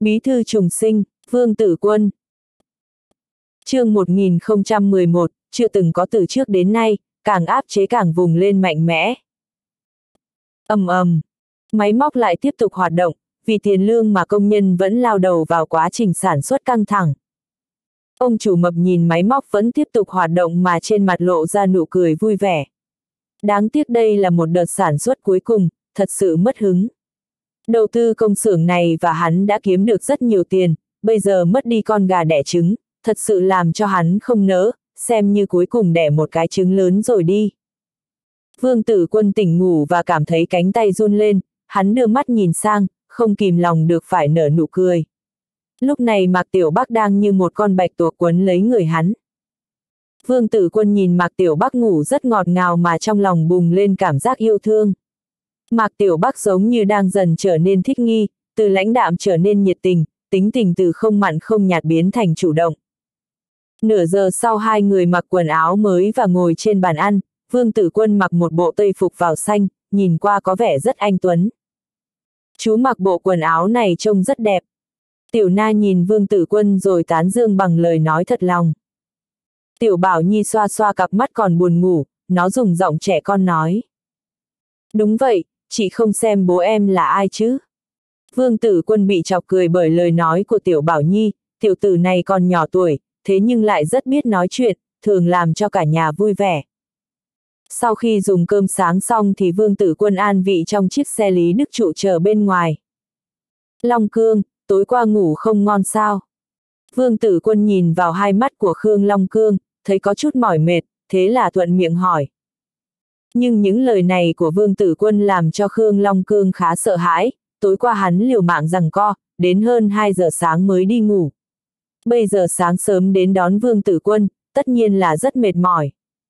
Bí thư trùng sinh, Vương Tử Quân. Chương 1011, chưa từng có từ trước đến nay, càng áp chế càng vùng lên mạnh mẽ. Ầm ầm, máy móc lại tiếp tục hoạt động, vì tiền lương mà công nhân vẫn lao đầu vào quá trình sản xuất căng thẳng. Ông chủ mập nhìn máy móc vẫn tiếp tục hoạt động mà trên mặt lộ ra nụ cười vui vẻ. Đáng tiếc đây là một đợt sản xuất cuối cùng, thật sự mất hứng. Đầu tư công xưởng này và hắn đã kiếm được rất nhiều tiền, bây giờ mất đi con gà đẻ trứng, thật sự làm cho hắn không nỡ, xem như cuối cùng đẻ một cái trứng lớn rồi đi. Vương Tử Quân tỉnh ngủ và cảm thấy cánh tay run lên, hắn đưa mắt nhìn sang, không kìm lòng được phải nở nụ cười. Lúc này Mạc Tiểu Bắc đang như một con bạch tuộc quấn lấy người hắn. Vương Tử Quân nhìn Mạc Tiểu Bắc ngủ rất ngọt ngào mà trong lòng bùng lên cảm giác yêu thương. Mạc Tiểu Bắc giống như đang dần trở nên thích nghi, từ lãnh đạm trở nên nhiệt tình, tính tình từ không mặn không nhạt biến thành chủ động. Nửa giờ sau hai người mặc quần áo mới và ngồi trên bàn ăn, Vương Tử Quân mặc một bộ tây phục vào xanh, nhìn qua có vẻ rất anh tuấn. Chú mặc bộ quần áo này trông rất đẹp. Tiểu Na nhìn Vương Tử Quân rồi tán dương bằng lời nói thật lòng. Tiểu Bảo Nhi xoa xoa cặp mắt còn buồn ngủ, nó dùng giọng trẻ con nói. Đúng vậy, chị không xem bố em là ai chứ? Vương Tử Quân bị chọc cười bởi lời nói của Tiểu Bảo Nhi, tiểu tử này còn nhỏ tuổi, thế nhưng lại rất biết nói chuyện, thường làm cho cả nhà vui vẻ. Sau khi dùng cơm sáng xong thì Vương Tử Quân an vị trong chiếc xe Lý Đức Trụ chờ bên ngoài. Long Cương, tối qua ngủ không ngon sao? Vương Tử Quân nhìn vào hai mắt của Khương Long Cương, thấy có chút mỏi mệt, thế là thuận miệng hỏi. Nhưng những lời này của Vương Tử Quân làm cho Khương Long Cương khá sợ hãi, tối qua hắn liều mạng giằng co, đến hơn 2 giờ sáng mới đi ngủ. Bây giờ sáng sớm đến đón Vương Tử Quân, tất nhiên là rất mệt mỏi.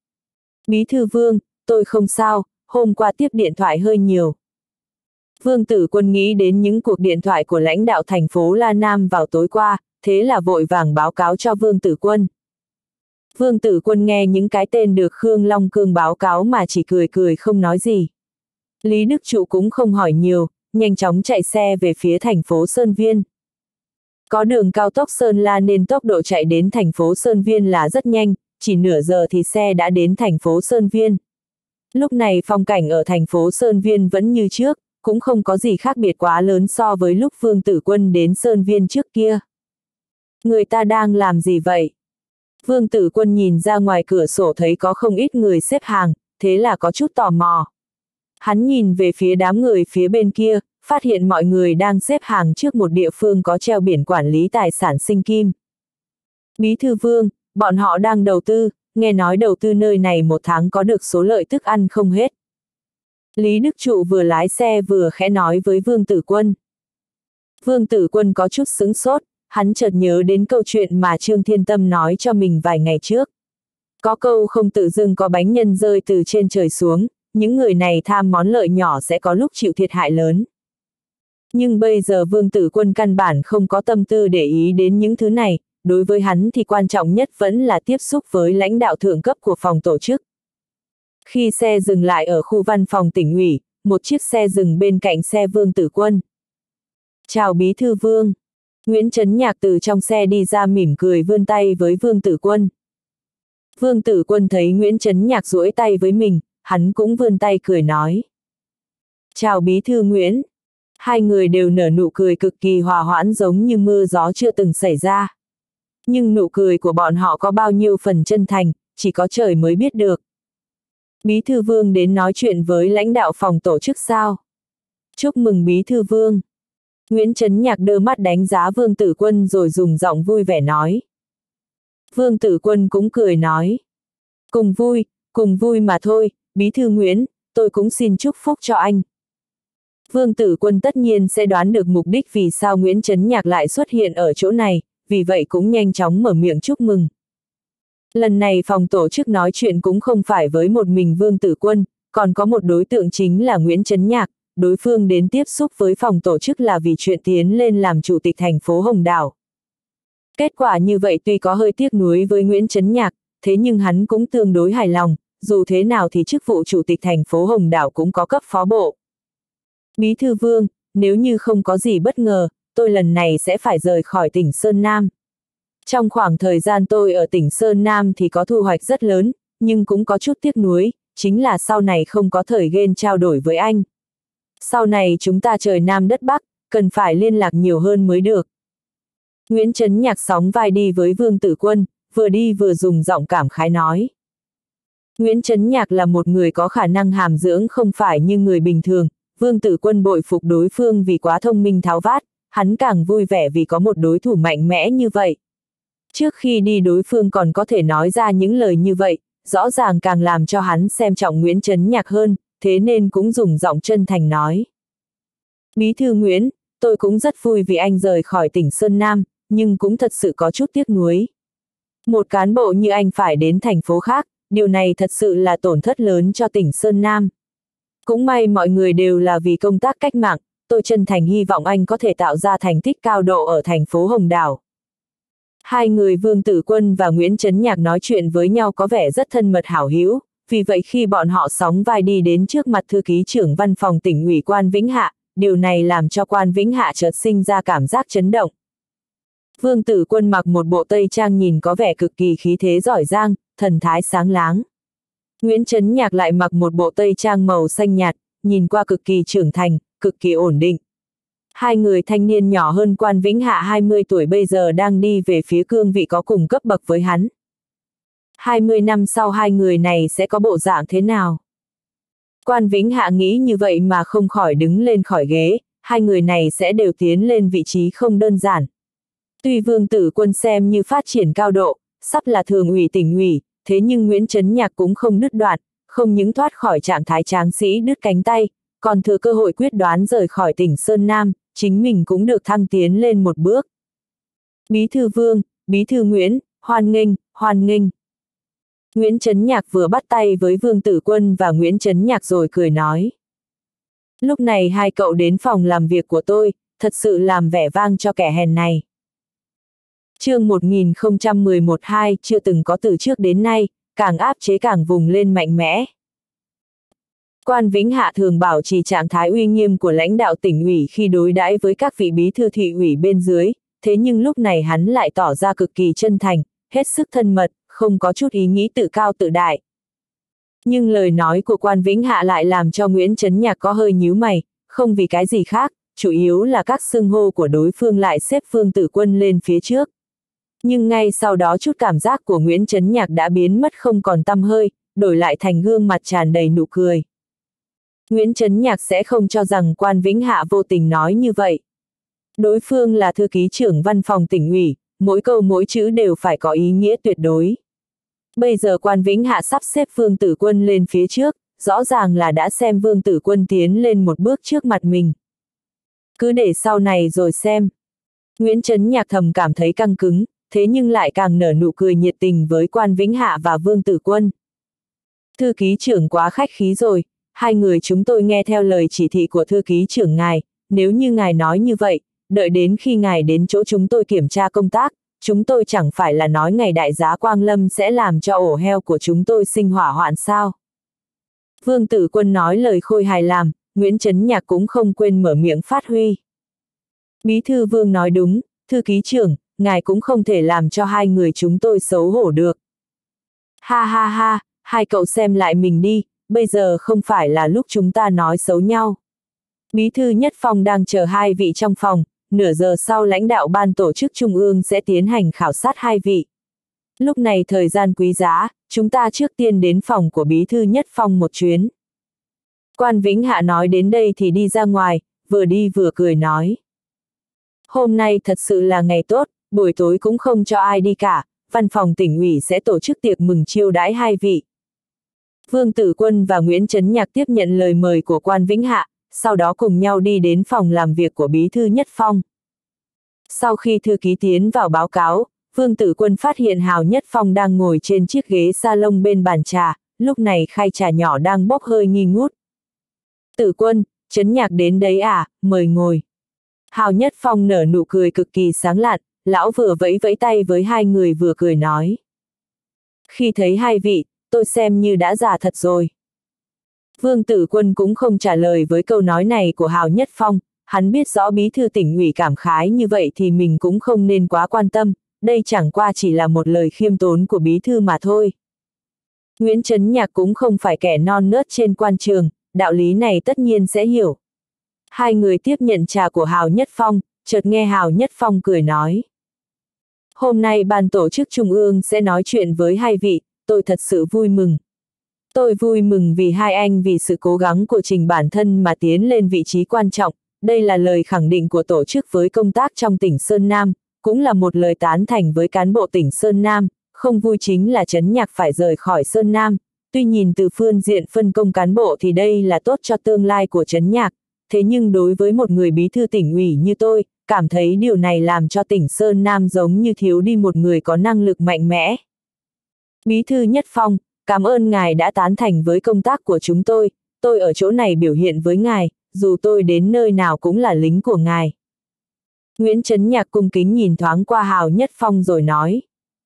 Bí thư Vương, tôi không sao, hôm qua tiếp điện thoại hơi nhiều. Vương Tử Quân nghĩ đến những cuộc điện thoại của lãnh đạo thành phố La Nam vào tối qua, thế là vội vàng báo cáo cho Vương Tử Quân. Vương Tử Quân nghe những cái tên được Khương Long Cương báo cáo mà chỉ cười cười không nói gì. Lý Đức Trụ cũng không hỏi nhiều, nhanh chóng chạy xe về phía thành phố Sơn Viên. Có đường cao tốc Sơn La nên tốc độ chạy đến thành phố Sơn Viên là rất nhanh, chỉ nửa giờ thì xe đã đến thành phố Sơn Viên. Lúc này phong cảnh ở thành phố Sơn Viên vẫn như trước, cũng không có gì khác biệt quá lớn so với lúc Vương Tử Quân đến Sơn Viên trước kia. Người ta đang làm gì vậy? Vương Tử Quân nhìn ra ngoài cửa sổ thấy có không ít người xếp hàng, thế là có chút tò mò. Hắn nhìn về phía đám người phía bên kia, phát hiện mọi người đang xếp hàng trước một địa phương có treo biển quản lý tài sản sinh kim. Bí thư Vương, bọn họ đang đầu tư, nghe nói đầu tư nơi này một tháng có được số lợi tức ăn không hết. Lý Đức Trụ vừa lái xe vừa khẽ nói với Vương Tử Quân. Vương Tử Quân có chút sững sốt, hắn chợt nhớ đến câu chuyện mà Trương Thiên Tâm nói cho mình vài ngày trước. Có câu không tự dưng có bánh nhân rơi từ trên trời xuống, những người này tham món lợi nhỏ sẽ có lúc chịu thiệt hại lớn. Nhưng bây giờ Vương Tử Quân căn bản không có tâm tư để ý đến những thứ này, đối với hắn thì quan trọng nhất vẫn là tiếp xúc với lãnh đạo thượng cấp của phòng tổ chức. Khi xe dừng lại ở khu văn phòng tỉnh ủy, một chiếc xe dừng bên cạnh xe Vương Tử Quân. Chào Bí thư Vương. Nguyễn Chấn Nhạc từ trong xe đi ra mỉm cười vươn tay với Vương Tử Quân. Vương Tử Quân thấy Nguyễn Chấn Nhạc duỗi tay với mình, hắn cũng vươn tay cười nói. Chào Bí thư Nguyễn. Hai người đều nở nụ cười cực kỳ hòa hoãn giống như mưa gió chưa từng xảy ra. Nhưng nụ cười của bọn họ có bao nhiêu phần chân thành, chỉ có trời mới biết được. Bí thư Vương đến nói chuyện với lãnh đạo phòng tổ chức sao? Chúc mừng Bí thư Vương. Nguyễn Chấn Nhạc đưa mắt đánh giá Vương Tử Quân rồi dùng giọng vui vẻ nói. Vương Tử Quân cũng cười nói. Cùng vui mà thôi, Bí thư Nguyễn, tôi cũng xin chúc phúc cho anh. Vương Tử Quân tất nhiên sẽ đoán được mục đích vì sao Nguyễn Chấn Nhạc lại xuất hiện ở chỗ này, vì vậy cũng nhanh chóng mở miệng chúc mừng. Lần này phòng tổ chức nói chuyện cũng không phải với một mình Vương Tử Quân, còn có một đối tượng chính là Nguyễn Chấn Nhạc, đối phương đến tiếp xúc với phòng tổ chức là vì chuyện tiến lên làm chủ tịch thành phố Hồng Đảo. Kết quả như vậy tuy có hơi tiếc nuối với Nguyễn Chấn Nhạc, thế nhưng hắn cũng tương đối hài lòng, dù thế nào thì chức vụ chủ tịch thành phố Hồng Đảo cũng có cấp phó bộ. Bí thư Vương, nếu như không có gì bất ngờ, tôi lần này sẽ phải rời khỏi tỉnh Sơn Nam. Trong khoảng thời gian tôi ở tỉnh Sơn Nam thì có thu hoạch rất lớn, nhưng cũng có chút tiếc nuối, chính là sau này không có thời gian trao đổi với anh. Sau này chúng ta trời Nam đất Bắc, cần phải liên lạc nhiều hơn mới được. Nguyễn Chấn Nhạc sóng vai đi với Vương Tử Quân, vừa đi vừa dùng giọng cảm khái nói. Nguyễn Chấn Nhạc là một người có khả năng hàm dưỡng không phải như người bình thường, Vương Tử Quân bội phục đối phương vì quá thông minh tháo vát, hắn càng vui vẻ vì có một đối thủ mạnh mẽ như vậy. Trước khi đi đối phương còn có thể nói ra những lời như vậy, rõ ràng càng làm cho hắn xem trọng Nguyễn Chấn Nhạc hơn, thế nên cũng dùng giọng chân thành nói. Bí thư Nguyễn, tôi cũng rất vui vì anh rời khỏi tỉnh Sơn Nam, nhưng cũng thật sự có chút tiếc nuối. Một cán bộ như anh phải đến thành phố khác, điều này thật sự là tổn thất lớn cho tỉnh Sơn Nam. Cũng may mọi người đều là vì công tác cách mạng, tôi chân thành hy vọng anh có thể tạo ra thành tích cao độ ở thành phố Hồng Đảo. Hai người Vương Tử Quân và Nguyễn Chấn Nhạc nói chuyện với nhau có vẻ rất thân mật hảo hữu, vì vậy khi bọn họ sóng vai đi đến trước mặt thư ký trưởng văn phòng tỉnh ủy Quan Vĩnh Hạ, điều này làm cho Quan Vĩnh Hạ chợt sinh ra cảm giác chấn động. Vương Tử Quân mặc một bộ tây trang nhìn có vẻ cực kỳ khí thế giỏi giang, thần thái sáng láng. Nguyễn Chấn Nhạc lại mặc một bộ tây trang màu xanh nhạt, nhìn qua cực kỳ trưởng thành, cực kỳ ổn định. Hai người thanh niên nhỏ hơn Quan Vĩnh Hạ 20 tuổi bây giờ đang đi về phía cương vị có cùng cấp bậc với hắn. 20 năm sau hai người này sẽ có bộ dạng thế nào? Quan Vĩnh Hạ nghĩ như vậy mà không khỏi đứng lên khỏi ghế, hai người này sẽ đều tiến lên vị trí không đơn giản. Tuy Vương Tử Quân xem như phát triển cao độ, sắp là thường ủy tỉnh ủy, thế nhưng Nguyễn Chấn Nhạc cũng không đứt đoạn, không những thoát khỏi trạng thái tráng sĩ đứt cánh tay, còn thừa cơ hội quyết đoán rời khỏi tỉnh Sơn Nam, chính mình cũng được thăng tiến lên một bước. Bí thư Vương, Bí thư Nguyễn, hoan nghênh, hoan nghênh. Nguyễn Chấn Nhạc vừa bắt tay với Vương Tử Quân và Nguyễn Chấn Nhạc rồi cười nói. Lúc này hai cậu đến phòng làm việc của tôi, thật sự làm vẻ vang cho kẻ hèn này. Chương 1011-2 chưa từng có từ trước đến nay, càng áp chế càng vùng lên mạnh mẽ. Quan Vĩnh Hạ thường bảo trì trạng thái uy nghiêm của lãnh đạo tỉnh ủy khi đối đãi với các vị bí thư thị ủy bên dưới, thế nhưng lúc này hắn lại tỏ ra cực kỳ chân thành, hết sức thân mật, không có chút ý nghĩ tự cao tự đại. Nhưng lời nói của Quan Vĩnh Hạ lại làm cho Nguyễn Chấn Nhạc có hơi nhíu mày, không vì cái gì khác, chủ yếu là các xưng hô của đối phương lại xếp Vương Tử Quân lên phía trước. Nhưng ngay sau đó chút cảm giác của Nguyễn Chấn Nhạc đã biến mất không còn tăm hơi, đổi lại thành gương mặt tràn đầy nụ cười. Nguyễn Chấn Nhạc sẽ không cho rằng Quan Vĩnh Hạ vô tình nói như vậy. Đối phương là thư ký trưởng văn phòng tỉnh ủy, mỗi câu mỗi chữ đều phải có ý nghĩa tuyệt đối. Bây giờ Quan Vĩnh Hạ sắp xếp Vương Tử Quân lên phía trước, rõ ràng là đã xem Vương Tử Quân tiến lên một bước trước mặt mình. Cứ để sau này rồi xem. Nguyễn Chấn Nhạc thầm cảm thấy căng cứng, thế nhưng lại càng nở nụ cười nhiệt tình với Quan Vĩnh Hạ và Vương Tử Quân. Thư ký trưởng quá khách khí rồi, hai người chúng tôi nghe theo lời chỉ thị của thư ký trưởng ngài, nếu như ngài nói như vậy, đợi đến khi ngài đến chỗ chúng tôi kiểm tra công tác, chúng tôi chẳng phải là nói ngày đại giá Quang Lâm sẽ làm cho ổ heo của chúng tôi sinh hỏa hoạn sao. Vương Tử Quân nói lời khôi hài làm, Nguyễn Chấn Nhạc cũng không quên mở miệng phát huy. Bí thư Vương nói đúng, thư ký trưởng, ngài cũng không thể làm cho hai người chúng tôi xấu hổ được. Ha ha ha, hai cậu xem lại mình đi, bây giờ không phải là lúc chúng ta nói xấu nhau. Bí thư Nhất Phong đang chờ hai vị trong phòng, nửa giờ sau lãnh đạo ban tổ chức trung ương sẽ tiến hành khảo sát hai vị. Lúc này thời gian quý giá, chúng ta trước tiên đến phòng của Bí thư Nhất Phong một chuyến. Quan Vĩnh Hạ nói đến đây thì đi ra ngoài, vừa đi vừa cười nói. Hôm nay thật sự là ngày tốt, buổi tối cũng không cho ai đi cả, văn phòng tỉnh ủy sẽ tổ chức tiệc mừng chiêu đãi hai vị. Vương Tử Quân và Nguyễn Chấn Nhạc tiếp nhận lời mời của Quan Vĩnh Hạ, sau đó cùng nhau đi đến phòng làm việc của Bí thư Nhất Phong. Sau khi thư ký tiến vào báo cáo, Vương Tử Quân phát hiện Hào Nhất Phong đang ngồi trên chiếc ghế salon bên bàn trà, lúc này khay trà nhỏ đang bốc hơi nghi ngút. Tử Quân, Chấn Nhạc đến đấy à, mời ngồi. Hào Nhất Phong nở nụ cười cực kỳ sáng lạn, lão vừa vẫy vẫy tay với hai người vừa cười nói. Khi thấy hai vị, tôi xem như đã già thật rồi. Vương Tử Quân cũng không trả lời với câu nói này của Hào Nhất Phong, hắn biết rõ bí thư tỉnh ủy cảm khái như vậy thì mình cũng không nên quá quan tâm, đây chẳng qua chỉ là một lời khiêm tốn của bí thư mà thôi. Nguyễn Chấn Nhạc cũng không phải kẻ non nớt trên quan trường, đạo lý này tất nhiên sẽ hiểu. Hai người tiếp nhận trà của Hào Nhất Phong, chợt nghe Hào Nhất Phong cười nói. Hôm nay ban tổ chức trung ương sẽ nói chuyện với hai vị, tôi thật sự vui mừng. Tôi vui mừng vì hai anh vì sự cố gắng của chính bản thân mà tiến lên vị trí quan trọng, đây là lời khẳng định của tổ chức với công tác trong tỉnh Sơn Nam, cũng là một lời tán thành với cán bộ tỉnh Sơn Nam, không vui chính là Chấn Nhạc phải rời khỏi Sơn Nam, tuy nhìn từ phương diện phân công cán bộ thì đây là tốt cho tương lai của Chấn Nhạc, thế nhưng đối với một người bí thư tỉnh ủy như tôi, cảm thấy điều này làm cho tỉnh Sơn Nam giống như thiếu đi một người có năng lực mạnh mẽ. Bí thư Nhất Phong, cảm ơn ngài đã tán thành với công tác của chúng tôi ở chỗ này biểu hiện với ngài, dù tôi đến nơi nào cũng là lính của ngài. Nguyễn Chấn Nhạc cung kính nhìn thoáng qua Hào Nhất Phong rồi nói.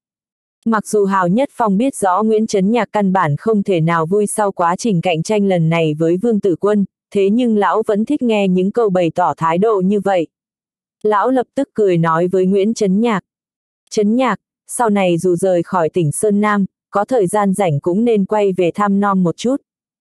Mặc dù Hào Nhất Phong biết rõ Nguyễn Chấn Nhạc căn bản không thể nào vui sau quá trình cạnh tranh lần này với Vương Tử Quân, thế nhưng lão vẫn thích nghe những câu bày tỏ thái độ như vậy. Lão lập tức cười nói với Nguyễn Chấn Nhạc. Chấn Nhạc, sau này dù rời khỏi tỉnh Sơn Nam, có thời gian rảnh cũng nên quay về thăm nom một chút.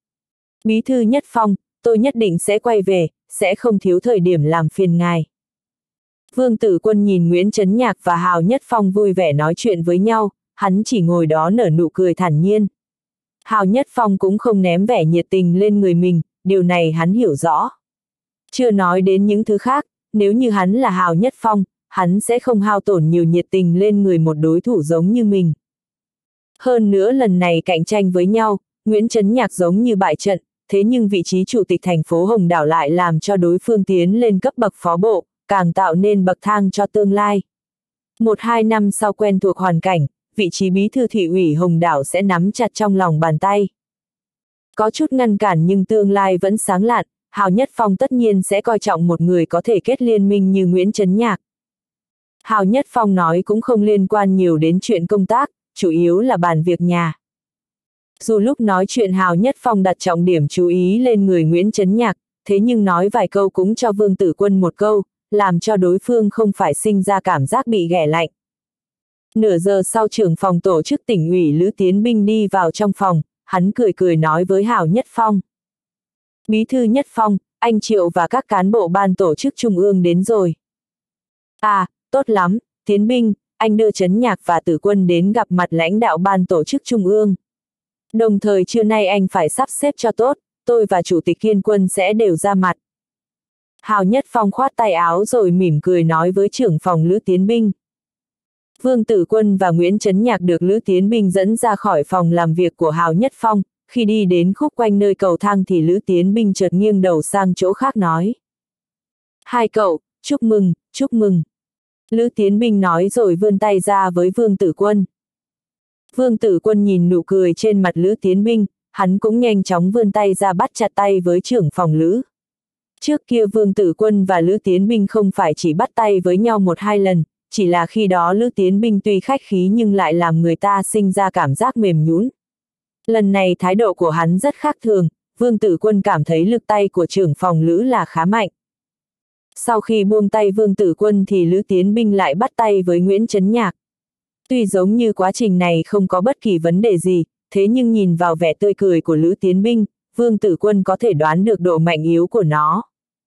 Bí thư Nhất Phong, tôi nhất định sẽ quay về, sẽ không thiếu thời điểm làm phiền ngài. Vương Tử Quân nhìn Nguyễn Chấn Nhạc và Hào Nhất Phong vui vẻ nói chuyện với nhau, hắn chỉ ngồi đó nở nụ cười thản nhiên. Hào Nhất Phong cũng không ném vẻ nhiệt tình lên người mình, điều này hắn hiểu rõ. Chưa nói đến những thứ khác, nếu như hắn là Hào Nhất Phong, hắn sẽ không hao tổn nhiều nhiệt tình lên người một đối thủ giống như mình. Hơn nữa lần này cạnh tranh với nhau, Nguyễn Chấn Nhạc giống như bại trận, thế nhưng vị trí chủ tịch thành phố Hồng Đảo lại làm cho đối phương tiến lên cấp bậc phó bộ, càng tạo nên bậc thang cho tương lai. 1-2 năm sau quen thuộc hoàn cảnh, vị trí bí thư thị ủy Hồng Đảo sẽ nắm chặt trong lòng bàn tay. Có chút ngăn cản nhưng tương lai vẫn sáng lạn, Hào Nhất Phong tất nhiên sẽ coi trọng một người có thể kết liên minh như Nguyễn Chấn Nhạc. Hào Nhất Phong nói cũng không liên quan nhiều đến chuyện công tác, chủ yếu là bàn việc nhà. Dù lúc nói chuyện Hào Nhất Phong đặt trọng điểm chú ý lên người Nguyễn Chấn Nhạc, thế nhưng nói vài câu cũng cho Vương Tử Quân một câu, làm cho đối phương không phải sinh ra cảm giác bị ghẻ lạnh. Nửa giờ sau trưởng phòng tổ chức tỉnh ủy Lữ Tiến Binh đi vào trong phòng, hắn cười cười nói với Hào Nhất Phong. Bí thư Nhất Phong, anh Triệu và các cán bộ ban tổ chức trung ương đến rồi. À, tốt lắm, Tiến Binh, anh đưa Chấn Nhạc và Tử Quân đến gặp mặt lãnh đạo ban tổ chức trung ương. Đồng thời trưa nay anh phải sắp xếp cho tốt, tôi và Chủ tịch Kiên Quân sẽ đều ra mặt. Hào Nhất Phong khoát tay áo rồi mỉm cười nói với trưởng phòng Lữ Tiến Binh. Vương Tử Quân và Nguyễn Chấn Nhạc được Lữ Tiến Binh dẫn ra khỏi phòng làm việc của Hào Nhất Phong, khi đi đến khúc quanh nơi cầu thang thì Lữ Tiến Binh chợt nghiêng đầu sang chỗ khác nói. Hai cậu, chúc mừng, chúc mừng. Lữ Tiến Binh nói rồi vươn tay ra với Vương Tử Quân. Vương Tử Quân nhìn nụ cười trên mặt Lữ Tiến Binh, hắn cũng nhanh chóng vươn tay ra bắt chặt tay với trưởng phòng Lữ. Trước kia Vương Tử Quân và Lữ Tiến Binh không phải chỉ bắt tay với nhau 1-2 lần, chỉ là khi đó Lữ Tiến Binh tuy khách khí nhưng lại làm người ta sinh ra cảm giác mềm nhũn. Lần này thái độ của hắn rất khác thường, Vương Tử Quân cảm thấy lực tay của trưởng phòng Lữ là khá mạnh. Sau khi buông tay Vương Tử Quân thì Lữ Tiến Binh lại bắt tay với Nguyễn Chấn Nhạc. Tuy giống như quá trình này không có bất kỳ vấn đề gì, thế nhưng nhìn vào vẻ tươi cười của Lữ Tiến Binh, Vương Tử Quân có thể đoán được độ mạnh yếu của nó.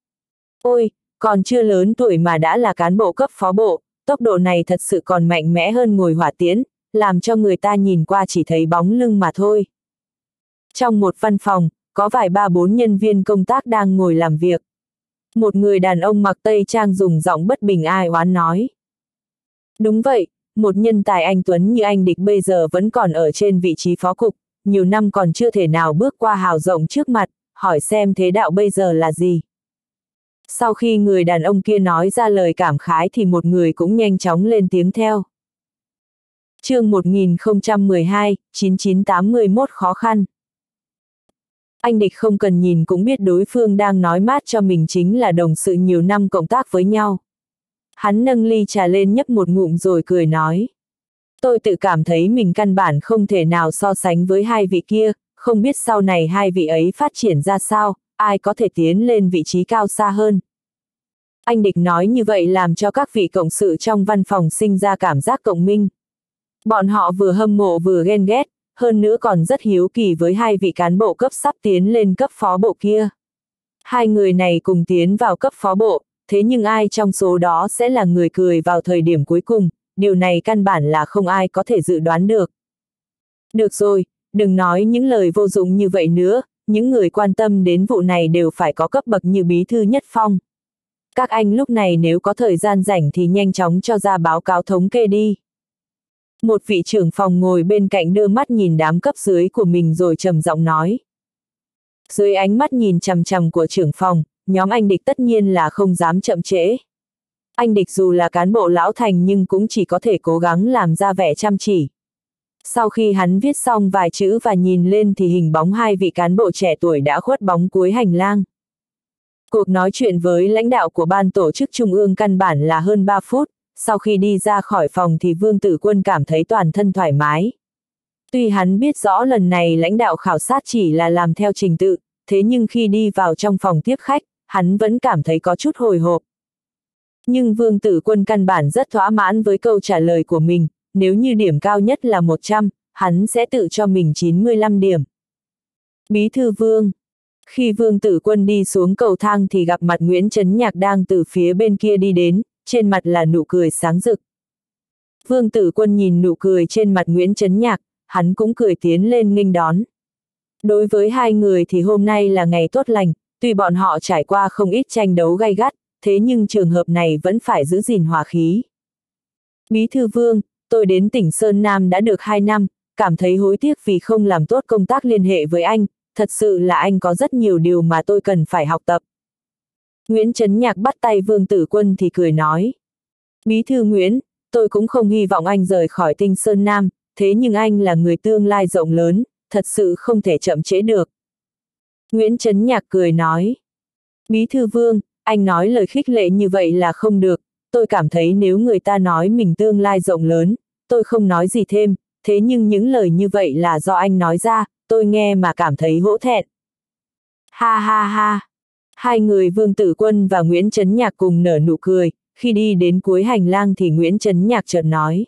Ôi, còn chưa lớn tuổi mà đã là cán bộ cấp phó bộ, tốc độ này thật sự còn mạnh mẽ hơn ngồi hỏa tiễn, làm cho người ta nhìn qua chỉ thấy bóng lưng mà thôi. Trong một văn phòng, có vài 3-4 nhân viên công tác đang ngồi làm việc. Một người đàn ông mặc tây trang dùng giọng bất bình ai oán nói. Đúng vậy, một nhân tài anh Tuấn như anh Địch bây giờ vẫn còn ở trên vị trí phó cục, nhiều năm còn chưa thể nào bước qua hào rộng trước mặt, hỏi xem thế đạo bây giờ là gì. Sau khi người đàn ông kia nói ra lời cảm khái thì một người cũng nhanh chóng lên tiếng theo. Chương 1012, 9981 khó khăn. Anh Địch không cần nhìn cũng biết đối phương đang nói mát cho mình chính là đồng sự nhiều năm cộng tác với nhau. Hắn nâng ly trà lên nhấp một ngụm rồi cười nói. Tôi tự cảm thấy mình căn bản không thể nào so sánh với hai vị kia, không biết sau này hai vị ấy phát triển ra sao, ai có thể tiến lên vị trí cao xa hơn. Anh Địch nói như vậy làm cho các vị cộng sự trong văn phòng sinh ra cảm giác cộng minh. Bọn họ vừa hâm mộ vừa ghen ghét, hơn nữa còn rất hiếu kỳ với hai vị cán bộ cấp sắp tiến lên cấp phó bộ kia. Hai người này cùng tiến vào cấp phó bộ, thế nhưng ai trong số đó sẽ là người cười vào thời điểm cuối cùng, điều này căn bản là không ai có thể dự đoán được. Được rồi, đừng nói những lời vô dụng như vậy nữa, những người quan tâm đến vụ này đều phải có cấp bậc như Bí thư Nhất Phong. Các anh lúc này nếu có thời gian rảnh thì nhanh chóng cho ra báo cáo thống kê đi. Một vị trưởng phòng ngồi bên cạnh đưa mắt nhìn đám cấp dưới của mình rồi trầm giọng nói. Dưới ánh mắt nhìn chằm chằm của trưởng phòng, nhóm anh Địch tất nhiên là không dám chậm trễ. Anh Địch dù là cán bộ lão thành nhưng cũng chỉ có thể cố gắng làm ra vẻ chăm chỉ. Sau khi hắn viết xong vài chữ và nhìn lên thì hình bóng hai vị cán bộ trẻ tuổi đã khuất bóng cuối hành lang. Cuộc nói chuyện với lãnh đạo của ban tổ chức trung ương căn bản là hơn 3 phút, sau khi đi ra khỏi phòng thì Vương Tử Quân cảm thấy toàn thân thoải mái. Tuy hắn biết rõ lần này lãnh đạo khảo sát chỉ là làm theo trình tự, thế nhưng khi đi vào trong phòng tiếp khách, hắn vẫn cảm thấy có chút hồi hộp. Nhưng Vương Tử Quân căn bản rất thỏa mãn với câu trả lời của mình, nếu như điểm cao nhất là 100, hắn sẽ tự cho mình 95 điểm. Bí thư Vương. Khi Vương Tử Quân đi xuống cầu thang thì gặp mặt Nguyễn Chấn Nhạc đang từ phía bên kia đi đến, trên mặt là nụ cười sáng rực. Vương Tử Quân nhìn nụ cười trên mặt Nguyễn Chấn Nhạc, hắn cũng cười tiến lên nghênh đón. Đối với hai người thì hôm nay là ngày tốt lành, tuy bọn họ trải qua không ít tranh đấu gay gắt, thế nhưng trường hợp này vẫn phải giữ gìn hòa khí. Bí thư Vương, tôi đến tỉnh Sơn Nam đã được 2 năm, cảm thấy hối tiếc vì không làm tốt công tác liên hệ với anh, thật sự là anh có rất nhiều điều mà tôi cần phải học tập. Nguyễn Chấn Nhạc bắt tay Vương Tử Quân thì cười nói. Bí thư Nguyễn, tôi cũng không hy vọng anh rời khỏi tỉnh Sơn Nam, thế nhưng anh là người tương lai rộng lớn, thật sự không thể chậm trễ được. Nguyễn Chấn Nhạc cười nói. Bí thư Vương, anh nói lời khích lệ như vậy là không được, tôi cảm thấy nếu người ta nói mình tương lai rộng lớn, tôi không nói gì thêm, thế nhưng những lời như vậy là do anh nói ra, tôi nghe mà cảm thấy hổ thẹn. Ha ha ha. Hai người Vương Tử Quân và Nguyễn Chấn Nhạc cùng nở nụ cười, khi đi đến cuối hành lang thì Nguyễn Chấn Nhạc chợt nói.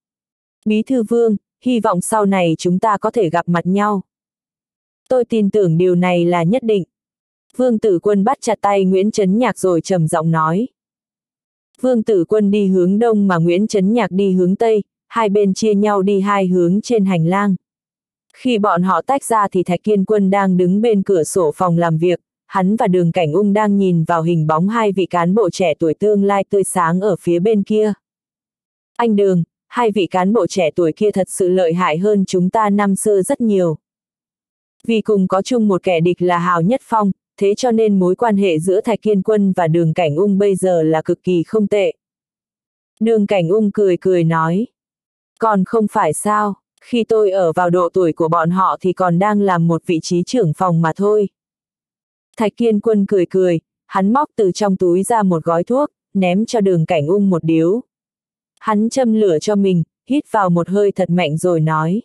Bí thư Vương, hy vọng sau này chúng ta có thể gặp mặt nhau. Tôi tin tưởng điều này là nhất định. Vương Tử Quân bắt chặt tay Nguyễn Chấn Nhạc rồi trầm giọng nói. Vương Tử Quân đi hướng đông mà Nguyễn Chấn Nhạc đi hướng tây, hai bên chia nhau đi hai hướng trên hành lang. Khi bọn họ tách ra thì Thạch Kiên Quân đang đứng bên cửa sổ phòng làm việc, hắn và Đường Cảnh Ung đang nhìn vào hình bóng hai vị cán bộ trẻ tuổi tương lai tươi sáng ở phía bên kia. Anh Đường, hai vị cán bộ trẻ tuổi kia thật sự lợi hại hơn chúng ta năm xưa rất nhiều. Vì cùng có chung một kẻ địch là Hào Nhất Phong, thế cho nên mối quan hệ giữa Thạch Kiên Quân và Đường Cảnh Ung bây giờ là cực kỳ không tệ. Đường Cảnh Ung cười cười nói. Còn không phải sao, khi tôi ở vào độ tuổi của bọn họ thì còn đang làm một vị trí trưởng phòng mà thôi. Thạch Kiên Quân cười cười, hắn móc từ trong túi ra một gói thuốc, ném cho Đường Cảnh Ung một điếu. Hắn châm lửa cho mình, hít vào một hơi thật mạnh rồi nói.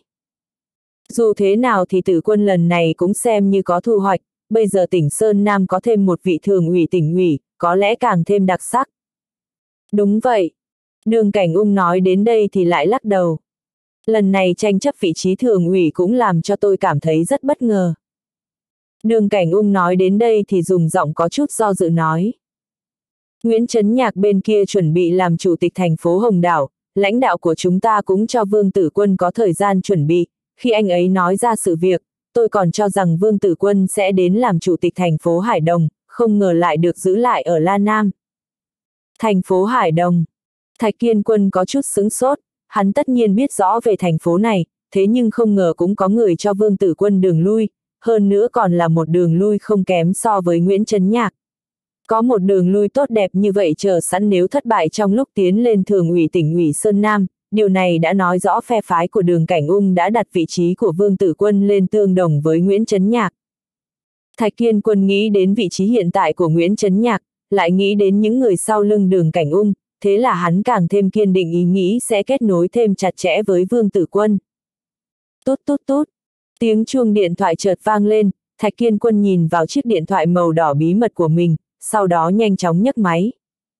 Dù thế nào thì Tử Quân lần này cũng xem như có thu hoạch, bây giờ tỉnh Sơn Nam có thêm một vị thường ủy tỉnh ủy, có lẽ càng thêm đặc sắc. Đúng vậy. Đường Cảnh Ung nói đến đây thì lại lắc đầu. Lần này tranh chấp vị trí thường ủy cũng làm cho tôi cảm thấy rất bất ngờ. Đường Cảnh Ung nói đến đây thì dùng giọng có chút do dự nói. Nguyễn Chấn Nhạc bên kia chuẩn bị làm chủ tịch thành phố Hồng Đảo, lãnh đạo của chúng ta cũng cho Vương Tử Quân có thời gian chuẩn bị, khi anh ấy nói ra sự việc, tôi còn cho rằng Vương Tử Quân sẽ đến làm chủ tịch thành phố Hải Đồng, không ngờ lại được giữ lại ở La Nam. Thành phố Hải Đồng. Thạch Kiên Quân có chút sững sốt, hắn tất nhiên biết rõ về thành phố này, thế nhưng không ngờ cũng có người cho Vương Tử Quân đường lui, hơn nữa còn là một đường lui không kém so với Nguyễn Chấn Nhạc. Có một đường lui tốt đẹp như vậy chờ sẵn nếu thất bại trong lúc tiến lên thường ủy tỉnh ủy Sơn Nam, điều này đã nói rõ phe phái của Đường Cảnh Ung đã đặt vị trí của Vương Tử Quân lên tương đồng với Nguyễn Chấn Nhạc. Thạch Kiên Quân nghĩ đến vị trí hiện tại của Nguyễn Chấn Nhạc, lại nghĩ đến những người sau lưng Đường Cảnh Ung, thế là hắn càng thêm kiên định ý nghĩ sẽ kết nối thêm chặt chẽ với Vương Tử Quân. Tút tút tút, tiếng chuông điện thoại chợt vang lên, Thạch Kiên Quân nhìn vào chiếc điện thoại màu đỏ bí mật của mình, sau đó nhanh chóng nhấc máy.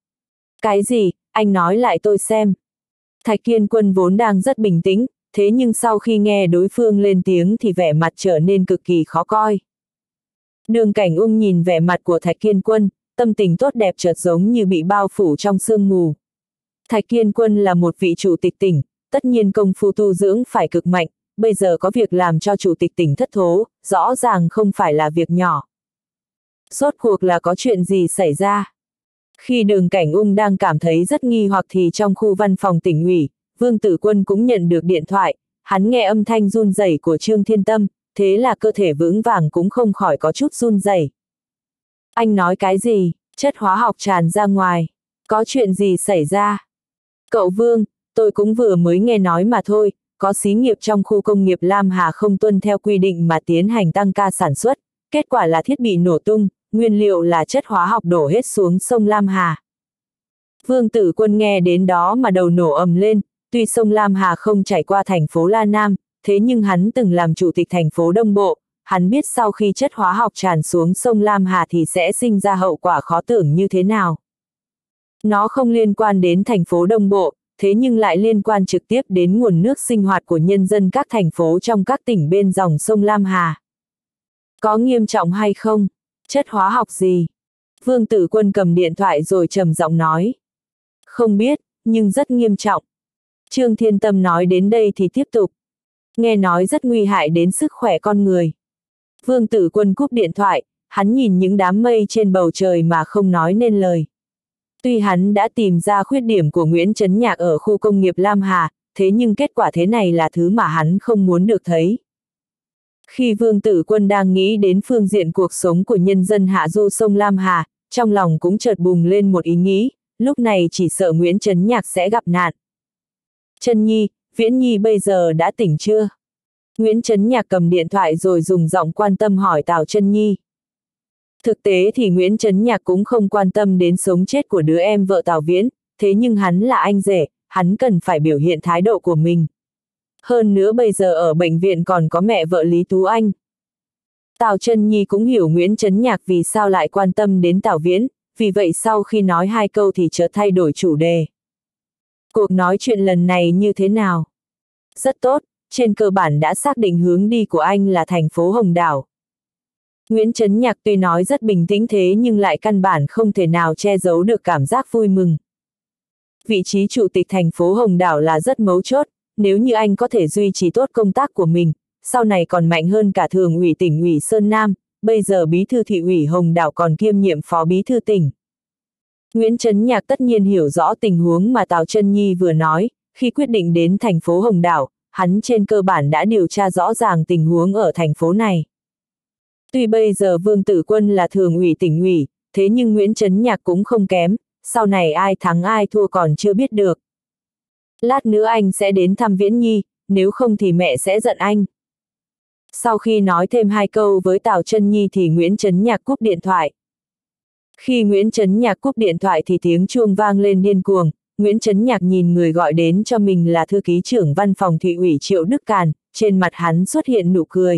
Cái gì, anh nói lại tôi xem. Thạch Kiên Quân vốn đang rất bình tĩnh, thế nhưng sau khi nghe đối phương lên tiếng thì vẻ mặt trở nên cực kỳ khó coi. Đường Cảnh Ung nhìn vẻ mặt của Thạch Kiên Quân, tâm tình tốt đẹp chợt giống như bị bao phủ trong sương mù. Thạch Kiên Quân là một vị chủ tịch tỉnh, tất nhiên công phu tu dưỡng phải cực mạnh, bây giờ có việc làm cho chủ tịch tỉnh thất thố, rõ ràng không phải là việc nhỏ. Rốt cuộc là có chuyện gì xảy ra? Khi Đường Cảnh Ung đang cảm thấy rất nghi hoặc thì trong khu văn phòng tỉnh ủy, Vương Tử Quân cũng nhận được điện thoại, hắn nghe âm thanh run rẩy của Trương Thiên Tâm, thế là cơ thể vững vàng cũng không khỏi có chút run rẩy. Anh nói cái gì? Chất hóa học tràn ra ngoài. Có chuyện gì xảy ra? Cậu Vương, tôi cũng vừa mới nghe nói mà thôi, có xí nghiệp trong khu công nghiệp Lam Hà không tuân theo quy định mà tiến hành tăng ca sản xuất, kết quả là thiết bị nổ tung, nguyên liệu là chất hóa học đổ hết xuống sông Lam Hà. Vương Tử Quân nghe đến đó mà đầu nổ ầm lên, tuy sông Lam Hà không chảy qua thành phố La Nam, thế nhưng hắn từng làm chủ tịch thành phố Đông Bộ, hắn biết sau khi chất hóa học tràn xuống sông Lam Hà thì sẽ sinh ra hậu quả khó tưởng như thế nào. Nó không liên quan đến thành phố Đông Bộ, thế nhưng lại liên quan trực tiếp đến nguồn nước sinh hoạt của nhân dân các thành phố trong các tỉnh bên dòng sông Lam Hà. Có nghiêm trọng hay không? Chất hóa học gì? Vương Tử Quân cầm điện thoại rồi trầm giọng nói. Không biết, nhưng rất nghiêm trọng. Trương Thiên Tâm nói đến đây thì tiếp tục. Nghe nói rất nguy hại đến sức khỏe con người. Vương Tử Quân cúp điện thoại, hắn nhìn những đám mây trên bầu trời mà không nói nên lời. Tuy hắn đã tìm ra khuyết điểm của Nguyễn Chấn Nhạc ở khu công nghiệp Lam Hà, thế nhưng kết quả thế này là thứ mà hắn không muốn được thấy. Khi Vương Tử Quân đang nghĩ đến phương diện cuộc sống của nhân dân hạ du sông Lam Hà, trong lòng cũng chợt bùng lên một ý nghĩ, lúc này chỉ sợ Nguyễn Chấn Nhạc sẽ gặp nạn. Trân Nhi, Viễn Nhi bây giờ đã tỉnh chưa? Nguyễn Chấn Nhạc cầm điện thoại rồi dùng giọng quan tâm hỏi Tào Trân Nhi. Thực tế thì Nguyễn Chấn Nhạc cũng không quan tâm đến sống chết của đứa em vợ Tào Viễn, thế nhưng hắn là anh rể, hắn cần phải biểu hiện thái độ của mình. Hơn nữa bây giờ ở bệnh viện còn có mẹ vợ Lý Tú Anh. Tào Trân Nhi cũng hiểu Nguyễn Chấn Nhạc vì sao lại quan tâm đến Tào Viễn, vì vậy sau khi nói hai câu thì chợt thay đổi chủ đề. Cuộc nói chuyện lần này như thế nào? Rất tốt, trên cơ bản đã xác định hướng đi của anh là thành phố Hồng Đảo. Nguyễn Chấn Nhạc tuy nói rất bình tĩnh thế nhưng lại căn bản không thể nào che giấu được cảm giác vui mừng. Vị trí chủ tịch thành phố Hồng Đảo là rất mấu chốt, nếu như anh có thể duy trì tốt công tác của mình, sau này còn mạnh hơn cả thường ủy tỉnh ủy Sơn Nam, bây giờ bí thư thị ủy Hồng Đảo còn kiêm nhiệm phó bí thư tỉnh. Nguyễn Chấn Nhạc tất nhiên hiểu rõ tình huống mà Tào Trân Nhi vừa nói, khi quyết định đến thành phố Hồng Đảo, hắn trên cơ bản đã điều tra rõ ràng tình huống ở thành phố này. Tuy bây giờ Vương Tử Quân là thường ủy tỉnh ủy, thế nhưng Nguyễn Chấn Nhạc cũng không kém, sau này ai thắng ai thua còn chưa biết được. Lát nữa anh sẽ đến thăm Viễn Nhi, nếu không thì mẹ sẽ giận anh. Sau khi nói thêm hai câu với Tào Trân Nhi thì Nguyễn Chấn Nhạc cúp điện thoại. Khi Nguyễn Chấn Nhạc cúp điện thoại thì tiếng chuông vang lên điên cuồng, Nguyễn Chấn Nhạc nhìn người gọi đến cho mình là thư ký trưởng văn phòng thị ủy Triệu Đức Càn, trên mặt hắn xuất hiện nụ cười.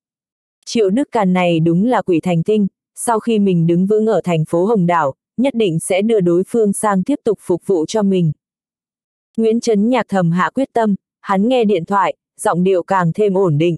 Triệu Đức Càn này đúng là quỷ thành tinh, sau khi mình đứng vững ở thành phố Hồng Đảo, nhất định sẽ đưa đối phương sang tiếp tục phục vụ cho mình. Nguyễn Chấn Nhạc thầm hạ quyết tâm, hắn nghe điện thoại, giọng điệu càng thêm ổn định.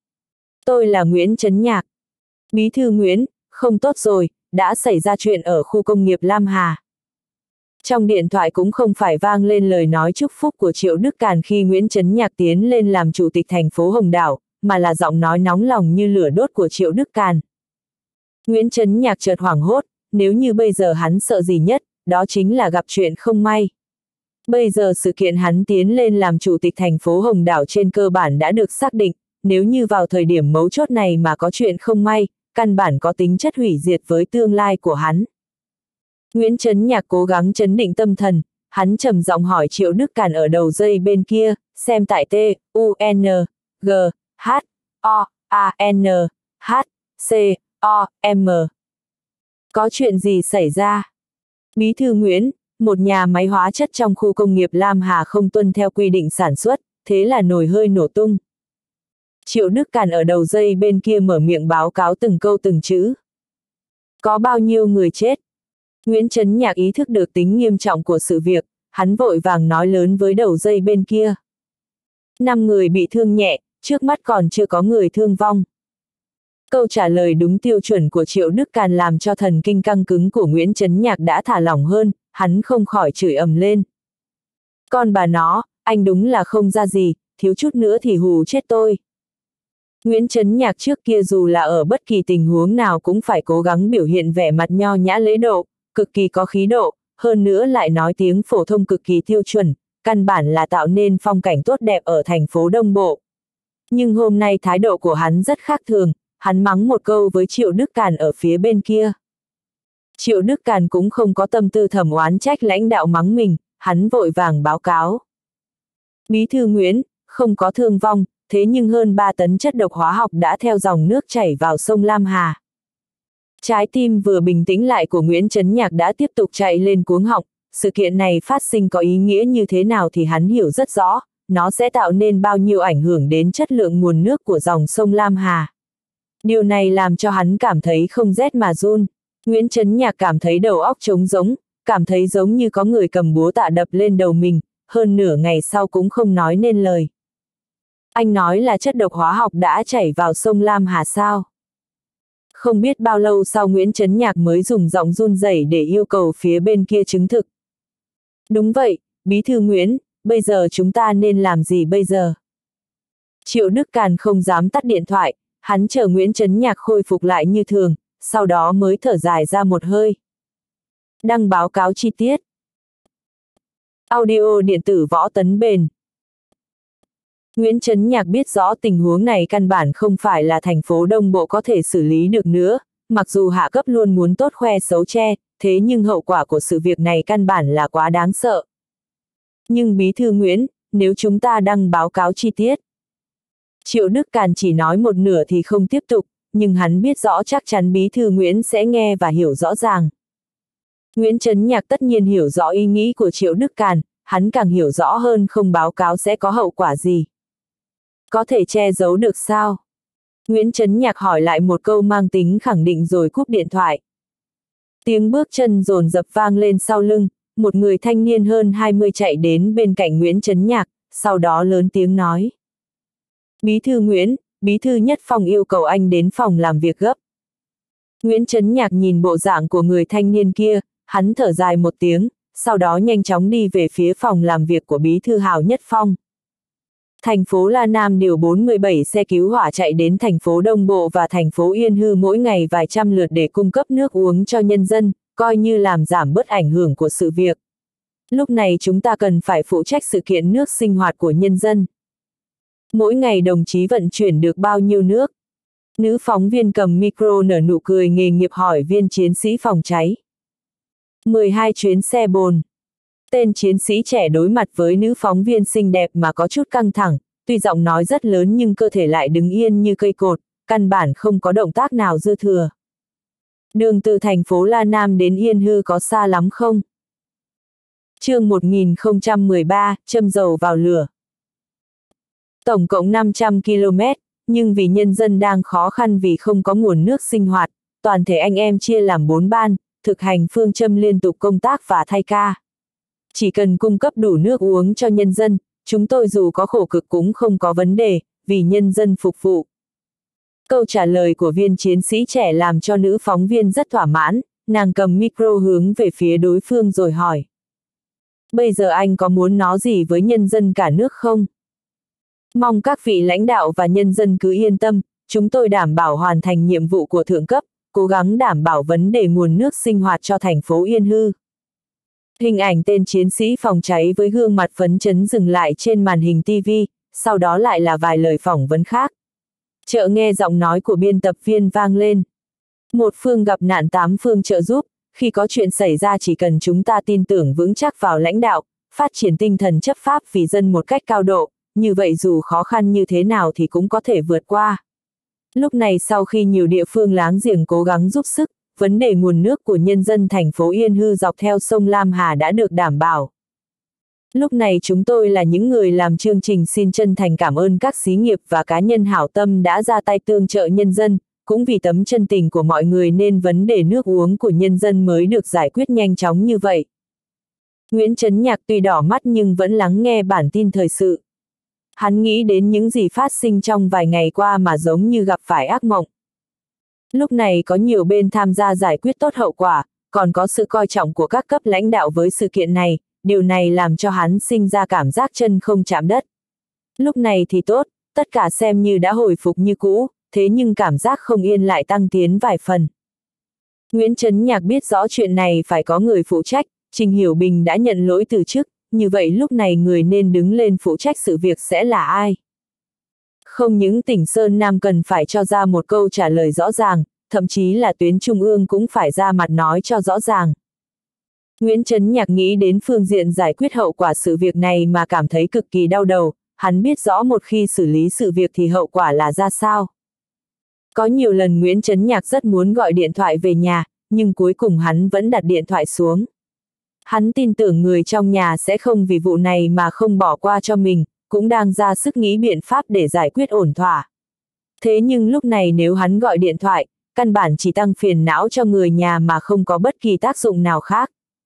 Tôi là Nguyễn Chấn Nhạc. Bí thư Nguyễn, không tốt rồi, đã xảy ra chuyện ở khu công nghiệp Lam Hà. Trong điện thoại cũng không phải vang lên lời nói chúc phúc của Triệu Đức Càn khi Nguyễn Chấn Nhạc tiến lên làm chủ tịch thành phố Hồng Đảo, mà là giọng nói nóng lòng như lửa đốt của Triệu Đức Càn. Nguyễn Chấn Nhạc chợt hoảng hốt, nếu như bây giờ hắn sợ gì nhất, đó chính là gặp chuyện không may. Bây giờ sự kiện hắn tiến lên làm chủ tịch thành phố Hồng Đảo trên cơ bản đã được xác định, nếu như vào thời điểm mấu chốt này mà có chuyện không may, căn bản có tính chất hủy diệt với tương lai của hắn. Nguyễn Chấn Nhạc cố gắng trấn định tâm thần, hắn trầm giọng hỏi Triệu Đức Càn ở đầu dây bên kia, xem tại T, U, N, G, H, O, A, N, H, C, O, M. Có chuyện gì xảy ra? Bí thư Nguyễn, một nhà máy hóa chất trong khu công nghiệp Lam Hà không tuân theo quy định sản xuất, thế là nồi hơi nổ tung. Triệu Đức Càn ở đầu dây bên kia mở miệng báo cáo từng câu từng chữ. Có bao nhiêu người chết? Nguyễn Chấn Nhạc ý thức được tính nghiêm trọng của sự việc, hắn vội vàng nói lớn với đầu dây bên kia. 5 người bị thương nhẹ, trước mắt còn chưa có người thương vong. Câu trả lời đúng tiêu chuẩn của Triệu Đức Càn làm cho thần kinh căng cứng của Nguyễn Chấn Nhạc đã thả lỏng hơn, hắn không khỏi chửi ầm lên. Con bà nó, anh đúng là không ra gì, thiếu chút nữa thì hù chết tôi. Nguyễn Chấn Nhạc trước kia dù là ở bất kỳ tình huống nào cũng phải cố gắng biểu hiện vẻ mặt nho nhã lễ độ, cực kỳ có khí độ, hơn nữa lại nói tiếng phổ thông cực kỳ tiêu chuẩn, căn bản là tạo nên phong cảnh tốt đẹp ở thành phố Đông Bộ. Nhưng hôm nay thái độ của hắn rất khác thường, hắn mắng một câu với Triệu Đức Càn ở phía bên kia. Triệu Đức Càn cũng không có tâm tư thẩm oán trách lãnh đạo mắng mình, hắn vội vàng báo cáo. Bí thư Nguyễn, không có thương vong, thế nhưng hơn 3 tấn chất độc hóa học đã theo dòng nước chảy vào sông Lam Hà. Trái tim vừa bình tĩnh lại của Nguyễn Chấn Nhạc đã tiếp tục chạy lên cuống họng, sự kiện này phát sinh có ý nghĩa như thế nào thì hắn hiểu rất rõ, nó sẽ tạo nên bao nhiêu ảnh hưởng đến chất lượng nguồn nước của dòng sông Lam Hà. Điều này làm cho hắn cảm thấy không rét mà run. Nguyễn Chấn Nhạc cảm thấy đầu óc trống rỗng, cảm thấy giống như có người cầm búa tạ đập lên đầu mình, hơn nửa ngày sau cũng không nói nên lời. Anh nói là chất độc hóa học đã chảy vào sông Lam Hà sao? Không biết bao lâu sau Nguyễn Chấn Nhạc mới dùng giọng run rẩy để yêu cầu phía bên kia chứng thực. Đúng vậy, Bí thư Nguyễn, bây giờ chúng ta nên làm gì bây giờ? Triệu Đức Càn không dám tắt điện thoại, hắn chờ Nguyễn Chấn Nhạc khôi phục lại như thường, sau đó mới thở dài ra một hơi. Đăng báo cáo chi tiết. Audio điện tử Võ Tấn Bền. Nguyễn Chấn Nhạc biết rõ tình huống này căn bản không phải là thành phố Đông Bộ có thể xử lý được nữa, mặc dù hạ cấp luôn muốn tốt khoe xấu che, thế nhưng hậu quả của sự việc này căn bản là quá đáng sợ. Nhưng Bí thư Nguyễn, nếu chúng ta đăng báo cáo chi tiết. Triệu Đức Càn chỉ nói một nửa thì không tiếp tục, nhưng hắn biết rõ chắc chắn Bí thư Nguyễn sẽ nghe và hiểu rõ ràng. Nguyễn Chấn Nhạc tất nhiên hiểu rõ ý nghĩ của Triệu Đức Càn, hắn càng hiểu rõ hơn không báo cáo sẽ có hậu quả gì. Có thể che giấu được sao? Nguyễn Chấn Nhạc hỏi lại một câu mang tính khẳng định rồi cúp điện thoại. Tiếng bước chân dồn dập vang lên sau lưng, một người thanh niên hơn 20 chạy đến bên cạnh Nguyễn Chấn Nhạc, sau đó lớn tiếng nói. Bí thư Nguyễn, Bí thư Nhất Phong yêu cầu anh đến phòng làm việc gấp. Nguyễn Chấn Nhạc nhìn bộ dạng của người thanh niên kia, hắn thở dài một tiếng, sau đó nhanh chóng đi về phía phòng làm việc của Bí thư Hào Nhất Phong. Thành phố La Nam điều 47 xe cứu hỏa chạy đến thành phố Đông Bộ và thành phố Yên Hư mỗi ngày vài trăm lượt để cung cấp nước uống cho nhân dân, coi như làm giảm bớt ảnh hưởng của sự việc. Lúc này chúng ta cần phải phụ trách sự kiện nước sinh hoạt của nhân dân. Mỗi ngày đồng chí vận chuyển được bao nhiêu nước? Nữ phóng viên cầm micro nở nụ cười nghề nghiệp hỏi viên chiến sĩ phòng cháy. 12 chuyến xe bồn. Tên chiến sĩ trẻ đối mặt với nữ phóng viên xinh đẹp mà có chút căng thẳng, tuy giọng nói rất lớn nhưng cơ thể lại đứng yên như cây cột, căn bản không có động tác nào dư thừa. Đường từ thành phố La Nam đến Yên Hư có xa lắm không? Chương 1013, châm dầu vào lửa. Tổng cộng 500 km, nhưng vì nhân dân đang khó khăn vì không có nguồn nước sinh hoạt, toàn thể anh em chia làm 4 ban, thực hành phương châm liên tục công tác và thay ca. Chỉ cần cung cấp đủ nước uống cho nhân dân, chúng tôi dù có khổ cực cũng không có vấn đề, vì nhân dân phục vụ. Câu trả lời của viên chiến sĩ trẻ làm cho nữ phóng viên rất thỏa mãn, nàng cầm micro hướng về phía đối phương rồi hỏi. Bây giờ anh có muốn nói gì với nhân dân cả nước không? Mong các vị lãnh đạo và nhân dân cứ yên tâm, chúng tôi đảm bảo hoàn thành nhiệm vụ của thượng cấp, cố gắng đảm bảo vấn đề nguồn nước sinh hoạt cho thành phố Yên Hư. Hình ảnh tên chiến sĩ phòng cháy với gương mặt phấn chấn dừng lại trên màn hình TV, sau đó lại là vài lời phỏng vấn khác. Chợ nghe giọng nói của biên tập viên vang lên. Một phương gặp nạn 8 phương trợ giúp, khi có chuyện xảy ra chỉ cần chúng ta tin tưởng vững chắc vào lãnh đạo, phát triển tinh thần chấp pháp vì dân một cách cao độ, như vậy dù khó khăn như thế nào thì cũng có thể vượt qua. Lúc này sau khi nhiều địa phương láng giềng cố gắng giúp sức, vấn đề nguồn nước của nhân dân thành phố Yên Hư dọc theo sông Lam Hà đã được đảm bảo. Lúc này chúng tôi là những người làm chương trình xin chân thành cảm ơn các xí nghiệp và cá nhân hảo tâm đã ra tay tương trợ nhân dân, cũng vì tấm chân tình của mọi người nên vấn đề nước uống của nhân dân mới được giải quyết nhanh chóng như vậy. Nguyễn Chấn Nhạc tuy đỏ mắt nhưng vẫn lắng nghe bản tin thời sự. Hắn nghĩ đến những gì phát sinh trong vài ngày qua mà giống như gặp phải ác mộng. Lúc này có nhiều bên tham gia giải quyết tốt hậu quả, còn có sự coi trọng của các cấp lãnh đạo với sự kiện này, điều này làm cho hắn sinh ra cảm giác chân không chạm đất. Lúc này thì tốt, tất cả xem như đã hồi phục như cũ, thế nhưng cảm giác không yên lại tăng tiến vài phần. Nguyễn Chấn Nhạc biết rõ chuyện này phải có người phụ trách, Trình Hiểu Bình đã nhận lỗi từ chức, như vậy lúc này người nên đứng lên phụ trách sự việc sẽ là ai? Không những tỉnh Sơn Nam cần phải cho ra một câu trả lời rõ ràng, thậm chí là tuyến trung ương cũng phải ra mặt nói cho rõ ràng. Nguyễn Chấn Nhạc nghĩ đến phương diện giải quyết hậu quả sự việc này mà cảm thấy cực kỳ đau đầu, hắn biết rõ một khi xử lý sự việc thì hậu quả là ra sao. Có nhiều lần Nguyễn Chấn Nhạc rất muốn gọi điện thoại về nhà, nhưng cuối cùng hắn vẫn đặt điện thoại xuống. Hắn tin tưởng người trong nhà sẽ không vì vụ này mà không bỏ qua cho mình, cũng đang ra sức nghĩ biện pháp để giải quyết ổn thỏa. Thế nhưng lúc này nếu hắn gọi điện thoại, căn bản chỉ tăng phiền não cho người nhà mà không có bất kỳ tác dụng nào khác.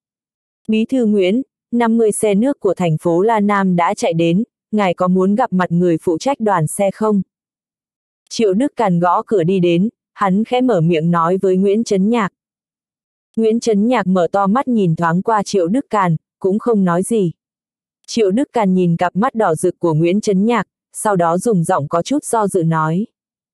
Bí thư Nguyễn, 50 xe nước của thành phố La Nam đã chạy đến, ngài có muốn gặp mặt người phụ trách đoàn xe không? Triệu Đức Càn gõ cửa đi đến, hắn khẽ mở miệng nói với Nguyễn Chấn Nhạc. Nguyễn Chấn Nhạc mở to mắt nhìn thoáng qua Triệu Đức Càn, cũng không nói gì. Triệu Đức Càn nhìn cặp mắt đỏ rực của Nguyễn Chấn Nhạc, sau đó dùng giọng có chút do dự nói.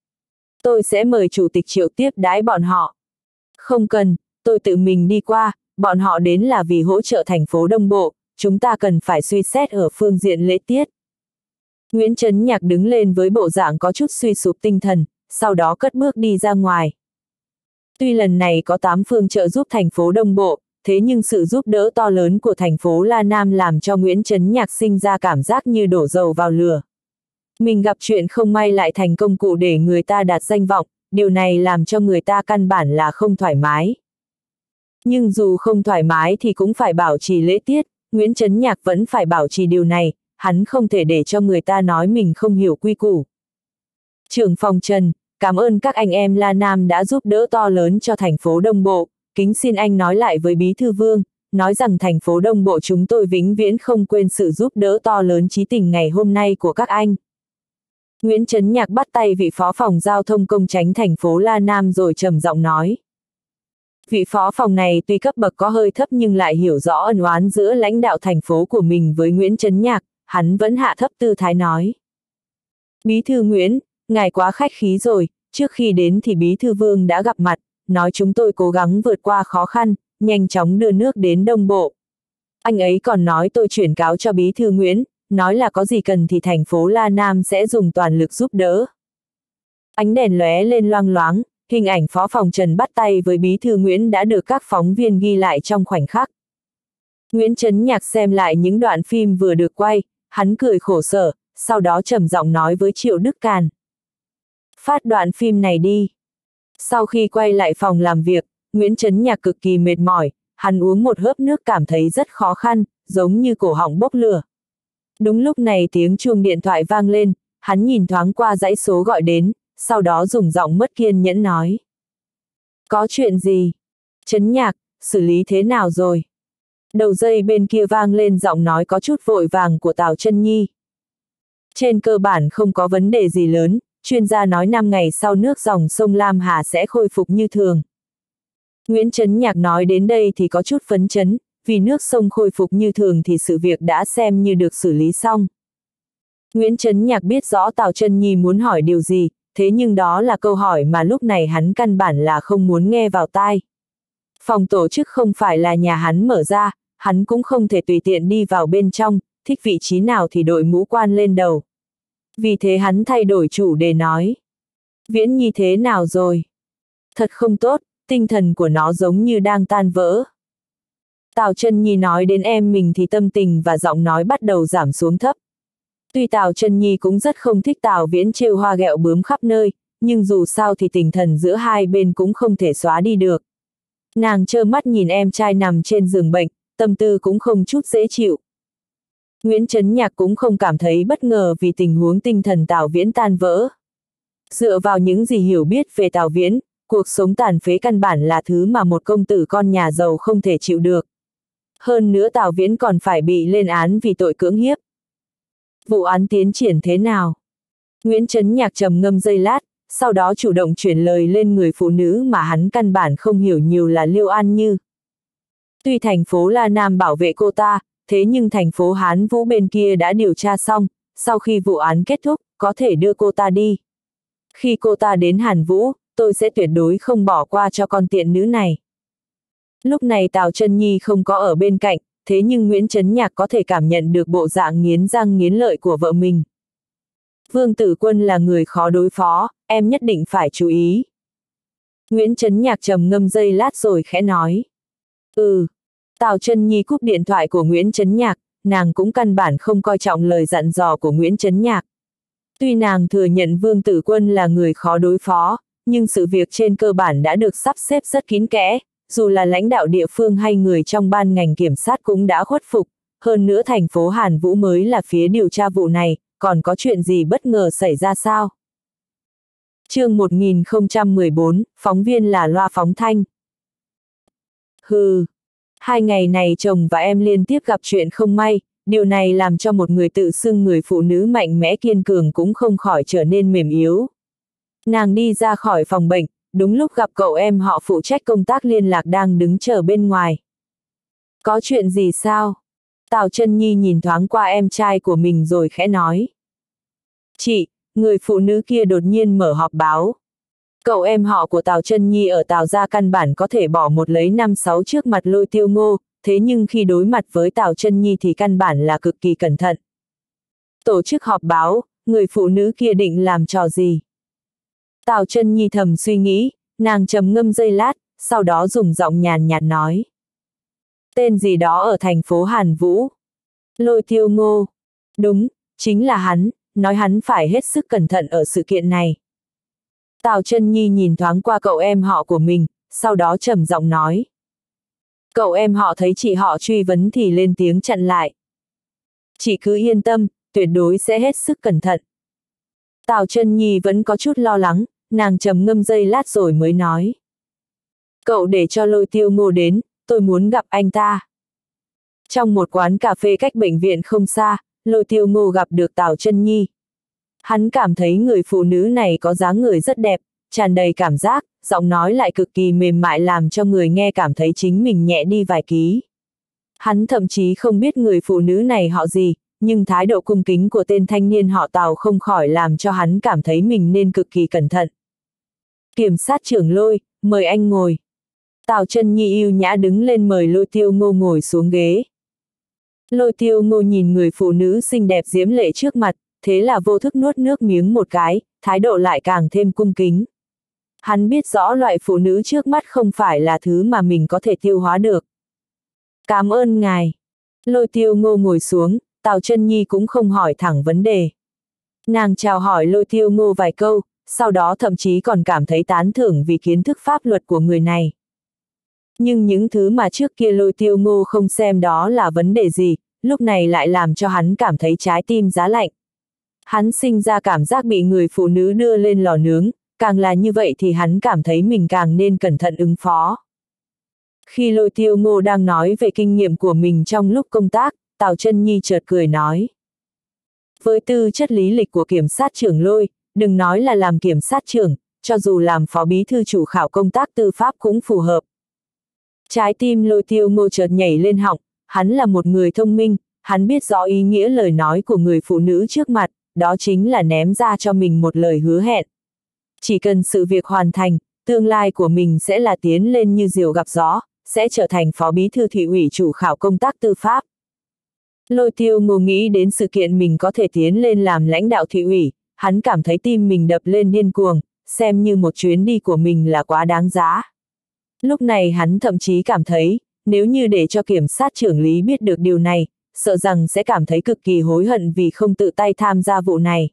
Tôi sẽ mời chủ tịch Triệu tiếp đãi bọn họ. Không cần, tôi tự mình đi qua, bọn họ đến là vì hỗ trợ thành phố Đông Bộ, chúng ta cần phải suy xét ở phương diện lễ tiết. Nguyễn Chấn Nhạc đứng lên với bộ dạng có chút suy sụp tinh thần, sau đó cất bước đi ra ngoài. Tuy lần này có 8 phương trợ giúp thành phố Đông Bộ, thế nhưng sự giúp đỡ to lớn của thành phố La Nam làm cho Nguyễn Chấn Nhạc sinh ra cảm giác như đổ dầu vào lửa. Mình gặp chuyện không may lại thành công cụ để người ta đạt danh vọng, điều này làm cho người ta căn bản là không thoải mái. Nhưng dù không thoải mái thì cũng phải bảo trì lễ tiết, Nguyễn Chấn Nhạc vẫn phải bảo trì điều này, hắn không thể để cho người ta nói mình không hiểu quy củ. Trưởng phòng Trần, cảm ơn các anh em La Nam đã giúp đỡ to lớn cho thành phố Đông Bộ, kính xin anh nói lại với Bí thư Vương, nói rằng thành phố Đông Bộ chúng tôi vĩnh viễn không quên sự giúp đỡ to lớn chí tình ngày hôm nay của các anh. Nguyễn Chấn Nhạc bắt tay vị phó phòng giao thông công chánh thành phố La Nam rồi trầm giọng nói. Vị phó phòng này tuy cấp bậc có hơi thấp nhưng lại hiểu rõ ân oán giữa lãnh đạo thành phố của mình với Nguyễn Chấn Nhạc, hắn vẫn hạ thấp tư thái nói. Bí thư Nguyễn, ngài quá khách khí rồi, trước khi đến thì Bí thư Vương đã gặp mặt, nói chúng tôi cố gắng vượt qua khó khăn, nhanh chóng đưa nước đến Đông Bộ. Anh ấy còn nói tôi chuyển cáo cho Bí thư Nguyễn, nói là có gì cần thì thành phố La Nam sẽ dùng toàn lực giúp đỡ. Ánh đèn lóe lên loang loáng, hình ảnh phó phòng Trần bắt tay với Bí thư Nguyễn đã được các phóng viên ghi lại trong khoảnh khắc. Nguyễn Chấn Nhạc xem lại những đoạn phim vừa được quay, hắn cười khổ sở, sau đó trầm giọng nói với Triệu Đức Càn. Phát đoạn phim này đi. Sau khi quay lại phòng làm việc, Nguyễn Chấn Nhạc cực kỳ mệt mỏi, hắn uống một hớp nước cảm thấy rất khó khăn, giống như cổ họng bốc lửa. Đúng lúc này tiếng chuông điện thoại vang lên, hắn nhìn thoáng qua dãy số gọi đến, sau đó dùng giọng mất kiên nhẫn nói. Có chuyện gì? Chấn Nhạc, xử lý thế nào rồi? Đầu dây bên kia vang lên giọng nói có chút vội vàng của Tào Chân Nhi. Trên cơ bản không có vấn đề gì lớn, chuyên gia nói 5 ngày sau nước dòng sông Lam Hà sẽ khôi phục như thường. Nguyễn Chấn Nhạc nói đến đây thì có chút phấn chấn, vì nước sông khôi phục như thường thì sự việc đã xem như được xử lý xong. Nguyễn Chấn Nhạc biết rõ Tào Chân Nhi muốn hỏi điều gì, thế nhưng đó là câu hỏi mà lúc này hắn căn bản là không muốn nghe vào tai. Phòng tổ chức không phải là nhà hắn mở ra, hắn cũng không thể tùy tiện đi vào bên trong, thích vị trí nào thì đội mũ quan lên đầu. Vì thế hắn thay đổi chủ đề nói. Viễn Nhi thế nào rồi? Thật không tốt, tinh thần của nó giống như đang tan vỡ. Tào Chân Nhi nói đến em mình thì tâm tình và giọng nói bắt đầu giảm xuống thấp. Tuy Tào Chân Nhi cũng rất không thích Tào Viễn trêu hoa ghẹo bướm khắp nơi, nhưng dù sao thì tình thần giữa hai bên cũng không thể xóa đi được. Nàng trơ mắt nhìn em trai nằm trên giường bệnh, tâm tư cũng không chút dễ chịu. Nguyễn Chấn Nhạc cũng không cảm thấy bất ngờ vì tình huống tinh thần Tào Viễn tan vỡ. Dựa vào những gì hiểu biết về Tào Viễn, cuộc sống tàn phế căn bản là thứ mà một công tử con nhà giàu không thể chịu được. Hơn nữa Tào Viễn còn phải bị lên án vì tội cưỡng hiếp. Vụ án tiến triển thế nào? Nguyễn Chấn Nhạc trầm ngâm giây lát, sau đó chủ động chuyển lời lên người phụ nữ mà hắn căn bản không hiểu nhiều là Liêu An Như. Tuy thành phố La Nam bảo vệ cô ta, thế nhưng thành phố Hán Vũ bên kia đã điều tra xong, sau khi vụ án kết thúc, có thể đưa cô ta đi. Khi cô ta đến Hàn Vũ, tôi sẽ tuyệt đối không bỏ qua cho con tiện nữ này. Lúc này Tào Chân Nhi không có ở bên cạnh, thế nhưng Nguyễn Chấn Nhạc có thể cảm nhận được bộ dạng nghiến răng nghiến lợi của vợ mình. Vương Tử Quân là người khó đối phó, em nhất định phải chú ý. Nguyễn Chấn Nhạc trầm ngâm giây lát rồi khẽ nói. Tào Chân Nhi cúp điện thoại của Nguyễn Chấn Nhạc, nàng cũng căn bản không coi trọng lời dặn dò của Nguyễn Chấn Nhạc. Tuy nàng thừa nhận Vương Tử Quân là người khó đối phó, nhưng sự việc trên cơ bản đã được sắp xếp rất kín kẽ, dù là lãnh đạo địa phương hay người trong ban ngành kiểm sát cũng đã khuất phục, hơn nữa thành phố Hàn Vũ mới là phía điều tra vụ này, còn có chuyện gì bất ngờ xảy ra sao? Chương 1014, phóng viên là loa phóng thanh. Hai ngày này chồng và em liên tiếp gặp chuyện không may, điều này làm cho một người tự xưng người phụ nữ mạnh mẽ kiên cường cũng không khỏi trở nên mềm yếu. Nàng đi ra khỏi phòng bệnh, đúng lúc gặp cậu em họ phụ trách công tác liên lạc đang đứng chờ bên ngoài. Có chuyện gì sao? Tào Chân Nhi nhìn thoáng qua em trai của mình rồi khẽ nói. Chị, người phụ nữ kia đột nhiên mở họp báo. Cậu em họ của Tào Chân Nhi ở Tào gia căn bản có thể bỏ một lấy 5-6 trước mặt Lôi Tiêu Ngô, thế nhưng khi đối mặt với Tào Chân Nhi thì căn bản là cực kỳ cẩn thận. Tổ chức họp báo, người phụ nữ kia định làm trò gì? Tào Chân Nhi thầm suy nghĩ, nàng trầm ngâm giây lát, sau đó dùng giọng nhàn nhạt nói. Tên gì đó ở thành phố Hàn Vũ. Lôi Tiêu Ngô. Đúng, chính là hắn, nói hắn phải hết sức cẩn thận ở sự kiện này. Tào Chân Nhi nhìn thoáng qua cậu em họ của mình, sau đó trầm giọng nói. Cậu em họ thấy chị họ truy vấn thì lên tiếng chặn lại. Chị cứ yên tâm, tuyệt đối sẽ hết sức cẩn thận. Tào Chân Nhi vẫn có chút lo lắng, nàng trầm ngâm giây lát rồi mới nói. Cậu để cho Lôi Tiêu Ngô đến, tôi muốn gặp anh ta. Trong một quán cà phê cách bệnh viện không xa, Lôi Tiêu Ngô gặp được Tào Chân Nhi. Hắn cảm thấy người phụ nữ này có dáng người rất đẹp, tràn đầy cảm giác, giọng nói lại cực kỳ mềm mại làm cho người nghe cảm thấy chính mình nhẹ đi vài ký. Hắn thậm chí không biết người phụ nữ này họ gì, nhưng thái độ cung kính của tên thanh niên họ Tào không khỏi làm cho hắn cảm thấy mình nên cực kỳ cẩn thận. Kiểm sát trưởng Lôi, mời anh ngồi. Tào Chân Nhi yêu nhã đứng lên mời Lôi Tiêu Ngô ngồi xuống ghế. Lôi Tiêu Ngô nhìn người phụ nữ xinh đẹp diễm lệ trước mặt, thế là vô thức nuốt nước miếng một cái, thái độ lại càng thêm cung kính. Hắn biết rõ loại phụ nữ trước mắt không phải là thứ mà mình có thể tiêu hóa được. Cảm ơn ngài. Lôi Tiêu Ngô ngồi xuống, Tào Chân Nhi cũng không hỏi thẳng vấn đề. Nàng chào hỏi Lôi Tiêu Ngô vài câu, sau đó thậm chí còn cảm thấy tán thưởng vì kiến thức pháp luật của người này. Nhưng những thứ mà trước kia Lôi Tiêu Ngô không xem đó là vấn đề gì, lúc này lại làm cho hắn cảm thấy trái tim giá lạnh. Hắn sinh ra cảm giác bị người phụ nữ đưa lên lò nướng, càng là như vậy thì hắn cảm thấy mình càng nên cẩn thận ứng phó. Khi Lôi Tiêu Ngô đang nói về kinh nghiệm của mình trong lúc công tác, Tào Chân Nhi chợt cười nói. Với tư chất lý lịch của kiểm sát trưởng Lôi, đừng nói là làm kiểm sát trưởng, cho dù làm phó bí thư chủ khảo công tác tư pháp cũng phù hợp. Trái tim Lôi Tiêu Ngô chợt nhảy lên họng, hắn là một người thông minh, hắn biết rõ ý nghĩa lời nói của người phụ nữ trước mặt, đó chính là ném ra cho mình một lời hứa hẹn. Chỉ cần sự việc hoàn thành, tương lai của mình sẽ là tiến lên như diều gặp gió, sẽ trở thành phó bí thư thị ủy chủ khảo công tác tư pháp. Lôi Tiêu Ngô nghĩ đến sự kiện mình có thể tiến lên làm lãnh đạo thị ủy, hắn cảm thấy tim mình đập lên điên cuồng, xem như một chuyến đi của mình là quá đáng giá. Lúc này hắn thậm chí cảm thấy, nếu như để cho kiểm sát trưởng Lý biết được điều này, sợ rằng sẽ cảm thấy cực kỳ hối hận vì không tự tay tham gia vụ này.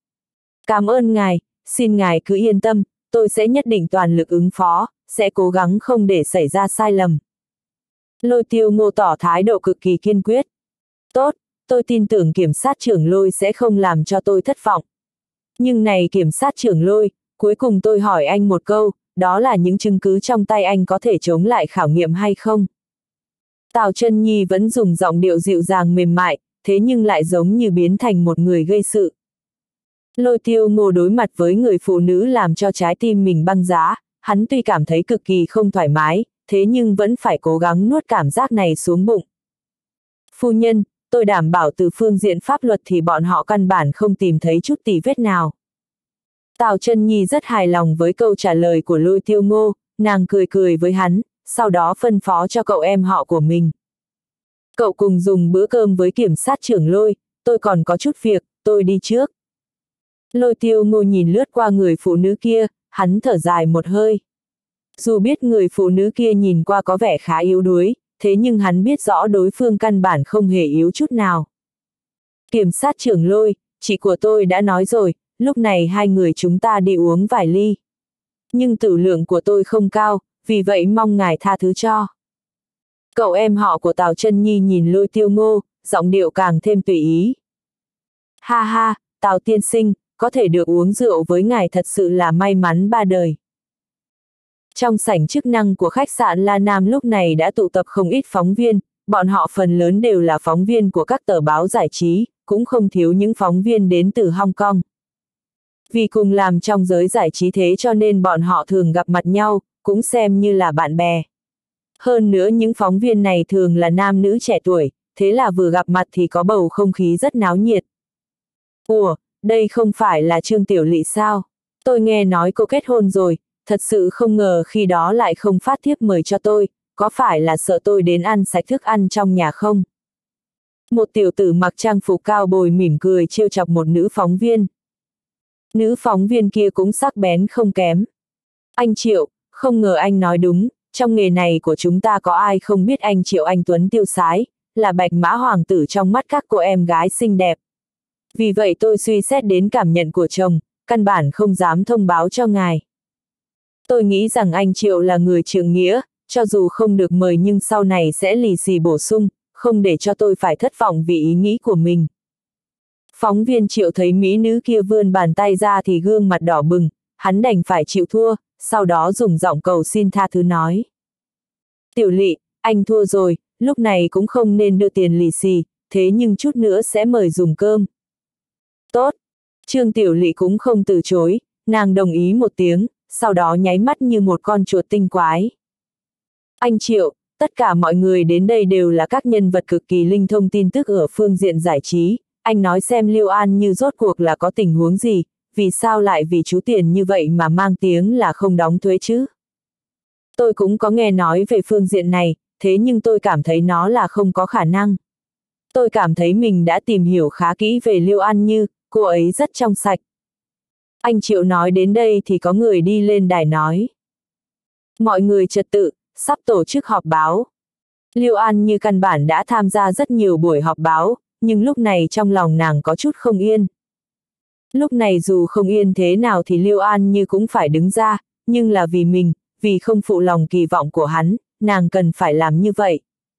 Cảm ơn ngài, xin ngài cứ yên tâm, tôi sẽ nhất định toàn lực ứng phó, sẽ cố gắng không để xảy ra sai lầm. Lôi Tiêu Ngô tỏ thái độ cực kỳ kiên quyết. Tốt, tôi tin tưởng kiểm sát trưởng Lôi sẽ không làm cho tôi thất vọng. Nhưng này kiểm sát trưởng Lôi, cuối cùng tôi hỏi anh một câu, đó là những chứng cứ trong tay anh có thể chống lại khảo nghiệm hay không? Tào Chân Nhi vẫn dùng giọng điệu dịu dàng mềm mại, thế nhưng lại giống như biến thành một người gây sự. Lôi Tiêu Ngô đối mặt với người phụ nữ làm cho trái tim mình băng giá, hắn tuy cảm thấy cực kỳ không thoải mái, thế nhưng vẫn phải cố gắng nuốt cảm giác này xuống bụng. Phu nhân, tôi đảm bảo từ phương diện pháp luật thì bọn họ căn bản không tìm thấy chút tì vết nào. Tào Chân Nhi rất hài lòng với câu trả lời của Lôi Tiêu Ngô, nàng cười cười với hắn, sau đó phân phó cho cậu em họ của mình. Cậu cùng dùng bữa cơm với kiểm sát trưởng Lôi, tôi còn có chút việc, tôi đi trước. Lôi Tiêu Ngô nhìn lướt qua người phụ nữ kia, hắn thở dài một hơi. Dù biết người phụ nữ kia nhìn qua có vẻ khá yếu đuối, thế nhưng hắn biết rõ đối phương căn bản không hề yếu chút nào. Kiểm sát trưởng Lôi, chị của tôi đã nói rồi, lúc này hai người chúng ta đi uống vài ly. Nhưng tử lượng của tôi không cao, vì vậy mong ngài tha thứ cho. Cậu em họ của Tào Chân Nhi nhìn Lôi Tiêu Ngô, giọng điệu càng thêm tùy ý. Ha ha, Tào tiên sinh, có thể được uống rượu với ngài thật sự là may mắn ba đời. Trong sảnh chức năng của khách sạn La Nam lúc này đã tụ tập không ít phóng viên, bọn họ phần lớn đều là phóng viên của các tờ báo giải trí, cũng không thiếu những phóng viên đến từ Hong Kong. Vì cùng làm trong giới giải trí thế cho nên bọn họ thường gặp mặt nhau, cũng xem như là bạn bè. Hơn nữa những phóng viên này thường là nam nữ trẻ tuổi, thế là vừa gặp mặt thì có bầu không khí rất náo nhiệt. Ủa, đây không phải là Trương Tiểu Lị sao? Tôi nghe nói cô kết hôn rồi, thật sự không ngờ khi đó lại không phát thiếp mời cho tôi, có phải là sợ tôi đến ăn sạch thức ăn trong nhà không? Một tiểu tử mặc trang phục cao bồi mỉm cười trêu chọc một nữ phóng viên. Nữ phóng viên kia cũng sắc bén không kém. Anh Triệu, không ngờ anh nói đúng, trong nghề này của chúng ta có ai không biết anh Triệu anh Tuấn tiêu sái, là bạch mã hoàng tử trong mắt các cô em gái xinh đẹp. Vì vậy tôi suy xét đến cảm nhận của chồng, căn bản không dám thông báo cho ngài. Tôi nghĩ rằng anh Triệu là người trượng nghĩa, cho dù không được mời nhưng sau này sẽ lì xì bổ sung, không để cho tôi phải thất vọng vì ý nghĩ của mình. Phóng viên Triệu thấy mỹ nữ kia vươn bàn tay ra thì gương mặt đỏ bừng, hắn đành phải chịu thua, sau đó dùng giọng cầu xin tha thứ nói. Tiểu Lị, anh thua rồi, lúc này cũng không nên đưa tiền lì xì, thế nhưng chút nữa sẽ mời dùng cơm. Tốt. Trương Tiểu Lị cũng không từ chối, nàng đồng ý một tiếng, sau đó nháy mắt như một con chuột tinh quái. Anh Triệu, tất cả mọi người đến đây đều là các nhân vật cực kỳ linh thông tin tức ở phương diện giải trí, anh nói xem Liêu An Như rốt cuộc là có tình huống gì, vì sao lại vì chú tiền như vậy mà mang tiếng là không đóng thuế chứ? Tôi cũng có nghe nói về phương diện này, thế nhưng tôi cảm thấy nó là không có khả năng. Tôi cảm thấy mình đã tìm hiểu khá kỹ về Liêu An Như, cô ấy rất trong sạch. Anh Triệu nói đến đây thì có người đi lên đài nói. Mọi người trật tự, sắp tổ chức họp báo. Liêu An Như căn bản đã tham gia rất nhiều buổi họp báo, nhưng lúc này trong lòng nàng có chút không yên. Lúc này dù không yên thế nào thì Liêu An Như cũng phải đứng ra, nhưng là vì mình, vì không phụ lòng kỳ vọng của hắn, nàng cần phải làm như vậy.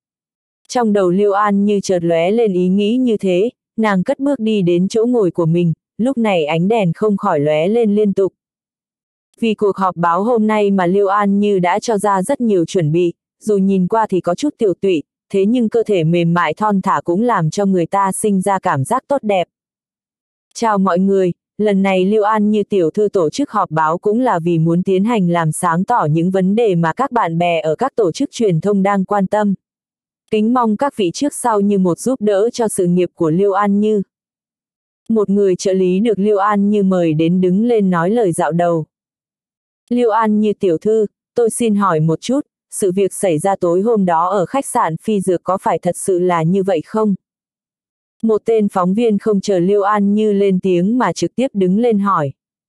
Trong đầu Liêu An Như chợt lóe lên ý nghĩ như thế, nàng cất bước đi đến chỗ ngồi của mình, lúc này ánh đèn không khỏi lóe lên liên tục. Vì cuộc họp báo hôm nay mà Liêu An Như đã cho ra rất nhiều chuẩn bị, dù nhìn qua thì có chút tiểu tụy, thế nhưng cơ thể mềm mại thon thả cũng làm cho người ta sinh ra cảm giác tốt đẹp. Chào mọi người, lần này Liêu An Như tiểu thư tổ chức họp báo cũng là vì muốn tiến hành làm sáng tỏ những vấn đề mà các bạn bè ở các tổ chức truyền thông đang quan tâm. Kính mong các vị trước sau như một giúp đỡ cho sự nghiệp của Liêu An Như. Một người trợ lý được Liêu An Như mời đến đứng lên nói lời dạo đầu. Liêu An Như tiểu thư, tôi xin hỏi một chút, sự việc xảy ra tối hôm đó ở khách sạn Phi Dược có phải thật sự là như vậy không? Một tên phóng viên không chờ Liêu An Như lên tiếng mà trực tiếp đứng lên hỏi.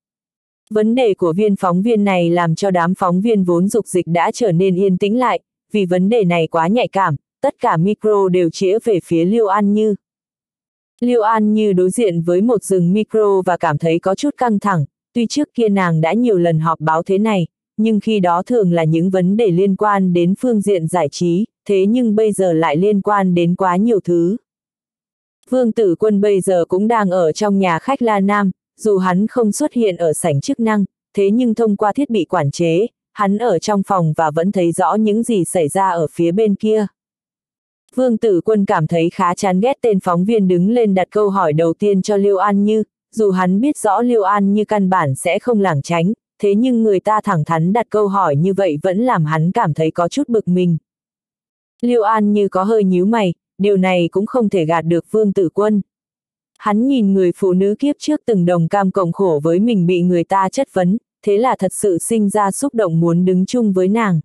Vấn đề của viên phóng viên này làm cho đám phóng viên vốn dục dịch đã trở nên yên tĩnh lại, vì vấn đề này quá nhạy cảm, tất cả micro đều chĩa về phía Liêu An Như. Liêu An Như đối diện với một rừng micro và cảm thấy có chút căng thẳng, tuy trước kia nàng đã nhiều lần họp báo thế này, nhưng khi đó thường là những vấn đề liên quan đến phương diện giải trí, thế nhưng bây giờ lại liên quan đến quá nhiều thứ. Vương Tử Quân bây giờ cũng đang ở trong nhà khách La Nam, dù hắn không xuất hiện ở sảnh chức năng, thế nhưng thông qua thiết bị quản chế, hắn ở trong phòng và vẫn thấy rõ những gì xảy ra ở phía bên kia. Vương Tử Quân cảm thấy khá chán ghét tên phóng viên đứng lên đặt câu hỏi đầu tiên cho Liêu An Như, dù hắn biết rõ Liêu An Như căn bản sẽ không lảng tránh, thế nhưng người ta thẳng thắn đặt câu hỏi như vậy vẫn làm hắn cảm thấy có chút bực mình. Liêu An Như có hơi nhíu mày, điều này cũng không thể gạt được Vương Tử Quân. Hắn nhìn người phụ nữ kiếp trước từng đồng cam cộng khổ với mình bị người ta chất vấn, thế là thật sự sinh ra xúc động muốn đứng chung với nàng.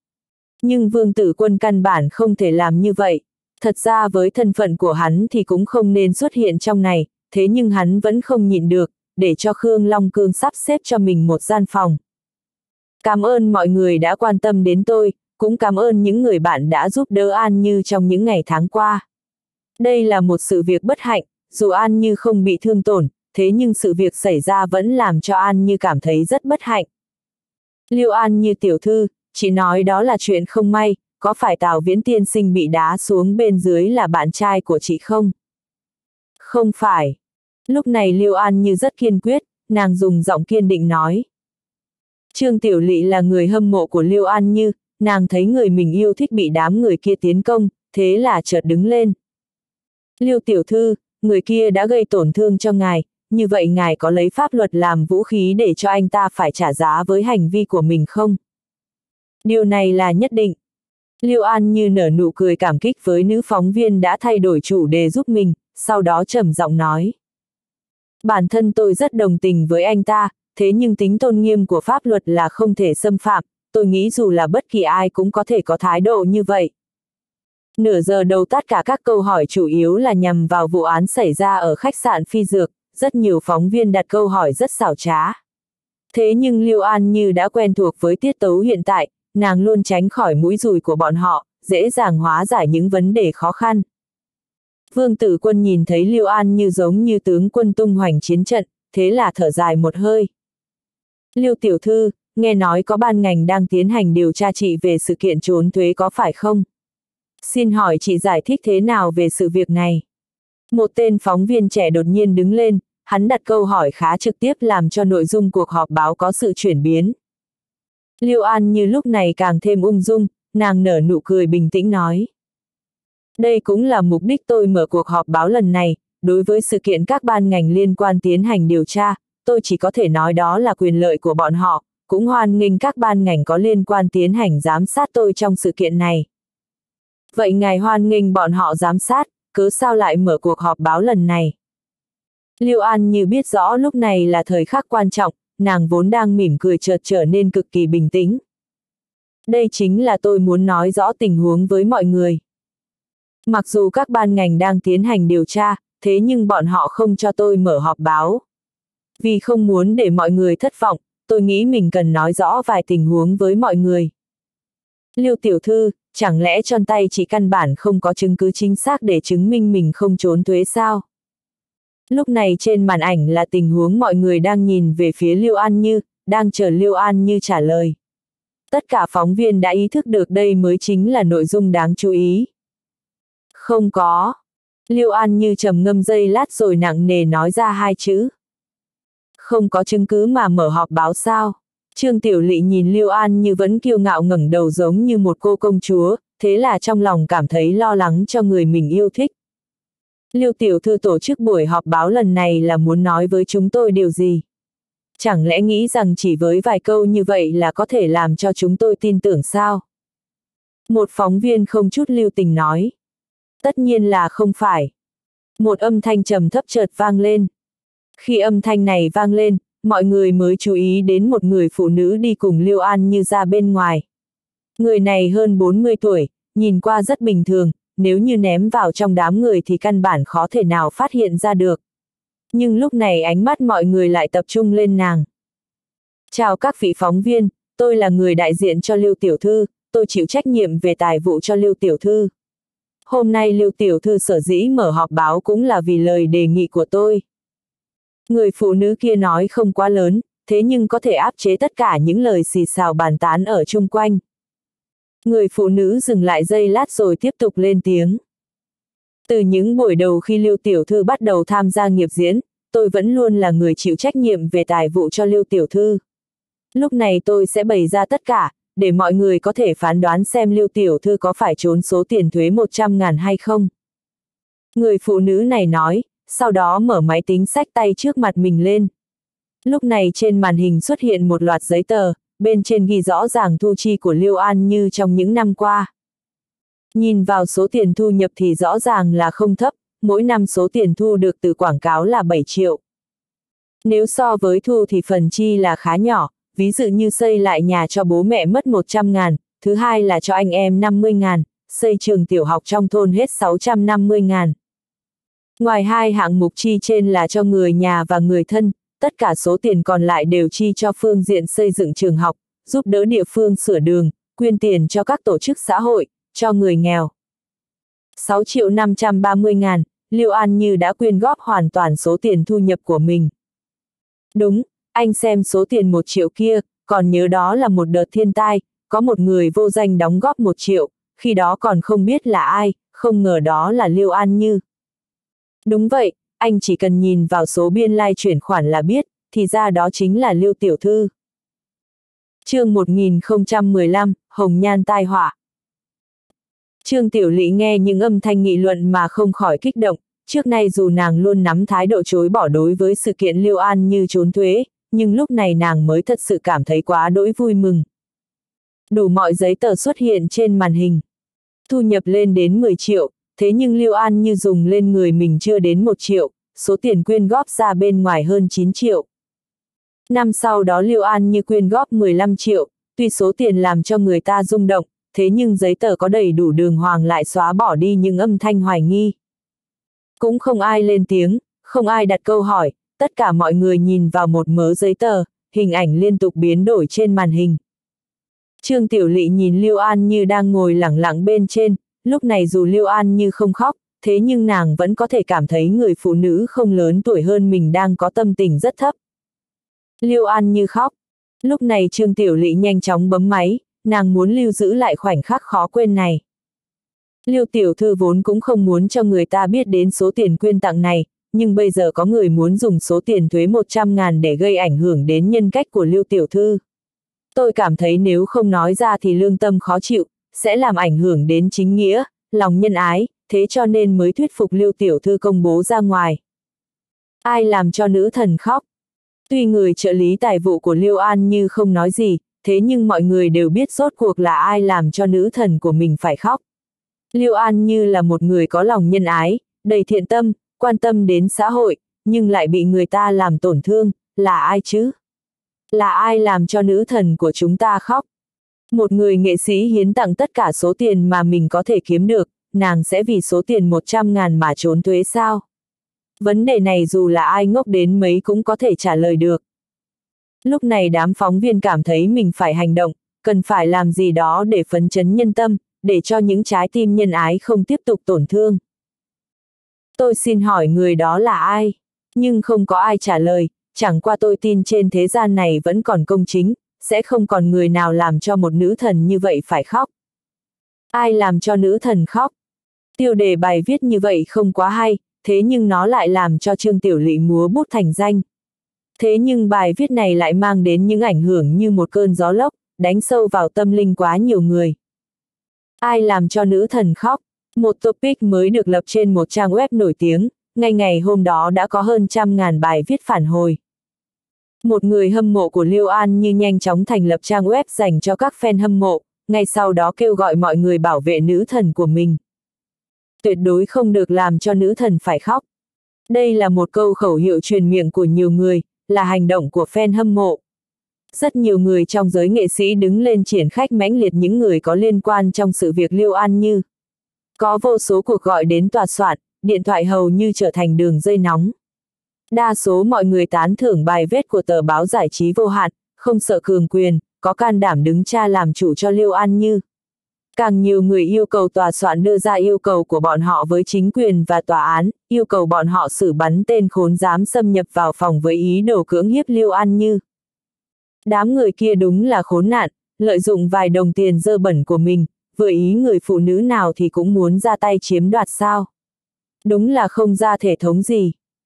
Nhưng Vương Tử Quân căn bản không thể làm như vậy. Thật ra với thân phận của hắn thì cũng không nên xuất hiện trong này, thế nhưng hắn vẫn không nhịn được, để cho Khương Long Cương sắp xếp cho mình một gian phòng. Cảm ơn mọi người đã quan tâm đến tôi, cũng cảm ơn những người bạn đã giúp đỡ An Như trong những ngày tháng qua. Đây là một sự việc bất hạnh, dù An Như không bị thương tổn, thế nhưng sự việc xảy ra vẫn làm cho An Như cảm thấy rất bất hạnh. Liêu An Như tiểu thư, chị nói đó là chuyện không may, có phải Tào Viễn tiên sinh bị đá xuống bên dưới là bạn trai của chị không? Không phải. Lúc này Liêu An Như rất kiên quyết, nàng dùng giọng kiên định nói. Trương Tiểu Lị là người hâm mộ của Liêu An Như, nàng thấy người mình yêu thích bị đám người kia tiến công, thế là chợt đứng lên. Liêu tiểu thư, người kia đã gây tổn thương cho ngài, như vậy ngài có lấy pháp luật làm vũ khí để cho anh ta phải trả giá với hành vi của mình không? Điều này là nhất định. Liêu An Như nở nụ cười cảm kích với nữ phóng viên đã thay đổi chủ đề giúp mình, sau đó trầm giọng nói. Bản thân tôi rất đồng tình với anh ta, thế nhưng tính tôn nghiêm của pháp luật là không thể xâm phạm, tôi nghĩ dù là bất kỳ ai cũng có thể có thái độ như vậy. Nửa giờ đầu tất cả các câu hỏi chủ yếu là nhằm vào vụ án xảy ra ở khách sạn Phi Dược, rất nhiều phóng viên đặt câu hỏi rất xảo trá. Thế nhưng Liêu An Như đã quen thuộc với tiết tấu hiện tại, nàng luôn tránh khỏi mũi dùi của bọn họ, dễ dàng hóa giải những vấn đề khó khăn. Vương Tử Quân nhìn thấy Liêu An Như giống như tướng quân tung hoành chiến trận, thế là thở dài một hơi. Liêu tiểu thư, nghe nói có ban ngành đang tiến hành điều tra chị về sự kiện trốn thuế có phải không? Xin hỏi chị giải thích thế nào về sự việc này? Một tên phóng viên trẻ đột nhiên đứng lên, hắn đặt câu hỏi khá trực tiếp làm cho nội dung cuộc họp báo có sự chuyển biến. Liêu An Như lúc này càng thêm ung dung, nàng nở nụ cười bình tĩnh nói. Đây cũng là mục đích tôi mở cuộc họp báo lần này, đối với sự kiện các ban ngành liên quan tiến hành điều tra, tôi chỉ có thể nói đó là quyền lợi của bọn họ, cũng hoan nghênh các ban ngành có liên quan tiến hành giám sát tôi trong sự kiện này. Vậy ngài hoan nghênh bọn họ giám sát, cớ sao lại mở cuộc họp báo lần này? Liêu An Như biết rõ lúc này là thời khắc quan trọng, nàng vốn đang mỉm cười chợt trở nên cực kỳ bình tĩnh. Đây chính là tôi muốn nói rõ tình huống với mọi người. Mặc dù các ban ngành đang tiến hành điều tra, thế nhưng bọn họ không cho tôi mở họp báo. Vì không muốn để mọi người thất vọng, tôi nghĩ mình cần nói rõ vài tình huống với mọi người. Liêu tiểu thư, chẳng lẽ trong tay chị căn bản không có chứng cứ chính xác để chứng minh mình không trốn thuế sao? Lúc này trên màn ảnh là tình huống mọi người đang nhìn về phía Liêu An Như, đang chờ Liêu An Như trả lời. Tất cả phóng viên đã ý thức được đây mới chính là nội dung đáng chú ý. Không có. Liêu An Như trầm ngâm giây lát rồi nặng nề nói ra hai chữ. Không có chứng cứ mà mở họp báo sao? Trương Tiểu Lị nhìn Liêu An Như vẫn kiêu ngạo ngẩng đầu giống như một cô công chúa, thế là trong lòng cảm thấy lo lắng cho người mình yêu thích. Liêu tiểu thư tổ chức buổi họp báo lần này là muốn nói với chúng tôi điều gì? Chẳng lẽ nghĩ rằng chỉ với vài câu như vậy là có thể làm cho chúng tôi tin tưởng sao? Một phóng viên không chút lưu tình nói. Tất nhiên là không phải. Một âm thanh trầm thấp chợt vang lên. Khi âm thanh này vang lên, mọi người mới chú ý đến một người phụ nữ đi cùng Liêu An Như ra bên ngoài. Người này hơn 40 tuổi, nhìn qua rất bình thường, nếu như ném vào trong đám người thì căn bản khó thể nào phát hiện ra được. Nhưng lúc này ánh mắt mọi người lại tập trung lên nàng. Chào các vị phóng viên, tôi là người đại diện cho Liêu tiểu thư, tôi chịu trách nhiệm về tài vụ cho Liêu tiểu thư. Hôm nay Liêu tiểu thư sở dĩ mở họp báo cũng là vì lời đề nghị của tôi. Người phụ nữ kia nói không quá lớn, thế nhưng có thể áp chế tất cả những lời xì xào bàn tán ở chung quanh. Người phụ nữ dừng lại giây lát rồi tiếp tục lên tiếng. Từ những buổi đầu khi Liêu tiểu thư bắt đầu tham gia nghiệp diễn, tôi vẫn luôn là người chịu trách nhiệm về tài vụ cho Lưu tiểu thư. Lúc này tôi sẽ bày ra tất cả, để mọi người có thể phán đoán xem Lưu tiểu thư có phải trốn số tiền thuế 100.000 hay không. Người phụ nữ này nói, sau đó mở máy tính xách tay trước mặt mình lên. Lúc này trên màn hình xuất hiện một loạt giấy tờ, bên trên ghi rõ ràng thu chi của Lưu An Như trong những năm qua. Nhìn vào số tiền thu nhập thì rõ ràng là không thấp, mỗi năm số tiền thu được từ quảng cáo là 7 triệu. Nếu so với thu thì phần chi là khá nhỏ, ví dụ như xây lại nhà cho bố mẹ mất 100.000, thứ hai là cho anh em 50.000, xây trường tiểu học trong thôn hết 650.000. Ngoài hai hạng mục chi trên là cho người nhà và người thân, tất cả số tiền còn lại đều chi cho phương diện xây dựng trường học, giúp đỡ địa phương sửa đường, quyên tiền cho các tổ chức xã hội, cho người nghèo. 6.530.000, Lưu An Như đã quyên góp hoàn toàn số tiền thu nhập của mình. Đúng, anh xem số tiền 1 triệu kia, còn nhớ đó là một đợt thiên tai, có một người vô danh đóng góp 1 triệu, khi đó còn không biết là ai, không ngờ đó là Lưu An Như. Đúng vậy, anh chỉ cần nhìn vào số biên lai chuyển khoản là biết, thì ra đó chính là Lưu tiểu thư. Chương 1015, Hồng Nhan tai họa. Trương Tiểu Lị nghe những âm thanh nghị luận mà không khỏi kích động, trước nay dù nàng luôn nắm thái độ chối bỏ đối với sự kiện Lưu An Như trốn thuế, nhưng lúc này nàng mới thật sự cảm thấy quá đỗi vui mừng. Đủ mọi giấy tờ xuất hiện trên màn hình. Thu nhập lên đến 10 triệu, thế nhưng Lưu An Như dùng lên người mình chưa đến 1 triệu, số tiền quyên góp ra bên ngoài hơn 9 triệu. Năm sau đó Lưu An Như quyên góp 15 triệu, tuy số tiền làm cho người ta rung động, thế nhưng giấy tờ có đầy đủ đường hoàng lại xóa bỏ đi những âm thanh hoài nghi. Cũng không ai lên tiếng, không ai đặt câu hỏi, tất cả mọi người nhìn vào một mớ giấy tờ, hình ảnh liên tục biến đổi trên màn hình. Trương Tiểu Lị nhìn Lưu An Như đang ngồi lẳng lặng bên trên, lúc này dù Lưu An Như không khóc, thế nhưng nàng vẫn có thể cảm thấy người phụ nữ không lớn tuổi hơn mình đang có tâm tình rất thấp. Lưu An Như khóc. Lúc này Trương Tiểu Lị nhanh chóng bấm máy, nàng muốn lưu giữ lại khoảnh khắc khó quên này. Lưu tiểu thư vốn cũng không muốn cho người ta biết đến số tiền quyên tặng này, nhưng bây giờ có người muốn dùng số tiền thuế 100.000 để gây ảnh hưởng đến nhân cách của Lưu tiểu thư. Tôi cảm thấy nếu không nói ra thì lương tâm khó chịu, sẽ làm ảnh hưởng đến chính nghĩa, lòng nhân ái, thế cho nên mới thuyết phục Lưu tiểu thư công bố ra ngoài. Ai làm cho nữ thần khóc? Tuy người trợ lý tài vụ của Lưu An Như không nói gì, thế nhưng mọi người đều biết rốt cuộc là ai làm cho nữ thần của mình phải khóc. Lưu An Như là một người có lòng nhân ái, đầy thiện tâm, quan tâm đến xã hội, nhưng lại bị người ta làm tổn thương, là ai chứ? Là ai làm cho nữ thần của chúng ta khóc? Một người nghệ sĩ hiến tặng tất cả số tiền mà mình có thể kiếm được, nàng sẽ vì số tiền 100.000 mà trốn thuế sao? Vấn đề này dù là ai ngốc đến mấy cũng có thể trả lời được. Lúc này đám phóng viên cảm thấy mình phải hành động, cần phải làm gì đó để phấn chấn nhân tâm, để cho những trái tim nhân ái không tiếp tục tổn thương. Tôi xin hỏi người đó là ai? Nhưng không có ai trả lời, chẳng qua tôi tin trên thế gian này vẫn còn công chính, sẽ không còn người nào làm cho một nữ thần như vậy phải khóc. Ai làm cho nữ thần khóc? Tiêu đề bài viết như vậy không quá hay, thế nhưng nó lại làm cho Trương Tiểu Lị múa bút thành danh. Thế nhưng bài viết này lại mang đến những ảnh hưởng như một cơn gió lốc, đánh sâu vào tâm linh quá nhiều người. Ai làm cho nữ thần khóc? Một topic mới được lập trên một trang web nổi tiếng, ngay ngày hôm đó đã có hơn 100.000 bài viết phản hồi. Một người hâm mộ của Lưu An Như nhanh chóng thành lập trang web dành cho các fan hâm mộ, ngay sau đó kêu gọi mọi người bảo vệ nữ thần của mình. Tuyệt đối không được làm cho nữ thần phải khóc. Đây là một câu khẩu hiệu truyền miệng của nhiều người, là hành động của fan hâm mộ. Rất nhiều người trong giới nghệ sĩ đứng lên triển khách mãnh liệt những người có liên quan trong sự việc Lưu An Như. Có vô số cuộc gọi đến tòa soạn, điện thoại hầu như trở thành đường dây nóng. Đa số mọi người tán thưởng bài viết của tờ báo giải trí Vô Hạn, không sợ cường quyền, có can đảm đứng ra làm chủ cho Lưu An Như. Càng nhiều người yêu cầu tòa soạn đưa ra yêu cầu của bọn họ với chính quyền và tòa án, yêu cầu bọn họ xử bắn tên khốn dám xâm nhập vào phòng với ý đồ cưỡng hiếp Lưu An Như. Đám người kia đúng là khốn nạn, lợi dụng vài đồng tiền dơ bẩn của mình, vừa ý người phụ nữ nào thì cũng muốn ra tay chiếm đoạt sao. Đúng là không ra thể thống gì.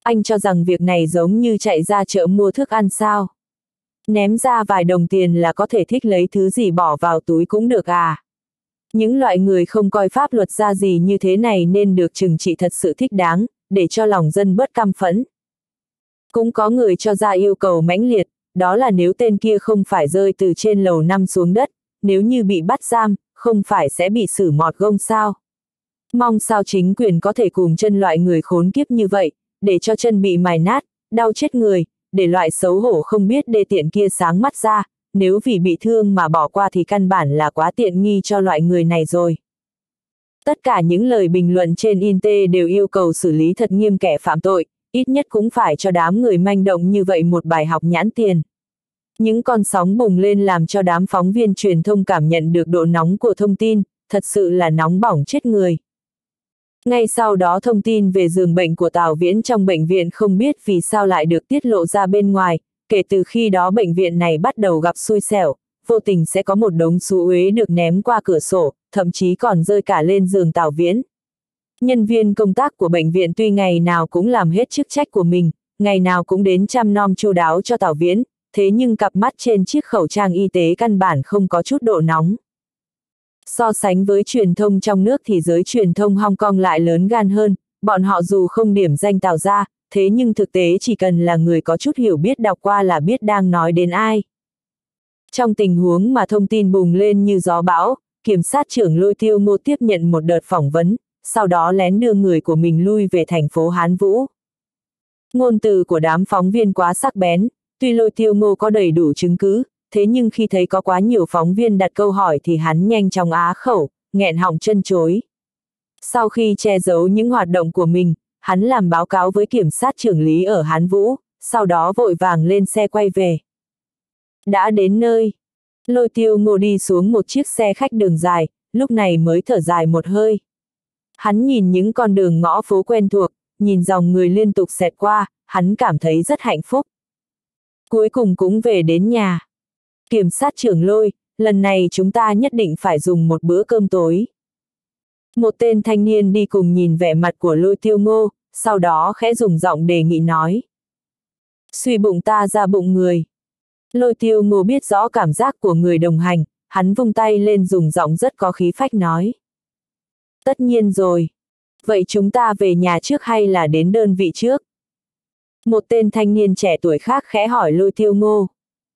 Anh cho rằng việc này giống như chạy ra chợ mua thức ăn sao? Ném ra vài đồng tiền là có thể thích lấy thứ gì bỏ vào túi cũng được à? Những loại người không coi pháp luật ra gì như thế này nên được trừng trị thật sự thích đáng, để cho lòng dân bớt căm phẫn. Cũng có người cho ra yêu cầu mãnh liệt, đó là nếu tên kia không phải rơi từ trên lầu 5 xuống đất, nếu như bị bắt giam, không phải sẽ bị xử mọt gông sao? Mong sao chính quyền có thể cùng chân loại người khốn kiếp như vậy, để cho chân bị mài nát, đau chết người, để loại xấu hổ không biết đê tiện kia sáng mắt ra, nếu vì bị thương mà bỏ qua thì căn bản là quá tiện nghi cho loại người này rồi. Tất cả những lời bình luận trên Inte đều yêu cầu xử lý thật nghiêm kẻ phạm tội, ít nhất cũng phải cho đám người manh động như vậy một bài học nhãn tiền. Những con sóng bùng lên làm cho đám phóng viên truyền thông cảm nhận được độ nóng của thông tin, thật sự là nóng bỏng chết người. Ngay sau đó thông tin về giường bệnh của Tào Viễn trong bệnh viện không biết vì sao lại được tiết lộ ra bên ngoài, kể từ khi đó bệnh viện này bắt đầu gặp xui xẻo, vô tình sẽ có một đống xú uế được ném qua cửa sổ, thậm chí còn rơi cả lên giường Tào Viễn. Nhân viên công tác của bệnh viện tuy ngày nào cũng làm hết chức trách của mình, ngày nào cũng đến chăm nom chu đáo cho Tào Viễn, thế nhưng cặp mắt trên chiếc khẩu trang y tế căn bản không có chút độ nóng. So sánh với truyền thông trong nước thì giới truyền thông Hong Kong lại lớn gan hơn, bọn họ dù không điểm danh Tào gia, thế nhưng thực tế chỉ cần là người có chút hiểu biết đọc qua là biết đang nói đến ai. Trong tình huống mà thông tin bùng lên như gió bão, kiểm sát trưởng Lôi Tiêu Ngô tiếp nhận một đợt phỏng vấn, sau đó lén đưa người của mình lui về thành phố Hán Vũ. Ngôn từ của đám phóng viên quá sắc bén, tuy Lôi Tiêu Ngô có đầy đủ chứng cứ, thế nhưng khi thấy có quá nhiều phóng viên đặt câu hỏi thì hắn nhanh chóng á khẩu, nghẹn họng chân chối. Sau khi che giấu những hoạt động của mình, hắn làm báo cáo với kiểm sát trưởng lý ở Hán Vũ, sau đó vội vàng lên xe quay về. Đã đến nơi, Lôi Tiêu Ngô đi xuống một chiếc xe khách đường dài, lúc này mới thở dài một hơi. Hắn nhìn những con đường ngõ phố quen thuộc, nhìn dòng người liên tục xẹt qua, hắn cảm thấy rất hạnh phúc. Cuối cùng cũng về đến nhà. Kiểm sát trưởng Lôi, lần này chúng ta nhất định phải dùng một bữa cơm tối. Một tên thanh niên đi cùng nhìn vẻ mặt của Lôi Tiêu Ngô, sau đó khẽ dùng giọng đề nghị nói. Suy bụng ta ra bụng người. Lôi Tiêu Ngô biết rõ cảm giác của người đồng hành, hắn vung tay lên dùng giọng rất có khí phách nói. Tất nhiên rồi. Vậy chúng ta về nhà trước hay là đến đơn vị trước? Một tên thanh niên trẻ tuổi khác khẽ hỏi Lôi Tiêu Ngô.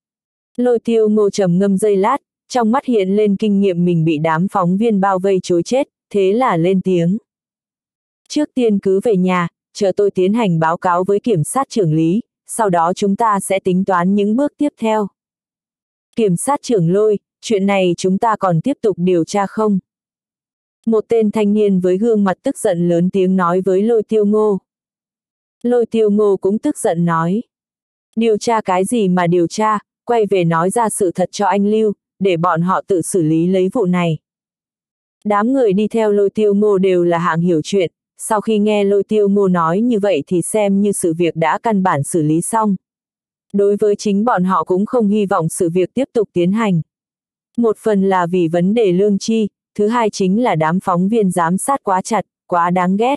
Lôi Tiêu Ngô trầm ngâm giây lát, trong mắt hiện lên kinh nghiệm mình bị đám phóng viên bao vây chối chết, thế là lên tiếng. Trước tiên cứ về nhà, chờ tôi tiến hành báo cáo với kiểm sát trưởng lý, sau đó chúng ta sẽ tính toán những bước tiếp theo. Kiểm sát trưởng Lôi, chuyện này chúng ta còn tiếp tục điều tra không? Một tên thanh niên với gương mặt tức giận lớn tiếng nói với Lôi Tiêu Ngô. Lôi Tiêu Ngô cũng tức giận nói. Điều tra cái gì mà điều tra, quay về nói ra sự thật cho anh Lưu, để bọn họ tự xử lý lấy vụ này. Đám người đi theo Lôi Tiêu Ngô đều là hạng hiểu chuyện, sau khi nghe Lôi Tiêu Ngô nói như vậy thì xem như sự việc đã căn bản xử lý xong. Đối với chính bọn họ cũng không hy vọng sự việc tiếp tục tiến hành. Một phần là vì vấn đề lương chi, thứ hai chính là đám phóng viên giám sát quá chặt, quá đáng ghét.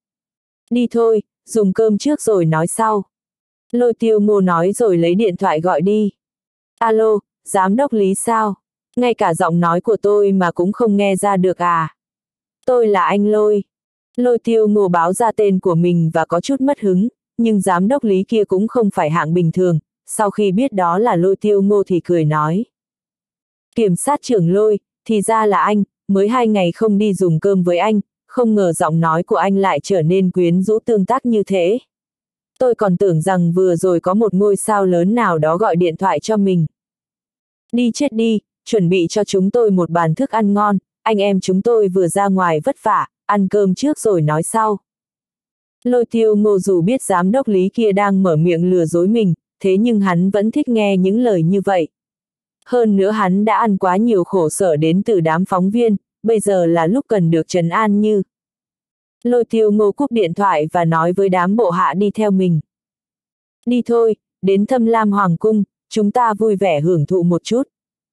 Đi thôi, dùng cơm trước rồi nói sau. Lôi Tiêu Ngô nói rồi lấy điện thoại gọi đi. Alo, giám đốc Lý sao? Ngay cả giọng nói của tôi mà cũng không nghe ra được à? Tôi là anh Lôi. Lôi Tiêu Ngô báo ra tên của mình và có chút mất hứng, nhưng giám đốc Lý kia cũng không phải hạng bình thường, sau khi biết đó là Lôi Tiêu Ngô thì cười nói. Kiểm sát trưởng Lôi, thì ra là anh, mới 2 ngày không đi dùng cơm với anh, không ngờ giọng nói của anh lại trở nên quyến rũ tương tác như thế. Tôi còn tưởng rằng vừa rồi có một ngôi sao lớn nào đó gọi điện thoại cho mình. Đi chết đi, chuẩn bị cho chúng tôi một bàn thức ăn ngon, anh em chúng tôi vừa ra ngoài vất vả, ăn cơm trước rồi nói sau. Lôi Tiêu Ngô dù biết giám đốc Lý kia đang mở miệng lừa dối mình, thế nhưng hắn vẫn thích nghe những lời như vậy. Hơn nữa hắn đã ăn quá nhiều khổ sở đến từ đám phóng viên, bây giờ là lúc cần được trấn an như. Lôi Tiêu Ngô cúp điện thoại và nói với đám bộ hạ đi theo mình. Đi thôi, đến Thâm Lam Hoàng Cung, chúng ta vui vẻ hưởng thụ một chút.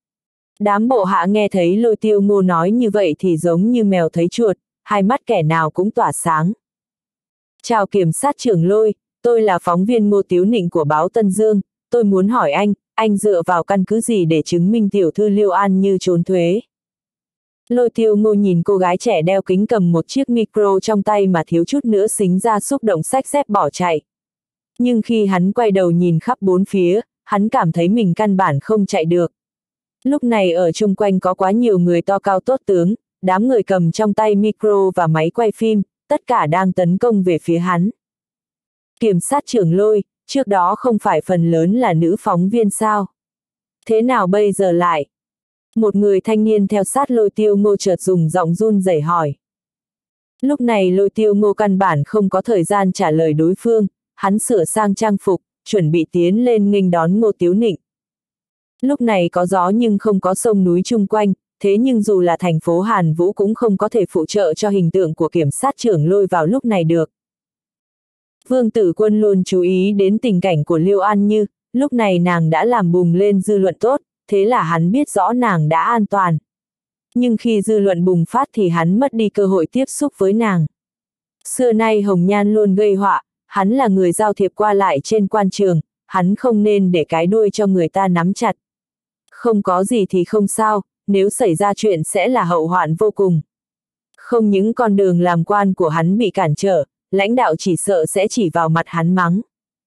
Đám bộ hạ nghe thấy Lôi Tiêu Ngô nói như vậy thì giống như mèo thấy chuột, hai mắt kẻ nào cũng tỏa sáng. Chào kiểm sát trưởng Lôi, tôi là phóng viên Ngô Tiếu Nịnh của báo Tân Dương, tôi muốn hỏi anh dựa vào căn cứ gì để chứng minh tiểu thư Liêu An Như trốn thuế? Lôi Tiêu Ngô nhìn cô gái trẻ đeo kính cầm một chiếc micro trong tay mà thiếu chút nữa xính ra xúc động xách xếp bỏ chạy. Nhưng khi hắn quay đầu nhìn khắp bốn phía, hắn cảm thấy mình căn bản không chạy được. Lúc này ở chung quanh có quá nhiều người to cao tốt tướng, đám người cầm trong tay micro và máy quay phim, tất cả đang tấn công về phía hắn. Kiểm sát trưởng Lôi, trước đó không phải phần lớn là nữ phóng viên sao? Thế nào bây giờ lại? Một người thanh niên theo sát Lôi Tiêu Ngô chợt dùng giọng run rẩy hỏi. Lúc này Lôi Tiêu Ngô căn bản không có thời gian trả lời đối phương, hắn sửa sang trang phục, chuẩn bị tiến lên nghênh đón Ngô Tiếu Nịnh. Lúc này có gió nhưng không có sông núi chung quanh, thế nhưng dù là thành phố Hàn Vũ cũng không có thể phụ trợ cho hình tượng của kiểm sát trưởng Lôi vào lúc này được. Vương Tử Quân luôn chú ý đến tình cảnh của Liêu An Như, lúc này nàng đã làm bùng lên dư luận tốt, thế là hắn biết rõ nàng đã an toàn. Nhưng khi dư luận bùng phát thì hắn mất đi cơ hội tiếp xúc với nàng. Xưa nay Hồng Nhan luôn gây họa, hắn là người giao thiệp qua lại trên quan trường, hắn không nên để cái đuôi cho người ta nắm chặt. Không có gì thì không sao, nếu xảy ra chuyện sẽ là hậu hoạn vô cùng. Không những con đường làm quan của hắn bị cản trở, lãnh đạo chỉ sợ sẽ chỉ vào mặt hắn mắng.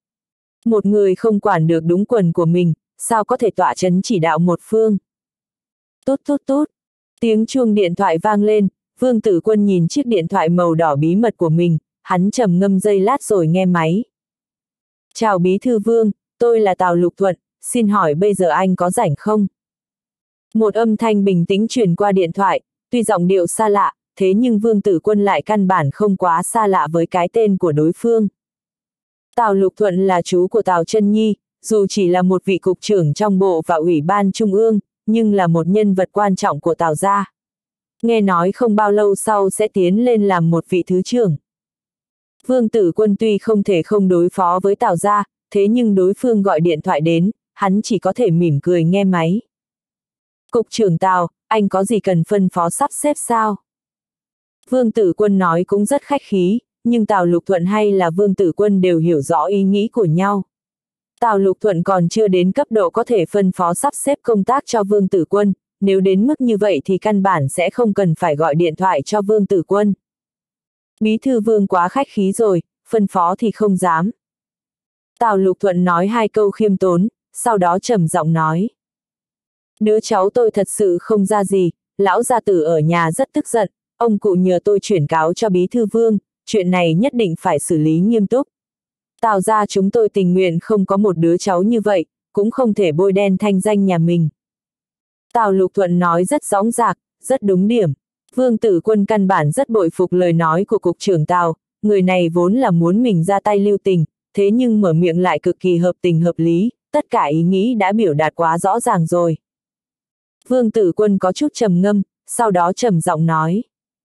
Một người không quản được đúng quần của mình, sao có thể tọa chấn chỉ đạo một phương. Tút tút tút, tiếng chuông điện thoại vang lên, Vương Tử Quân nhìn chiếc điện thoại màu đỏ bí mật của mình, hắn trầm ngâm giây lát rồi nghe máy. Chào Bí thư Vương, tôi là Tào Lục Thuận, xin hỏi bây giờ anh có rảnh không? Một âm thanh bình tĩnh truyền qua điện thoại, tuy giọng điệu xa lạ, thế nhưng Vương Tử Quân lại căn bản không quá xa lạ với cái tên của đối phương. Tào Lục Thuận là chú của Tào Chân Nhi, dù chỉ là một vị cục trưởng trong bộ và ủy ban trung ương, nhưng là một nhân vật quan trọng của Tào gia. Nghe nói không bao lâu sau sẽ tiến lên làm một vị thứ trưởng. Vương Tử Quân tuy không thể không đối phó với Tào gia, thế nhưng đối phương gọi điện thoại đến, hắn chỉ có thể mỉm cười nghe máy. Cục trưởng Tào, anh có gì cần phân phó sắp xếp sao? Vương Tử Quân nói cũng rất khách khí, nhưng Tào Lục Thuận hay là Vương Tử Quân đều hiểu rõ ý nghĩ của nhau. Tào Lục Thuận còn chưa đến cấp độ có thể phân phó sắp xếp công tác cho Vương Tử Quân, nếu đến mức như vậy thì căn bản sẽ không cần phải gọi điện thoại cho Vương Tử Quân. Bí thư Vương quá khách khí rồi, phân phó thì không dám. Tào Lục Thuận nói hai câu khiêm tốn, sau đó trầm giọng nói. Đứa cháu tôi thật sự không ra gì, lão gia tử ở nhà rất tức giận, ông cụ nhờ tôi chuyển cáo cho Bí thư Vương, chuyện này nhất định phải xử lý nghiêm túc. Tào gia chúng tôi tình nguyện không có một đứa cháu như vậy, cũng không thể bôi đen thanh danh nhà mình. Tào Lục Thuận nói rất dõng dạc, rất đúng điểm. Vương Tử Quân căn bản rất bội phục lời nói của cục trưởng Tào, người này vốn là muốn mình ra tay lưu tình, thế nhưng mở miệng lại cực kỳ hợp tình hợp lý, tất cả ý nghĩ đã biểu đạt quá rõ ràng rồi. Vương Tử Quân có chút trầm ngâm, sau đó trầm giọng nói.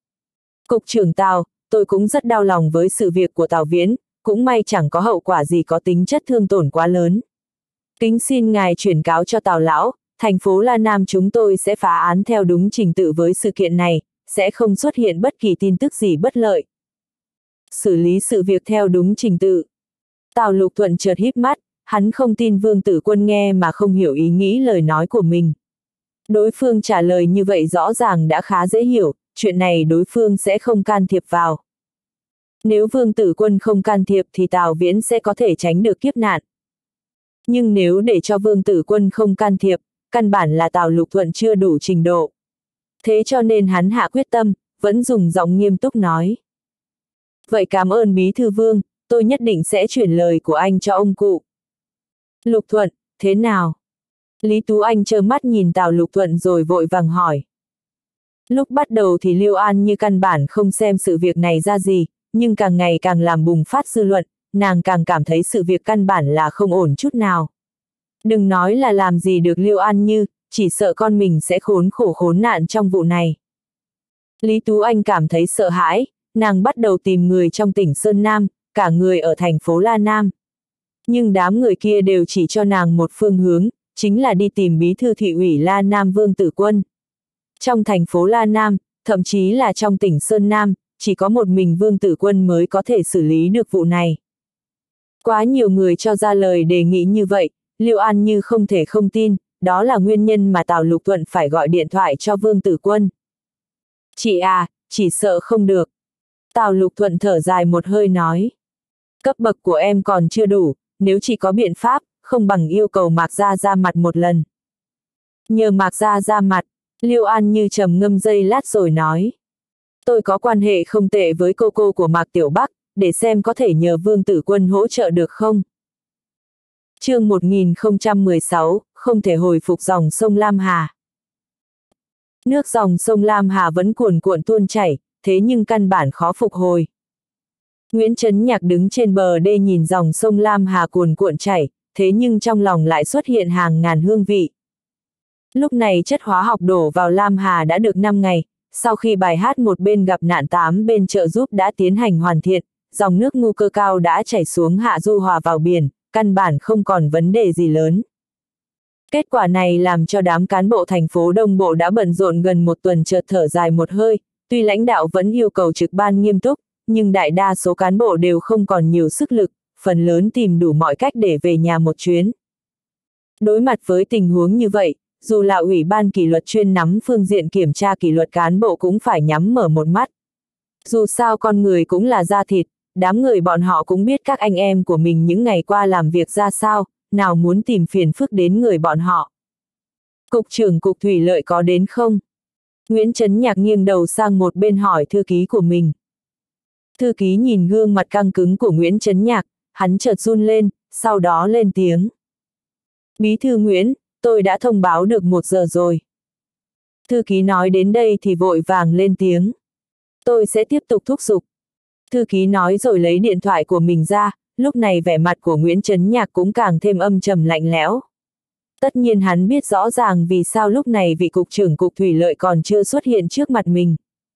Cục trưởng Tào, tôi cũng rất đau lòng với sự việc của Tào Viễn, cũng may chẳng có hậu quả gì có tính chất thương tổn quá lớn. Kính xin ngài chuyển cáo cho Tào lão, thành phố La Nam chúng tôi sẽ phá án theo đúng trình tự với sự kiện này, sẽ không xuất hiện bất kỳ tin tức gì bất lợi. Xử lý sự việc theo đúng trình tự. Tào Lục Thuận chợt híp mắt, hắn không tin Vương Tử Quân nghe mà không hiểu ý nghĩ lời nói của mình. Đối phương trả lời như vậy rõ ràng đã khá dễ hiểu, chuyện này đối phương sẽ không can thiệp vào. Nếu Vương Tử Quân không can thiệp thì Tào Viễn sẽ có thể tránh được kiếp nạn. Nhưng nếu để cho Vương Tử Quân không can thiệp, căn bản là Tào Lục Thuận chưa đủ trình độ. Thế cho nên hắn hạ quyết tâm, vẫn dùng giọng nghiêm túc nói. Vậy cảm ơn Bí thư Vương, tôi nhất định sẽ chuyển lời của anh cho ông cụ. Lục Thuận, thế nào? Lý Tú Anh trơ mắt nhìn Tào Lục Thuận rồi vội vàng hỏi. Lúc bắt đầu thì Liêu An Như căn bản không xem sự việc này ra gì, nhưng càng ngày càng làm bùng phát dư luận, nàng càng cảm thấy sự việc căn bản là không ổn chút nào. Đừng nói là làm gì được Liêu An Như, chỉ sợ con mình sẽ khốn khổ khốn nạn trong vụ này. Lý Tú Anh cảm thấy sợ hãi, nàng bắt đầu tìm người trong tỉnh Sơn Nam, cả người ở thành phố La Nam. Nhưng đám người kia đều chỉ cho nàng một phương hướng, chính là đi tìm bí thư thị ủy La Nam Vương Tử Quân. Trong thành phố La Nam, thậm chí là trong tỉnh Sơn Nam, chỉ có một mình Vương Tử Quân mới có thể xử lý được vụ này. Quá nhiều người cho ra lời đề nghị như vậy, Liêu An Như không thể không tin, đó là nguyên nhân mà Tào Lục Thuận phải gọi điện thoại cho Vương Tử Quân. Chị à, chỉ sợ không được. Tào Lục Thuận thở dài một hơi nói. Cấp bậc của em còn chưa đủ, nếu chị có biện pháp, không bằng yêu cầu Mạc Gia ra mặt một lần. Nhờ Mạc Gia ra mặt, Liêu An Như trầm ngâm giây lát rồi nói. Tôi có quan hệ không tệ với cô của Mạc Tiểu Bắc, để xem có thể nhờ Vương Tử Quân hỗ trợ được không. Chương 1016, không thể hồi phục dòng sông Lam Hà. Nước dòng sông Lam Hà vẫn cuồn cuộn tuôn chảy, thế nhưng căn bản khó phục hồi. Nguyễn Chấn Nhạc đứng trên bờ đê nhìn dòng sông Lam Hà cuồn cuộn chảy, thế nhưng trong lòng lại xuất hiện hàng ngàn hương vị. Lúc này chất hóa học đổ vào Lam Hà đã được 5 ngày, sau khi bài hát một bên gặp nạn 8 bên trợ giúp đã tiến hành hoàn thiện, dòng nước Ngu Cơ Cao đã chảy xuống hạ du hòa vào biển, căn bản không còn vấn đề gì lớn. Kết quả này làm cho đám cán bộ thành phố Đông Bộ đã bận rộn gần một tuần chợt thở dài một hơi, tuy lãnh đạo vẫn yêu cầu trực ban nghiêm túc, nhưng đại đa số cán bộ đều không còn nhiều sức lực, phần lớn tìm đủ mọi cách để về nhà một chuyến. Đối mặt với tình huống như vậy, dù là Ủy ban kỷ luật chuyên nắm phương diện kiểm tra kỷ luật cán bộ cũng phải nhắm mở một mắt. Dù sao con người cũng là da thịt, đám người bọn họ cũng biết các anh em của mình những ngày qua làm việc ra sao, nào muốn tìm phiền phức đến người bọn họ. Cục trưởng Cục Thủy Lợi có đến không? Nguyễn Chấn Nhạc nghiêng đầu sang một bên hỏi thư ký của mình. Thư ký nhìn gương mặt căng cứng của Nguyễn Chấn Nhạc, hắn chợt run lên, sau đó lên tiếng. Bí thư Nguyễn, tôi đã thông báo được 1 giờ rồi. Thư ký nói đến đây thì vội vàng lên tiếng. Tôi sẽ tiếp tục thúc giục. Thư ký nói rồi lấy điện thoại của mình ra, lúc này vẻ mặt của Nguyễn Chấn Nhạc cũng càng thêm âm trầm lạnh lẽo. Tất nhiên hắn biết rõ ràng vì sao lúc này vị cục trưởng Cục Thủy Lợi còn chưa xuất hiện trước mặt mình.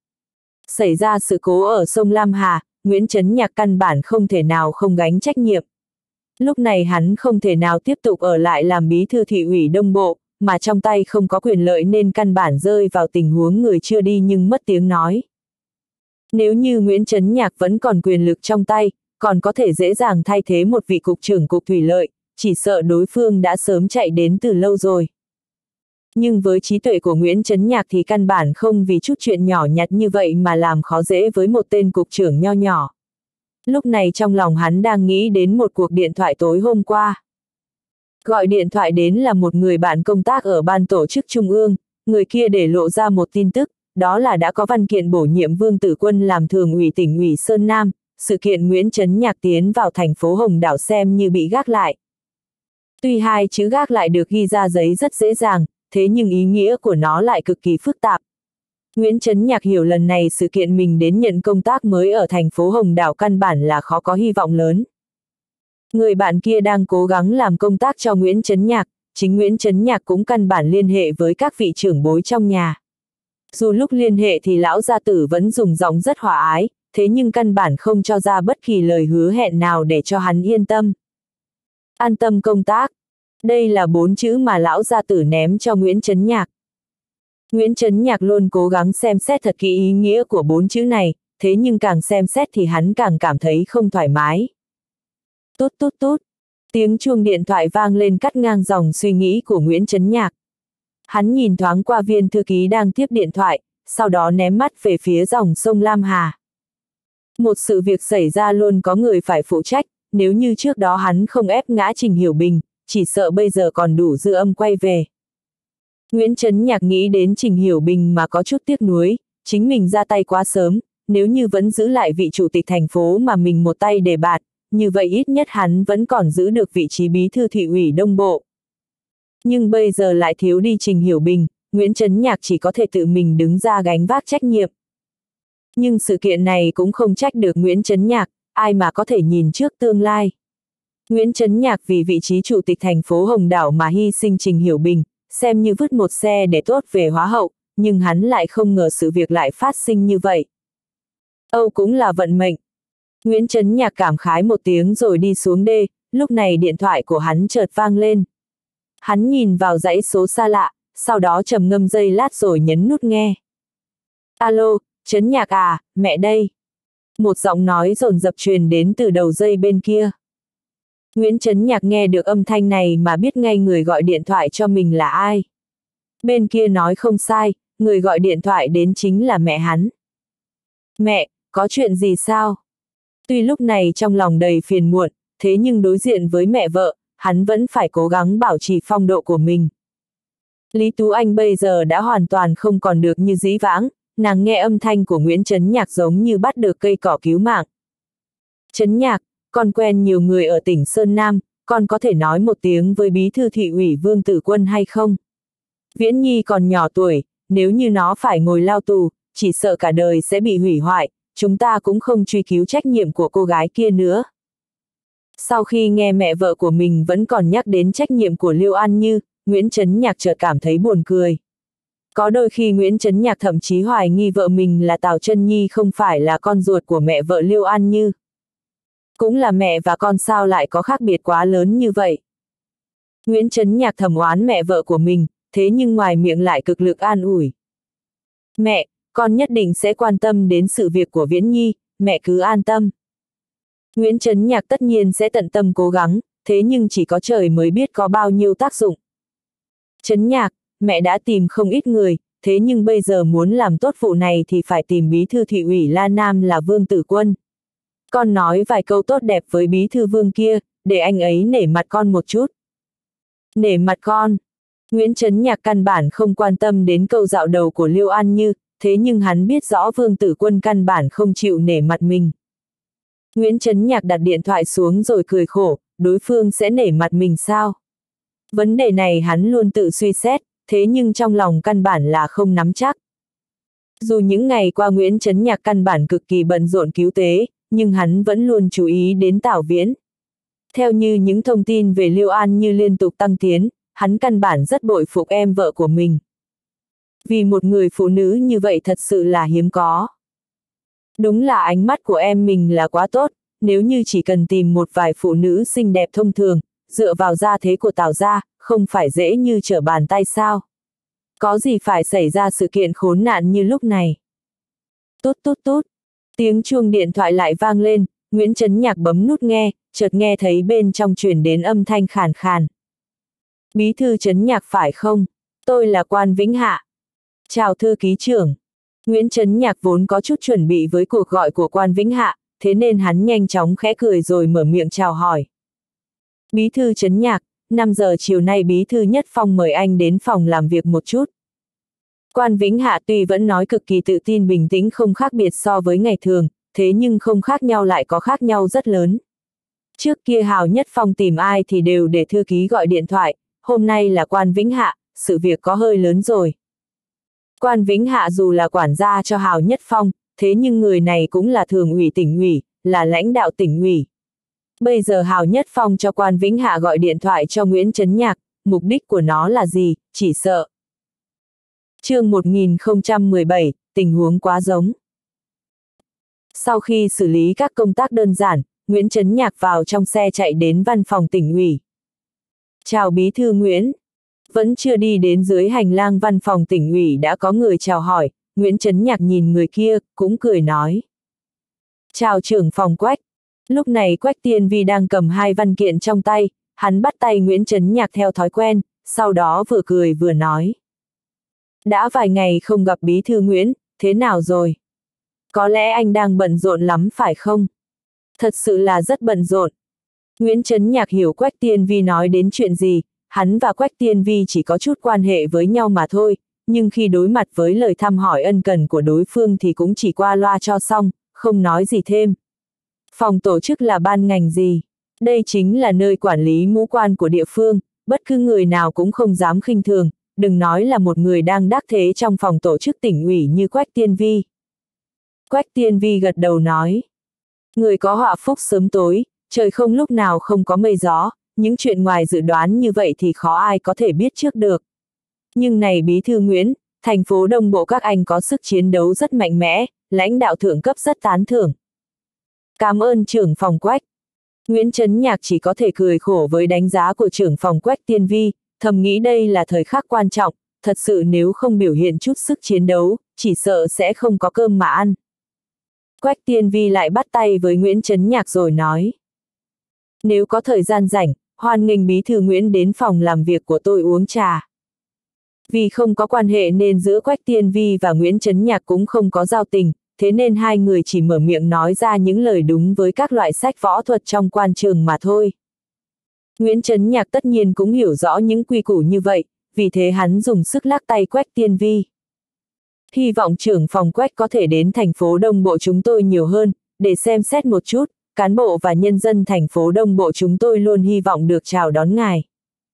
Xảy ra sự cố ở sông Lam Hà, Nguyễn Chấn Nhạc căn bản không thể nào không gánh trách nhiệm. Lúc này hắn không thể nào tiếp tục ở lại làm bí thư thị ủy Đông Bộ, mà trong tay không có quyền lợi nên căn bản rơi vào tình huống người chưa đi nhưng mất tiếng nói. Nếu như Nguyễn Chấn Nhạc vẫn còn quyền lực trong tay, còn có thể dễ dàng thay thế một vị cục trưởng Cục Thủy Lợi, chỉ sợ đối phương đã sớm chạy đến từ lâu rồi. Nhưng với trí tuệ của Nguyễn Chấn Nhạc thì căn bản không vì chút chuyện nhỏ nhặt như vậy mà làm khó dễ với một tên cục trưởng nho nhỏ. Lúc này trong lòng hắn đang nghĩ đến một cuộc điện thoại tối hôm qua. Gọi điện thoại đến là một người bạn công tác ở ban tổ chức Trung ương, người kia để lộ ra một tin tức, đó là đã có văn kiện bổ nhiệm Vương Tử Quân làm thường ủy tỉnh ủy Sơn Nam, sự kiện Nguyễn Chấn Nhạc tiến vào thành phố Hồng Đảo xem như bị gác lại. Tuy hai chữ gác lại được ghi ra giấy rất dễ dàng, thế nhưng ý nghĩa của nó lại cực kỳ phức tạp. Nguyễn Chấn Nhạc hiểu lần này sự kiện mình đến nhận công tác mới ở thành phố Hồng Đảo căn bản là khó có hy vọng lớn. Người bạn kia đang cố gắng làm công tác cho Nguyễn Chấn Nhạc, chính Nguyễn Chấn Nhạc cũng căn bản liên hệ với các vị trưởng bối trong nhà. Dù lúc liên hệ thì lão gia tử vẫn dùng giọng rất hòa ái, thế nhưng căn bản không cho ra bất kỳ lời hứa hẹn nào để cho hắn yên tâm. An tâm công tác. Đây là 4 chữ mà lão gia tử ném cho Nguyễn Chấn Nhạc. Nguyễn Chấn Nhạc luôn cố gắng xem xét thật kỹ ý nghĩa của 4 chữ này, thế nhưng càng xem xét thì hắn càng cảm thấy không thoải mái. Tút tút tút. Tiếng chuông điện thoại vang lên cắt ngang dòng suy nghĩ của Nguyễn Chấn Nhạc. Hắn nhìn thoáng qua viên thư ký đang tiếp điện thoại, sau đó ném mắt về phía dòng sông Lam Hà. Một sự việc xảy ra luôn có người phải phụ trách, nếu như trước đó hắn không ép ngã Trình Hiểu Bình, chỉ sợ bây giờ còn đủ dư âm quay về. Nguyễn Chấn Nhạc nghĩ đến Trình Hiểu Bình mà có chút tiếc nuối, chính mình ra tay quá sớm, nếu như vẫn giữ lại vị chủ tịch thành phố mà mình một tay đề bạt, như vậy ít nhất hắn vẫn còn giữ được vị trí bí thư thị ủy Đông Bộ. Nhưng bây giờ lại thiếu đi Trình Hiểu Bình, Nguyễn Chấn Nhạc chỉ có thể tự mình đứng ra gánh vác trách nhiệm. Nhưng sự kiện này cũng không trách được Nguyễn Chấn Nhạc, ai mà có thể nhìn trước tương lai. Nguyễn Chấn Nhạc vì vị trí chủ tịch thành phố Hồng Đảo mà hy sinh Trình Hiểu Bình, xem như vứt một xe để tốt về hóa hậu, nhưng hắn lại không ngờ sự việc lại phát sinh như vậy. Âu cũng là vận mệnh. Nguyễn Chấn Nhạc cảm khái một tiếng rồi đi xuống đê, lúc này điện thoại của hắn chợt vang lên. Hắn nhìn vào dãy số xa lạ, sau đó trầm ngâm giây lát rồi nhấn nút nghe. Alo, Chấn Nhạc à, mẹ đây. Một giọng nói dồn dập truyền đến từ đầu dây bên kia. Nguyễn Chấn Nhạc nghe được âm thanh này mà biết ngay người gọi điện thoại cho mình là ai. Bên kia nói không sai, người gọi điện thoại đến chính là mẹ hắn. Mẹ, có chuyện gì sao? Tuy lúc này trong lòng đầy phiền muộn, thế nhưng đối diện với mẹ vợ, hắn vẫn phải cố gắng bảo trì phong độ của mình. Lý Tú Anh bây giờ đã hoàn toàn không còn được như dĩ vãng, nàng nghe âm thanh của Nguyễn Chấn Nhạc giống như bắt được cây cỏ cứu mạng. Chấn Nhạc, con quen nhiều người ở tỉnh Sơn Nam, con có thể nói một tiếng với bí thư thị ủy Vương Tử Quân hay không? Viễn Nhi còn nhỏ tuổi, nếu như nó phải ngồi lao tù, chỉ sợ cả đời sẽ bị hủy hoại, chúng ta cũng không truy cứu trách nhiệm của cô gái kia nữa. Sau khi nghe mẹ vợ của mình vẫn còn nhắc đến trách nhiệm của Liêu An Như, Nguyễn Chấn Nhạc chợt cảm thấy buồn cười. Có đôi khi Nguyễn Chấn Nhạc thậm chí hoài nghi vợ mình là Tào Chân Nhi không phải là con ruột của mẹ vợ Liêu An Như. Cũng là mẹ và con sao lại có khác biệt quá lớn như vậy. Nguyễn Chấn Nhạc thầm oán mẹ vợ của mình, thế nhưng ngoài miệng lại cực lực an ủi. Mẹ, con nhất định sẽ quan tâm đến sự việc của Viễn Nhi, mẹ cứ an tâm. Nguyễn Chấn Nhạc tất nhiên sẽ tận tâm cố gắng, thế nhưng chỉ có trời mới biết có bao nhiêu tác dụng. Chấn Nhạc, mẹ đã tìm không ít người, thế nhưng bây giờ muốn làm tốt vụ này thì phải tìm bí thư thị ủy La Nam là Vương Tử Quân. Con nói vài câu tốt đẹp với bí thư Vương kia, để anh ấy nể mặt con một chút. Nể mặt con. Nguyễn Chấn Nhạc căn bản không quan tâm đến câu dạo đầu của Liêu An Như, thế nhưng hắn biết rõ Vương Tử Quân căn bản không chịu nể mặt mình. Nguyễn Chấn Nhạc đặt điện thoại xuống rồi cười khổ, đối phương sẽ nể mặt mình sao? Vấn đề này hắn luôn tự suy xét, thế nhưng trong lòng căn bản là không nắm chắc. Dù những ngày qua Nguyễn Chấn Nhạc căn bản cực kỳ bận rộn cứu tế, nhưng hắn vẫn luôn chú ý đến Tào Viễn. Theo như những thông tin về Liêu An Như liên tục tăng tiến, hắn căn bản rất bội phục em vợ của mình. Vì một người phụ nữ như vậy thật sự là hiếm có. Đúng là ánh mắt của em mình là quá tốt, nếu như chỉ cần tìm một vài phụ nữ xinh đẹp thông thường, dựa vào gia thế của Tào gia, không phải dễ như trở bàn tay sao. Có gì phải xảy ra sự kiện khốn nạn như lúc này. Tút tút tút, tiếng chuông điện thoại lại vang lên, Nguyễn Chấn Nhạc bấm nút nghe, chợt nghe thấy bên trong truyền đến âm thanh khàn khàn. Bí thư Chấn Nhạc phải không? Tôi là Quan Vĩnh Hạ. Chào thư ký trưởng. Nguyễn Chấn Nhạc vốn có chút chuẩn bị với cuộc gọi của Quan Vĩnh Hạ, thế nên hắn nhanh chóng khẽ cười rồi mở miệng chào hỏi. Bí thư Chấn Nhạc, 5 giờ chiều nay bí thư Nhất Phong mời anh đến phòng làm việc một chút. Quan Vĩnh Hạ tuy vẫn nói cực kỳ tự tin bình tĩnh không khác biệt so với ngày thường, thế nhưng không khác nhau lại có khác nhau rất lớn. Trước kia Hào Nhất Phong tìm ai thì đều để thư ký gọi điện thoại, hôm nay là Quan Vĩnh Hạ, sự việc có hơi lớn rồi. Quan Vĩnh Hạ dù là quản gia cho Hào Nhất Phong, thế nhưng người này cũng là thường ủy tỉnh ủy, là lãnh đạo tỉnh ủy. Bây giờ Hào Nhất Phong cho Quan Vĩnh Hạ gọi điện thoại cho Nguyễn Chấn Nhạc, mục đích của nó là gì, chỉ sợ. Chương 1017, tình huống quá giống. Sau khi xử lý các công tác đơn giản, Nguyễn Chấn Nhạc vào trong xe chạy đến văn phòng tỉnh ủy. Chào bí thư Nguyễn. Vẫn chưa đi đến dưới hành lang văn phòng tỉnh ủy đã có người chào hỏi, Nguyễn Chấn Nhạc nhìn người kia, cũng cười nói. Chào trưởng phòng Quách. Lúc này Quách Tiên Vi đang cầm 2 văn kiện trong tay, hắn bắt tay Nguyễn Chấn Nhạc theo thói quen, sau đó vừa cười vừa nói. Đã vài ngày không gặp bí thư Nguyễn, thế nào rồi? Có lẽ anh đang bận rộn lắm phải không? Thật sự là rất bận rộn. Nguyễn Chấn Nhạc hiểu Quách Tiên Vi nói đến chuyện gì, hắn và Quách Tiên Vi chỉ có chút quan hệ với nhau mà thôi, nhưng khi đối mặt với lời thăm hỏi ân cần của đối phương thì cũng chỉ qua loa cho xong, không nói gì thêm. Phòng tổ chức là ban ngành gì? Đây chính là nơi quản lý mũ quan của địa phương, bất cứ người nào cũng không dám khinh thường, đừng nói là một người đang đắc thế trong phòng tổ chức tỉnh ủy như Quách Tiên Vi. Quách Tiên Vi gật đầu nói. Người có họa phúc sớm tối, trời không lúc nào không có mây gió, những chuyện ngoài dự đoán như vậy thì khó ai có thể biết trước được. Nhưng này bí thư Nguyễn, thành phố Đông Bộ các anh có sức chiến đấu rất mạnh mẽ, lãnh đạo thượng cấp rất tán thưởng. Cảm ơn trưởng phòng Quách. Nguyễn Chấn Nhạc chỉ có thể cười khổ với đánh giá của trưởng phòng Quách Tiên Vi, thầm nghĩ đây là thời khắc quan trọng, thật sự nếu không biểu hiện chút sức chiến đấu, chỉ sợ sẽ không có cơm mà ăn. Quách Tiên Vi lại bắt tay với Nguyễn Chấn Nhạc rồi nói. Nếu có thời gian rảnh, hoan nghênh bí thư Nguyễn đến phòng làm việc của tôi uống trà. Vì không có quan hệ nên giữa Quách Tiên Vi và Nguyễn Chấn Nhạc cũng không có giao tình, thế nên hai người chỉ mở miệng nói ra những lời đúng với các loại sách võ thuật trong quan trường mà thôi. Nguyễn Chấn Nhạc tất nhiên cũng hiểu rõ những quy củ như vậy, vì thế hắn dùng sức lắc tay Quách Tiên Vi. Hy vọng trưởng phòng Quách có thể đến thành phố Đông Bộ chúng tôi nhiều hơn, để xem xét một chút, cán bộ và nhân dân thành phố Đông Bộ chúng tôi luôn hy vọng được chào đón ngài.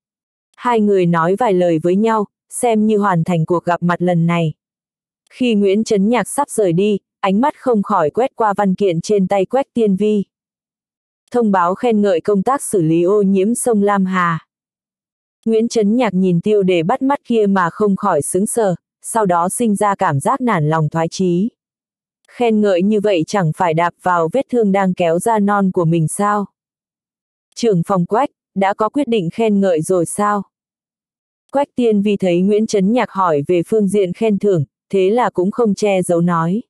Hai người nói vài lời với nhau, xem như hoàn thành cuộc gặp mặt lần này. Khi Nguyễn Chấn Nhạc sắp rời đi, ánh mắt không khỏi quét qua văn kiện trên tay Quách Tiên Vi. Thông báo khen ngợi công tác xử lý ô nhiễm sông Lam Hà. Nguyễn Chấn Nhạc nhìn tiêu đề bắt mắt kia mà không khỏi sững sờ, sau đó sinh ra cảm giác nản lòng thoái chí. Khen ngợi như vậy chẳng phải đạp vào vết thương đang kéo ra non của mình sao? Trưởng phòng Quách, đã có quyết định khen ngợi rồi sao? Quách Tiên Vi thấy Nguyễn Chấn Nhạc hỏi về phương diện khen thưởng, thế là cũng không che giấu nói.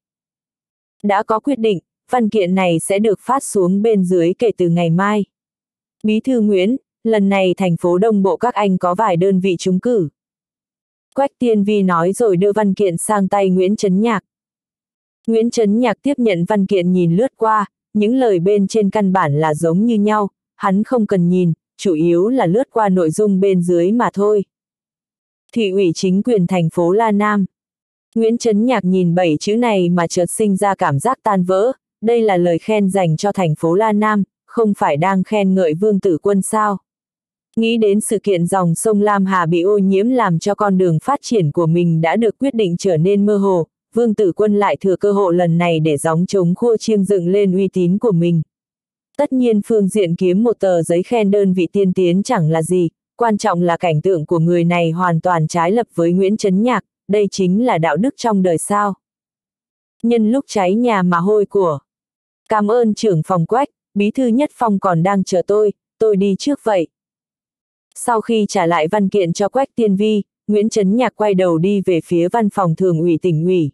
Đã có quyết định, văn kiện này sẽ được phát xuống bên dưới kể từ ngày mai. Bí thư Nguyễn, lần này thành phố Đông Bộ các anh có vài đơn vị trúng cử. Quách Tiên Vi nói rồi đưa văn kiện sang tay Nguyễn Chấn Nhạc. Nguyễn Chấn Nhạc tiếp nhận văn kiện nhìn lướt qua, những lời bên trên căn bản là giống như nhau, hắn không cần nhìn, chủ yếu là lướt qua nội dung bên dưới mà thôi. Thị ủy chính quyền thành phố La Nam. Nguyễn Chấn Nhạc nhìn 7 chữ này mà chợt sinh ra cảm giác tan vỡ, đây là lời khen dành cho thành phố La Nam, không phải đang khen ngợi Vương Tử Quân sao? Nghĩ đến sự kiện dòng sông Lam Hà bị ô nhiễm làm cho con đường phát triển của mình đã được quyết định trở nên mơ hồ, Vương Tử Quân lại thừa cơ hội lần này để gióng trống khua chiêng dựng lên uy tín của mình. Tất nhiên phương diện kiếm một tờ giấy khen đơn vị tiên tiến chẳng là gì, quan trọng là cảnh tượng của người này hoàn toàn trái lập với Nguyễn Chấn Nhạc, đây chính là đạo đức trong đời sao. Nhân lúc cháy nhà mà hôi của. Cảm ơn trưởng phòng Quách, bí thư Nhất Phong còn đang chờ tôi đi trước vậy. Sau khi trả lại văn kiện cho Quách Tiên Vi, Nguyễn Chấn Nhạc quay đầu đi về phía văn phòng thường ủy tỉnh ủy.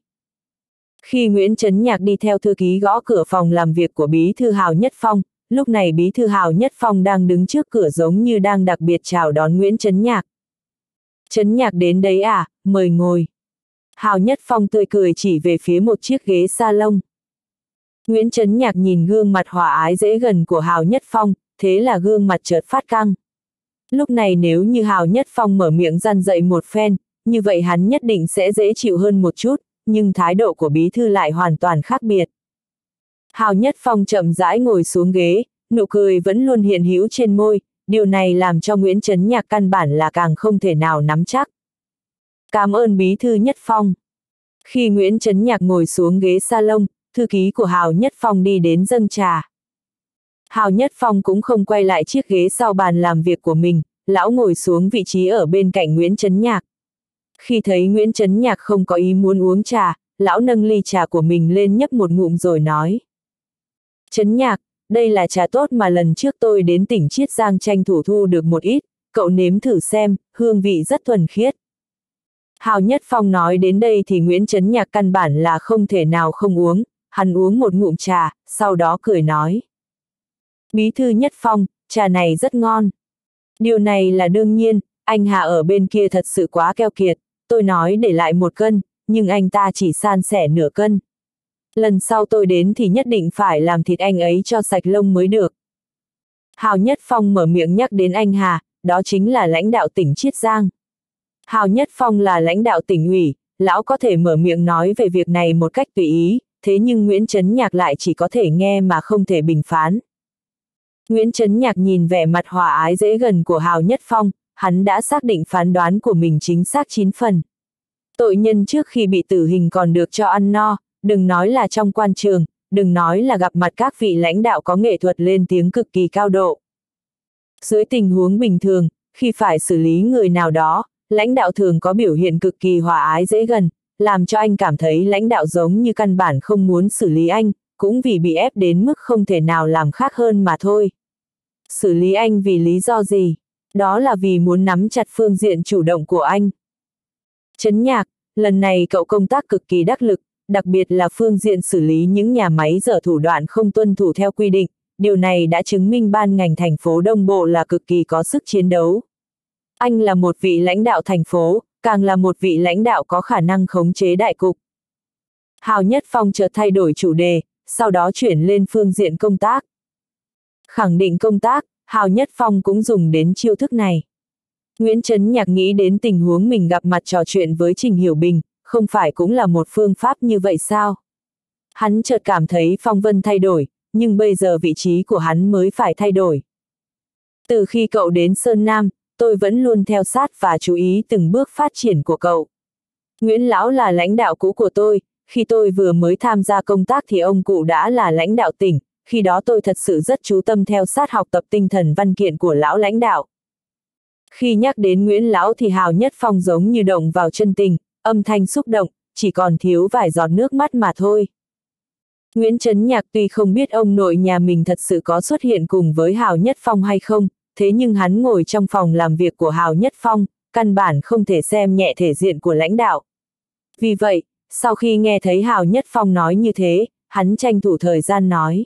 Khi Nguyễn Chấn Nhạc đi theo thư ký gõ cửa phòng làm việc của bí thư Hào Nhất Phong, lúc này bí thư Hào Nhất Phong đang đứng trước cửa giống như đang đặc biệt chào đón Nguyễn Chấn Nhạc. Chấn Nhạc đến đấy à, mời ngồi. Hào Nhất Phong tươi cười chỉ về phía một chiếc ghế salon. Nguyễn Chấn Nhạc nhìn gương mặt hòa ái dễ gần của Hào Nhất Phong, thế là gương mặt chợt phát căng. Lúc này nếu như Hào Nhất Phong mở miệng răn dậy một phen, như vậy hắn nhất định sẽ dễ chịu hơn một chút, nhưng thái độ của bí thư lại hoàn toàn khác biệt. Hào Nhất Phong chậm rãi ngồi xuống ghế, nụ cười vẫn luôn hiện hữu trên môi, điều này làm cho Nguyễn Chấn Nhạc căn bản là càng không thể nào nắm chắc. Cảm ơn bí thư Nhất Phong. Khi Nguyễn Chấn Nhạc ngồi xuống ghế salon, thư ký của Hào Nhất Phong đi đến dâng trà. Hào Nhất Phong cũng không quay lại chiếc ghế sau bàn làm việc của mình, lão ngồi xuống vị trí ở bên cạnh Nguyễn Chấn Nhạc. Khi thấy Nguyễn Chấn Nhạc không có ý muốn uống trà, lão nâng ly trà của mình lên nhấp một ngụm rồi nói. Chấn Nhạc, đây là trà tốt mà lần trước tôi đến tỉnh Chiết Giang tranh thủ thu được một ít, cậu nếm thử xem, hương vị rất thuần khiết. Hào Nhất Phong nói đến đây thì Nguyễn Chấn Nhạc căn bản là không thể nào không uống, hắn uống một ngụm trà, sau đó cười nói. Bí thư Nhất Phong, trà này rất ngon. Điều này là đương nhiên, anh Hà ở bên kia thật sự quá keo kiệt, tôi nói để lại 1 cân, nhưng anh ta chỉ san sẻ nửa cân. Lần sau tôi đến thì nhất định phải làm thịt anh ấy cho sạch lông mới được. Hào Nhất Phong mở miệng nhắc đến anh Hà, đó chính là lãnh đạo tỉnh Chiết Giang. Hào Nhất Phong là lãnh đạo tỉnh ủy, lão có thể mở miệng nói về việc này một cách tùy ý, thế nhưng Nguyễn Chấn Nhạc lại chỉ có thể nghe mà không thể bình phán. Nguyễn Chấn Nhạc nhìn vẻ mặt hòa ái dễ gần của Hào Nhất Phong, hắn đã xác định phán đoán của mình chính xác 9 phần. Tội nhân trước khi bị tử hình còn được cho ăn no, đừng nói là trong quan trường, đừng nói là gặp mặt các vị lãnh đạo có nghệ thuật lên tiếng cực kỳ cao độ. Dưới tình huống bình thường, khi phải xử lý người nào đó, lãnh đạo thường có biểu hiện cực kỳ hòa ái dễ gần, làm cho anh cảm thấy lãnh đạo giống như căn bản không muốn xử lý anh, cũng vì bị ép đến mức không thể nào làm khác hơn mà thôi. Xử lý anh vì lý do gì? Đó là vì muốn nắm chặt phương diện chủ động của anh. Chấn Nhạc, lần này cậu công tác cực kỳ đắc lực, đặc biệt là phương diện xử lý những nhà máy dở thủ đoạn không tuân thủ theo quy định, điều này đã chứng minh ban ngành thành phố Đông Bộ là cực kỳ có sức chiến đấu. Anh là một vị lãnh đạo thành phố, càng là một vị lãnh đạo có khả năng khống chế đại cục. Hào Nhất Phong chợt thay đổi chủ đề, sau đó chuyển lên phương diện công tác. Khẳng định công tác, Hào Nhất Phong cũng dùng đến chiêu thức này. Nguyễn Chấn Nhạc nghĩ đến tình huống mình gặp mặt trò chuyện với Trình Hiểu Bình, không phải cũng là một phương pháp như vậy sao? Hắn chợt cảm thấy phong vân thay đổi, nhưng bây giờ vị trí của hắn mới phải thay đổi. Từ khi cậu đến Sơn Nam, tôi vẫn luôn theo sát và chú ý từng bước phát triển của cậu. Nguyễn Lão là lãnh đạo cũ của tôi, khi tôi vừa mới tham gia công tác thì ông cụ đã là lãnh đạo tỉnh, khi đó tôi thật sự rất chú tâm theo sát học tập tinh thần văn kiện của lão lãnh đạo. Khi nhắc đến Nguyễn Lão thì Hào Nhất Phong giống như động vào chân tình, âm thanh xúc động, chỉ còn thiếu vài giọt nước mắt mà thôi. Nguyễn Chấn Nhạc tuy không biết ông nội nhà mình thật sự có xuất hiện cùng với Hào Nhất Phong hay không, thế nhưng hắn ngồi trong phòng làm việc của Hào Nhất Phong, căn bản không thể xem nhẹ thể diện của lãnh đạo. Vì vậy, sau khi nghe thấy Hào Nhất Phong nói như thế, hắn tranh thủ thời gian nói.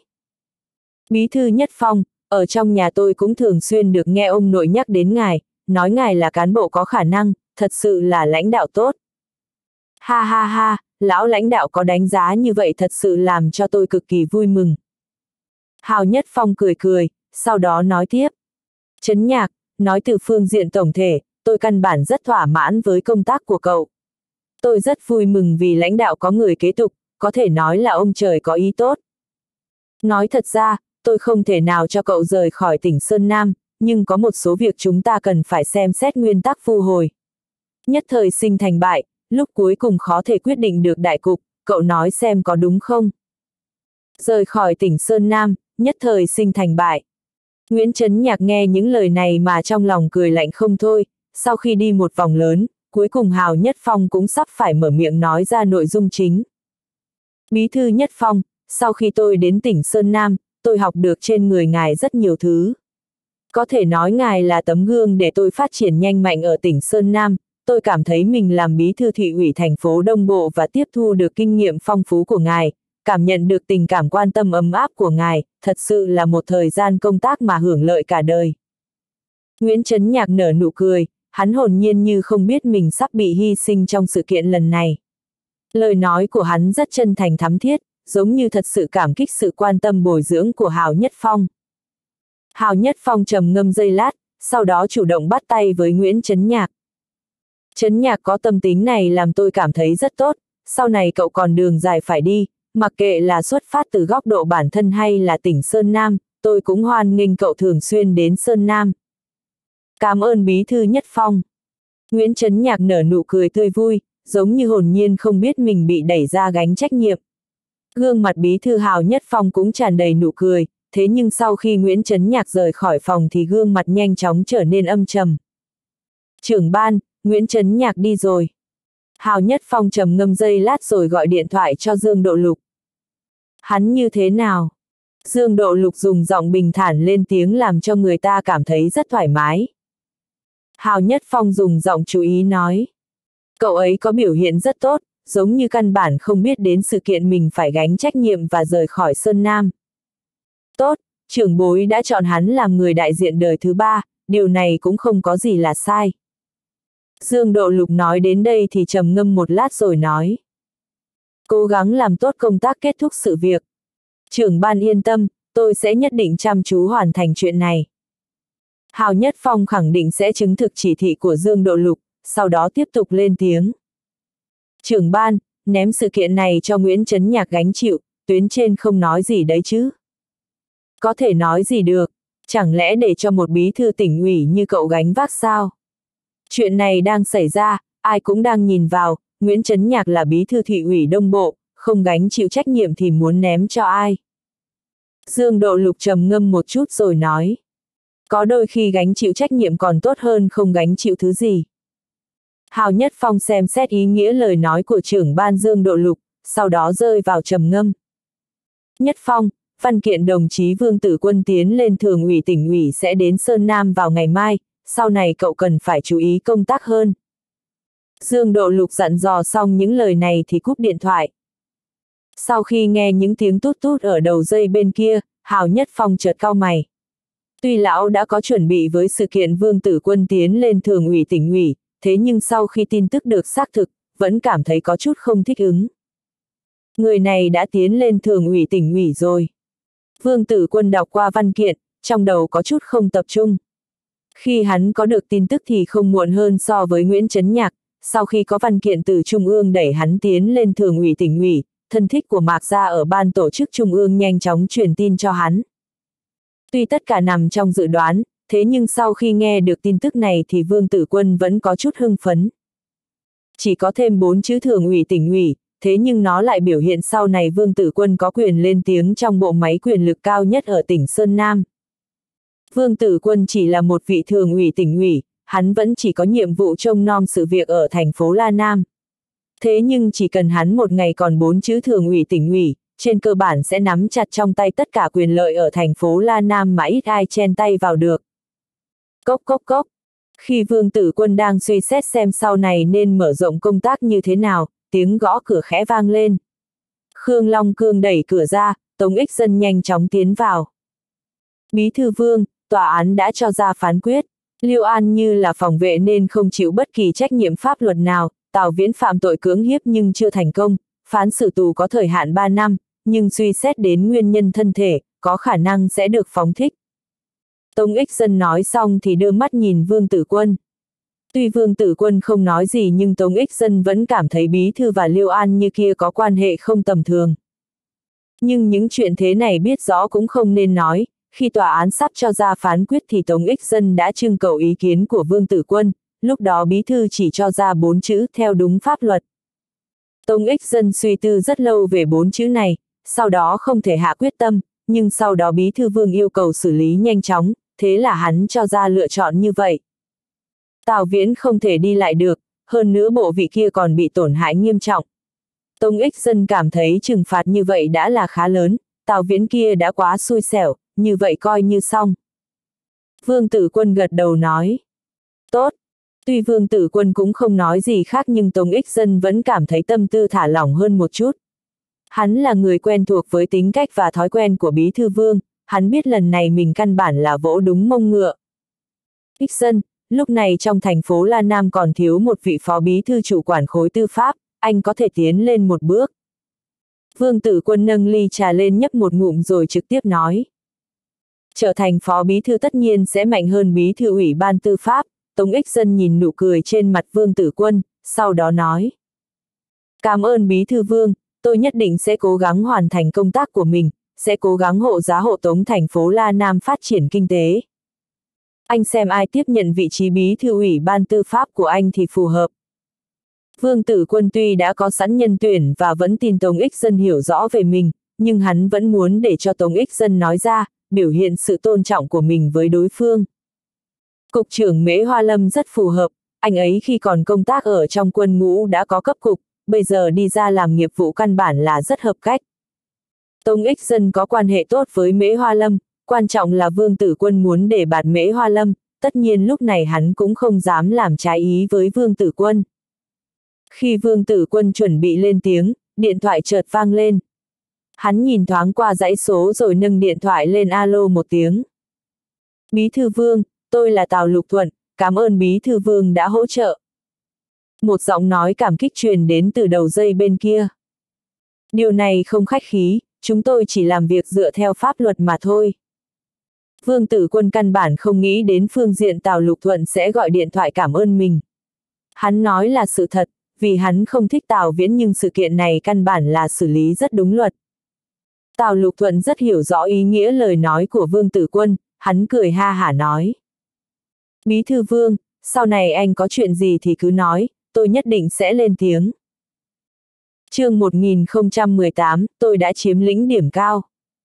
Bí thư Nhất Phong, ở trong nhà tôi cũng thường xuyên được nghe ông nội nhắc đến ngài, nói ngài là cán bộ có khả năng, thật sự là lãnh đạo tốt. Ha ha ha, lão lãnh đạo có đánh giá như vậy thật sự làm cho tôi cực kỳ vui mừng. Hào Nhất Phong cười cười, sau đó nói tiếp. Chấn Nhạc, nói từ phương diện tổng thể, tôi căn bản rất thỏa mãn với công tác của cậu. Tôi rất vui mừng vì lãnh đạo có người kế tục, có thể nói là ông trời có ý tốt. Nói thật ra, tôi không thể nào cho cậu rời khỏi tỉnh Sơn Nam, nhưng có một số việc chúng ta cần phải xem xét nguyên tắc thu hồi. Nhất thời sinh thành bại, lúc cuối cùng khó thể quyết định được đại cục, cậu nói xem có đúng không? Rời khỏi tỉnh Sơn Nam, nhất thời sinh thành bại. Nguyễn Chấn Nhạc nghe những lời này mà trong lòng cười lạnh không thôi, sau khi đi một vòng lớn, cuối cùng Hào Nhất Phong cũng sắp phải mở miệng nói ra nội dung chính. Bí thư Nhất Phong, sau khi tôi đến tỉnh Sơn Nam, tôi học được trên người ngài rất nhiều thứ. Có thể nói ngài là tấm gương để tôi phát triển nhanh mạnh ở tỉnh Sơn Nam, tôi cảm thấy mình làm bí thư thị ủy thành phố Đông Bộ và tiếp thu được kinh nghiệm phong phú của ngài, cảm nhận được tình cảm quan tâm ấm áp của ngài, thật sự là một thời gian công tác mà hưởng lợi cả đời. Nguyễn Chấn Nhạc nở nụ cười, hắn hồn nhiên như không biết mình sắp bị hy sinh trong sự kiện lần này. Lời nói của hắn rất chân thành thắm thiết, giống như thật sự cảm kích sự quan tâm bồi dưỡng của Hào Nhất Phong. Hào Nhất Phong trầm ngâm giây lát, sau đó chủ động bắt tay với Nguyễn Chấn Nhạc. Chấn Nhạc có tâm tính này làm tôi cảm thấy rất tốt, sau này cậu còn đường dài phải đi, mặc kệ là xuất phát từ góc độ bản thân hay là tỉnh Sơn Nam, tôi cũng hoan nghênh cậu thường xuyên đến Sơn Nam. Cảm ơn Bí thư Nhất Phong. Nguyễn Chấn Nhạc nở nụ cười tươi vui, giống như hồn nhiên không biết mình bị đẩy ra gánh trách nhiệm. Gương mặt Bí thư Hào Nhất Phong cũng tràn đầy nụ cười, thế nhưng sau khi Nguyễn Chấn Nhạc rời khỏi phòng thì gương mặt nhanh chóng trở nên âm trầm. Trưởng ban, Nguyễn Chấn Nhạc đi rồi. Hào Nhất Phong trầm ngâm giây lát rồi gọi điện thoại cho Dương Độ Lục. Hắn như thế nào? Dương Độ Lục dùng giọng bình thản lên tiếng làm cho người ta cảm thấy rất thoải mái. Hào Nhất Phong dùng giọng chú ý nói. Cậu ấy có biểu hiện rất tốt, giống như căn bản không biết đến sự kiện mình phải gánh trách nhiệm và rời khỏi Sơn Nam. Tốt, trưởng bối đã chọn hắn làm người đại diện đời thứ ba, điều này cũng không có gì là sai. Dương Độ Lục nói đến đây thì trầm ngâm một lát rồi nói. Cố gắng làm tốt công tác kết thúc sự việc. Trưởng ban yên tâm, tôi sẽ nhất định chăm chú hoàn thành chuyện này. Hào Nhất Phong khẳng định sẽ chứng thực chỉ thị của Dương Độ Lục, sau đó tiếp tục lên tiếng. Trưởng ban, ném sự kiện này cho Nguyễn Chấn Nhạc gánh chịu, tuyến trên không nói gì đấy chứ. Có thể nói gì được, chẳng lẽ để cho một bí thư tỉnh ủy như cậu gánh vác sao? Chuyện này đang xảy ra, ai cũng đang nhìn vào, Nguyễn Chấn Nhạc là bí thư thị ủy Đông Bộ, không gánh chịu trách nhiệm thì muốn ném cho ai? Dương Độ Lục trầm ngâm một chút rồi nói. Có đôi khi gánh chịu trách nhiệm còn tốt hơn không gánh chịu thứ gì. Hào Nhất Phong xem xét ý nghĩa lời nói của trưởng ban Dương Độ Lục, sau đó rơi vào trầm ngâm. Nhất Phong, văn kiện đồng chí Vương Tử Quân tiến lên thường ủy tỉnh ủy sẽ đến Sơn Nam vào ngày mai, sau này cậu cần phải chú ý công tác hơn. Dương Độ Lục dặn dò xong những lời này thì cúp điện thoại. Sau khi nghe những tiếng tút tút ở đầu dây bên kia, Hào Nhất Phong chợt cau mày. Tuy lão đã có chuẩn bị với sự kiện Vương Tử Quân tiến lên thường ủy tỉnh ủy, thế nhưng sau khi tin tức được xác thực, vẫn cảm thấy có chút không thích ứng. Người này đã tiến lên thường ủy tỉnh ủy rồi. Vương Tử Quân đọc qua văn kiện, trong đầu có chút không tập trung. Khi hắn có được tin tức thì không muộn hơn so với Nguyễn Chấn Nhạc, sau khi có văn kiện từ Trung ương đẩy hắn tiến lên thường ủy tỉnh ủy, thân thích của Mạc Gia ở ban tổ chức Trung ương nhanh chóng truyền tin cho hắn. Tuy tất cả nằm trong dự đoán, thế nhưng sau khi nghe được tin tức này thì Vương Tử Quân vẫn có chút hưng phấn. Chỉ có thêm 4 chữ thường ủy tỉnh ủy, thế nhưng nó lại biểu hiện sau này Vương Tử Quân có quyền lên tiếng trong bộ máy quyền lực cao nhất ở tỉnh Sơn Nam. Vương Tử Quân chỉ là một vị thường ủy tỉnh ủy, hắn vẫn chỉ có nhiệm vụ trông nom sự việc ở thành phố La Nam. Thế nhưng chỉ cần hắn một ngày còn 4 chữ thường ủy tỉnh ủy, trên cơ bản sẽ nắm chặt trong tay tất cả quyền lợi ở thành phố La Nam mà ít ai chen tay vào được. Cốc cốc cốc. Khi Vương Tử Quân đang suy xét xem sau này nên mở rộng công tác như thế nào, tiếng gõ cửa khẽ vang lên. Khương Long Cương đẩy cửa ra, Tống Ích Dân nhanh chóng tiến vào. Bí thư Vương, tòa án đã cho ra phán quyết. Liêu An Như là phòng vệ nên không chịu bất kỳ trách nhiệm pháp luật nào, Tào Viễn phạm tội cưỡng hiếp nhưng chưa thành công, phán xử tù có thời hạn 3 năm, nhưng suy xét đến nguyên nhân thân thể, có khả năng sẽ được phóng thích. Tống Ích Dân nói xong thì đưa mắt nhìn Vương Tử Quân. Tuy Vương Tử Quân không nói gì nhưng Tống Ích Dân vẫn cảm thấy Bí Thư và Liêu An Như kia có quan hệ không tầm thường. Nhưng những chuyện thế này biết rõ cũng không nên nói, khi tòa án sắp cho ra phán quyết thì Tống Ích Dân đã trưng cầu ý kiến của Vương Tử Quân, lúc đó Bí Thư chỉ cho ra 4 chữ theo đúng pháp luật. Tống Ích Dân suy tư rất lâu về 4 chữ này, sau đó không thể hạ quyết tâm, nhưng sau đó Bí Thư Vương yêu cầu xử lý nhanh chóng, thế là hắn cho ra lựa chọn như vậy. Tào Viễn không thể đi lại được, hơn nữa bộ vị kia còn bị tổn hại nghiêm trọng. Tống Ích Dân cảm thấy trừng phạt như vậy đã là khá lớn, Tào Viễn kia đã quá xui xẻo, như vậy coi như xong. Vương Tử Quân gật đầu nói. Tốt. Tuy Vương Tử Quân cũng không nói gì khác nhưng Tống Ích Dân vẫn cảm thấy tâm tư thả lỏng hơn một chút. Hắn là người quen thuộc với tính cách và thói quen của Bí Thư Vương, hắn biết lần này mình căn bản là vỗ đúng mông ngựa. Ích Dân, lúc này trong thành phố La Nam còn thiếu một vị phó bí thư chủ quản khối tư pháp, anh có thể tiến lên một bước. Vương Tử Quân nâng ly trà lên nhấp một ngụm rồi trực tiếp nói. Trở thành phó bí thư tất nhiên sẽ mạnh hơn bí thư ủy ban tư pháp. Tống Ích Dân nhìn nụ cười trên mặt Vương Tử Quân, sau đó nói. Cảm ơn Bí thư Vương, tôi nhất định sẽ cố gắng hoàn thành công tác của mình, sẽ cố gắng hộ giá hộ tống thành phố La Nam phát triển kinh tế. Anh xem ai tiếp nhận vị trí Bí thư ủy ban tư pháp của anh thì phù hợp. Vương Tử Quân tuy đã có sẵn nhân tuyển và vẫn tin Tống Ích Dân hiểu rõ về mình, nhưng hắn vẫn muốn để cho Tống Ích Dân nói ra, biểu hiện sự tôn trọng của mình với đối phương. Cục trưởng Mễ Hoa Lâm rất phù hợp, anh ấy khi còn công tác ở trong quân ngũ đã có cấp cục, bây giờ đi ra làm nghiệp vụ căn bản là rất hợp cách. Tống Ích Dân có quan hệ tốt với Mễ Hoa Lâm, quan trọng là Vương Tử Quân muốn đề bạt Mễ Hoa Lâm, tất nhiên lúc này hắn cũng không dám làm trái ý với Vương Tử Quân. Khi Vương Tử Quân chuẩn bị lên tiếng, điện thoại chợt vang lên. Hắn nhìn thoáng qua dãy số rồi nâng điện thoại lên alo một tiếng. Bí thư Vương, tôi là Tào Lục Thuận, cảm ơn Bí thư Vương đã hỗ trợ. Một giọng nói cảm kích truyền đến từ đầu dây bên kia. Điều này không khách khí, chúng tôi chỉ làm việc dựa theo pháp luật mà thôi. Vương Tử Quân căn bản không nghĩ đến phương diện Tào Lục Thuận sẽ gọi điện thoại cảm ơn mình. Hắn nói là sự thật, vì hắn không thích Tào Viễn nhưng sự kiện này căn bản là xử lý rất đúng luật. Tào Lục Thuận rất hiểu rõ ý nghĩa lời nói của Vương Tử Quân, hắn cười ha hả nói. Bí thư Vương, sau này anh có chuyện gì thì cứ nói, tôi nhất định sẽ lên tiếng. Chương 1018, tôi đã chiếm lĩnh điểm cao.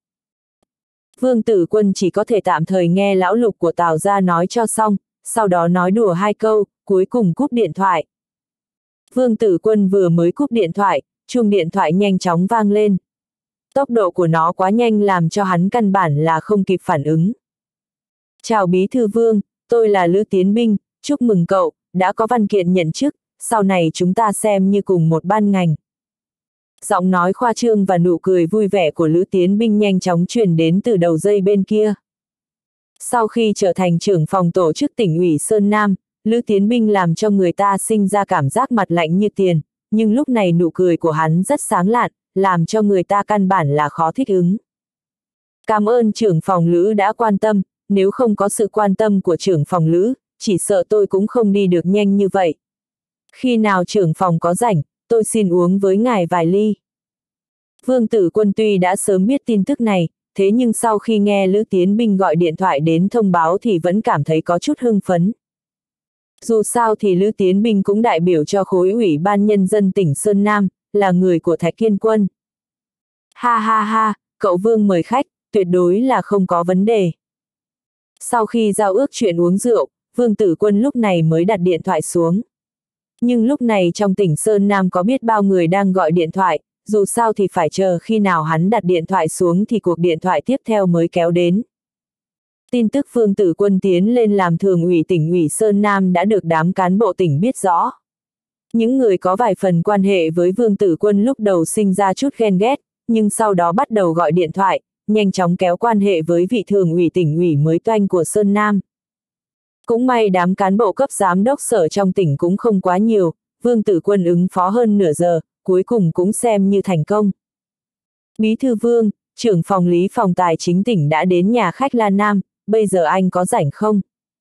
Vương Tử Quân chỉ có thể tạm thời nghe lão Lục của Tào gia nói cho xong, sau đó nói đùa 2 câu, cuối cùng cúp điện thoại. Vương Tử Quân vừa mới cúp điện thoại, chuông điện thoại nhanh chóng vang lên. Tốc độ của nó quá nhanh làm cho hắn căn bản là không kịp phản ứng. Chào Bí thư Vương, tôi là Lữ Tiến Binh, chúc mừng cậu, đã có văn kiện nhận chức, sau này chúng ta xem như cùng một ban ngành. Giọng nói khoa trương và nụ cười vui vẻ của Lữ Tiến Binh nhanh chóng truyền đến từ đầu dây bên kia. Sau khi trở thành trưởng phòng tổ chức tỉnh ủy Sơn Nam, Lữ Tiến Binh làm cho người ta sinh ra cảm giác mặt lạnh như tiền, nhưng lúc này nụ cười của hắn rất sáng lạn, làm cho người ta căn bản là khó thích ứng. Cảm ơn trưởng phòng Lữ đã quan tâm, nếu không có sự quan tâm của trưởng phòng Lữ, chỉ sợ tôi cũng không đi được nhanh như vậy. Khi nào trưởng phòng có rảnh, tôi xin uống với ngài vài ly. Vương Tử Quân tuy đã sớm biết tin tức này, thế nhưng sau khi nghe Lữ Tiến Binh gọi điện thoại đến thông báo thì vẫn cảm thấy có chút hưng phấn. Dù sao thì Lữ Tiến Binh cũng đại biểu cho khối ủy ban nhân dân tỉnh Sơn Nam, là người của Thạch Kiên Quân. Ha ha ha, cậu Vương mời khách, tuyệt đối là không có vấn đề. Sau khi giao ước chuyện uống rượu, Vương Tử Quân lúc này mới đặt điện thoại xuống. Nhưng lúc này trong tỉnh Sơn Nam có biết bao người đang gọi điện thoại, dù sao thì phải chờ khi nào hắn đặt điện thoại xuống thì cuộc điện thoại tiếp theo mới kéo đến. Tin tức Vương Tử Quân tiến lên làm thường ủy tỉnh ủy Sơn Nam đã được đám cán bộ tỉnh biết rõ. Những người có vài phần quan hệ với Vương Tử Quân lúc đầu sinh ra chút ghen ghét, nhưng sau đó bắt đầu gọi điện thoại, nhanh chóng kéo quan hệ với vị thường ủy tỉnh ủy mới toanh của Sơn Nam. Cũng may đám cán bộ cấp giám đốc sở trong tỉnh cũng không quá nhiều, Vương Tử Quân ứng phó hơn nửa giờ, cuối cùng cũng xem như thành công. Bí thư Vương, trưởng phòng lý phòng tài chính tỉnh đã đến nhà khách La Nam, bây giờ anh có rảnh không?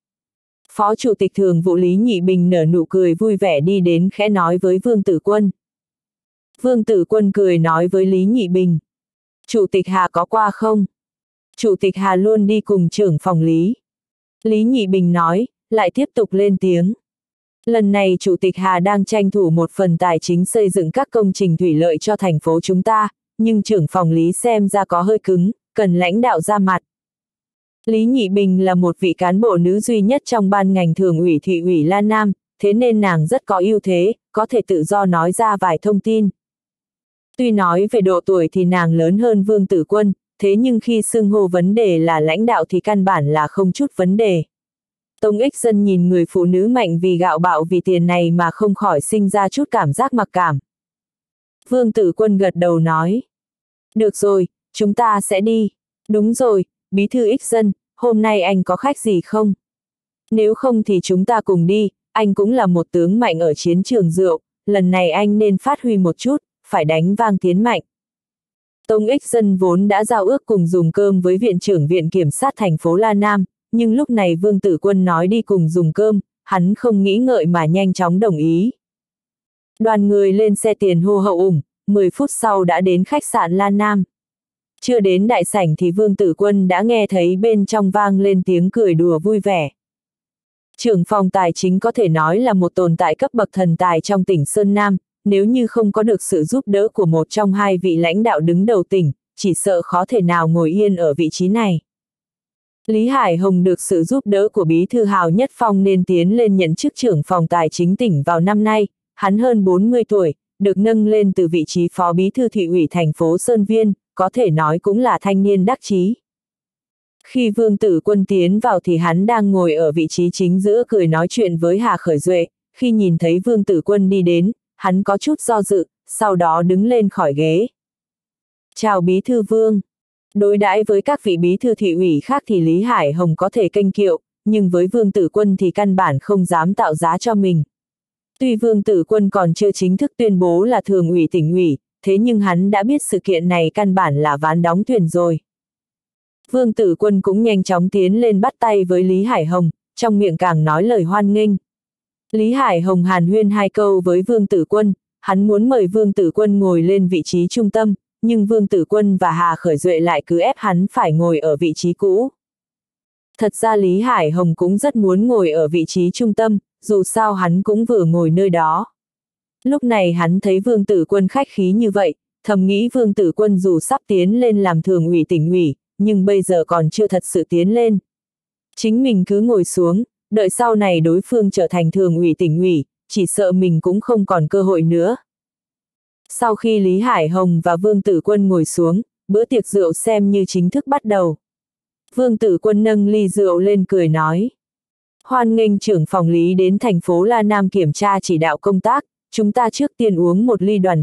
Phó chủ tịch thường vụ Lý Nhị Bình nở nụ cười vui vẻ đi đến khẽ nói với Vương Tử Quân. Vương Tử Quân cười nói với Lý Nhị Bình. Chủ tịch Hà có qua không? Chủ tịch Hà luôn đi cùng trưởng phòng Lý. Lý Nhị Bình nói, lại tiếp tục lên tiếng. Lần này Chủ tịch Hà đang tranh thủ một phần tài chính xây dựng các công trình thủy lợi cho thành phố chúng ta, nhưng trưởng phòng Lý xem ra có hơi cứng, cần lãnh đạo ra mặt. Lý Nhị Bình là một vị cán bộ nữ duy nhất trong ban ngành thường ủy thị ủy La Nam, thế nên nàng rất có ưu thế, có thể tự do nói ra vài thông tin. Tuy nói về độ tuổi thì nàng lớn hơn Vương Tử Quân, thế nhưng khi xưng hô vấn đề là lãnh đạo thì căn bản là không chút vấn đề. Tống Ích Dân nhìn người phụ nữ mạnh vì gạo bạo vì tiền này mà không khỏi sinh ra chút cảm giác mặc cảm. Vương Tử Quân gật đầu nói. Được rồi, chúng ta sẽ đi. Đúng rồi, Bí thư Ích Dân, hôm nay anh có khách gì không? Nếu không thì chúng ta cùng đi, anh cũng là một tướng mạnh ở chiến trường rượu, lần này anh nên phát huy một chút, phải đánh vang tiến mạnh. Tống Ích Dân vốn đã giao ước cùng dùng cơm với viện trưởng viện kiểm sát thành phố La Nam, nhưng lúc này Vương Tử Quân nói đi cùng dùng cơm, hắn không nghĩ ngợi mà nhanh chóng đồng ý. Đoàn người lên xe tiền hô hậu ủng, 10 phút sau đã đến khách sạn La Nam. Chưa đến đại sảnh thì Vương Tử Quân đã nghe thấy bên trong vang lên tiếng cười đùa vui vẻ. Trưởng phòng tài chính có thể nói là một tồn tại cấp bậc thần tài trong tỉnh Sơn Nam, nếu như không có được sự giúp đỡ của một trong hai vị lãnh đạo đứng đầu tỉnh, chỉ sợ khó thể nào ngồi yên ở vị trí này. Lý Hải Hồng được sự giúp đỡ của Bí thư Hào Nhất Phong nên tiến lên nhận chức trưởng phòng tài chính tỉnh vào năm nay, hắn hơn 40 tuổi, được nâng lên từ vị trí phó bí thư thị ủy thành phố Sơn Viên, có thể nói cũng là thanh niên đắc chí. Khi Vương Tử Quân tiến vào thì hắn đang ngồi ở vị trí chính giữa cười nói chuyện với Hà Khởi Duệ, khi nhìn thấy Vương Tử Quân đi đến, hắn có chút do dự, sau đó đứng lên khỏi ghế. Chào Bí thư Vương. Đối đãi với các vị bí thư thị ủy khác thì Lý Hải Hồng có thể kênh kiệu, nhưng với Vương Tử Quân thì căn bản không dám tạo giá cho mình. Tuy Vương Tử Quân còn chưa chính thức tuyên bố là thường ủy tỉnh ủy, thế nhưng hắn đã biết sự kiện này căn bản là ván đóng thuyền rồi. Vương Tử Quân cũng nhanh chóng tiến lên bắt tay với Lý Hải Hồng, trong miệng càng nói lời hoan nghênh. Lý Hải Hồng hàn huyên hai câu với Vương Tử Quân, hắn muốn mời Vương Tử Quân ngồi lên vị trí trung tâm, nhưng Vương Tử Quân và Hà Khởi Duệ lại cứ ép hắn phải ngồi ở vị trí cũ. Thật ra Lý Hải Hồng cũng rất muốn ngồi ở vị trí trung tâm, dù sao hắn cũng vừa ngồi nơi đó. Lúc này hắn thấy Vương Tử Quân khách khí như vậy, thầm nghĩ Vương Tử Quân dù sắp tiến lên làm thường ủy tỉnh ủy, nhưng bây giờ còn chưa thật sự tiến lên. Chính mình cứ ngồi xuống, đợi sau này đối phương trở thành thường ủy tỉnh ủy, chỉ sợ mình cũng không còn cơ hội nữa. Sau khi Lý Hải Hồng và Vương Tử Quân ngồi xuống, bữa tiệc rượu xem như chính thức bắt đầu. Vương Tử Quân nâng ly rượu lên cười nói. Hoan nghênh trưởng phòng Lý đến thành phố La Nam kiểm tra chỉ đạo công tác, chúng ta trước tiên uống một ly đoàn viên,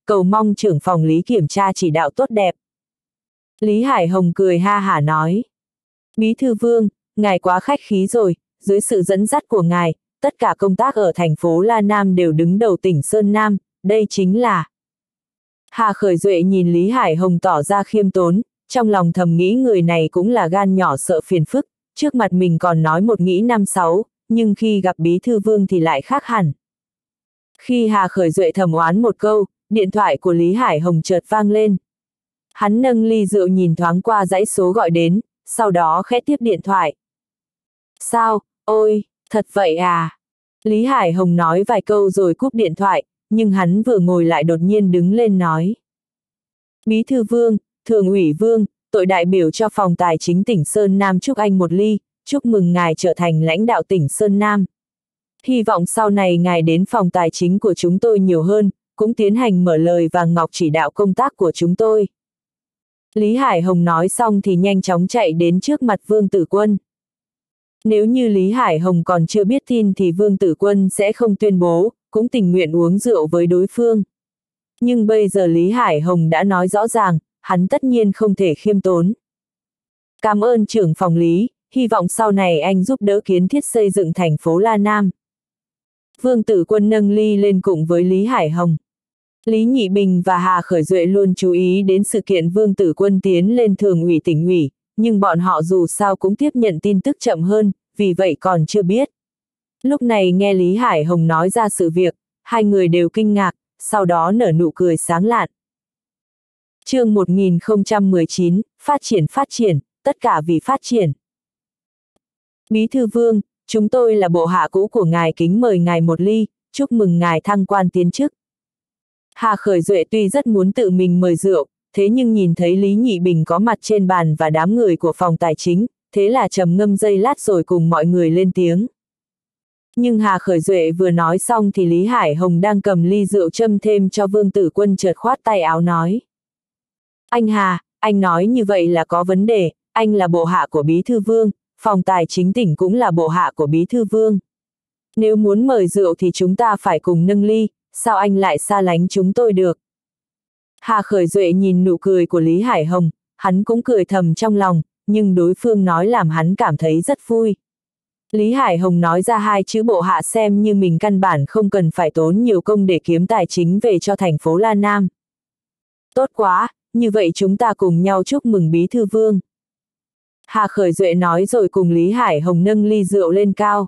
cầu mong trưởng phòng Lý kiểm tra chỉ đạo tốt đẹp. Lý Hải Hồng cười ha hả nói. Bí thư Vương, ngài quá khách khí rồi, dưới sự dẫn dắt của ngài, tất cả công tác ở thành phố La Nam đều đứng đầu tỉnh Sơn Nam, đây chính là. Hà Khởi Duệ nhìn Lý Hải Hồng tỏ ra khiêm tốn, trong lòng thầm nghĩ người này cũng là gan nhỏ sợ phiền phức, trước mặt mình còn nói một nghĩ năm sáu, nhưng khi gặp Bí thư Vương thì lại khác hẳn. Khi Hà Khởi Duệ thầm oán một câu, điện thoại của Lý Hải Hồng chợt vang lên. Hắn nâng ly rượu nhìn thoáng qua dãy số gọi đến, sau đó khẽ tiếp điện thoại. Sao, ôi, thật vậy à? Lý Hải Hồng nói vài câu rồi cúp điện thoại, nhưng hắn vừa ngồi lại đột nhiên đứng lên nói. Bí thư Vương, Thường ủy Vương, tội đại biểu cho phòng tài chính tỉnh Sơn Nam chúc anh một ly, chúc mừng ngài trở thành lãnh đạo tỉnh Sơn Nam. Hy vọng sau này ngài đến phòng tài chính của chúng tôi nhiều hơn, cũng tiến hành mở lời vàng ngọc chỉ đạo công tác của chúng tôi. Lý Hải Hồng nói xong thì nhanh chóng chạy đến trước mặt Vương Tử Quân. Nếu như Lý Hải Hồng còn chưa biết tin thì Vương Tử Quân sẽ không tuyên bố, cũng tình nguyện uống rượu với đối phương. Nhưng bây giờ Lý Hải Hồng đã nói rõ ràng, hắn tất nhiên không thể khiêm tốn. Cảm ơn trưởng phòng Lý, hy vọng sau này anh giúp đỡ kiến thiết xây dựng thành phố La Nam. Vương Tử Quân nâng ly lên cùng với Lý Hải Hồng. Lý Nhị Bình và Hà Khởi Duệ luôn chú ý đến sự kiện Vương Tử Quân tiến lên thường ủy tỉnh ủy, nhưng bọn họ dù sao cũng tiếp nhận tin tức chậm hơn, vì vậy còn chưa biết. Lúc này nghe Lý Hải Hồng nói ra sự việc, hai người đều kinh ngạc, sau đó nở nụ cười sáng lạn. Chương 1019, phát triển, tất cả vì phát triển. Bí thư Vương, chúng tôi là bộ hạ cũ của ngài kính mời ngài một ly, chúc mừng ngài thăng quan tiến chức. Hà Khởi Duệ tuy rất muốn tự mình mời rượu, thế nhưng nhìn thấy Lý Nhị Bình có mặt trên bàn và đám người của phòng tài chính, thế là trầm ngâm giây lát rồi cùng mọi người lên tiếng. Nhưng Hà Khởi Duệ vừa nói xong thì Lý Hải Hồng đang cầm ly rượu châm thêm cho Vương Tử Quân chợt khoát tay áo nói. Anh Hà, anh nói như vậy là có vấn đề, anh là bộ hạ của Bí thư Vương, phòng tài chính tỉnh cũng là bộ hạ của Bí thư Vương. Nếu muốn mời rượu thì chúng ta phải cùng nâng ly, sao anh lại xa lánh chúng tôi được? Hà Khởi Duệ nhìn nụ cười của Lý Hải Hồng, hắn cũng cười thầm trong lòng, nhưng đối phương nói làm hắn cảm thấy rất vui. Lý Hải Hồng nói ra hai chữ bộ hạ xem như mình căn bản không cần phải tốn nhiều công để kiếm tài chính về cho thành phố La Nam. Tốt quá, như vậy chúng ta cùng nhau chúc mừng Bí thư Vương. Hà Khởi Duệ nói rồi cùng Lý Hải Hồng nâng ly rượu lên cao.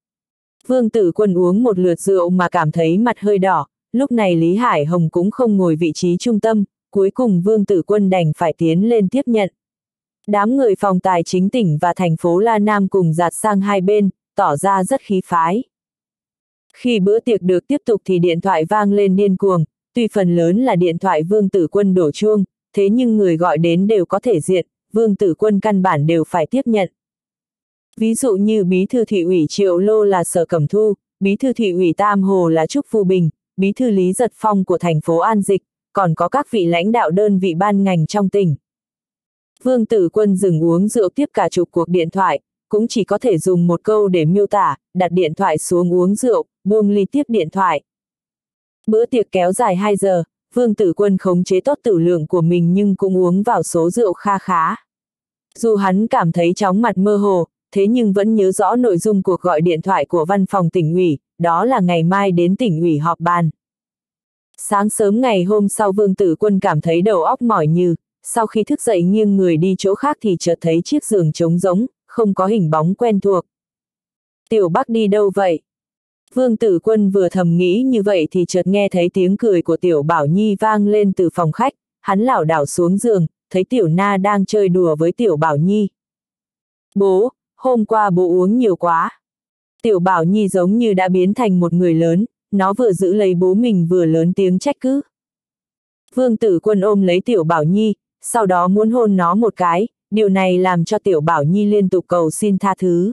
Vương Tử Quân uống một lượt rượu mà cảm thấy mặt hơi đỏ, lúc này Lý Hải Hồng cũng không ngồi vị trí trung tâm, cuối cùng Vương Tử Quân đành phải tiến lên tiếp nhận. Đám người phòng tài chính tỉnh và thành phố La Nam cùng dạt sang hai bên, tỏ ra rất khí phái. Khi bữa tiệc được tiếp tục thì điện thoại vang lên điên cuồng, tuy phần lớn là điện thoại Vương Tử Quân đổ chuông, thế nhưng người gọi đến đều có thể diện, Vương Tử Quân căn bản đều phải tiếp nhận. Ví dụ như Bí thư thị ủy Triệu Lô là Sở Cẩm Thu, Bí thư thị ủy Tam Hồ là Trúc Phu Bình, Bí thư Lý Giật Phong của thành phố An Dịch, còn có các vị lãnh đạo đơn vị ban ngành trong tỉnh. Vương Tử Quân dừng uống rượu tiếp cả chục cuộc điện thoại, cũng chỉ có thể dùng một câu để miêu tả, đặt điện thoại xuống uống rượu, buông ly tiếp điện thoại. Bữa tiệc kéo dài 2 giờ, Vương Tử Quân khống chế tốt tử lượng của mình nhưng cũng uống vào số rượu kha khá. Dù hắn cảm thấy chóng mặt mơ hồ, thế nhưng vẫn nhớ rõ nội dung cuộc gọi điện thoại của văn phòng tỉnh ủy, đó là ngày mai đến tỉnh ủy họp bàn. Sáng sớm ngày hôm sau Vương Tử Quân cảm thấy đầu óc mỏi nhừ, sau khi thức dậy nghiêng người đi chỗ khác thì chợt thấy chiếc giường trống rỗng, không có hình bóng quen thuộc. Tiểu Bắc đi đâu vậy? Vương Tử Quân vừa thầm nghĩ như vậy thì chợt nghe thấy tiếng cười của Tiểu Bảo Nhi vang lên từ phòng khách, hắn lảo đảo xuống giường, thấy Tiểu Na đang chơi đùa với Tiểu Bảo Nhi. Bố, hôm qua bố uống nhiều quá. Tiểu Bảo Nhi giống như đã biến thành một người lớn, nó vừa giữ lấy bố mình vừa lớn tiếng trách cứ. Vương Tử Quân ôm lấy Tiểu Bảo Nhi, sau đó muốn hôn nó một cái, điều này làm cho Tiểu Bảo Nhi liên tục cầu xin tha thứ.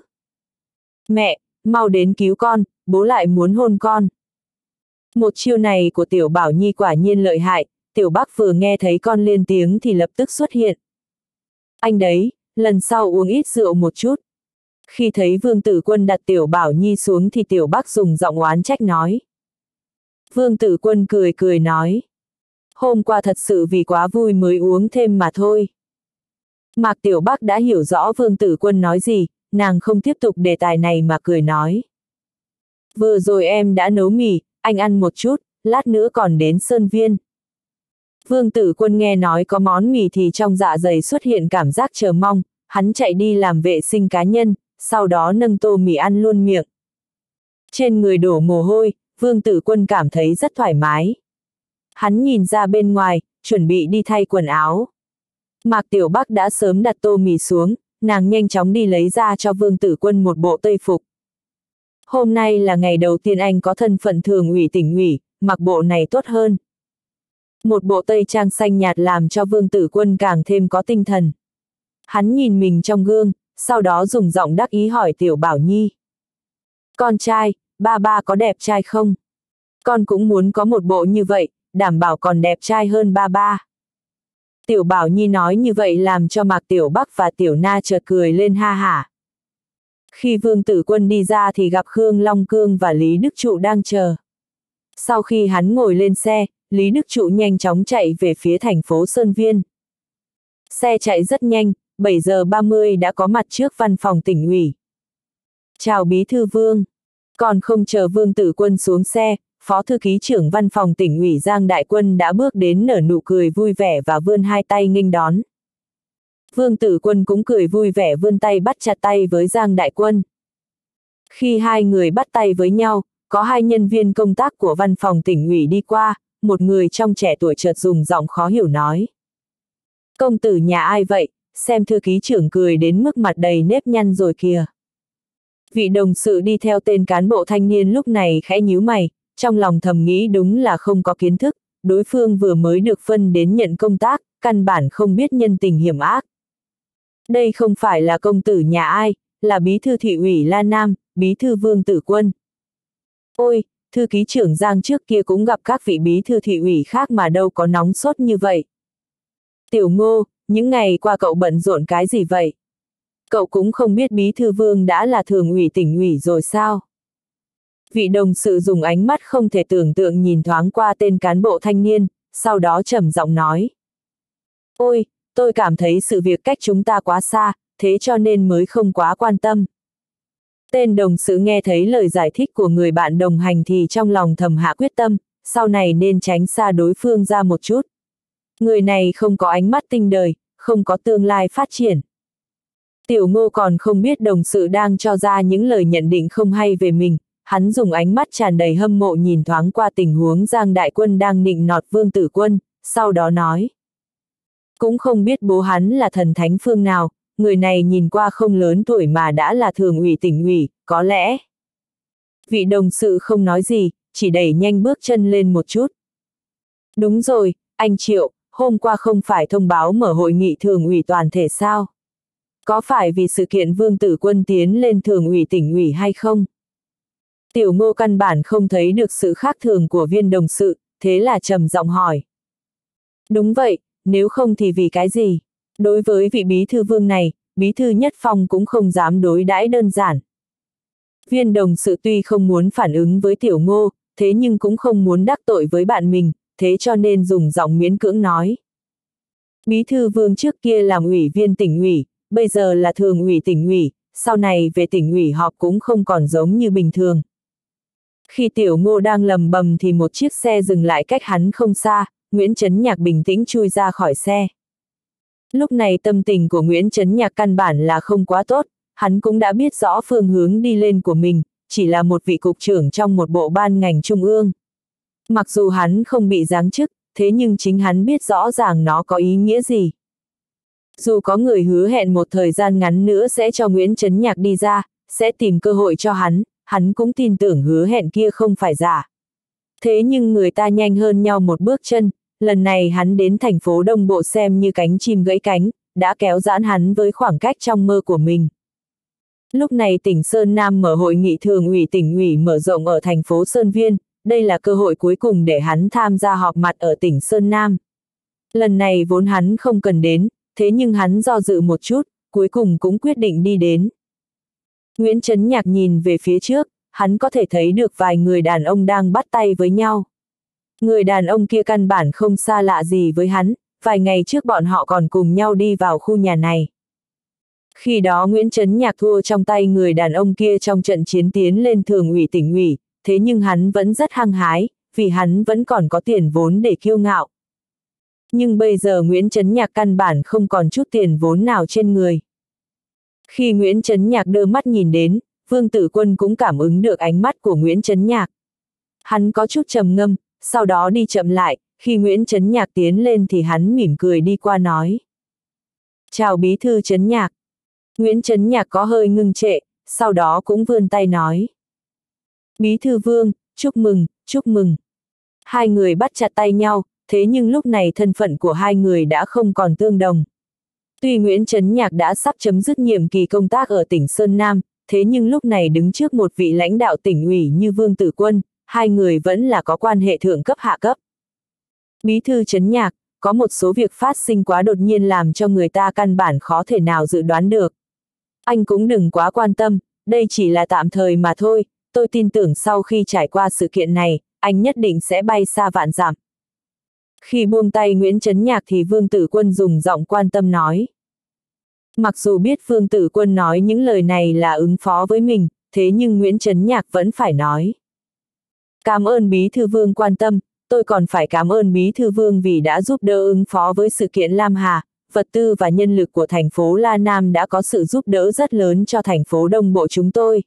Mẹ, mau đến cứu con, bố lại muốn hôn con. Một chiêu này của Tiểu Bảo Nhi quả nhiên lợi hại, Tiểu Bắc vừa nghe thấy con lên tiếng thì lập tức xuất hiện. Anh đấy, lần sau uống ít rượu một chút. Khi thấy Vương Tử Quân đặt Tiểu Bảo Nhi xuống thì Tiểu Bắc dùng giọng oán trách nói. Vương Tử Quân cười cười nói. Hôm qua thật sự vì quá vui mới uống thêm mà thôi. Mạc Tiểu Bắc đã hiểu rõ Vương Tử Quân nói gì, nàng không tiếp tục đề tài này mà cười nói. Vừa rồi em đã nấu mì, anh ăn một chút, lát nữa còn đến Sơn Viên. Vương Tử Quân nghe nói có món mì thì trong dạ dày xuất hiện cảm giác chờ mong, hắn chạy đi làm vệ sinh cá nhân, sau đó nâng tô mì ăn luôn miệng. Trên người đổ mồ hôi, Vương Tử Quân cảm thấy rất thoải mái. Hắn nhìn ra bên ngoài, chuẩn bị đi thay quần áo. Mạc Tiểu Bắc đã sớm đặt tô mì xuống, nàng nhanh chóng đi lấy ra cho Vương Tử Quân một bộ tây phục. Hôm nay là ngày đầu tiên anh có thân phận thường ủy tỉnh ủy, mặc bộ này tốt hơn. Một bộ tây trang xanh nhạt làm cho Vương Tử Quân càng thêm có tinh thần. Hắn nhìn mình trong gương, sau đó dùng giọng đắc ý hỏi Tiểu Bảo Nhi. Con trai, ba có đẹp trai không? Con cũng muốn có một bộ như vậy, đảm bảo còn đẹp trai hơn ba. Tiểu Bảo Nhi nói như vậy làm cho Mạc Tiểu Bắc và Tiểu Na chợt cười lên ha hả. Khi Vương Tử Quân đi ra thì gặp Khương Long Cương và Lý Đức Trụ đang chờ. Sau khi hắn ngồi lên xe, Lý Đức Trụ nhanh chóng chạy về phía thành phố Sơn Viên. Xe chạy rất nhanh, 7 giờ 30 đã có mặt trước văn phòng tỉnh ủy. Chào Bí thư Vương. Còn không chờ Vương Tử Quân xuống xe, Phó thư ký trưởng văn phòng tỉnh ủy Giang Đại Quân đã bước đến nở nụ cười vui vẻ và vươn hai tay nghênh đón. Vương Tử Quân cũng cười vui vẻ vươn tay bắt chặt tay với Giang Đại Quân. Khi hai người bắt tay với nhau, có hai nhân viên công tác của văn phòng tỉnh ủy đi qua, một người trong trẻ tuổi chợt dùng giọng khó hiểu nói. Công tử nhà ai vậy, xem thư ký trưởng cười đến mức mặt đầy nếp nhăn rồi kìa. Vị đồng sự đi theo tên cán bộ thanh niên lúc này khẽ nhíu mày, trong lòng thầm nghĩ đúng là không có kiến thức, đối phương vừa mới được phân đến nhận công tác, căn bản không biết nhân tình hiểm ác. Đây không phải là công tử nhà ai, là bí thư thị ủy La Nam, bí thư Vương Tử Quân. Ôi, thư ký trưởng Giang trước kia cũng gặp các vị bí thư thị ủy khác mà đâu có nóng sốt như vậy. Tiểu Ngô, những ngày qua cậu bận rộn cái gì vậy? Cậu cũng không biết bí thư Vương đã là thường ủy tỉnh ủy rồi sao? Vị đồng sự dùng ánh mắt không thể tưởng tượng nhìn thoáng qua tên cán bộ thanh niên, sau đó trầm giọng nói. Ôi, tôi cảm thấy sự việc cách chúng ta quá xa, thế cho nên mới không quá quan tâm. Tên đồng sự nghe thấy lời giải thích của người bạn đồng hành thì trong lòng thầm hạ quyết tâm, sau này nên tránh xa đối phương ra một chút. Người này không có ánh mắt tinh đời, không có tương lai phát triển. Tiểu Ngô còn không biết đồng sự đang cho ra những lời nhận định không hay về mình, hắn dùng ánh mắt tràn đầy hâm mộ nhìn thoáng qua tình huống Giang Đại Quân đang nịnh nọt Vương Tử Quân, sau đó nói. Cũng không biết bố hắn là thần thánh phương nào, người này nhìn qua không lớn tuổi mà đã là thường ủy tỉnh ủy, có lẽ. Vị đồng sự không nói gì, chỉ đẩy nhanh bước chân lên một chút. Đúng rồi, anh Triệu, hôm qua không phải thông báo mở hội nghị thường ủy toàn thể sao? Có phải vì sự kiện Vương Tử Quân tiến lên thường ủy tỉnh ủy hay không? Tiểu Ngô căn bản không thấy được sự khác thường của viên đồng sự, thế là trầm giọng hỏi. Đúng vậy, nếu không thì vì cái gì? Đối với vị bí thư Vương này, bí thư Nhất Phong cũng không dám đối đãi đơn giản. Viên đồng sự tuy không muốn phản ứng với Tiểu Ngô, thế nhưng cũng không muốn đắc tội với bạn mình, thế cho nên dùng giọng miễn cưỡng nói. Bí thư Vương trước kia làm ủy viên tỉnh ủy, bây giờ là thường ủy tỉnh ủy, sau này về tỉnh ủy họp cũng không còn giống như bình thường. Khi Tiểu Ngô đang lầm bầm thì một chiếc xe dừng lại cách hắn không xa, Nguyễn Chấn Nhạc bình tĩnh chui ra khỏi xe. Lúc này tâm tình của Nguyễn Chấn Nhạc căn bản là không quá tốt, hắn cũng đã biết rõ phương hướng đi lên của mình, chỉ là một vị cục trưởng trong một bộ ban ngành trung ương. Mặc dù hắn không bị giáng chức, thế nhưng chính hắn biết rõ ràng nó có ý nghĩa gì. Dù có người hứa hẹn một thời gian ngắn nữa sẽ cho Nguyễn Chấn Nhạc đi ra, sẽ tìm cơ hội cho hắn cũng tin tưởng hứa hẹn kia không phải giả. Thế nhưng người ta nhanh hơn nhau một bước chân, lần này hắn đến thành phố Đông Bộ xem như cánh chim gãy cánh, đã kéo giãn hắn với khoảng cách trong mơ của mình. Lúc này tỉnh Sơn Nam mở hội nghị thường ủy tỉnh ủy mở rộng ở thành phố Sơn Viên, đây là cơ hội cuối cùng để hắn tham gia họp mặt ở tỉnh Sơn Nam. Lần này vốn hắn không cần đến, thế nhưng hắn do dự một chút, cuối cùng cũng quyết định đi đến. Nguyễn Chấn Nhạc nhìn về phía trước, hắn có thể thấy được vài người đàn ông đang bắt tay với nhau. Người đàn ông kia căn bản không xa lạ gì với hắn, vài ngày trước bọn họ còn cùng nhau đi vào khu nhà này. Khi đó Nguyễn Chấn Nhạc thua trong tay người đàn ông kia trong trận chiến tiến lên thường ủy tỉnh ủy, thế nhưng hắn vẫn rất hăng hái, vì hắn vẫn còn có tiền vốn để kiêu ngạo. Nhưng bây giờ Nguyễn Chấn Nhạc căn bản không còn chút tiền vốn nào trên người. Khi Nguyễn Chấn Nhạc đưa mắt nhìn đến, Vương Tử Quân cũng cảm ứng được ánh mắt của Nguyễn Chấn Nhạc. Hắn có chút trầm ngâm, sau đó đi chậm lại, khi Nguyễn Chấn Nhạc tiến lên thì hắn mỉm cười đi qua nói. Chào bí thư Chấn Nhạc. Nguyễn Chấn Nhạc có hơi ngưng trệ, sau đó cũng vươn tay nói. Bí thư Vương, chúc mừng, chúc mừng. Hai người bắt chặt tay nhau, thế nhưng lúc này thân phận của hai người đã không còn tương đồng. Tuy Nguyễn Chấn Nhạc đã sắp chấm dứt nhiệm kỳ công tác ở tỉnh Sơn Nam, thế nhưng lúc này đứng trước một vị lãnh đạo tỉnh ủy như Vương Tử Quân, hai người vẫn là có quan hệ thượng cấp hạ cấp. Bí thư Chấn Nhạc, có một số việc phát sinh quá đột nhiên làm cho người ta căn bản khó thể nào dự đoán được. Anh cũng đừng quá quan tâm, đây chỉ là tạm thời mà thôi, tôi tin tưởng sau khi trải qua sự kiện này, anh nhất định sẽ bay xa vạn dặm. Khi buông tay Nguyễn Chấn Nhạc thì Vương Tử Quân dùng giọng quan tâm nói. Mặc dù biết Vương Tử Quân nói những lời này là ứng phó với mình, thế nhưng Nguyễn Chấn Nhạc vẫn phải nói. Cảm ơn Bí thư Vương quan tâm, tôi còn phải cảm ơn Bí thư Vương vì đã giúp đỡ ứng phó với sự kiện Lam Hà, vật tư và nhân lực của thành phố La Nam đã có sự giúp đỡ rất lớn cho thành phố Đông Bộ chúng tôi.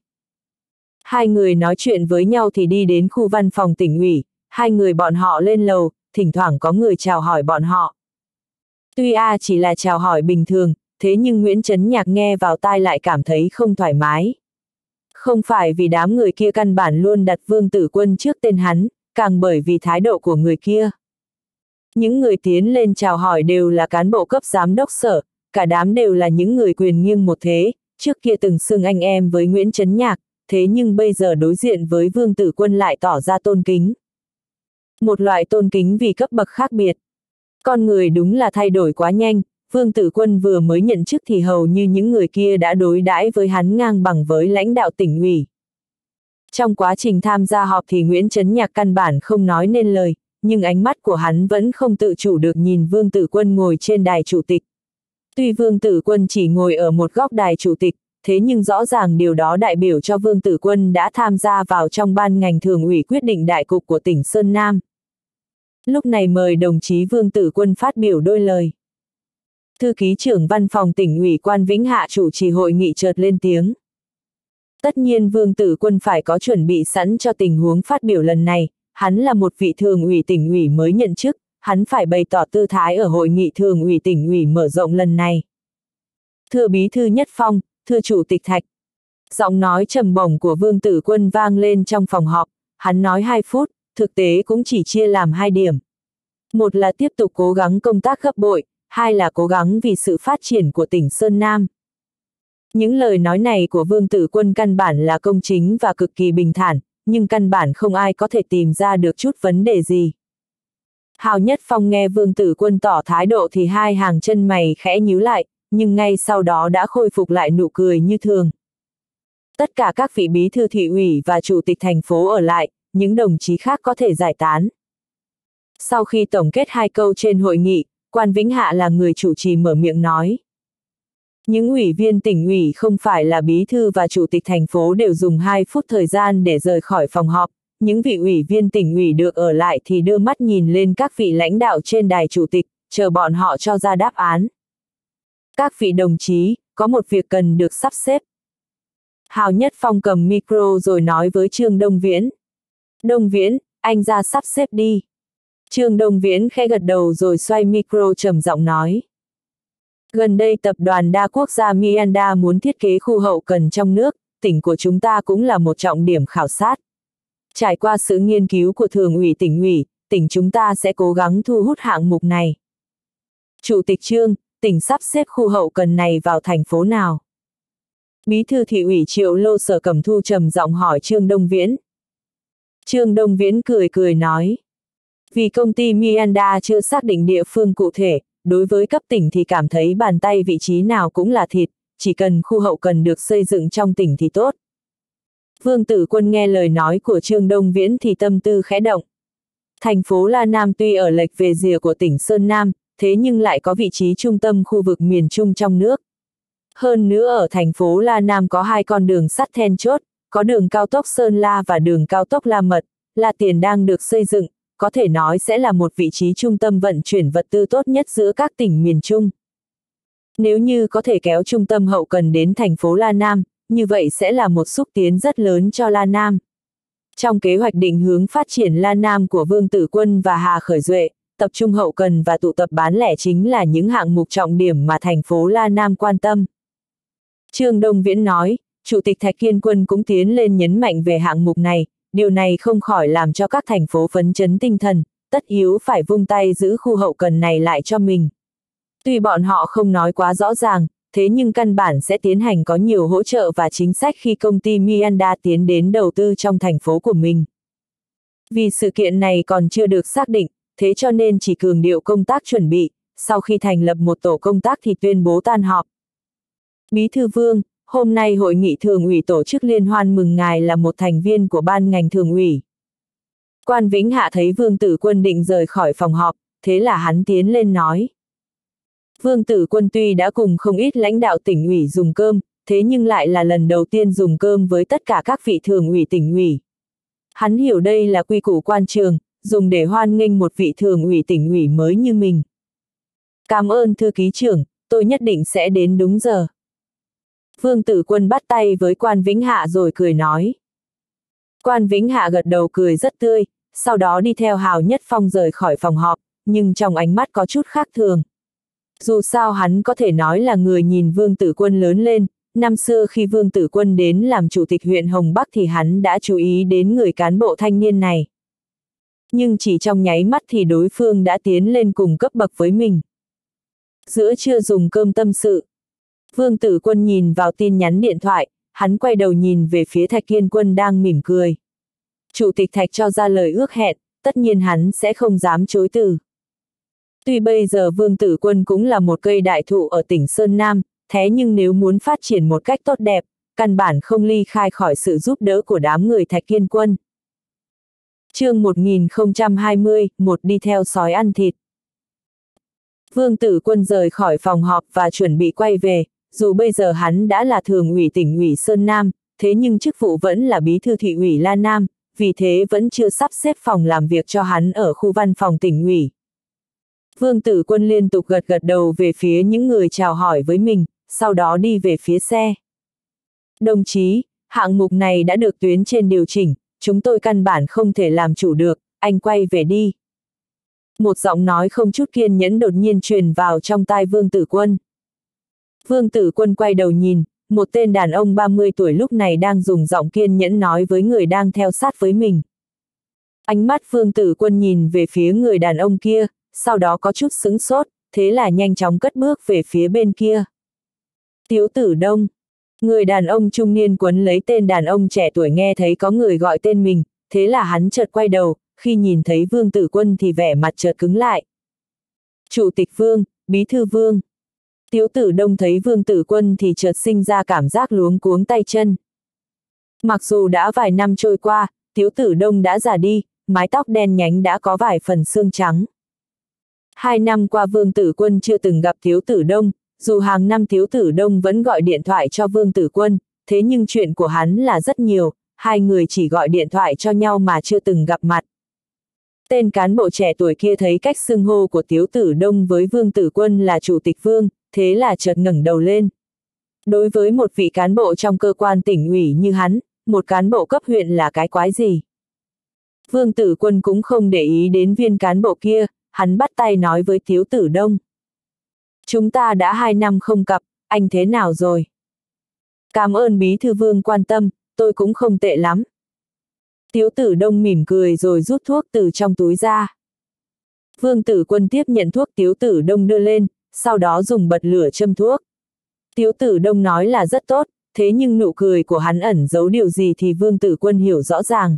Hai người nói chuyện với nhau thì đi đến khu văn phòng tỉnh ủy, hai người bọn họ lên lầu, thỉnh thoảng có người chào hỏi bọn họ. Tuy chỉ là chào hỏi bình thường, thế nhưng Nguyễn Chấn Nhạc nghe vào tai lại cảm thấy không thoải mái. Không phải vì đám người kia căn bản luôn đặt Vương Tử Quân trước tên hắn, càng bởi vì thái độ của người kia. Những người tiến lên chào hỏi đều là cán bộ cấp giám đốc sở, cả đám đều là những người quyền nghiêng một thế, trước kia từng xưng anh em với Nguyễn Chấn Nhạc, thế nhưng bây giờ đối diện với Vương Tử Quân lại tỏ ra tôn kính. Một loại tôn kính vì cấp bậc khác biệt. Con người đúng là thay đổi quá nhanh, Vương Tử Quân vừa mới nhận chức thì hầu như những người kia đã đối đãi với hắn ngang bằng với lãnh đạo tỉnh ủy. Trong quá trình tham gia họp thì Nguyễn Chấn Nhạc căn bản không nói nên lời, nhưng ánh mắt của hắn vẫn không tự chủ được nhìn Vương Tử Quân ngồi trên đài chủ tịch. Tuy Vương Tử Quân chỉ ngồi ở một góc đài chủ tịch, thế nhưng rõ ràng điều đó đại biểu cho Vương Tử Quân đã tham gia vào trong ban ngành thường ủy quyết định đại cục của tỉnh Sơn Nam. Lúc này mời đồng chí Vương Tử Quân phát biểu đôi lời. Thư ký trưởng văn phòng tỉnh ủy Quan Vĩnh Hạ chủ trì hội nghị chợt lên tiếng. Tất nhiên Vương Tử Quân phải có chuẩn bị sẵn cho tình huống phát biểu lần này, hắn là một vị thường ủy tỉnh ủy mới nhận chức, hắn phải bày tỏ tư thái ở hội nghị thường ủy tỉnh ủy mở rộng lần này. Thưa Bí thư Nhất Phong, thưa Chủ tịch Thạch. Giọng nói trầm bổng của Vương Tử Quân vang lên trong phòng họp, hắn nói 2 phút, thực tế cũng chỉ chia làm 2 điểm. Một là tiếp tục cố gắng công tác gấp bội, hai là cố gắng vì sự phát triển của tỉnh Sơn Nam. Những lời nói này của Vương Tử Quân căn bản là công chính và cực kỳ bình thản, nhưng căn bản không ai có thể tìm ra được chút vấn đề gì. Hào Nhất Phong nghe Vương Tử Quân tỏ thái độ thì hai hàng chân mày khẽ nhíu lại, nhưng ngay sau đó đã khôi phục lại nụ cười như thường. Tất cả các vị bí thư thị ủy và chủ tịch thành phố ở lại, những đồng chí khác có thể giải tán. Sau khi tổng kết 2 câu trên hội nghị, Quan Vĩnh Hạ là người chủ trì mở miệng nói. Những ủy viên tỉnh ủy không phải là bí thư và chủ tịch thành phố đều dùng 2 phút thời gian để rời khỏi phòng họp, những vị ủy viên tỉnh ủy được ở lại thì đưa mắt nhìn lên các vị lãnh đạo trên đài chủ tịch, chờ bọn họ cho ra đáp án. Các vị đồng chí, có một việc cần được sắp xếp. Hào Nhất Phong cầm micro rồi nói với Trương Đông Viễn. Đông Viễn, anh ra sắp xếp đi. Trương Đông Viễn khẽ gật đầu rồi xoay micro trầm giọng nói. Gần đây tập đoàn đa quốc gia Mianda muốn thiết kế khu hậu cần trong nước, tỉnh của chúng ta cũng là một trọng điểm khảo sát. Trải qua sự nghiên cứu của thường ủy, tỉnh chúng ta sẽ cố gắng thu hút hạng mục này. Chủ tịch Trương, tỉnh sắp xếp khu hậu cần này vào thành phố nào? Bí thư thị ủy Triệu Lô Sở Cẩm Thu trầm giọng hỏi Trương Đông Viễn. Trương Đông Viễn cười nói. Vì công ty Mianda chưa xác định địa phương cụ thể, đối với cấp tỉnh thì cảm thấy bàn tay vị trí nào cũng là thịt, chỉ cần khu hậu cần được xây dựng trong tỉnh thì tốt. Vương Tử Quân nghe lời nói của Trương Đông Viễn thì tâm tư khẽ động. Thành phố La Nam tuy ở lệch về rìa của tỉnh Sơn Nam, thế nhưng lại có vị trí trung tâm khu vực miền Trung trong nước. Hơn nữa ở thành phố La Nam có hai con đường sắt then chốt, có đường cao tốc Sơn La và đường cao tốc La Mật, La Tiền đang được xây dựng, có thể nói sẽ là một vị trí trung tâm vận chuyển vật tư tốt nhất giữa các tỉnh miền Trung. Nếu như có thể kéo trung tâm hậu cần đến thành phố La Nam, như vậy sẽ là một xúc tiến rất lớn cho La Nam. Trong kế hoạch định hướng phát triển La Nam của Vương Tử Quân và Hà Khởi Duệ, tập trung hậu cần và tụ tập bán lẻ chính là những hạng mục trọng điểm mà thành phố La Nam quan tâm. Trương Đông Viễn nói, Chủ tịch Thạch Kiên Quân cũng tiến lên nhấn mạnh về hạng mục này, điều này không khỏi làm cho các thành phố phấn chấn tinh thần, tất yếu phải vung tay giữ khu hậu cần này lại cho mình. Tuy bọn họ không nói quá rõ ràng, thế nhưng căn bản sẽ tiến hành có nhiều hỗ trợ và chính sách khi công ty Mianda tiến đến đầu tư trong thành phố của mình. Vì sự kiện này còn chưa được xác định, thế cho nên chỉ cường điệu công tác chuẩn bị, sau khi thành lập một tổ công tác thì tuyên bố tan họp. Bí thư Vương, hôm nay hội nghị thường ủy tổ chức liên hoan mừng ngài là một thành viên của ban ngành thường ủy. Quan Vĩnh Hạ thấy Vương Tử Quân định rời khỏi phòng họp, thế là hắn tiến lên nói. Vương Tử Quân tuy đã cùng không ít lãnh đạo tỉnh ủy dùng cơm, thế nhưng lại là lần đầu tiên dùng cơm với tất cả các vị thường ủy tỉnh ủy. Hắn hiểu đây là quy củ quan trường, dùng để hoan nghênh một vị thường ủy tỉnh ủy mới như mình. Cảm ơn thư ký trưởng, tôi nhất định sẽ đến đúng giờ. Vương Tử Quân bắt tay với Quan Vĩnh Hạ rồi cười nói. Quan Vĩnh Hạ gật đầu cười rất tươi, sau đó đi theo Hào Nhất Phong rời khỏi phòng họp, nhưng trong ánh mắt có chút khác thường. Dù sao hắn có thể nói là người nhìn Vương Tử Quân lớn lên, năm xưa khi Vương Tử Quân đến làm chủ tịch huyện Hồng Bắc thì hắn đã chú ý đến người cán bộ thanh niên này. Nhưng chỉ trong nháy mắt thì đối phương đã tiến lên cùng cấp bậc với mình. Giữa trưa dùng cơm tâm sự. Vương Tử Quân nhìn vào tin nhắn điện thoại, hắn quay đầu nhìn về phía Thạch Kiên Quân đang mỉm cười. Chủ tịch Thạch cho ra lời ước hẹn, tất nhiên hắn sẽ không dám chối từ. Tuy bây giờ Vương Tử Quân cũng là một cây đại thụ ở tỉnh Sơn Nam, thế nhưng nếu muốn phát triển một cách tốt đẹp, căn bản không ly khai khỏi sự giúp đỡ của đám người Thạch Kiên Quân. Chương 1020, một đi theo sói ăn thịt. Vương Tử Quân rời khỏi phòng họp và chuẩn bị quay về, dù bây giờ hắn đã là thường ủy tỉnh ủy Sơn Nam, thế nhưng chức vụ vẫn là bí thư thị ủy La Nam, vì thế vẫn chưa sắp xếp phòng làm việc cho hắn ở khu văn phòng tỉnh ủy. Vương Tử Quân liên tục gật gật đầu về phía những người chào hỏi với mình, sau đó đi về phía xe. Đồng chí, hạng mục này đã được tuyến trên điều chỉnh, chúng tôi căn bản không thể làm chủ được, anh quay về đi. Một giọng nói không chút kiên nhẫn đột nhiên truyền vào trong tai Vương Tử Quân. Vương Tử Quân quay đầu nhìn, một tên đàn ông 30 tuổi lúc này đang dùng giọng kiên nhẫn nói với người đang theo sát với mình. Ánh mắt Vương Tử Quân nhìn về phía người đàn ông kia, sau đó có chút sững sốt, thế là nhanh chóng cất bước về phía bên kia. Tiếu Tử Đông. Người đàn ông trung niên quấn lấy tên đàn ông trẻ tuổi nghe thấy có người gọi tên mình, thế là hắn chợt quay đầu, khi nhìn thấy Vương Tử Quân thì vẻ mặt chợt cứng lại. Chủ tịch Vương, bí thư Vương. Tiếu Tử Đông thấy Vương Tử Quân thì chợt sinh ra cảm giác luống cuống tay chân. Mặc dù đã vài năm trôi qua, Tiếu Tử Đông đã già đi, mái tóc đen nhánh đã có vài phần xương trắng. 2 năm qua Vương Tử Quân chưa từng gặp Tiếu Tử Đông, dù hàng năm Tiếu Tử Đông vẫn gọi điện thoại cho Vương Tử Quân, thế nhưng chuyện của hắn là rất nhiều, hai người chỉ gọi điện thoại cho nhau mà chưa từng gặp mặt. Tên cán bộ trẻ tuổi kia thấy cách xưng hô của Tiếu Tử Đông với Vương Tử Quân là Chủ tịch Vương, thế là chợt ngẩng đầu lên. Đối với một vị cán bộ trong cơ quan tỉnh ủy như hắn, một cán bộ cấp huyện là cái quái gì? Vương Tử Quân cũng không để ý đến viên cán bộ kia, hắn bắt tay nói với Tiếu Tử Đông. Chúng ta đã 2 năm không gặp, anh thế nào rồi? Cảm ơn bí thư Vương quan tâm, tôi cũng không tệ lắm. Tiếu Tử Đông mỉm cười rồi rút thuốc từ trong túi ra. Vương Tử Quân tiếp nhận thuốc Tiếu Tử Đông đưa lên, sau đó dùng bật lửa châm thuốc. Tiếu Tử Đông nói là rất tốt, thế nhưng nụ cười của hắn ẩn giấu điều gì thì Vương Tử Quân hiểu rõ ràng.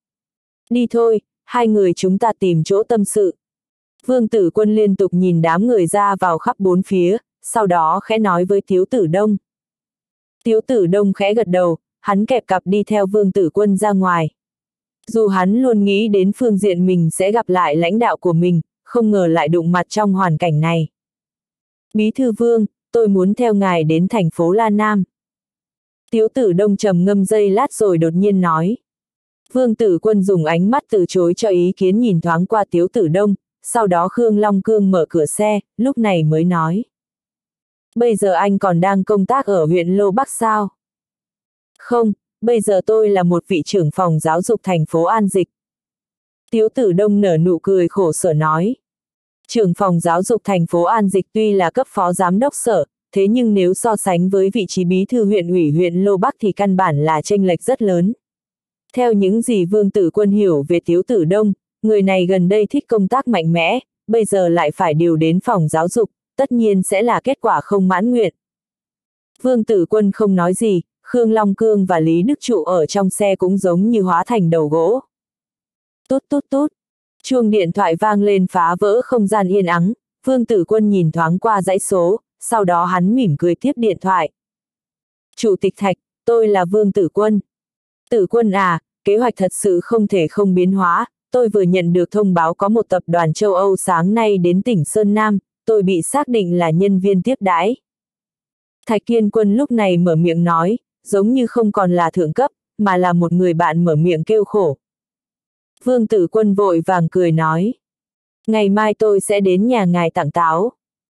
Đi thôi, hai người chúng ta tìm chỗ tâm sự. Vương Tử Quân liên tục nhìn đám người ra vào khắp bốn phía, sau đó khẽ nói với Tiếu Tử Đông. Tiếu Tử Đông khẽ gật đầu, hắn kẹp cặp đi theo Vương Tử Quân ra ngoài. Dù hắn luôn nghĩ đến phương diện mình sẽ gặp lại lãnh đạo của mình, không ngờ lại đụng mặt trong hoàn cảnh này. Bí thư Vương, tôi muốn theo ngài đến thành phố La Nam. Tiếu Tử Đông trầm ngâm giây lát rồi đột nhiên nói. Vương Tử Quân dùng ánh mắt từ chối cho ý kiến nhìn thoáng qua Tiếu Tử Đông, sau đó Khương Long Cương mở cửa xe, lúc này mới nói. Bây giờ anh còn đang công tác ở huyện Lô Bắc sao? Không, bây giờ tôi là một vị trưởng phòng giáo dục thành phố An Dịch. Tiếu Tử Đông nở nụ cười khổ sở nói. Trưởng phòng giáo dục thành phố An Dịch tuy là cấp phó giám đốc sở, thế nhưng nếu so sánh với vị trí bí thư huyện ủy huyện Lô Bắc thì căn bản là chênh lệch rất lớn. Theo những gì Vương Tử Quân hiểu về Tiếu Tử Đông, người này gần đây thích công tác mạnh mẽ, bây giờ lại phải điều đến phòng giáo dục, tất nhiên sẽ là kết quả không mãn nguyện. Vương Tử Quân không nói gì, Khương Long Cương và Lý Đức Trụ ở trong xe cũng giống như hóa thành đầu gỗ. Tút tút tút, chuông điện thoại vang lên phá vỡ không gian yên ắng, Vương Tử Quân nhìn thoáng qua dãy số, sau đó hắn mỉm cười tiếp điện thoại. Chủ tịch Thạch, tôi là Vương Tử Quân. Tử Quân à, kế hoạch thật sự không thể không biến hóa, tôi vừa nhận được thông báo có một tập đoàn châu Âu sáng nay đến tỉnh Sơn Nam, tôi bị xác định là nhân viên tiếp đãi. Thạch Kiên Quân lúc này mở miệng nói, giống như không còn là thượng cấp, mà là một người bạn mở miệng kêu khổ. Vương Tử Quân vội vàng cười nói. Ngày mai tôi sẽ đến nhà ngài tặng táo.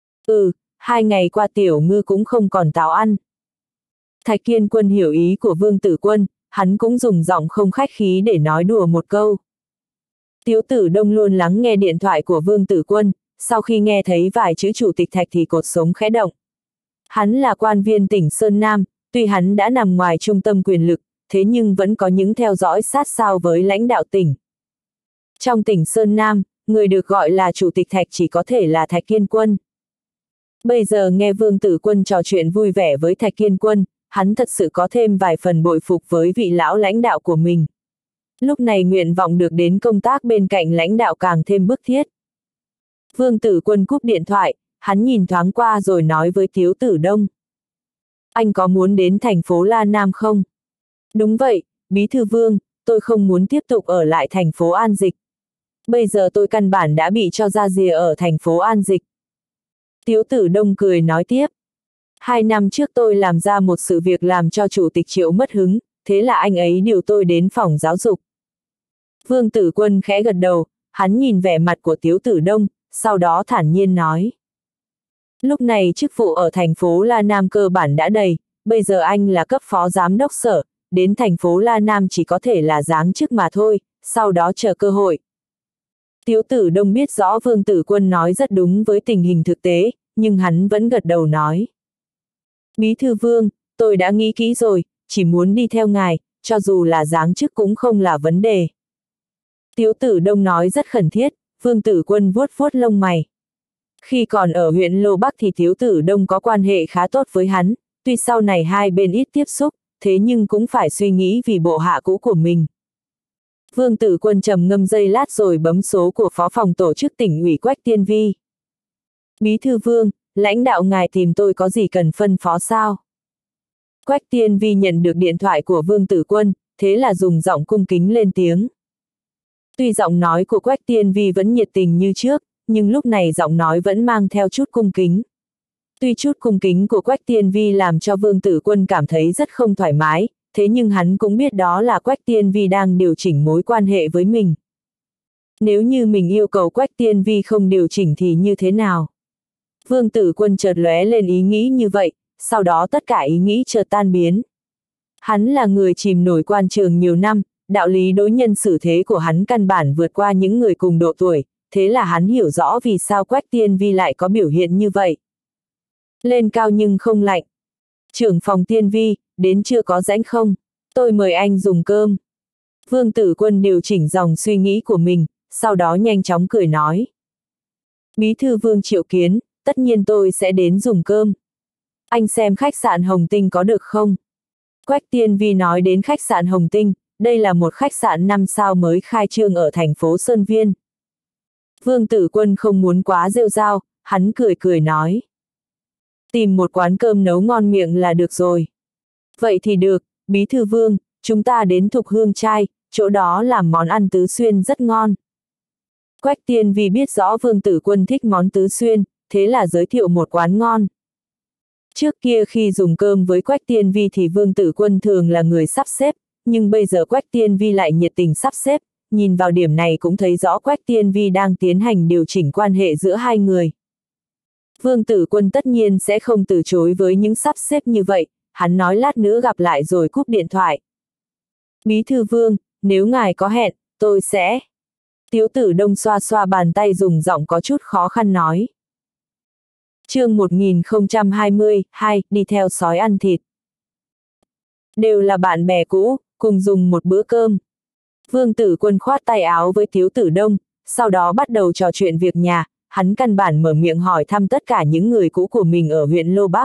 2 ngày qua Tiểu Ngư cũng không còn táo ăn. Thạch Kiên Quân hiểu ý của Vương Tử Quân, hắn cũng dùng giọng không khách khí để nói đùa một câu. Tiếu Tử Đông luôn lắng nghe điện thoại của Vương Tử Quân, sau khi nghe thấy vài chữ chủ tịch Thạch thì cột sống khẽ động. Hắn là quan viên tỉnh Sơn Nam, tuy hắn đã nằm ngoài trung tâm quyền lực, thế nhưng vẫn có những theo dõi sát sao với lãnh đạo tỉnh. Trong tỉnh Sơn Nam, người được gọi là chủ tịch Thạch chỉ có thể là Thạch Kiên Quân. Bây giờ nghe Vương Tử Quân trò chuyện vui vẻ với Thạch Kiên Quân, hắn thật sự có thêm vài phần bội phục với vị lão lãnh đạo của mình. Lúc này nguyện vọng được đến công tác bên cạnh lãnh đạo càng thêm bức thiết. Vương Tử Quân cúp điện thoại, hắn nhìn thoáng qua rồi nói với Tiếu Tử Đông. Anh có muốn đến thành phố La Nam không? Đúng vậy, Bí thư Vương, tôi không muốn tiếp tục ở lại thành phố An Dịch. Bây giờ tôi căn bản đã bị cho ra rìa ở thành phố An Dịch. Tiếu Tử Đông cười nói tiếp. 2 năm trước tôi làm ra một sự việc làm cho chủ tịch Triệu mất hứng, thế là anh ấy điều tôi đến phòng giáo dục. Vương Tử Quân khẽ gật đầu, hắn nhìn vẻ mặt của Tiếu Tử Đông, sau đó thản nhiên nói. Lúc này chức vụ ở thành phố La Nam cơ bản đã đầy, bây giờ anh là cấp phó giám đốc sở, đến thành phố La Nam chỉ có thể là giáng chức mà thôi, sau đó chờ cơ hội. Tiếu Tử Đông biết rõ Vương Tử Quân nói rất đúng với tình hình thực tế, nhưng hắn vẫn gật đầu nói. Bí thư Vương, tôi đã nghĩ kỹ rồi, chỉ muốn đi theo ngài, cho dù là giáng chức cũng không là vấn đề. Tiếu Tử Đông nói rất khẩn thiết, Vương Tử Quân vuốt vuốt lông mày. Khi còn ở huyện Lô Bắc thì Tiếu Tử Đông có quan hệ khá tốt với hắn, tuy sau này hai bên ít tiếp xúc, thế nhưng cũng phải suy nghĩ vì bộ hạ cũ của mình. Vương Tử Quân trầm ngâm giây lát rồi bấm số của phó phòng tổ chức tỉnh ủy Quách Tiên Vi. Bí thư Vương, lãnh đạo ngài tìm tôi có gì cần phân phó sao? Quách Tiên Vi nhận được điện thoại của Vương Tử Quân, thế là dùng giọng cung kính lên tiếng. Tuy giọng nói của Quách Tiên Vi vẫn nhiệt tình như trước, nhưng lúc này giọng nói vẫn mang theo chút cung kính. Tuy chút cung kính của Quách Tiên Vi làm cho Vương Tử Quân cảm thấy rất không thoải mái, thế nhưng hắn cũng biết đó là Quách Tiên Vi đang điều chỉnh mối quan hệ với mình. Nếu như mình yêu cầu Quách Tiên Vi không điều chỉnh thì như thế nào? Vương Tử Quân chợt lóe lên ý nghĩ như vậy, sau đó tất cả ý nghĩ chợt tan biến. Hắn là người chìm nổi quan trường nhiều năm, đạo lý đối nhân xử thế của hắn căn bản vượt qua những người cùng độ tuổi, thế là hắn hiểu rõ vì sao Quách Tiên Vi lại có biểu hiện như vậy. Lên cao nhưng không lạnh. Trưởng phòng Tiên Vi, đến chưa có rãnh không? Tôi mời anh dùng cơm. Vương Tử Quân điều chỉnh dòng suy nghĩ của mình, sau đó nhanh chóng cười nói. Bí thư Vương triệu kiến, tất nhiên tôi sẽ đến dùng cơm. Anh xem khách sạn Hồng Tinh có được không? Quách Tiên Vi nói đến khách sạn Hồng Tinh, đây là một khách sạn 5 sao mới khai trương ở thành phố Sơn Viên. Vương Tử Quân không muốn quá rêu rao, hắn cười cười nói. Tìm một quán cơm nấu ngon miệng là được rồi. Vậy thì được, Bí thư Vương, chúng ta đến Thục Hương Trai, chỗ đó làm món ăn tứ xuyên rất ngon. Quách Tiên Vi biết rõ Vương Tử Quân thích món tứ xuyên, thế là giới thiệu một quán ngon. Trước kia khi dùng cơm với Quách Tiên Vi thì Vương Tử Quân thường là người sắp xếp, nhưng bây giờ Quách Tiên Vi lại nhiệt tình sắp xếp, nhìn vào điểm này cũng thấy rõ Quách Tiên Vi đang tiến hành điều chỉnh quan hệ giữa hai người. Vương Tử Quân tất nhiên sẽ không từ chối với những sắp xếp như vậy, hắn nói lát nữa gặp lại rồi cúp điện thoại. Bí thư Vương, nếu ngài có hẹn, tôi sẽ... Tiếu Tử Đông xoa xoa bàn tay dùng giọng có chút khó khăn nói. Chương 1020, đi theo sói ăn thịt. Đều là bạn bè cũ, cùng dùng một bữa cơm. Vương Tử Quân khoát tay áo với Tiếu Tử Đông, sau đó bắt đầu trò chuyện việc nhà, hắn căn bản mở miệng hỏi thăm tất cả những người cũ của mình ở huyện Lô Bắc.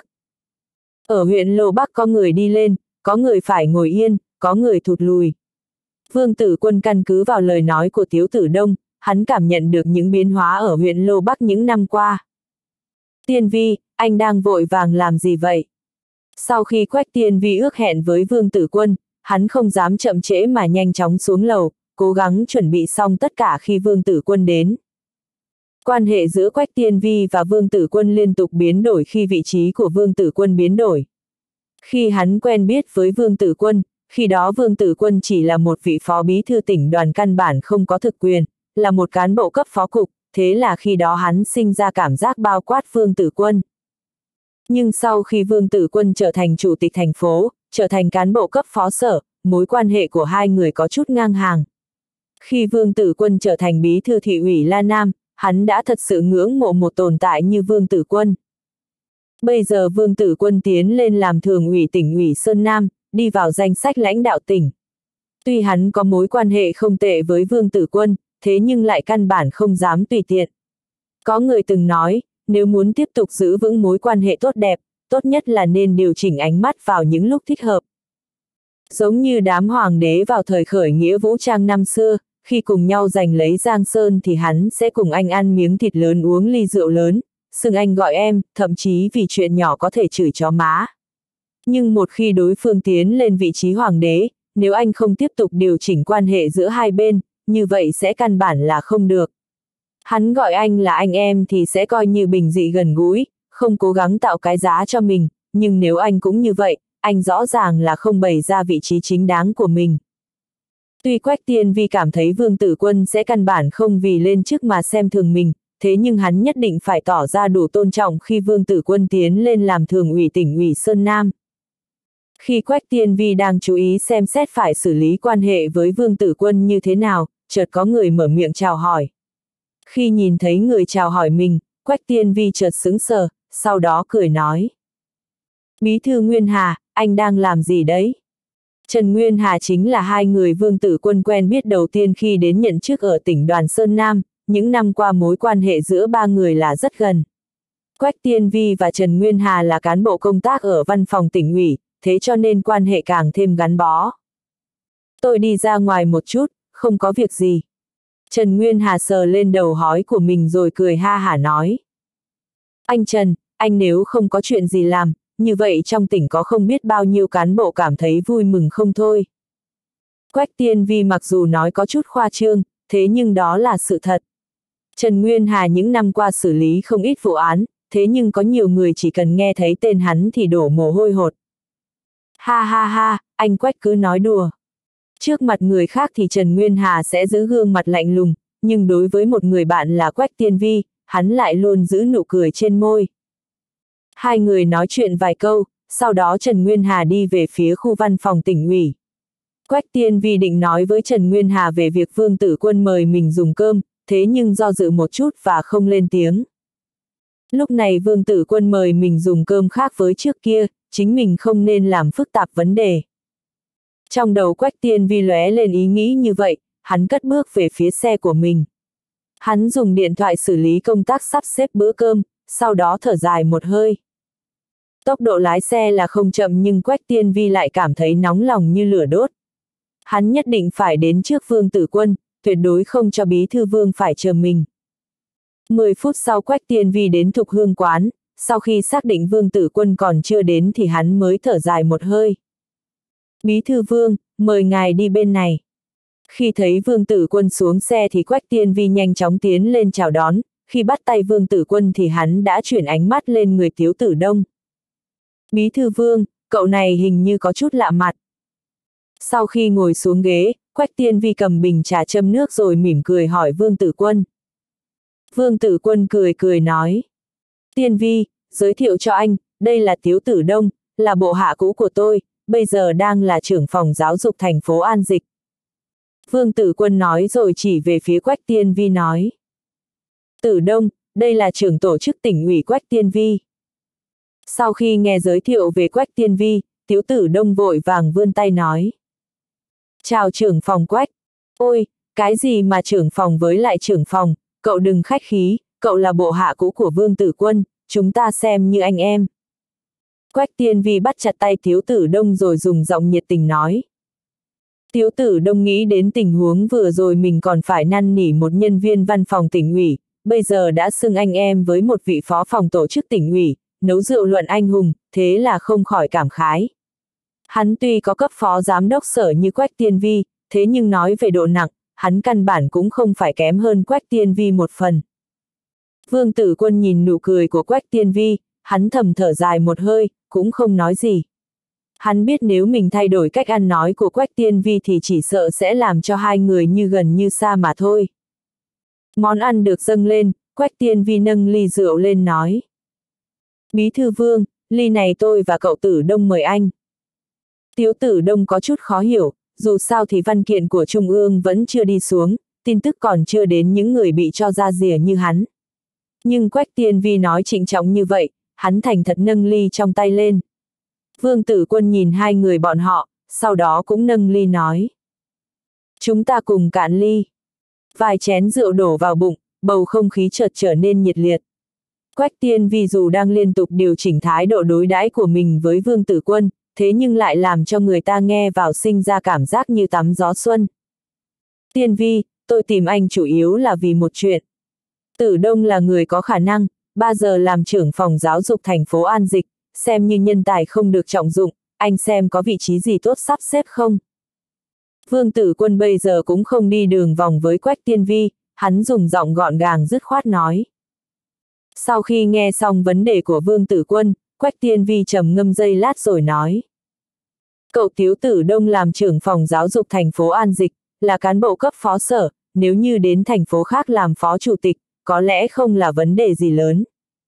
Ở huyện Lô Bắc có người đi lên, có người phải ngồi yên, có người thụt lùi. Vương Tử Quân căn cứ vào lời nói của Tiếu Tử Đông, hắn cảm nhận được những biến hóa ở huyện Lô Bắc những năm qua. Tiên Vi, anh đang vội vàng làm gì vậy? Sau khi Quách Tiên Vi ước hẹn với Vương Tử Quân, hắn không dám chậm trễ mà nhanh chóng xuống lầu, cố gắng chuẩn bị xong tất cả khi Vương Tử Quân đến. Quan hệ giữa Quách Tiên Vi và Vương Tử Quân liên tục biến đổi khi vị trí của Vương Tử Quân biến đổi. Khi hắn quen biết với Vương Tử Quân, khi đó Vương Tử Quân chỉ là một vị phó bí thư tỉnh đoàn căn bản không có thực quyền, là một cán bộ cấp phó cục, thế là khi đó hắn sinh ra cảm giác bao quát Vương Tử Quân. Nhưng sau khi Vương Tử Quân trở thành chủ tịch thành phố, trở thành cán bộ cấp phó sở, mối quan hệ của hai người có chút ngang hàng. Khi Vương Tử Quân trở thành bí thư thị ủy La Nam, hắn đã thật sự ngưỡng mộ một tồn tại như Vương Tử Quân. Bây giờ Vương Tử Quân tiến lên làm thường ủy tỉnh ủy Sơn Nam, đi vào danh sách lãnh đạo tỉnh. Tuy hắn có mối quan hệ không tệ với Vương Tử Quân, thế nhưng lại căn bản không dám tùy tiện. Có người từng nói, nếu muốn tiếp tục giữ vững mối quan hệ tốt đẹp, tốt nhất là nên điều chỉnh ánh mắt vào những lúc thích hợp. Giống như đám hoàng đế vào thời khởi nghĩa vũ trang năm xưa, khi cùng nhau giành lấy Giang Sơn thì hắn sẽ cùng anh ăn miếng thịt lớn uống ly rượu lớn, xưng anh gọi em, thậm chí vì chuyện nhỏ có thể chửi chó má. Nhưng một khi đối phương tiến lên vị trí hoàng đế, nếu anh không tiếp tục điều chỉnh quan hệ giữa hai bên, như vậy sẽ căn bản là không được. Hắn gọi anh là anh em thì sẽ coi như bình dị gần gũi, không cố gắng tạo cái giá cho mình, nhưng nếu anh cũng như vậy, anh rõ ràng là không bày ra vị trí chính đáng của mình. Tuy Quách Tiên Vi cảm thấy Vương Tử Quân sẽ căn bản không vì lên chức mà xem thường mình, thế nhưng hắn nhất định phải tỏ ra đủ tôn trọng khi Vương Tử Quân tiến lên làm thường ủy tỉnh ủy Sơn Nam. Khi Quách Tiên Vi đang chú ý xem xét phải xử lý quan hệ với Vương Tử Quân như thế nào, chợt có người mở miệng chào hỏi. Khi nhìn thấy người chào hỏi mình, Quách Tiên Vi chợt sững sờ, sau đó cười nói. Bí thư Nguyên Hà, anh đang làm gì đấy? Trần Nguyên Hà chính là hai người Vương Tử Quân quen biết đầu tiên khi đến nhận chức ở tỉnh đoàn Sơn Nam, những năm qua mối quan hệ giữa ba người là rất gần. Quách Tiên Vi và Trần Nguyên Hà là cán bộ công tác ở văn phòng tỉnh ủy, thế cho nên quan hệ càng thêm gắn bó. Tôi đi ra ngoài một chút, không có việc gì. Trần Nguyên Hà sờ lên đầu hói của mình rồi cười ha hả nói. Anh Trần, anh nếu không có chuyện gì làm, như vậy trong tỉnh có không biết bao nhiêu cán bộ cảm thấy vui mừng không thôi. Quách Tiên Vi mặc dù nói có chút khoa trương, thế nhưng đó là sự thật. Trần Nguyên Hà những năm qua xử lý không ít vụ án, thế nhưng có nhiều người chỉ cần nghe thấy tên hắn thì đổ mồ hôi hột. Ha ha ha, anh Quách cứ nói đùa. Trước mặt người khác thì Trần Nguyên Hà sẽ giữ gương mặt lạnh lùng, nhưng đối với một người bạn là Quách Tiên Vi, hắn lại luôn giữ nụ cười trên môi. Hai người nói chuyện vài câu, sau đó Trần Nguyên Hà đi về phía khu văn phòng tỉnh ủy. Quách Tiên Vi định nói với Trần Nguyên Hà về việc Vương Tử Quân mời mình dùng cơm, thế nhưng do dự một chút và không lên tiếng. Lúc này Vương Tử Quân mời mình dùng cơm khác với trước kia, chính mình không nên làm phức tạp vấn đề. Trong đầu Quách Tiên Vi lóe lên ý nghĩ như vậy, hắn cất bước về phía xe của mình. Hắn dùng điện thoại xử lý công tác sắp xếp bữa cơm, sau đó thở dài một hơi. Tốc độ lái xe là không chậm nhưng Quách Tiên Vi lại cảm thấy nóng lòng như lửa đốt. Hắn nhất định phải đến trước Vương Tử Quân, tuyệt đối không cho bí thư Vương phải chờ mình. 10 phút sau Quách Tiên Vi đến Thục Hương quán, sau khi xác định Vương Tử Quân còn chưa đến thì hắn mới thở dài một hơi. Bí thư Vương, mời ngài đi bên này. Khi thấy Vương Tử Quân xuống xe thì Quách Tiên Vi nhanh chóng tiến lên chào đón, khi bắt tay Vương Tử Quân thì hắn đã chuyển ánh mắt lên người Tiếu Tử Đông. Bí thư Vương, cậu này hình như có chút lạ mặt. Sau khi ngồi xuống ghế, Quách Tiên Vi cầm bình trà châm nước rồi mỉm cười hỏi Vương Tử Quân. Vương Tử Quân cười cười nói. Tiên Vi, giới thiệu cho anh, đây là Tiếu Tử Đông, là bộ hạ cũ của tôi, bây giờ đang là trưởng phòng giáo dục thành phố An Dịch. Vương Tử Quân nói rồi chỉ về phía Quách Tiên Vi nói. Tử Đông, đây là trưởng tổ chức tỉnh ủy Quách Tiên Vi. Sau khi nghe giới thiệu về Quách Tiên Vi, Tiếu Tử Đông vội vàng vươn tay nói. Chào trưởng phòng Quách. Ôi, cái gì mà trưởng phòng với lại trưởng phòng, cậu đừng khách khí, cậu là bộ hạ cũ của Vương Tử Quân, chúng ta xem như anh em. Quách Tiên Vi bắt chặt tay Tiếu Tử Đông rồi dùng giọng nhiệt tình nói. Tiếu Tử Đông nghĩ đến tình huống vừa rồi mình còn phải năn nỉ một nhân viên văn phòng tỉnh ủy, bây giờ đã xưng anh em với một vị phó phòng tổ chức tỉnh ủy, nấu rượu luận anh hùng, thế là không khỏi cảm khái. Hắn tuy có cấp phó giám đốc sở như Quách Tiên Vi, thế nhưng nói về độ nặng, hắn căn bản cũng không phải kém hơn Quách Tiên Vi một phần. Vương Tử Quân nhìn nụ cười của Quách Tiên Vi, hắn thầm thở dài một hơi, cũng không nói gì. Hắn biết nếu mình thay đổi cách ăn nói của Quách Tiên Vi thì chỉ sợ sẽ làm cho hai người như gần như xa mà thôi. Món ăn được dâng lên, Quách Tiên Vi nâng ly rượu lên nói. Bí thư Vương, ly này tôi và cậu Tử Đông mời anh. Tiếu Tử Đông có chút khó hiểu, dù sao thì văn kiện của Trung ương vẫn chưa đi xuống, tin tức còn chưa đến những người bị cho ra rìa như hắn. Nhưng Quách Tiên Vi nói trịnh trọng như vậy, hắn thành thật nâng ly trong tay lên. Vương Tử Quân nhìn hai người bọn họ, sau đó cũng nâng ly nói. Chúng ta cùng cạn ly. Vài chén rượu đổ vào bụng, bầu không khí chợt trở nên nhiệt liệt. Quách Tiên Vi dù đang liên tục điều chỉnh thái độ đối đãi của mình với Vương Tử Quân, thế nhưng lại làm cho người ta nghe vào sinh ra cảm giác như tắm gió xuân. Tiên Vi, tôi tìm anh chủ yếu là vì một chuyện. Tử Đông là người có khả năng, 3 giờ làm trưởng phòng giáo dục thành phố An Dịch, xem như nhân tài không được trọng dụng, anh xem có vị trí gì tốt sắp xếp không? Vương Tử Quân bây giờ cũng không đi đường vòng với Quách Tiên Vi, hắn dùng giọng gọn gàng dứt khoát nói. Sau khi nghe xong vấn đề của Vương Tử Quân, Quách Tiên Vi trầm ngâm giây lát rồi nói. Cậu Tiếu Tử Đông làm trưởng phòng giáo dục thành phố An Dịch, là cán bộ cấp phó sở, nếu như đến thành phố khác làm phó chủ tịch, có lẽ không là vấn đề gì lớn.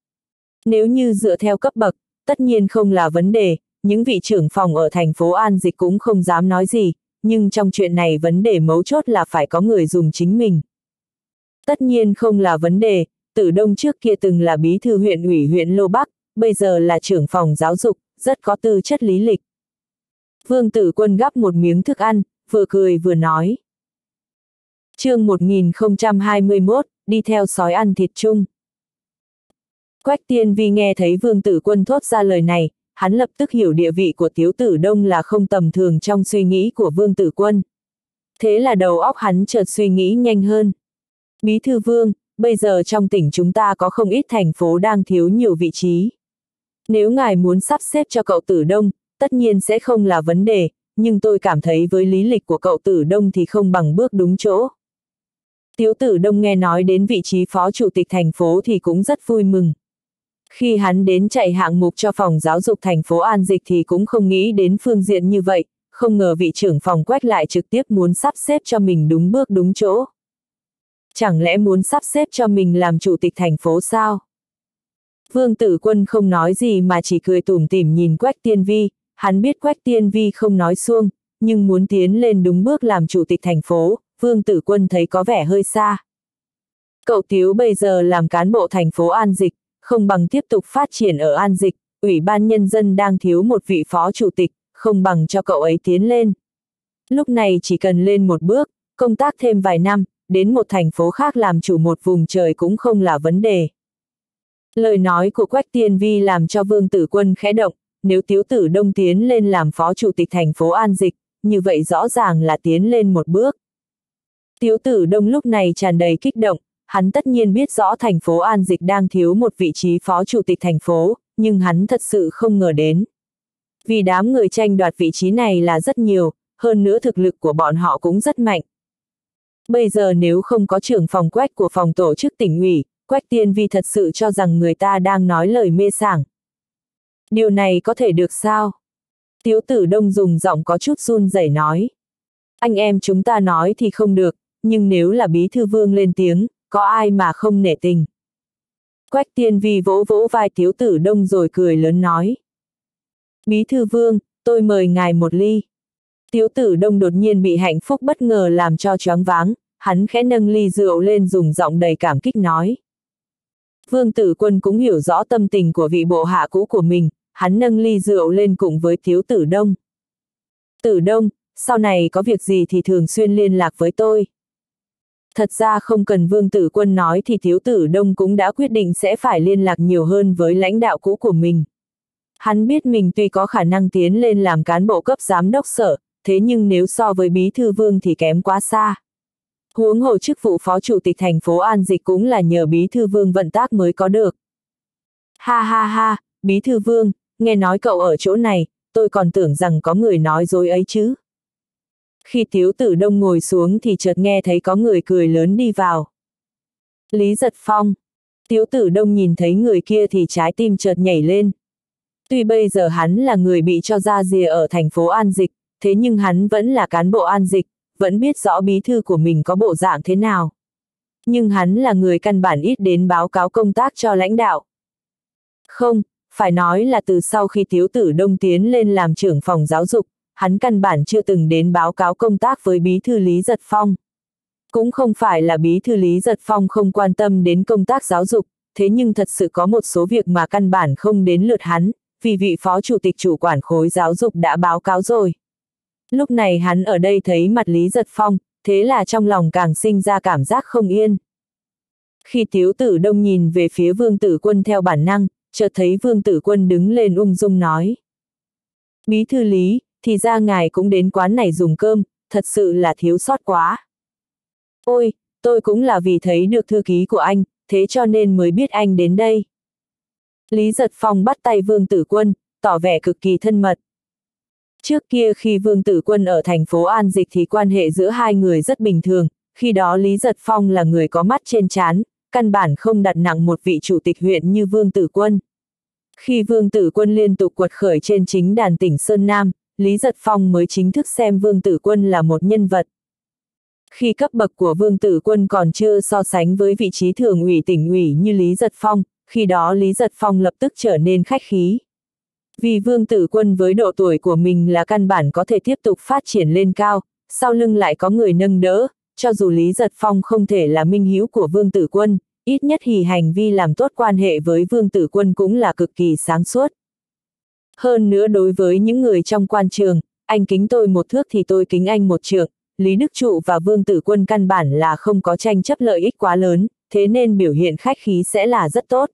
Nếu như dựa theo cấp bậc, tất nhiên không là vấn đề, những vị trưởng phòng ở thành phố An Dịch cũng không dám nói gì, nhưng trong chuyện này vấn đề mấu chốt là phải có người dùng chính mình. Tất nhiên không là vấn đề, Tử Đông trước kia từng là bí thư huyện ủy huyện Lô Bắc, bây giờ là trưởng phòng giáo dục, rất có tư chất lý lịch. Vương Tử Quân gắp một miếng thức ăn, vừa cười vừa nói. Chương 1021, đi theo sói ăn thịt chung. Quách Tiên Vi nghe thấy Vương Tử Quân thốt ra lời này, hắn lập tức hiểu địa vị của Tiếu Tử Đông là không tầm thường trong suy nghĩ của Vương Tử Quân. Thế là đầu óc hắn chợt suy nghĩ nhanh hơn. Bí thư Vương, bây giờ trong tỉnh chúng ta có không ít thành phố đang thiếu nhiều vị trí. Nếu ngài muốn sắp xếp cho cậu Tử Đông, tất nhiên sẽ không là vấn đề, nhưng tôi cảm thấy với lý lịch của cậu Tử Đông thì không bằng bước đúng chỗ. Tiếu Tử Đông nghe nói đến vị trí phó chủ tịch thành phố thì cũng rất vui mừng. Khi hắn đến chạy hạng mục cho phòng giáo dục thành phố An Dịch thì cũng không nghĩ đến phương diện như vậy, không ngờ vị trưởng phòng Quách lại trực tiếp muốn sắp xếp cho mình đúng bước đúng chỗ. Chẳng lẽ muốn sắp xếp cho mình làm chủ tịch thành phố sao? Vương Tử Quân không nói gì mà chỉ cười tủm tỉm nhìn Quách Tiên Vi, hắn biết Quách Tiên Vi không nói suông, nhưng muốn tiến lên đúng bước làm chủ tịch thành phố, Vương Tử Quân thấy có vẻ hơi xa. Cậu Tiếu bây giờ làm cán bộ thành phố An Dịch, không bằng tiếp tục phát triển ở An Dịch, Ủy ban Nhân dân đang thiếu một vị phó chủ tịch, không bằng cho cậu ấy tiến lên. Lúc này chỉ cần lên một bước, công tác thêm vài năm, đến một thành phố khác làm chủ một vùng trời cũng không là vấn đề. Lời nói của Quách Tiên Vi làm cho Vương Tử Quân khẽ động, nếu Tiếu Tử Đông tiến lên làm phó chủ tịch thành phố An Dịch, như vậy rõ ràng là tiến lên một bước. Tiếu Tử Đông lúc này tràn đầy kích động, hắn tất nhiên biết rõ thành phố An Dịch đang thiếu một vị trí phó chủ tịch thành phố, nhưng hắn thật sự không ngờ đến. Vì đám người tranh đoạt vị trí này là rất nhiều, hơn nữa thực lực của bọn họ cũng rất mạnh. Bây giờ nếu không có trưởng phòng Quách của phòng tổ chức tỉnh ủy, Quách Tiên Vi thật sự cho rằng người ta đang nói lời mê sảng. Điều này có thể được sao? Tiếu Tử Đông dùng giọng có chút run rẩy nói. Anh em chúng ta nói thì không được, nhưng nếu là Bí Thư Vương lên tiếng, có ai mà không nể tình. Quách Tiên Vi vỗ vỗ vai Tiếu Tử Đông rồi cười lớn nói. Bí Thư Vương, tôi mời ngài một ly. Tiếu Tử Đông đột nhiên bị hạnh phúc bất ngờ làm cho choáng váng, hắn khẽ nâng ly rượu lên dùng giọng đầy cảm kích nói. Vương Tử Quân cũng hiểu rõ tâm tình của vị bộ hạ cũ của mình, hắn nâng ly rượu lên cùng với Tiếu Tử Đông. Tử Đông, sau này có việc gì thì thường xuyên liên lạc với tôi. Thật ra không cần Vương Tử Quân nói thì Tiếu Tử Đông cũng đã quyết định sẽ phải liên lạc nhiều hơn với lãnh đạo cũ của mình. Hắn biết mình tuy có khả năng tiến lên làm cán bộ cấp giám đốc sở, thế nhưng nếu so với Bí Thư Vương thì kém quá xa. Huống hồ chức vụ phó chủ tịch thành phố An Dịch cũng là nhờ Bí Thư Vương vận tác mới có được. Ha ha ha, Bí Thư Vương, nghe nói cậu ở chỗ này, tôi còn tưởng rằng có người nói dối ấy chứ. Khi Tiếu Tử Đông ngồi xuống thì chợt nghe thấy có người cười lớn đi vào. Lý Giật Phong. Tiếu Tử Đông nhìn thấy người kia thì trái tim chợt nhảy lên. Tuy bây giờ hắn là người bị cho ra rìa ở thành phố An Dịch, thế nhưng hắn vẫn là cán bộ An Dịch, vẫn biết rõ bí thư của mình có bộ dạng thế nào. Nhưng hắn là người căn bản ít đến báo cáo công tác cho lãnh đạo. Không, phải nói là từ sau khi Tiếu Tử Đông tiến lên làm trưởng phòng giáo dục, hắn căn bản chưa từng đến báo cáo công tác với bí thư Lý Giật Phong. Cũng không phải là bí thư Lý Giật Phong không quan tâm đến công tác giáo dục, thế nhưng thật sự có một số việc mà căn bản không đến lượt hắn, vì vị phó chủ tịch chủ quản khối giáo dục đã báo cáo rồi. Lúc này hắn ở đây thấy mặt Lý Giật Phong, thế là trong lòng càng sinh ra cảm giác không yên. Khi Tiếu Tử Đông nhìn về phía Vương Tử Quân theo bản năng, chợt thấy Vương Tử Quân đứng lên ung dung nói. Bí thư Lý, thì ra ngài cũng đến quán này dùng cơm, thật sự là thiếu sót quá. Ôi, tôi cũng là vì thấy được thư ký của anh, thế cho nên mới biết anh đến đây. Lý Giật Phong bắt tay Vương Tử Quân, tỏ vẻ cực kỳ thân mật. Trước kia khi Vương Tử Quân ở thành phố An Dịch thì quan hệ giữa hai người rất bình thường, khi đó Lý Giật Phong là người có mắt trên trán, căn bản không đặt nặng một vị chủ tịch huyện như Vương Tử Quân. Khi Vương Tử Quân liên tục quật khởi trên chính đàn tỉnh Sơn Nam, Lý Giật Phong mới chính thức xem Vương Tử Quân là một nhân vật. Khi cấp bậc của Vương Tử Quân còn chưa so sánh với vị trí thường ủy tỉnh ủy như Lý Giật Phong, khi đó Lý Giật Phong lập tức trở nên khách khí. Vì Vương Tử Quân với độ tuổi của mình là căn bản có thể tiếp tục phát triển lên cao, sau lưng lại có người nâng đỡ, cho dù Lý Giật Phong không thể là minh hữu của Vương Tử Quân, ít nhất thì hành vi làm tốt quan hệ với Vương Tử Quân cũng là cực kỳ sáng suốt. Hơn nữa đối với những người trong quan trường, anh kính tôi một thước thì tôi kính anh một trượng, Lý Đức Trụ và Vương Tử Quân căn bản là không có tranh chấp lợi ích quá lớn, thế nên biểu hiện khách khí sẽ là rất tốt.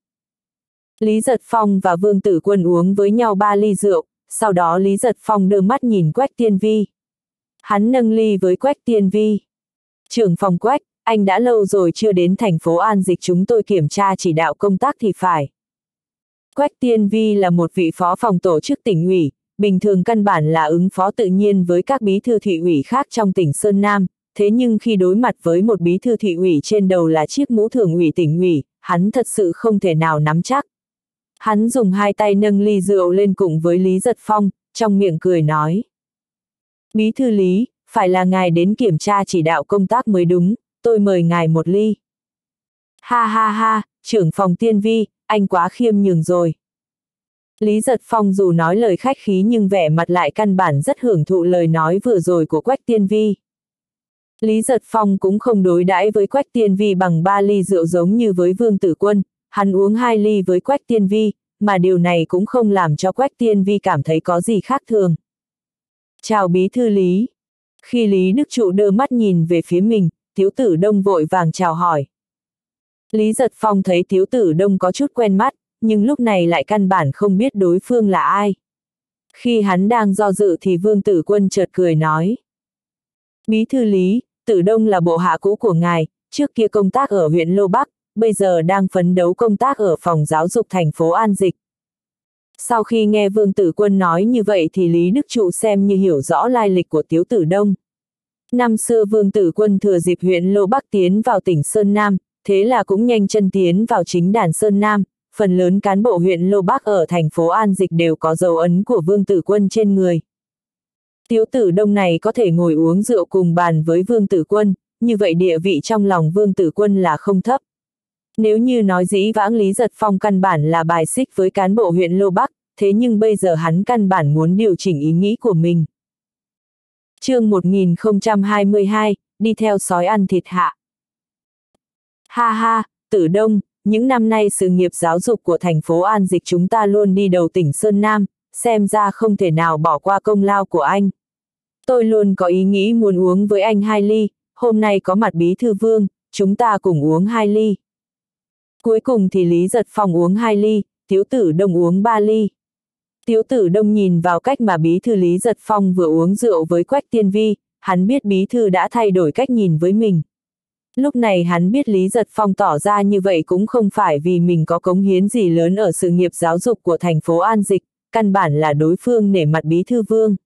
Lý Giật Phong và Vương Tử Quân uống với nhau 3 ly rượu, sau đó Lý Giật Phong đưa mắt nhìn Quách Tiên Vi. Hắn nâng ly với Quách Tiên Vi. Trưởng phòng Quách, anh đã lâu rồi chưa đến thành phố An Dịch chúng tôi kiểm tra chỉ đạo công tác thì phải. Quách Tiên Vi là một vị phó phòng tổ chức tỉnh ủy, bình thường căn bản là ứng phó tự nhiên với các bí thư thị ủy khác trong tỉnh Sơn Nam, thế nhưng khi đối mặt với một bí thư thị ủy trên đầu là chiếc mũ thường ủy tỉnh ủy, hắn thật sự không thể nào nắm chắc. Hắn dùng hai tay nâng ly rượu lên cùng với Lý Giật Phong, trong miệng cười nói. Bí thư Lý, phải là ngài đến kiểm tra chỉ đạo công tác mới đúng, tôi mời ngài một ly. Ha ha ha, trưởng phòng Tiên Vi, anh quá khiêm nhường rồi. Lý Giật Phong dù nói lời khách khí nhưng vẻ mặt lại căn bản rất hưởng thụ lời nói vừa rồi của Quách Tiên Vi. Lý Giật Phong cũng không đối đãi với Quách Tiên Vi bằng 3 ly rượu giống như với Vương Tử Quân, hắn uống 2 ly với Quách Tiên Vi, mà điều này cũng không làm cho Quách Tiên Vi cảm thấy có gì khác thường. Chào bí thư Lý. Khi Lý Đức Trụ đưa mắt nhìn về phía mình, Tiếu Tử Đông vội vàng chào hỏi. Lý Giật Phong thấy Tiếu Tử Đông có chút quen mắt, nhưng lúc này lại căn bản không biết đối phương là ai. Khi hắn đang do dự thì Vương Tử Quân chợt cười nói. Bí thư Lý, Tử Đông là bộ hạ cũ của ngài, trước kia công tác ở huyện Lô Bắc, bây giờ đang phấn đấu công tác ở phòng giáo dục thành phố An Dịch. Sau khi nghe Vương Tử Quân nói như vậy thì Lý Đức Trụ xem như hiểu rõ lai lịch của Tiếu Tử Đông. Năm xưa Vương Tử Quân thừa dịp huyện Lô Bắc tiến vào tỉnh Sơn Nam, thế là cũng nhanh chân tiến vào chính đàn Sơn Nam, phần lớn cán bộ huyện Lô Bắc ở thành phố An Dịch đều có dấu ấn của Vương Tử Quân trên người. Tiếu Tử Đông này có thể ngồi uống rượu cùng bàn với Vương Tử Quân, như vậy địa vị trong lòng Vương Tử Quân là không thấp. Nếu như nói dĩ vãng Lý Giật Phong căn bản là bài xích với cán bộ huyện Lô Bắc, thế nhưng bây giờ hắn căn bản muốn điều chỉnh ý nghĩ của mình. Chương 1022, đi theo sói ăn thịt hạ. Ha ha, Tử Đông, những năm nay sự nghiệp giáo dục của thành phố An Dịch chúng ta luôn đi đầu tỉnh Sơn Nam, xem ra không thể nào bỏ qua công lao của anh. Tôi luôn có ý nghĩ muốn uống với anh 2 ly, hôm nay có mặt Bí Thư Vương, chúng ta cùng uống 2 ly. Cuối cùng thì Lý Giật Phong uống 2 ly, Tiếu Tử Đông uống 3 ly. Tiếu Tử Đông nhìn vào cách mà Bí Thư Lý Giật Phong vừa uống rượu với Quách Tiên Vi, hắn biết Bí Thư đã thay đổi cách nhìn với mình. Lúc này hắn biết Lý Giật Phong tỏ ra như vậy cũng không phải vì mình có cống hiến gì lớn ở sự nghiệp giáo dục của thành phố An Dịch, căn bản là đối phương nể mặt Bí Thư Vương.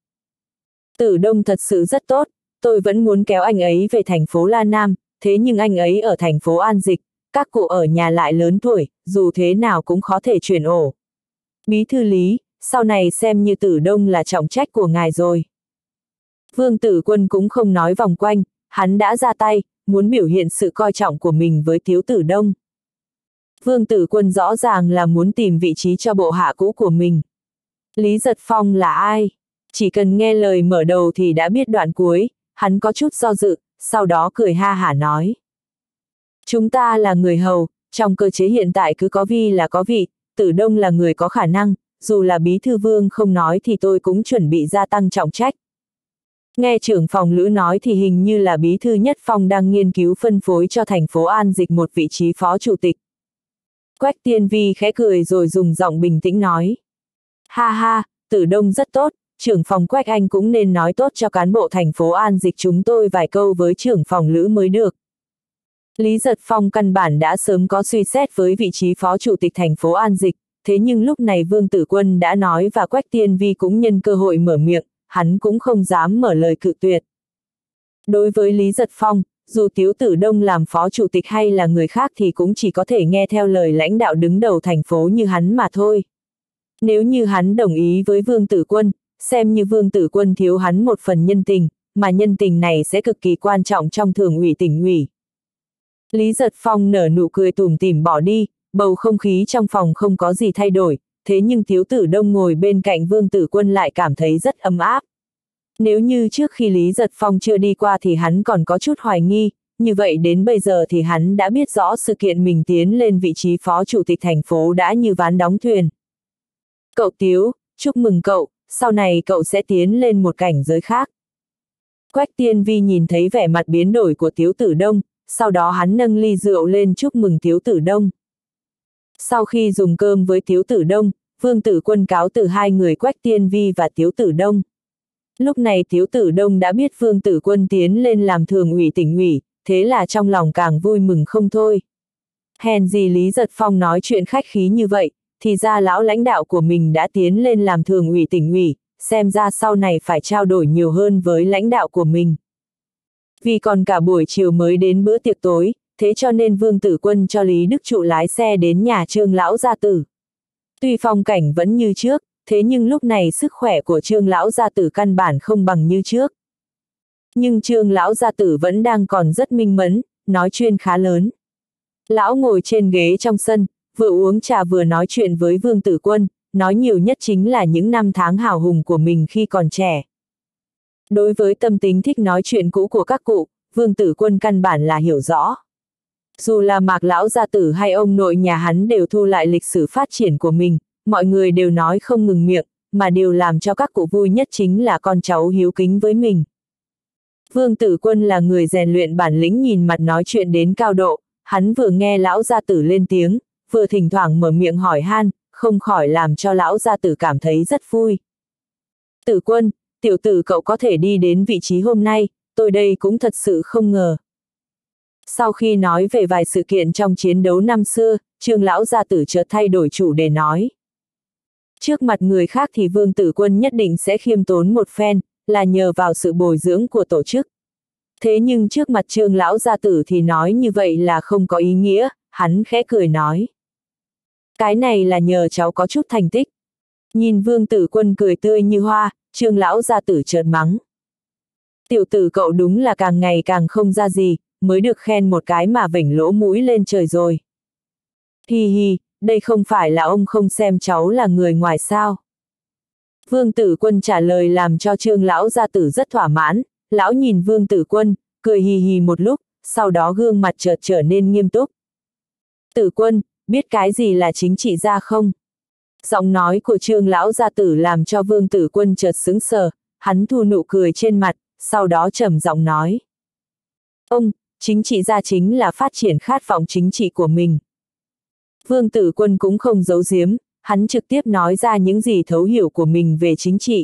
Tử Đông thật sự rất tốt, tôi vẫn muốn kéo anh ấy về thành phố La Nam, thế nhưng anh ấy ở thành phố An Dịch, các cụ ở nhà lại lớn tuổi, dù thế nào cũng khó thể chuyển ổ. Bí Thư Lý, sau này xem như Tử Đông là trọng trách của ngài rồi. Vương Tử Quân cũng không nói vòng quanh, hắn đã ra tay, muốn biểu hiện sự coi trọng của mình với Tiếu Tử Đông. Vương Tử Quân rõ ràng là muốn tìm vị trí cho bộ hạ cũ của mình. Lý Giật Phong là ai? Chỉ cần nghe lời mở đầu thì đã biết đoạn cuối, hắn có chút do dự, sau đó cười ha hả nói. Chúng ta là người hầu, trong cơ chế hiện tại cứ có vi là có vị, Tử Đông là người có khả năng, dù là Bí Thư Vương không nói thì tôi cũng chuẩn bị gia tăng trọng trách. Nghe trưởng phòng Lữ nói thì hình như là Bí Thư Nhất Phong đang nghiên cứu phân phối cho thành phố An Dịch một vị trí phó chủ tịch. Quách Tiên Vi khẽ cười rồi dùng giọng bình tĩnh nói. Ha ha, Tử Đông rất tốt, trưởng phòng Quách anh cũng nên nói tốt cho cán bộ thành phố An Dịch chúng tôi vài câu với trưởng phòng Lữ mới được. Lý Giật Phong căn bản đã sớm có suy xét với vị trí phó chủ tịch thành phố An Dịch, thế nhưng lúc này Vương Tử Quân đã nói và Quách Tiên Vi cũng nhân cơ hội mở miệng, hắn cũng không dám mở lời cự tuyệt. Đối với Lý Giật Phong, dù Tiếu Tử Đông làm phó chủ tịch hay là người khác thì cũng chỉ có thể nghe theo lời lãnh đạo đứng đầu thành phố như hắn mà thôi. Nếu như hắn đồng ý với Vương Tử Quân, xem như Vương Tử Quân thiếu hắn một phần nhân tình, mà nhân tình này sẽ cực kỳ quan trọng trong thường ủy tỉnh ủy. Lý Giật Phong nở nụ cười tủm tỉm bỏ đi, bầu không khí trong phòng không có gì thay đổi, thế nhưng Tiếu Tử Đông ngồi bên cạnh Vương Tử Quân lại cảm thấy rất ấm áp. Nếu như trước khi Lý Giật Phong chưa đi qua thì hắn còn có chút hoài nghi, như vậy đến bây giờ thì hắn đã biết rõ sự kiện mình tiến lên vị trí phó chủ tịch thành phố đã như ván đóng thuyền. Cậu Tiếu, chúc mừng cậu, sau này cậu sẽ tiến lên một cảnh giới khác. Quách Tiên Vi nhìn thấy vẻ mặt biến đổi của Tiếu Tử Đông, sau đó hắn nâng ly rượu lên chúc mừng Tiếu Tử Đông. Sau khi dùng cơm với Tiếu Tử Đông, Vương Tử Quân cáo từ hai người Quách Tiên Vi và Tiếu Tử Đông. Lúc này Tiếu Tử Đông đã biết Vương Tử Quân tiến lên làm thường ủy tỉnh ủy, thế là trong lòng càng vui mừng không thôi. Hèn gì Lý Giật Phong nói chuyện khách khí như vậy, thì ra lão lãnh đạo của mình đã tiến lên làm thường ủy tỉnh ủy, xem ra sau này phải trao đổi nhiều hơn với lãnh đạo của mình. Vì còn cả buổi chiều mới đến bữa tiệc tối, thế cho nên Vương Tử Quân cho Lý Đức Trụ lái xe đến nhà Trương lão gia tử. Tuy phong cảnh vẫn như trước, thế nhưng lúc này sức khỏe của Trương lão gia tử căn bản không bằng như trước. Nhưng Trương lão gia tử vẫn đang còn rất minh mẫn, nói chuyện khá lớn. Lão ngồi trên ghế trong sân, vừa uống trà vừa nói chuyện với Vương Tử Quân, nói nhiều nhất chính là những năm tháng hào hùng của mình khi còn trẻ. Đối với tâm tính thích nói chuyện cũ của các cụ, Vương Tử Quân căn bản là hiểu rõ. Dù là Mạc lão gia tử hay ông nội nhà hắn đều thu lại lịch sử phát triển của mình, mọi người đều nói không ngừng miệng, mà điều làm cho các cụ vui nhất chính là con cháu hiếu kính với mình. Vương Tử Quân là người rèn luyện bản lĩnh nhìn mặt nói chuyện đến cao độ, hắn vừa nghe lão gia tử lên tiếng, vừa thỉnh thoảng mở miệng hỏi han, không khỏi làm cho lão gia tử cảm thấy rất vui. Tử Quân, tiểu tử cậu có thể đi đến vị trí hôm nay, tôi đây cũng thật sự không ngờ. Sau khi nói về vài sự kiện trong chiến đấu năm xưa, Trương lão gia tử chợt thay đổi chủ đề nói. Trước mặt người khác thì Vương Tử Quân nhất định sẽ khiêm tốn một phen, là nhờ vào sự bồi dưỡng của tổ chức. Thế nhưng trước mặt Trương lão gia tử thì nói như vậy là không có ý nghĩa, hắn khẽ cười nói. Cái này là nhờ cháu có chút thành tích. Nhìn Vương Tử Quân cười tươi như hoa, Trương lão gia tử chợt mắng. Tiểu tử cậu đúng là càng ngày càng không ra gì, mới được khen một cái mà vểnh lỗ mũi lên trời rồi. Hi hi, đây không phải là ông không xem cháu là người ngoài sao. Vương Tử Quân trả lời làm cho Trương lão gia tử rất thỏa mãn, lão nhìn Vương Tử Quân, cười hì hì một lúc, sau đó gương mặt chợt trở nên nghiêm túc. Tử Quân, biết cái gì là chính trị gia không? Giọng nói của Trương lão gia tử làm cho Vương Tử Quân chợt sững sờ, hắn thu nụ cười trên mặt, sau đó trầm giọng nói. Ông, chính trị gia chính là phát triển khát vọng chính trị của mình. Vương Tử Quân cũng không giấu giếm, hắn trực tiếp nói ra những gì thấu hiểu của mình về chính trị.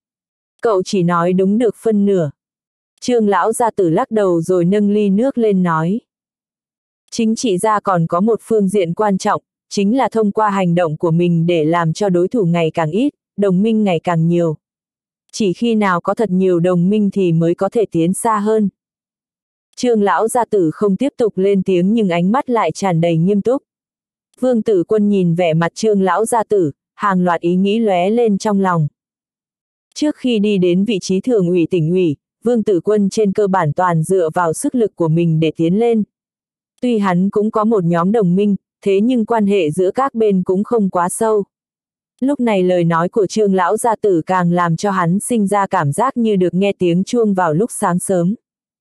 Cậu chỉ nói đúng được phân nửa. Trương lão gia tử lắc đầu rồi nâng ly nước lên nói. Chính trị gia còn có một phương diện quan trọng, chính là thông qua hành động của mình để làm cho đối thủ ngày càng ít, đồng minh ngày càng nhiều. Chỉ khi nào có thật nhiều đồng minh thì mới có thể tiến xa hơn. Trương lão gia tử không tiếp tục lên tiếng nhưng ánh mắt lại tràn đầy nghiêm túc. Vương Tử Quân nhìn vẻ mặt Trương lão gia tử, hàng loạt ý nghĩ lóe lên trong lòng. Trước khi đi đến vị trí thường ủy tỉnh ủy, Vương Tử Quân trên cơ bản toàn dựa vào sức lực của mình để tiến lên. Tuy hắn cũng có một nhóm đồng minh, thế nhưng quan hệ giữa các bên cũng không quá sâu. Lúc này lời nói của Trương lão gia tử càng làm cho hắn sinh ra cảm giác như được nghe tiếng chuông vào lúc sáng sớm.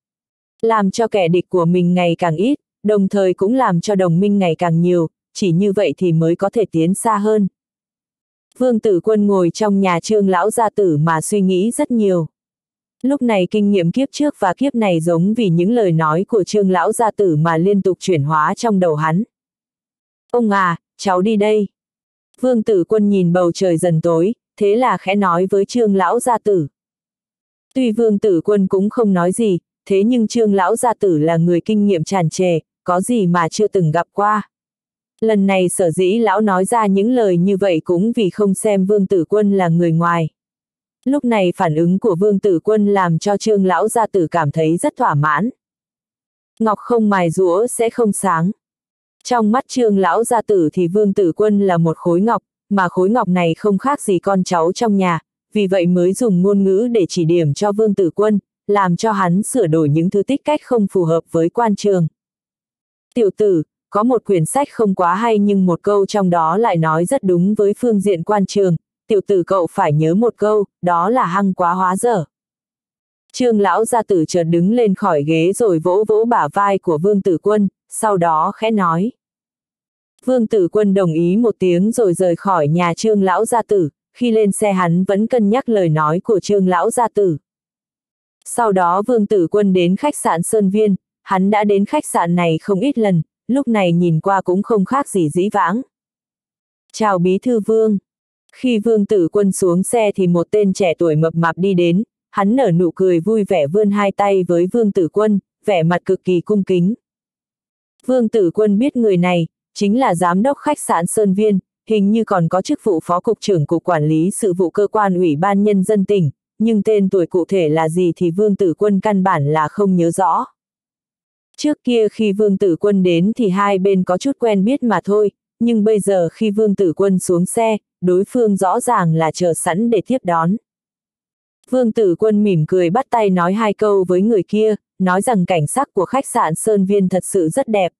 Làm cho kẻ địch của mình ngày càng ít, đồng thời cũng làm cho đồng minh ngày càng nhiều, chỉ như vậy thì mới có thể tiến xa hơn. Vương Tử Quân ngồi trong nhà Trương lão gia tử mà suy nghĩ rất nhiều. Lúc này kinh nghiệm kiếp trước và kiếp này giống vì những lời nói của Trương lão gia tử mà liên tục chuyển hóa trong đầu hắn. Ông à, cháu đi đây. Vương Tử Quân nhìn bầu trời dần tối, thế là khẽ nói với Trương lão gia tử. Tuy Vương Tử Quân cũng không nói gì, thế nhưng Trương lão gia tử là người kinh nghiệm tràn trề, có gì mà chưa từng gặp qua. Lần này sở dĩ lão nói ra những lời như vậy cũng vì không xem Vương Tử Quân là người ngoài. Lúc này phản ứng của Vương Tử Quân làm cho Trương lão gia tử cảm thấy rất thỏa mãn. Ngọc không mài giũa sẽ không sáng. Trong mắt Trương lão gia tử thì Vương Tử Quân là một khối ngọc, mà khối ngọc này không khác gì con cháu trong nhà, vì vậy mới dùng ngôn ngữ để chỉ điểm cho Vương Tử Quân, làm cho hắn sửa đổi những thứ tích cách không phù hợp với quan trường. Tiểu tử, có một quyển sách không quá hay nhưng một câu trong đó lại nói rất đúng với phương diện quan trường, tiểu tử cậu phải nhớ một câu, đó là hăng quá hóa dở. Trương lão gia tử chợt đứng lên khỏi ghế rồi vỗ vỗ bả vai của Vương Tử Quân, sau đó khẽ nói. Vương Tử Quân đồng ý một tiếng rồi rời khỏi nhà Trương lão gia tử, khi lên xe hắn vẫn cân nhắc lời nói của Trương lão gia tử. Sau đó Vương Tử Quân đến khách sạn Sơn Viên, hắn đã đến khách sạn này không ít lần, lúc này nhìn qua cũng không khác gì dĩ vãng. Chào Bí thư Vương. Khi Vương Tử Quân xuống xe thì một tên trẻ tuổi mập mạp đi đến, hắn nở nụ cười vui vẻ vươn hai tay với Vương Tử Quân, vẻ mặt cực kỳ cung kính. Vương Tử Quân biết người này, chính là giám đốc khách sạn Sơn Viên, hình như còn có chức vụ phó cục trưởng cục quản lý sự vụ cơ quan ủy ban nhân dân tỉnh, nhưng tên tuổi cụ thể là gì thì Vương Tử Quân căn bản là không nhớ rõ. Trước kia khi Vương Tử Quân đến thì hai bên có chút quen biết mà thôi, nhưng bây giờ khi Vương Tử Quân xuống xe, đối phương rõ ràng là chờ sẵn để tiếp đón. Vương Tử Quân mỉm cười bắt tay nói hai câu với người kia, nói rằng cảnh sắc của khách sạn Sơn Viên thật sự rất đẹp.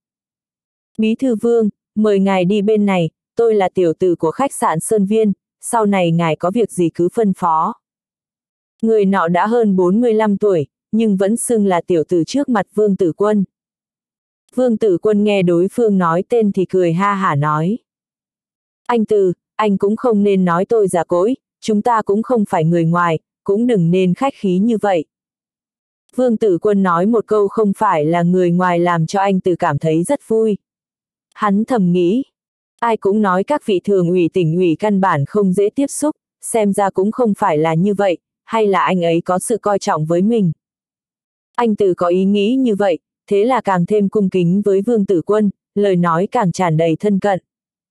Bí thư Vương, mời ngài đi bên này, tôi là tiểu tử của khách sạn Sơn Viên, sau này ngài có việc gì cứ phân phó. Người nọ đã hơn 45 tuổi, nhưng vẫn xưng là tiểu tử trước mặt Vương Tử Quân. Vương Tử Quân nghe đối phương nói tên thì cười ha hả nói. Anh Từ, anh cũng không nên nói tôi già cỗi, chúng ta cũng không phải người ngoài, cũng đừng nên khách khí như vậy. Vương Tử Quân nói một câu không phải là người ngoài làm cho anh Từ cảm thấy rất vui. Hắn thầm nghĩ, ai cũng nói các vị thường ủy tỉnh ủy căn bản không dễ tiếp xúc, xem ra cũng không phải là như vậy, hay là anh ấy có sự coi trọng với mình. Anh Từ có ý nghĩ như vậy, thế là càng thêm cung kính với Vương Tử Quân, lời nói càng tràn đầy thân cận.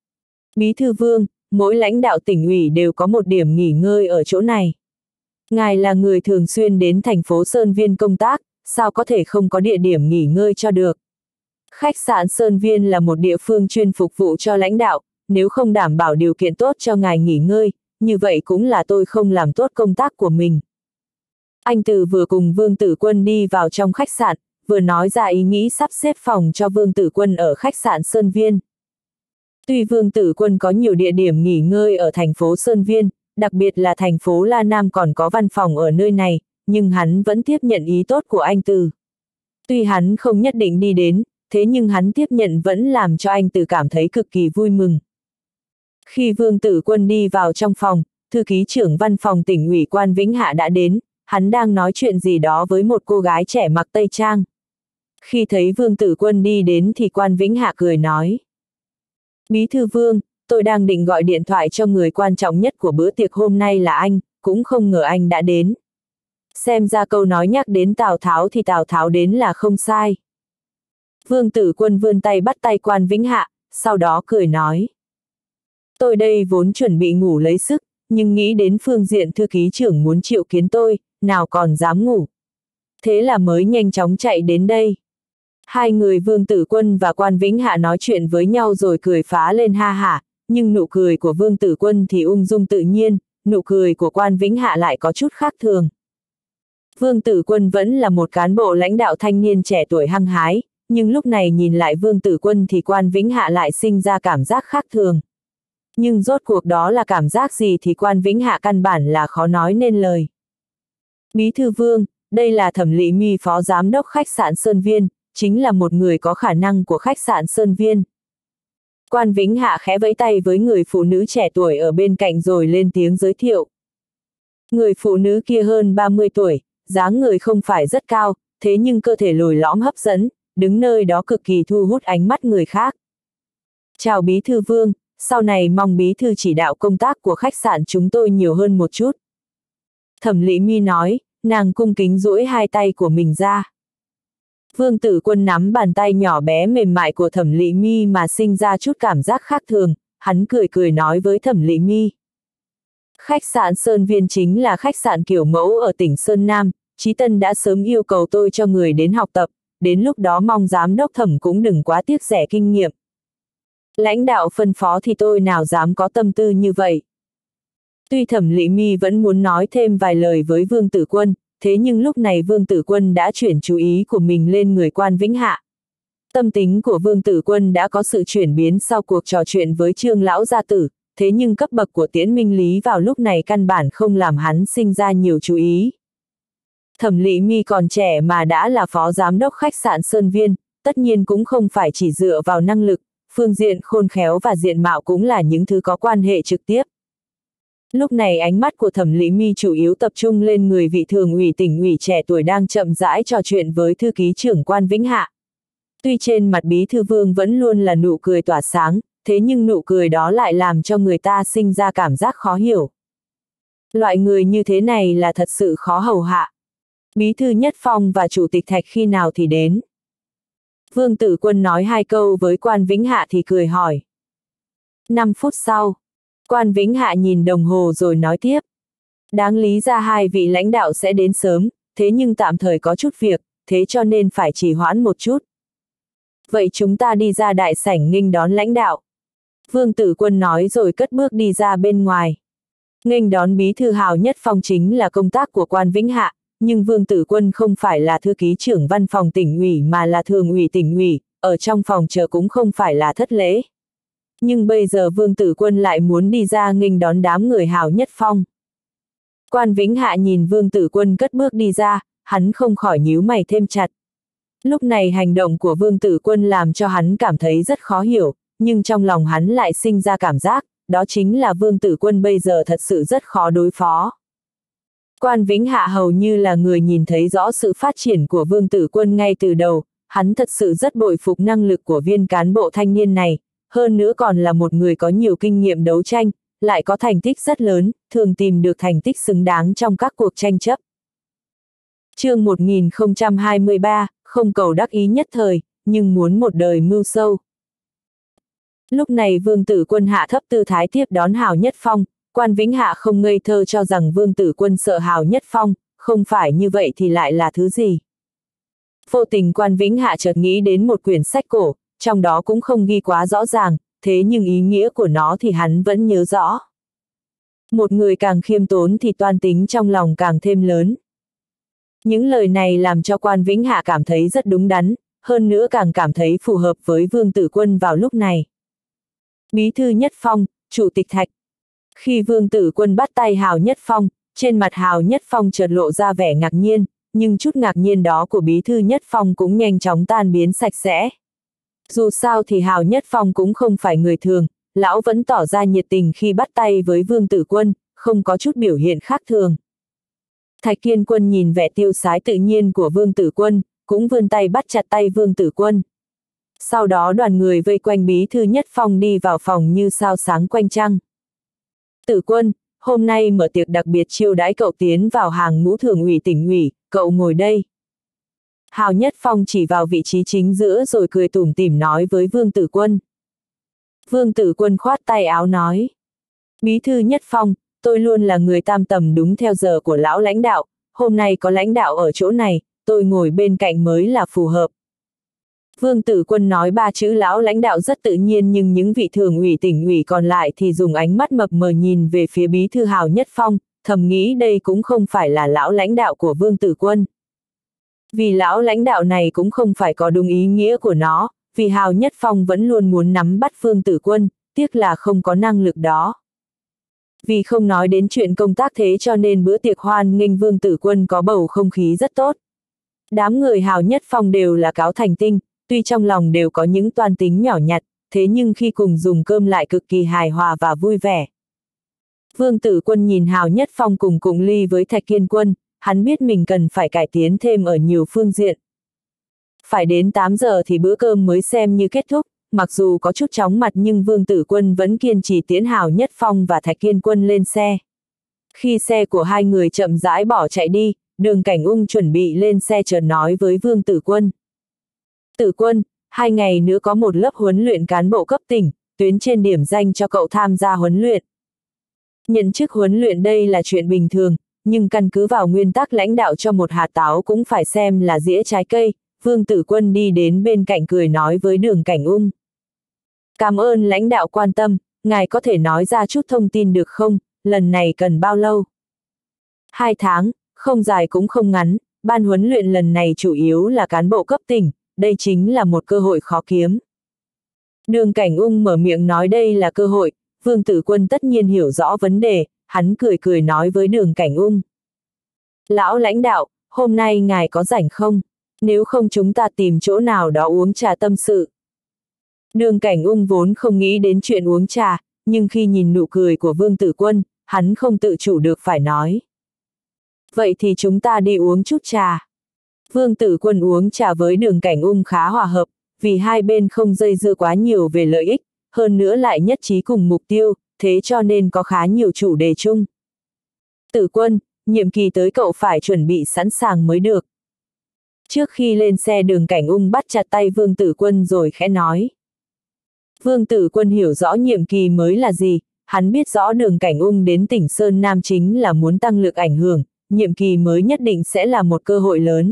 Bí thư Vương, mỗi lãnh đạo tỉnh ủy đều có một điểm nghỉ ngơi ở chỗ này. Ngài là người thường xuyên đến thành phố Sơn Viên công tác, sao có thể không có địa điểm nghỉ ngơi cho được. Khách sạn Sơn Viên là một địa phương chuyên phục vụ cho lãnh đạo, nếu không đảm bảo điều kiện tốt cho ngài nghỉ ngơi, như vậy cũng là tôi không làm tốt công tác của mình. Anh Từ vừa cùng Vương Tử Quân đi vào trong khách sạn, vừa nói ra ý nghĩ sắp xếp phòng cho Vương Tử Quân ở khách sạn Sơn Viên. Tuy Vương Tử Quân có nhiều địa điểm nghỉ ngơi ở thành phố Sơn Viên, đặc biệt là thành phố La Nam còn có văn phòng ở nơi này, nhưng hắn vẫn tiếp nhận ý tốt của anh Từ. Tuy hắn không nhất định đi đến, thế nhưng hắn tiếp nhận vẫn làm cho anh Từ cảm thấy cực kỳ vui mừng. Khi Vương Tử Quân đi vào trong phòng, thư ký trưởng văn phòng tỉnh ủy Quan Vĩnh Hạ đã đến, hắn đang nói chuyện gì đó với một cô gái trẻ mặc tây trang. Khi thấy Vương Tử Quân đi đến thì Quan Vĩnh Hạ cười nói. Bí thư Vương, tôi đang định gọi điện thoại cho người quan trọng nhất của bữa tiệc hôm nay là anh, cũng không ngờ anh đã đến. Xem ra câu nói nhắc đến Tào Tháo thì Tào Tháo đến là không sai. Vương Tử Quân vươn tay bắt tay Quan Vĩnh Hạ, sau đó cười nói. Tôi đây vốn chuẩn bị ngủ lấy sức, nhưng nghĩ đến phương diện thư ký trưởng muốn triệu kiến tôi, nào còn dám ngủ. Thế là mới nhanh chóng chạy đến đây. Hai người Vương Tử Quân và Quan Vĩnh Hạ nói chuyện với nhau rồi cười phá lên ha hả, nhưng nụ cười của Vương Tử Quân thì ung dung tự nhiên, nụ cười của Quan Vĩnh Hạ lại có chút khác thường. Vương Tử Quân vẫn là một cán bộ lãnh đạo thanh niên trẻ tuổi hăng hái, nhưng lúc này nhìn lại Vương Tử Quân thì Quan Vĩnh Hạ lại sinh ra cảm giác khác thường. Nhưng rốt cuộc đó là cảm giác gì thì Quan Vĩnh Hạ căn bản là khó nói nên lời. Bí thư Vương, đây là Thẩm Lệ My, phó giám đốc khách sạn Sơn Viên, chính là một người có khả năng của khách sạn Sơn Viên. Quan Vĩnh Hạ khẽ vẫy tay với người phụ nữ trẻ tuổi ở bên cạnh rồi lên tiếng giới thiệu. Người phụ nữ kia hơn 30 tuổi, dáng người không phải rất cao, thế nhưng cơ thể lồi lõm hấp dẫn, đứng nơi đó cực kỳ thu hút ánh mắt người khác. Chào Bí thư Vương, sau này mong Bí thư chỉ đạo công tác của khách sạn chúng tôi nhiều hơn một chút. Thẩm Lệ My nói, nàng cung kính duỗi hai tay của mình ra. Vương Tử Quân nắm bàn tay nhỏ bé mềm mại của Thẩm Lệ My mà sinh ra chút cảm giác khác thường, hắn cười cười nói với Thẩm Lệ My. Khách sạn Sơn Viên chính là khách sạn kiểu mẫu ở tỉnh Sơn Nam, Chí Tân đã sớm yêu cầu tôi cho người đến học tập, đến lúc đó mong giám đốc Thẩm cũng đừng quá tiếc rẻ kinh nghiệm. Lãnh đạo phân phó thì tôi nào dám có tâm tư như vậy. Tuy Thẩm Lệ My vẫn muốn nói thêm vài lời với Vương Tử Quân, thế nhưng lúc này Vương Tử Quân đã chuyển chú ý của mình lên người Quan Vĩnh Hạ. Tâm tính của Vương Tử Quân đã có sự chuyển biến sau cuộc trò chuyện với Trương lão gia tử, thế nhưng cấp bậc của Tiễn Minh Lý vào lúc này căn bản không làm hắn sinh ra nhiều chú ý. Thẩm Lệ My còn trẻ mà đã là phó giám đốc khách sạn Sơn Viên, tất nhiên cũng không phải chỉ dựa vào năng lực, phương diện khôn khéo và diện mạo cũng là những thứ có quan hệ trực tiếp. Lúc này ánh mắt của Thẩm Lệ My chủ yếu tập trung lên người vị thường ủy tỉnh ủy trẻ tuổi đang chậm rãi trò chuyện với thư ký trưởng Quan Vĩnh Hạ. Tuy trên mặt Bí thư Vương vẫn luôn là nụ cười tỏa sáng, thế nhưng nụ cười đó lại làm cho người ta sinh ra cảm giác khó hiểu. Loại người như thế này là thật sự khó hầu hạ. Bí thư Nhất Phong và Chủ tịch Thạch khi nào thì đến? Vương Tử Quân nói hai câu với Quan Vĩnh Hạ thì cười hỏi. 5 phút sau, Quan Vĩnh Hạ nhìn đồng hồ rồi nói tiếp. Đáng lý ra hai vị lãnh đạo sẽ đến sớm, thế nhưng tạm thời có chút việc, thế cho nên phải trì hoãn một chút. Vậy chúng ta đi ra đại sảnh nghênh đón lãnh đạo. Vương Tử Quân nói rồi cất bước đi ra bên ngoài. Nghênh đón Bí thư Hào Nhất Phong chính là công tác của Quan Vĩnh Hạ, nhưng Vương Tử Quân không phải là thư ký trưởng văn phòng tỉnh ủy mà là thường ủy tỉnh ủy, ở trong phòng chờ cũng không phải là thất lễ. Nhưng bây giờ Vương Tử Quân lại muốn đi ra nghênh đón đám người Hào Nhất Phong. Quan Vĩnh Hạ nhìn Vương Tử Quân cất bước đi ra, hắn không khỏi nhíu mày thêm chặt. Lúc này hành động của Vương Tử Quân làm cho hắn cảm thấy rất khó hiểu, nhưng trong lòng hắn lại sinh ra cảm giác, đó chính là Vương Tử Quân bây giờ thật sự rất khó đối phó. Quan Vĩnh Hạ hầu như là người nhìn thấy rõ sự phát triển của Vương Tử Quân ngay từ đầu, hắn thật sự rất bội phục năng lực của viên cán bộ thanh niên này, hơn nữa còn là một người có nhiều kinh nghiệm đấu tranh, lại có thành tích rất lớn, thường tìm được thành tích xứng đáng trong các cuộc tranh chấp. Chương 1023, không cầu đắc ý nhất thời, nhưng muốn một đời mưu sâu. Lúc này Vương Tử Quân hạ thấp tư thái tiếp đón Hào Nhất Phong, Quan Vĩnh Hạ không ngây thơ cho rằng Vương Tử Quân sợ Hào Nhất Phong, không phải như vậy thì lại là thứ gì. Vô tình Quan Vĩnh Hạ chợt nghĩ đến một quyển sách cổ, trong đó cũng không ghi quá rõ ràng, thế nhưng ý nghĩa của nó thì hắn vẫn nhớ rõ. Một người càng khiêm tốn thì toan tính trong lòng càng thêm lớn. Những lời này làm cho Quan Vĩnh Hạ cảm thấy rất đúng đắn, hơn nữa càng cảm thấy phù hợp với Vương Tử Quân vào lúc này. Bí thư Nhất Phong, Chủ tịch Thạch. Khi Vương Tử Quân bắt tay Hào Nhất Phong, trên mặt Hào Nhất Phong chợt lộ ra vẻ ngạc nhiên, nhưng chút ngạc nhiên đó của Bí thư Nhất Phong cũng nhanh chóng tan biến sạch sẽ. Dù sao thì Hào Nhất Phong cũng không phải người thường, lão vẫn tỏ ra nhiệt tình khi bắt tay với Vương Tử Quân, không có chút biểu hiện khác thường. Thạch Kiên Quân nhìn vẻ tiêu sái tự nhiên của Vương Tử Quân, cũng vươn tay bắt chặt tay Vương Tử Quân. Sau đó đoàn người vây quanh Bí thư Nhất Phong đi vào phòng như sao sáng quanh trăng. Tử Quân, hôm nay mở tiệc đặc biệt chiêu đãi cậu tiến vào hàng ngũ thường ủy tỉnh ủy, cậu ngồi đây. Hào Nhất Phong chỉ vào vị trí chính giữa rồi cười tủm tỉm nói với Vương Tử Quân. Vương Tử Quân khoát tay áo nói. Bí thư Nhất Phong, tôi luôn là người tam tầm đúng theo giờ của lão lãnh đạo, hôm nay có lãnh đạo ở chỗ này, tôi ngồi bên cạnh mới là phù hợp. Vương Tử Quân nói ba chữ lão lãnh đạo rất tự nhiên, nhưng những vị thường ủy tỉnh ủy còn lại thì dùng ánh mắt mập mờ nhìn về phía bí thư Hào Nhất Phong, thầm nghĩ đây cũng không phải là lão lãnh đạo của Vương Tử Quân. Vì lão lãnh đạo này cũng không phải có đúng ý nghĩa của nó, vì Hào Nhất Phong vẫn luôn muốn nắm bắt Vương Tử Quân, tiếc là không có năng lực đó. Vì không nói đến chuyện công tác thế cho nên bữa tiệc hoan nghênh Vương Tử Quân có bầu không khí rất tốt. Đám người Hào Nhất Phong đều là cáo thành tinh, tuy trong lòng đều có những toan tính nhỏ nhặt, thế nhưng khi cùng dùng cơm lại cực kỳ hài hòa và vui vẻ. Vương Tử Quân nhìn Hào Nhất Phong cùng ly với Thạch Kiên Quân, hắn biết mình cần phải cải tiến thêm ở nhiều phương diện. Phải đến 8 giờ thì bữa cơm mới xem như kết thúc, mặc dù có chút chóng mặt nhưng Vương Tử Quân vẫn kiên trì tiễn Hào Nhất Phong và Thạch Kiên Quân lên xe. Khi xe của hai người chậm rãi bỏ chạy đi, Đường Cảnh Ung chuẩn bị lên xe chợt nói với Vương Tử Quân. Tử Quân, 2 ngày nữa có một lớp huấn luyện cán bộ cấp tỉnh, tuyến trên điểm danh cho cậu tham gia huấn luyện. Nhận chức huấn luyện đây là chuyện bình thường, nhưng căn cứ vào nguyên tắc lãnh đạo cho một hạt táo cũng phải xem là dĩa trái cây, Vương Tử Quân đi đến bên cạnh cười nói với Đường Cảnh Ung. Cảm ơn lãnh đạo quan tâm, ngài có thể nói ra chút thông tin được không, lần này cần bao lâu? 2 tháng, không dài cũng không ngắn, ban huấn luyện lần này chủ yếu là cán bộ cấp tỉnh, đây chính là một cơ hội khó kiếm. Đường Cảnh Ung mở miệng nói đây là cơ hội, Vương Tử Quân tất nhiên hiểu rõ vấn đề, hắn cười nói với Đường Cảnh Ung. Lão lãnh đạo, hôm nay ngài có rảnh không? Nếu không chúng ta tìm chỗ nào đó uống trà tâm sự. Đường Cảnh Ung vốn không nghĩ đến chuyện uống trà, nhưng khi nhìn nụ cười của Vương Tử Quân, hắn không tự chủ được phải nói. Vậy thì chúng ta đi uống chút trà. Vương Tử Quân uống trà với Đường Cảnh Ung khá hòa hợp, vì hai bên không dây dưa quá nhiều về lợi ích, hơn nữa lại nhất trí cùng mục tiêu, thế cho nên có khá nhiều chủ đề chung. Tử Quân, nhiệm kỳ tới cậu phải chuẩn bị sẵn sàng mới được. Trước khi lên xe Đường Cảnh Ung bắt chặt tay Vương Tử Quân rồi khẽ nói. Vương Tử Quân hiểu rõ nhiệm kỳ mới là gì, hắn biết rõ Đường Cảnh Ung đến tỉnh Sơn Nam chính là muốn tăng lực ảnh hưởng, nhiệm kỳ mới nhất định sẽ là một cơ hội lớn.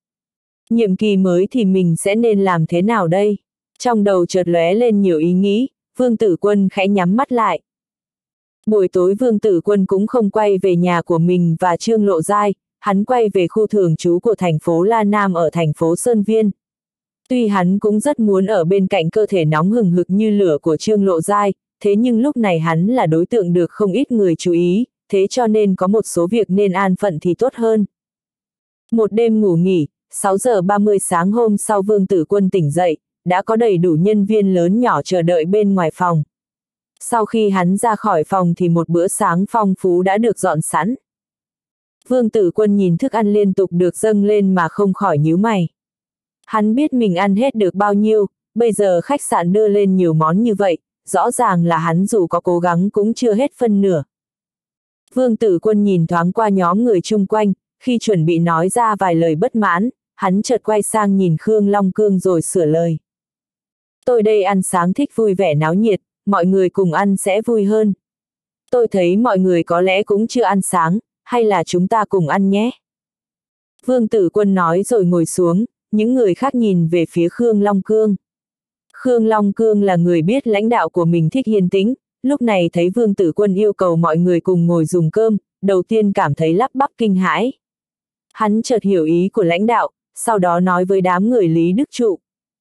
Nhiệm kỳ mới thì mình sẽ nên làm thế nào đây? Trong đầu chợt lóe lên nhiều ý nghĩ, Vương Tử Quân khẽ nhắm mắt lại. Buổi tối Vương Tử Quân cũng không quay về nhà của mình và Trương Lộ Giai, hắn quay về khu thường trú của thành phố La Nam ở thành phố Sơn Viên. Tuy hắn cũng rất muốn ở bên cạnh cơ thể nóng hừng hực như lửa của Trương Lộ Giai, thế nhưng lúc này hắn là đối tượng được không ít người chú ý, thế cho nên có một số việc nên an phận thì tốt hơn. Một đêm ngủ nghỉ, 6 giờ 30 sáng hôm sau Vương Tử Quân tỉnh dậy, đã có đầy đủ nhân viên lớn nhỏ chờ đợi bên ngoài phòng. Sau khi hắn ra khỏi phòng thì một bữa sáng phong phú đã được dọn sẵn. Vương Tử Quân nhìn thức ăn liên tục được dâng lên mà không khỏi nhíu mày. Hắn biết mình ăn hết được bao nhiêu, bây giờ khách sạn đưa lên nhiều món như vậy, rõ ràng là hắn dù có cố gắng cũng chưa hết phân nửa. Vương Tử Quân nhìn thoáng qua nhóm người chung quanh, khi chuẩn bị nói ra vài lời bất mãn, hắn chợt quay sang nhìn Khương Long Cương rồi sửa lời. Tôi đây ăn sáng thích vui vẻ náo nhiệt, mọi người cùng ăn sẽ vui hơn. Tôi thấy mọi người có lẽ cũng chưa ăn sáng, hay là chúng ta cùng ăn nhé. Vương Tử Quân nói rồi ngồi xuống, những người khác nhìn về phía Khương Long Cương. Khương Long Cương là người biết lãnh đạo của mình thích yên tĩnh, lúc này thấy Vương Tử Quân yêu cầu mọi người cùng ngồi dùng cơm, đầu tiên cảm thấy lắp bắp kinh hãi. Hắn chợt hiểu ý của lãnh đạo, sau đó nói với đám người Lý Đức Trụ.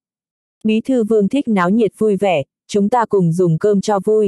Bí thư Vương thích náo nhiệt vui vẻ, chúng ta cùng dùng cơm cho vui.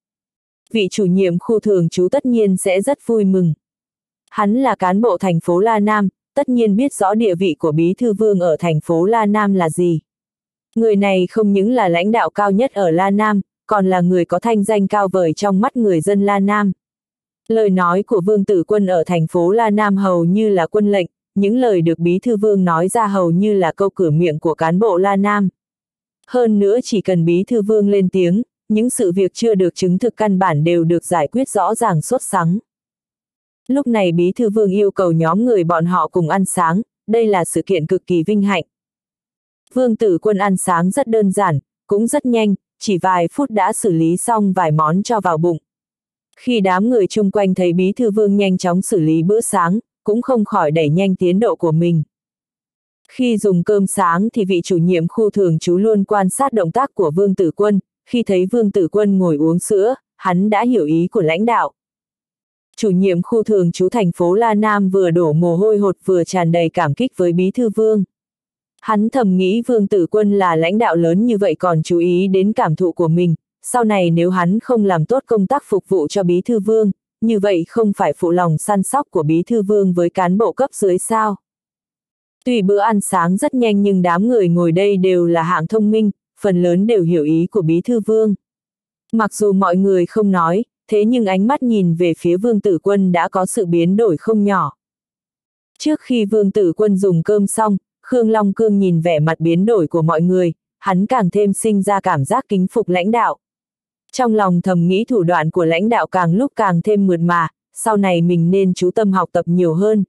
Vị chủ nhiệm khu thường trú tất nhiên sẽ rất vui mừng. Hắn là cán bộ thành phố La Nam, tất nhiên biết rõ địa vị của Bí thư Vương ở thành phố La Nam là gì. Người này không những là lãnh đạo cao nhất ở La Nam, còn là người có thanh danh cao vời trong mắt người dân La Nam. Lời nói của Vương Tử Quân ở thành phố La Nam hầu như là quân lệnh, những lời được Bí thư Vương nói ra hầu như là câu cửa miệng của cán bộ La Nam. Hơn nữa chỉ cần Bí thư Vương lên tiếng, những sự việc chưa được chứng thực căn bản đều được giải quyết rõ ràng sốt sắng. Lúc này Bí thư Vương yêu cầu nhóm người bọn họ cùng ăn sáng, đây là sự kiện cực kỳ vinh hạnh. Vương Tử Quân ăn sáng rất đơn giản, cũng rất nhanh, chỉ vài phút đã xử lý xong vài món cho vào bụng. Khi đám người chung quanh thấy Bí thư Vương nhanh chóng xử lý bữa sáng, cũng không khỏi đẩy nhanh tiến độ của mình. Khi dùng cơm sáng thì vị chủ nhiệm khu thường trú luôn quan sát động tác của Vương Tử Quân, khi thấy Vương Tử Quân ngồi uống sữa, hắn đã hiểu ý của lãnh đạo. Chủ nhiệm khu thường trú thành phố La Nam vừa đổ mồ hôi hột vừa tràn đầy cảm kích với Bí thư Vương. Hắn thầm nghĩ Vương Tử Quân là lãnh đạo lớn như vậy còn chú ý đến cảm thụ của mình, sau này nếu hắn không làm tốt công tác phục vụ cho Bí thư Vương, như vậy không phải phụ lòng săn sóc của Bí thư Vương với cán bộ cấp dưới sao. Tuy bữa ăn sáng rất nhanh nhưng đám người ngồi đây đều là hạng thông minh, phần lớn đều hiểu ý của Bí thư Vương. Mặc dù mọi người không nói, thế nhưng ánh mắt nhìn về phía Vương Tử Quân đã có sự biến đổi không nhỏ. Trước khi Vương Tử Quân dùng cơm xong, Khương Long Cương nhìn vẻ mặt biến đổi của mọi người, hắn càng thêm sinh ra cảm giác kính phục lãnh đạo. Trong lòng thầm nghĩ thủ đoạn của lãnh đạo càng lúc càng thêm mượt mà, sau này mình nên chú tâm học tập nhiều hơn.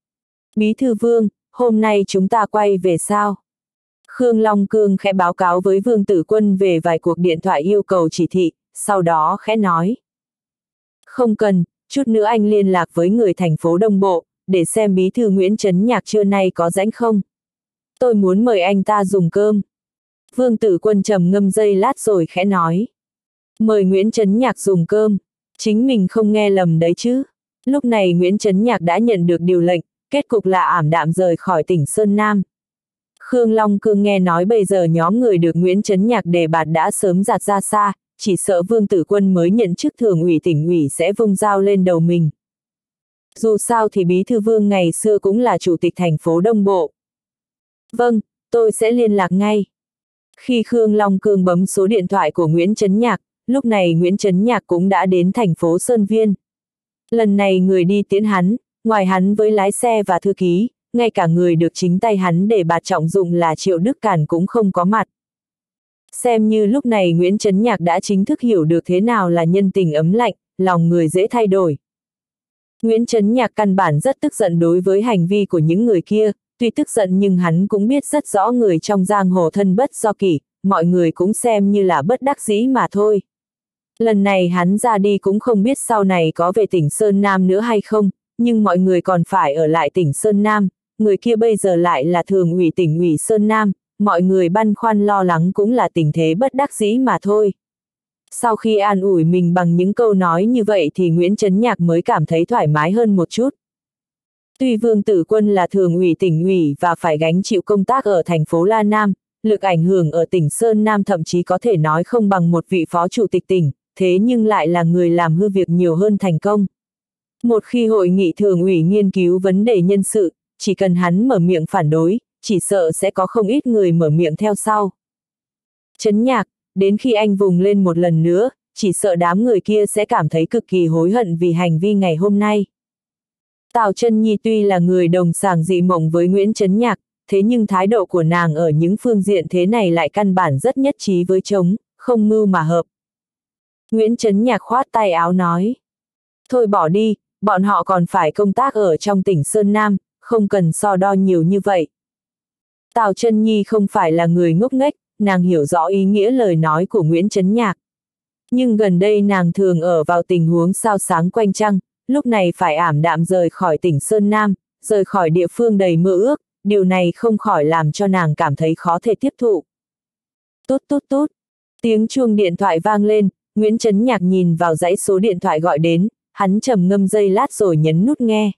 Bí thư Vương, hôm nay chúng ta quay về sao? Khương Long Cương khẽ báo cáo với Vương Tử Quân về vài cuộc điện thoại yêu cầu chỉ thị, sau đó khẽ nói. Không cần, chút nữa anh liên lạc với người thành phố Đông Bộ, để xem bí thư Nguyễn Chấn Nhạc trưa nay có rảnh không. Tôi muốn mời anh ta dùng cơm. Vương Tử Quân trầm ngâm giây lát rồi khẽ nói. Mời Nguyễn Chấn Nhạc dùng cơm, chính mình không nghe lầm đấy chứ. Lúc này Nguyễn Chấn Nhạc đã nhận được điều lệnh, kết cục là ảm đạm rời khỏi tỉnh Sơn Nam. Khương Long Cương nghe nói bây giờ nhóm người được Nguyễn Chấn Nhạc đề bạt đã sớm gạt ra xa, chỉ sợ Vương Tử Quân mới nhận chức thường ủy tỉnh ủy sẽ vung dao lên đầu mình. Dù sao thì Bí thư Vương ngày xưa cũng là chủ tịch thành phố Đông Bộ. Vâng, tôi sẽ liên lạc ngay. Khi Khương Long Cương bấm số điện thoại của Nguyễn Chấn Nhạc, lúc này Nguyễn Chấn Nhạc cũng đã đến thành phố Sơn Viên. Lần này người đi tiễn hắn, ngoài hắn với lái xe và thư ký, ngay cả người được chính tay hắn để bạt trọng dụng là Triệu Đức Cản cũng không có mặt. Xem như lúc này Nguyễn Chấn Nhạc đã chính thức hiểu được thế nào là nhân tình ấm lạnh, lòng người dễ thay đổi. Nguyễn Chấn Nhạc căn bản rất tức giận đối với hành vi của những người kia, tuy tức giận nhưng hắn cũng biết rất rõ người trong giang hồ thân bất do kỷ, mọi người cũng xem như là bất đắc dĩ mà thôi. Lần này hắn ra đi cũng không biết sau này có về tỉnh Sơn Nam nữa hay không, nhưng mọi người còn phải ở lại tỉnh Sơn Nam, người kia bây giờ lại là thường ủy tỉnh ủy Sơn Nam, mọi người băn khoăn lo lắng cũng là tình thế bất đắc dĩ mà thôi. Sau khi an ủi mình bằng những câu nói như vậy thì Nguyễn Chấn Nhạc mới cảm thấy thoải mái hơn một chút. Tuy Vương Tử Quân là thường ủy tỉnh ủy và phải gánh chịu công tác ở thành phố La Nam, lực ảnh hưởng ở tỉnh Sơn Nam thậm chí có thể nói không bằng một vị phó chủ tịch tỉnh, thế nhưng lại là người làm hư việc nhiều hơn thành công. Một khi hội nghị thường ủy nghiên cứu vấn đề nhân sự, chỉ cần hắn mở miệng phản đối, chỉ sợ sẽ có không ít người mở miệng theo sau. Chấn Nhạc, đến khi anh vùng lên một lần nữa, chỉ sợ đám người kia sẽ cảm thấy cực kỳ hối hận vì hành vi ngày hôm nay. Tào Chân Nhi tuy là người đồng sàng dị mộng với Nguyễn Chấn Nhạc, thế nhưng thái độ của nàng ở những phương diện thế này lại căn bản rất nhất trí với chồng, không mưu mà hợp. Nguyễn Chấn Nhạc khoát tay áo nói. Thôi bỏ đi, bọn họ còn phải công tác ở trong tỉnh Sơn Nam, không cần so đo nhiều như vậy. Tào Chân Nhi không phải là người ngốc nghếch, nàng hiểu rõ ý nghĩa lời nói của Nguyễn Chấn Nhạc. Nhưng gần đây nàng thường ở vào tình huống sao sáng quanh trăng, lúc này phải ảm đạm rời khỏi tỉnh Sơn Nam, rời khỏi địa phương đầy mơ ước, điều này không khỏi làm cho nàng cảm thấy khó thể tiếp thụ. Tút tút tút, tiếng chuông điện thoại vang lên, Nguyễn Chấn Nhạc nhìn vào dãy số điện thoại gọi đến, hắn trầm ngâm giây lát rồi nhấn nút nghe.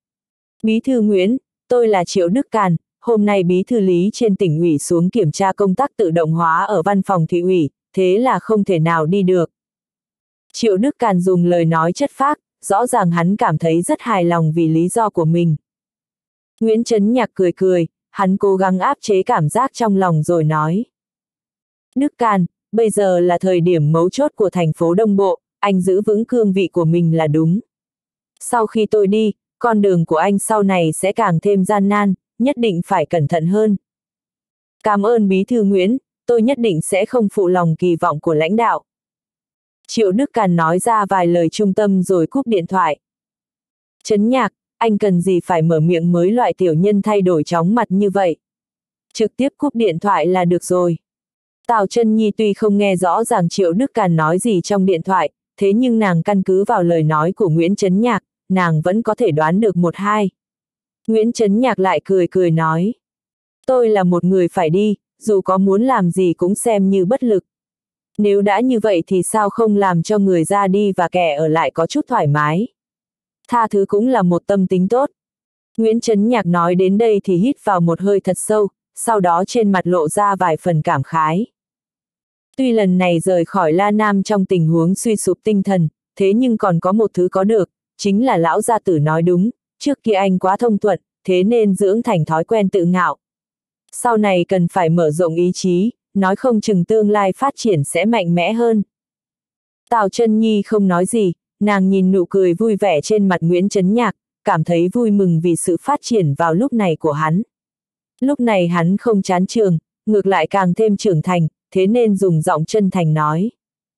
Bí thư Nguyễn, tôi là Triệu Đức Càn, hôm nay bí thư Lý trên tỉnh ủy xuống kiểm tra công tác tự động hóa ở văn phòng thị ủy, thế là không thể nào đi được. Triệu Đức Càn dùng lời nói chất phác, rõ ràng hắn cảm thấy rất hài lòng vì lý do của mình. Nguyễn Chấn Nhạc cười cười, hắn cố gắng áp chế cảm giác trong lòng rồi nói. Đức Càn, bây giờ là thời điểm mấu chốt của thành phố Đông Bộ, anh giữ vững cương vị của mình là đúng. Sau khi tôi đi, con đường của anh sau này sẽ càng thêm gian nan, nhất định phải cẩn thận hơn. Cảm ơn bí thư Nguyễn, tôi nhất định sẽ không phụ lòng kỳ vọng của lãnh đạo. Triệu Đức Càn nói ra vài lời trung tâm rồi cúp điện thoại. Chấn Nhạc, anh cần gì phải mở miệng mới loại tiểu nhân thay đổi chóng mặt như vậy. Trực tiếp cúp điện thoại là được rồi. Tào Chân Nhi tuy không nghe rõ ràng Triệu Đức Càn nói gì trong điện thoại, thế nhưng nàng căn cứ vào lời nói của Nguyễn Chấn Nhạc, nàng vẫn có thể đoán được một hai. Nguyễn Chấn Nhạc lại cười cười nói. Tôi là một người phải đi, dù có muốn làm gì cũng xem như bất lực. Nếu đã như vậy thì sao không làm cho người ra đi và kẻ ở lại có chút thoải mái. Tha thứ cũng là một tâm tính tốt. Nguyễn Chấn Nhạc nói đến đây thì hít vào một hơi thật sâu, sau đó trên mặt lộ ra vài phần cảm khái. Tuy lần này rời khỏi La Nam trong tình huống suy sụp tinh thần, thế nhưng còn có một thứ có được, chính là lão gia tử nói đúng, trước kia anh quá thông thuận, thế nên dưỡng thành thói quen tự ngạo. Sau này cần phải mở rộng ý chí, nói không chừng tương lai phát triển sẽ mạnh mẽ hơn. Tào Chân Nhi không nói gì, nàng nhìn nụ cười vui vẻ trên mặt Nguyễn Chấn Nhạc, cảm thấy vui mừng vì sự phát triển vào lúc này của hắn. Lúc này hắn không chán trường, ngược lại càng thêm trưởng thành, thế nên dùng giọng chân thành nói.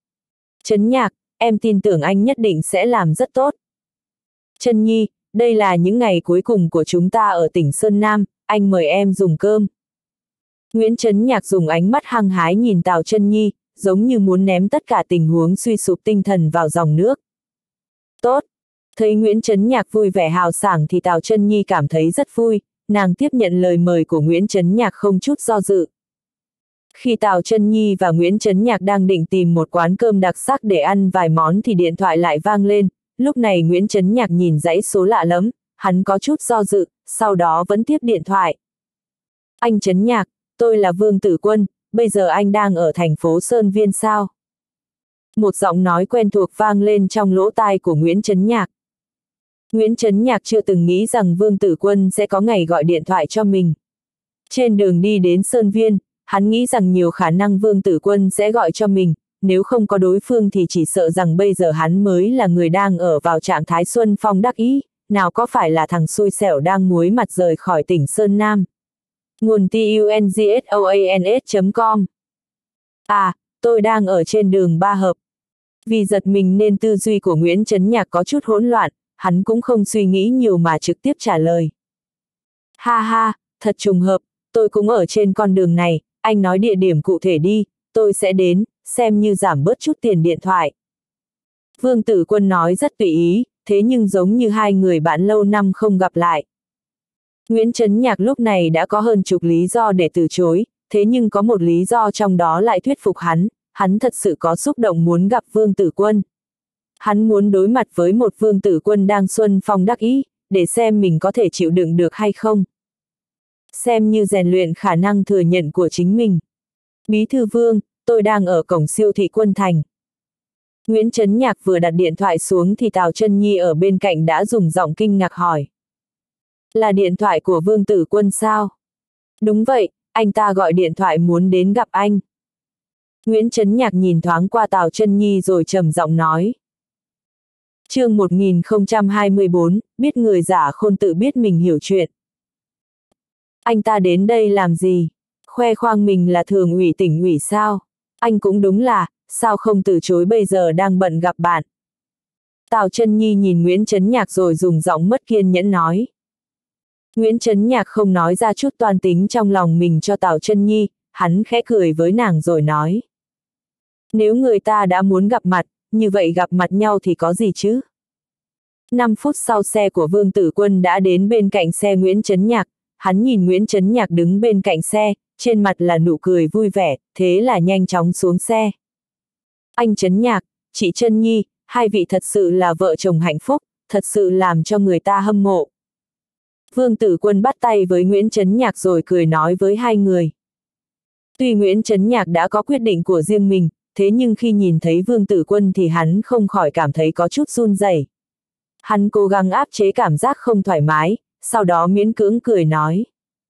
Chấn Nhạc, em tin tưởng anh nhất định sẽ làm rất tốt. Chân Nhi, đây là những ngày cuối cùng của chúng ta ở tỉnh Sơn Nam, anh mời em dùng cơm. Nguyễn Chấn Nhạc dùng ánh mắt hăng hái nhìn Tào Chân Nhi, giống như muốn ném tất cả tình huống suy sụp tinh thần vào dòng nước. Tốt! Thấy Nguyễn Chấn Nhạc vui vẻ hào sảng thì Tào Chân Nhi cảm thấy rất vui, nàng tiếp nhận lời mời của Nguyễn Chấn Nhạc không chút do dự. Khi Tào Chân Nhi và Nguyễn Chấn Nhạc đang định tìm một quán cơm đặc sắc để ăn vài món thì điện thoại lại vang lên, lúc này Nguyễn Chấn Nhạc nhìn dãy số lạ lẫm, hắn có chút do dự, sau đó vẫn tiếp điện thoại. Anh Chấn Nhạc, tôi là Vương Tử Quân, bây giờ anh đang ở thành phố Sơn Viên sao? Một giọng nói quen thuộc vang lên trong lỗ tai của Nguyễn Chấn Nhạc. Nguyễn Chấn Nhạc chưa từng nghĩ rằng Vương Tử Quân sẽ có ngày gọi điện thoại cho mình. Trên đường đi đến Sơn Viên, hắn nghĩ rằng nhiều khả năng Vương Tử Quân sẽ gọi cho mình, nếu không có đối phương thì chỉ sợ rằng bây giờ hắn mới là người đang ở vào trạng thái xuân phong đắc ý, nào có phải là thằng xui xẻo đang muối mặt rời khỏi tỉnh Sơn Nam. Nguồn tungsoans.com. À, tôi đang ở trên đường Ba Hợp. Vì giật mình nên tư duy của Nguyễn Chấn Nhạc có chút hỗn loạn, hắn cũng không suy nghĩ nhiều mà trực tiếp trả lời. Ha ha, thật trùng hợp, tôi cũng ở trên con đường này, anh nói địa điểm cụ thể đi, tôi sẽ đến, xem như giảm bớt chút tiền điện thoại. Vương Tử Quân nói rất tùy ý, thế nhưng giống như hai người bạn lâu năm không gặp lại. Nguyễn Chấn Nhạc lúc này đã có hơn chục lý do để từ chối, thế nhưng có một lý do trong đó lại thuyết phục hắn thật sự có xúc động muốn gặp Vương Tử Quân. Hắn muốn đối mặt với một Vương Tử Quân đang xuân phong đắc ý, để xem mình có thể chịu đựng được hay không. Xem như rèn luyện khả năng thừa nhận của chính mình. Bí thư Vương, tôi đang ở cổng siêu thị Quân Thành. Nguyễn Chấn Nhạc vừa đặt điện thoại xuống thì Tào Chân Nhi ở bên cạnh đã dùng giọng kinh ngạc hỏi. Là điện thoại của Vương Tử Quân sao? Đúng vậy, anh ta gọi điện thoại muốn đến gặp anh. Nguyễn Chấn Nhạc nhìn thoáng qua Tào Chân Nhi rồi trầm giọng nói. Chương 1024, biết người giả khôn tự biết mình hiểu chuyện. Anh ta đến đây làm gì? Khoe khoang mình là thường ủy tỉnh ủy sao? Anh cũng đúng là, sao không từ chối bây giờ đang bận gặp bạn? Tào Chân Nhi nhìn Nguyễn Chấn Nhạc rồi dùng giọng mất kiên nhẫn nói. Nguyễn Chấn Nhạc không nói ra chút toan tính trong lòng mình cho Tào Chân Nhi, hắn khẽ cười với nàng rồi nói. Nếu người ta đã muốn gặp mặt, như vậy gặp mặt nhau thì có gì chứ? 5 phút sau xe của Vương Tử Quân đã đến bên cạnh xe Nguyễn Chấn Nhạc, hắn nhìn Nguyễn Chấn Nhạc đứng bên cạnh xe, trên mặt là nụ cười vui vẻ, thế là nhanh chóng xuống xe. Anh Chấn Nhạc, chị Trân Nhi, hai vị thật sự là vợ chồng hạnh phúc, thật sự làm cho người ta hâm mộ. Vương Tử Quân bắt tay với Nguyễn Chấn Nhạc rồi cười nói với hai người. Tuy Nguyễn Chấn Nhạc đã có quyết định của riêng mình, thế nhưng khi nhìn thấy Vương Tử Quân thì hắn không khỏi cảm thấy có chút run rẩy. Hắn cố gắng áp chế cảm giác không thoải mái, sau đó miễn cưỡng cười nói.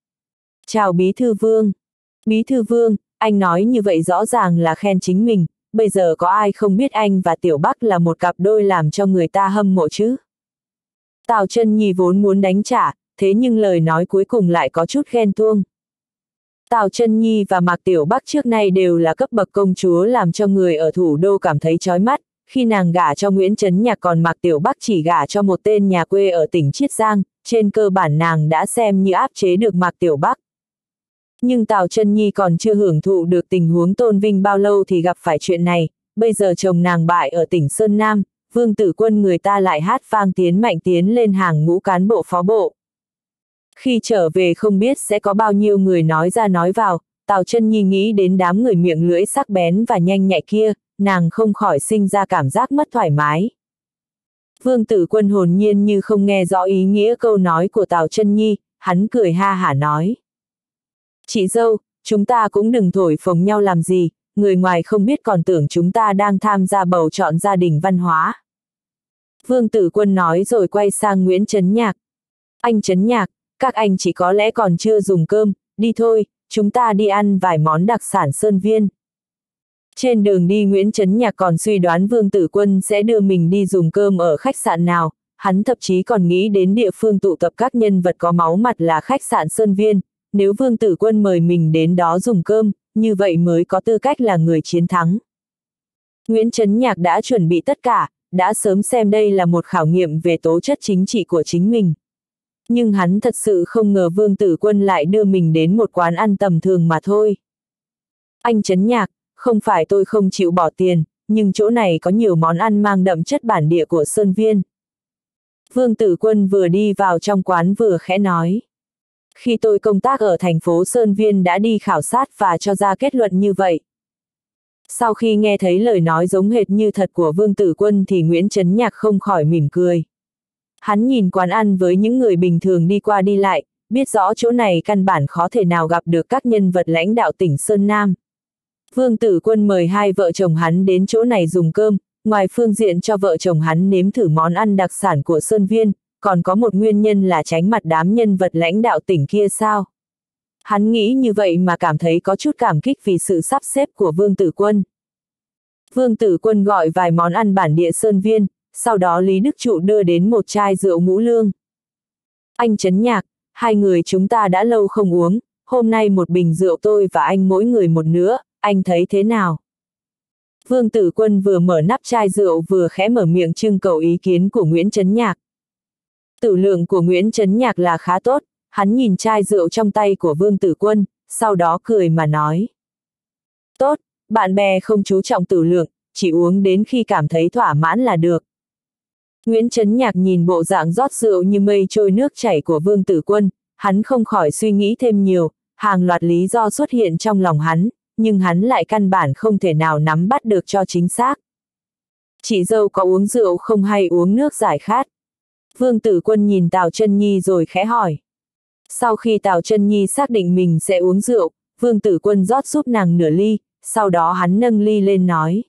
Chào Bí Thư Vương. Bí Thư Vương, anh nói như vậy rõ ràng là khen chính mình, bây giờ có ai không biết anh và Tiểu Bắc là một cặp đôi làm cho người ta hâm mộ chứ? Tào Trân Nhi vốn muốn đánh trả, thế nhưng lời nói cuối cùng lại có chút ghen tuông. Tào Trân Nhi và Mạc Tiểu Bắc trước nay đều là cấp bậc công chúa làm cho người ở thủ đô cảm thấy chói mắt, khi nàng gả cho Nguyễn Chấn Nhạc còn Mạc Tiểu Bắc chỉ gả cho một tên nhà quê ở tỉnh Chiết Giang, trên cơ bản nàng đã xem như áp chế được Mạc Tiểu Bắc. Nhưng Tào Trân Nhi còn chưa hưởng thụ được tình huống tôn vinh bao lâu thì gặp phải chuyện này, bây giờ chồng nàng bại ở tỉnh Sơn Nam, Vương Tử Quân người ta lại hát vang tiến mạnh tiến lên hàng ngũ cán bộ phó bộ. Khi trở về không biết sẽ có bao nhiêu người nói ra nói vào, Tào Trân Nhi nghĩ đến đám người miệng lưỡi sắc bén và nhanh nhạy kia, nàng không khỏi sinh ra cảm giác mất thoải mái. Vương Tử Quân hồn nhiên như không nghe rõ ý nghĩa câu nói của Tào Trân Nhi, hắn cười ha hả nói. Chị dâu, chúng ta cũng đừng thổi phồng nhau làm gì, người ngoài không biết còn tưởng chúng ta đang tham gia bầu chọn gia đình văn hóa. Vương Tử Quân nói rồi quay sang Nguyễn Chấn Nhạc. Anh Chấn Nhạc, các anh chỉ có lẽ còn chưa dùng cơm, đi thôi, chúng ta đi ăn vài món đặc sản Sơn Viên. Trên đường đi Nguyễn Chấn Nhạc còn suy đoán Vương Tử Quân sẽ đưa mình đi dùng cơm ở khách sạn nào, hắn thậm chí còn nghĩ đến địa phương tụ tập các nhân vật có máu mặt là khách sạn Sơn Viên, nếu Vương Tử Quân mời mình đến đó dùng cơm, như vậy mới có tư cách là người chiến thắng. Nguyễn Chấn Nhạc đã chuẩn bị tất cả, đã sớm xem đây là một khảo nghiệm về tố chất chính trị của chính mình. Nhưng hắn thật sự không ngờ Vương Tử Quân lại đưa mình đến một quán ăn tầm thường mà thôi. Anh Chấn Nhạc, không phải tôi không chịu bỏ tiền, nhưng chỗ này có nhiều món ăn mang đậm chất bản địa của Sơn Viên. Vương Tử Quân vừa đi vào trong quán vừa khẽ nói. Khi tôi công tác ở thành phố Sơn Viên đã đi khảo sát và cho ra kết luận như vậy. Sau khi nghe thấy lời nói giống hệt như thật của Vương Tử Quân thì Nguyễn Chấn Nhạc không khỏi mỉm cười. Hắn nhìn quán ăn với những người bình thường đi qua đi lại, biết rõ chỗ này căn bản khó thể nào gặp được các nhân vật lãnh đạo tỉnh Sơn Nam. Vương Tử Quân mời hai vợ chồng hắn đến chỗ này dùng cơm, ngoài phương diện cho vợ chồng hắn nếm thử món ăn đặc sản của Sơn Viên, còn có một nguyên nhân là tránh mặt đám nhân vật lãnh đạo tỉnh kia sao. Hắn nghĩ như vậy mà cảm thấy có chút cảm kích vì sự sắp xếp của Vương Tử Quân. Vương Tử Quân gọi vài món ăn bản địa Sơn Viên, sau đó Lý Đức Trụ đưa đến một chai rượu ngũ lương. Anh Chấn Nhạc, hai người chúng ta đã lâu không uống, hôm nay một bình rượu tôi và anh mỗi người một nữa, anh thấy thế nào? Vương Tử Quân vừa mở nắp chai rượu vừa khẽ mở miệng trưng cầu ý kiến của Nguyễn Chấn Nhạc. Tử lượng của Nguyễn Chấn Nhạc là khá tốt, hắn nhìn chai rượu trong tay của Vương Tử Quân, sau đó cười mà nói. Tốt, bạn bè không chú trọng tử lượng, chỉ uống đến khi cảm thấy thỏa mãn là được. Nguyễn Chấn Nhạc nhìn bộ dạng rót rượu như mây trôi nước chảy của Vương Tử Quân, hắn không khỏi suy nghĩ thêm nhiều, hàng loạt lý do xuất hiện trong lòng hắn, nhưng hắn lại căn bản không thể nào nắm bắt được cho chính xác. Chị dâu có uống rượu không hay uống nước giải khát? Vương Tử Quân nhìn Tào Trân Nhi rồi khẽ hỏi. Sau khi Tào Trân Nhi xác định mình sẽ uống rượu, Vương Tử Quân rót giúp nàng nửa ly, sau đó hắn nâng ly lên nói.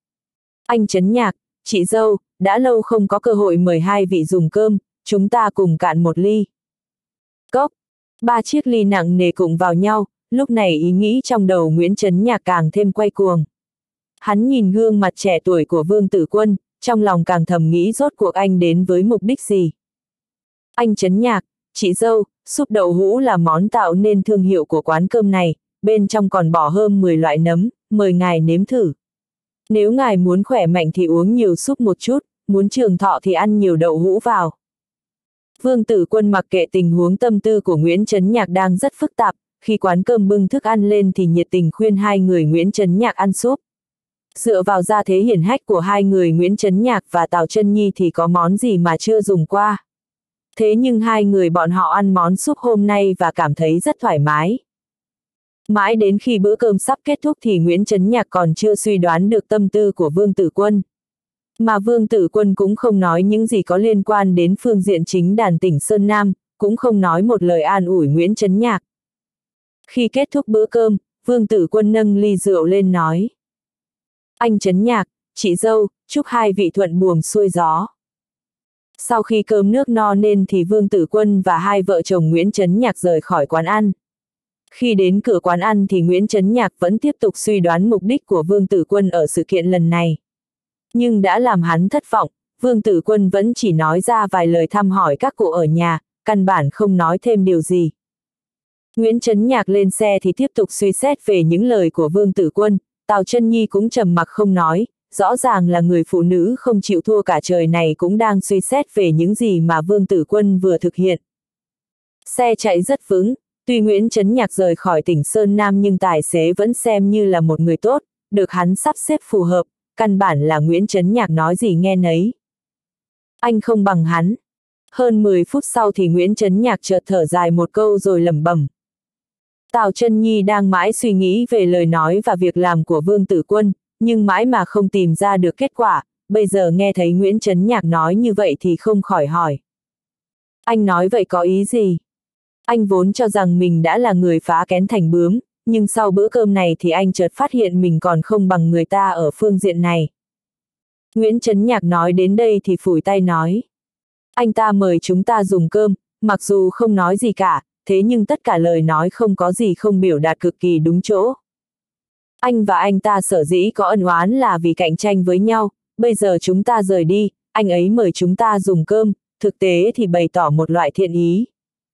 Anh Chấn Nhạc, chị dâu, đã lâu không có cơ hội mời hai vị dùng cơm, chúng ta cùng cạn một ly. Cốc, ba chiếc ly nặng nề cùng vào nhau, lúc này ý nghĩ trong đầu Nguyễn Chấn Nhạc càng thêm quay cuồng. Hắn nhìn gương mặt trẻ tuổi của Vương Tử Quân, trong lòng càng thầm nghĩ rốt cuộc anh đến với mục đích gì. Anh Chấn Nhạc, chị dâu, súp đậu hũ là món tạo nên thương hiệu của quán cơm này, bên trong còn bỏ hơn 10 loại nấm, mời ngài nếm thử. Nếu ngài muốn khỏe mạnh thì uống nhiều súp một chút, muốn trường thọ thì ăn nhiều đậu hũ vào. Vương Tử Quân mặc kệ tình huống tâm tư của Nguyễn Chấn Nhạc đang rất phức tạp, khi quán cơm bưng thức ăn lên thì nhiệt tình khuyên hai người Nguyễn Chấn Nhạc ăn súp. Dựa vào gia thế hiển hách của hai người Nguyễn Chấn Nhạc và Tào Trân Nhi thì có món gì mà chưa dùng qua. Thế nhưng hai người bọn họ ăn món súp hôm nay và cảm thấy rất thoải mái. Mãi đến khi bữa cơm sắp kết thúc thì Nguyễn Chấn Nhạc còn chưa suy đoán được tâm tư của Vương Tử Quân. Mà Vương Tử Quân cũng không nói những gì có liên quan đến phương diện chính đàn tỉnh Sơn Nam, cũng không nói một lời an ủi Nguyễn Chấn Nhạc. Khi kết thúc bữa cơm, Vương Tử Quân nâng ly rượu lên nói: Anh Chấn Nhạc, chị dâu, chúc hai vị thuận buồm xuôi gió. Sau khi cơm nước no nên thì Vương Tử Quân và hai vợ chồng Nguyễn Chấn Nhạc rời khỏi quán ăn. Khi đến cửa quán ăn thì Nguyễn Chấn Nhạc vẫn tiếp tục suy đoán mục đích của Vương Tử Quân ở sự kiện lần này. Nhưng đã làm hắn thất vọng, Vương Tử Quân vẫn chỉ nói ra vài lời thăm hỏi các cụ ở nhà, căn bản không nói thêm điều gì. Nguyễn Chấn Nhạc lên xe thì tiếp tục suy xét về những lời của Vương Tử Quân, Tào Chân Nhi cũng trầm mặc không nói, rõ ràng là người phụ nữ không chịu thua cả trời này cũng đang suy xét về những gì mà Vương Tử Quân vừa thực hiện. Xe chạy rất vững, tuy Nguyễn Chấn Nhạc rời khỏi tỉnh Sơn Nam nhưng tài xế vẫn xem như là một người tốt, được hắn sắp xếp phù hợp, căn bản là Nguyễn Chấn Nhạc nói gì nghe nấy. Anh không bằng hắn. Hơn 10 phút sau thì Nguyễn Chấn Nhạc chợt thở dài một câu rồi lẩm bẩm. Tào Chân Nhi đang mãi suy nghĩ về lời nói và việc làm của Vương Tử Quân, nhưng mãi mà không tìm ra được kết quả, bây giờ nghe thấy Nguyễn Chấn Nhạc nói như vậy thì không khỏi hỏi. Anh nói vậy có ý gì? Anh vốn cho rằng mình đã là người phá kén thành bướm, nhưng sau bữa cơm này thì anh chợt phát hiện mình còn không bằng người ta ở phương diện này. Nguyễn Chấn Nhạc nói đến đây thì phủi tay nói. Anh ta mời chúng ta dùng cơm, mặc dù không nói gì cả, thế nhưng tất cả lời nói không có gì không biểu đạt cực kỳ đúng chỗ. Anh và anh ta sở dĩ có ân oán là vì cạnh tranh với nhau, bây giờ chúng ta rời đi, anh ấy mời chúng ta dùng cơm, thực tế thì bày tỏ một loại thiện ý.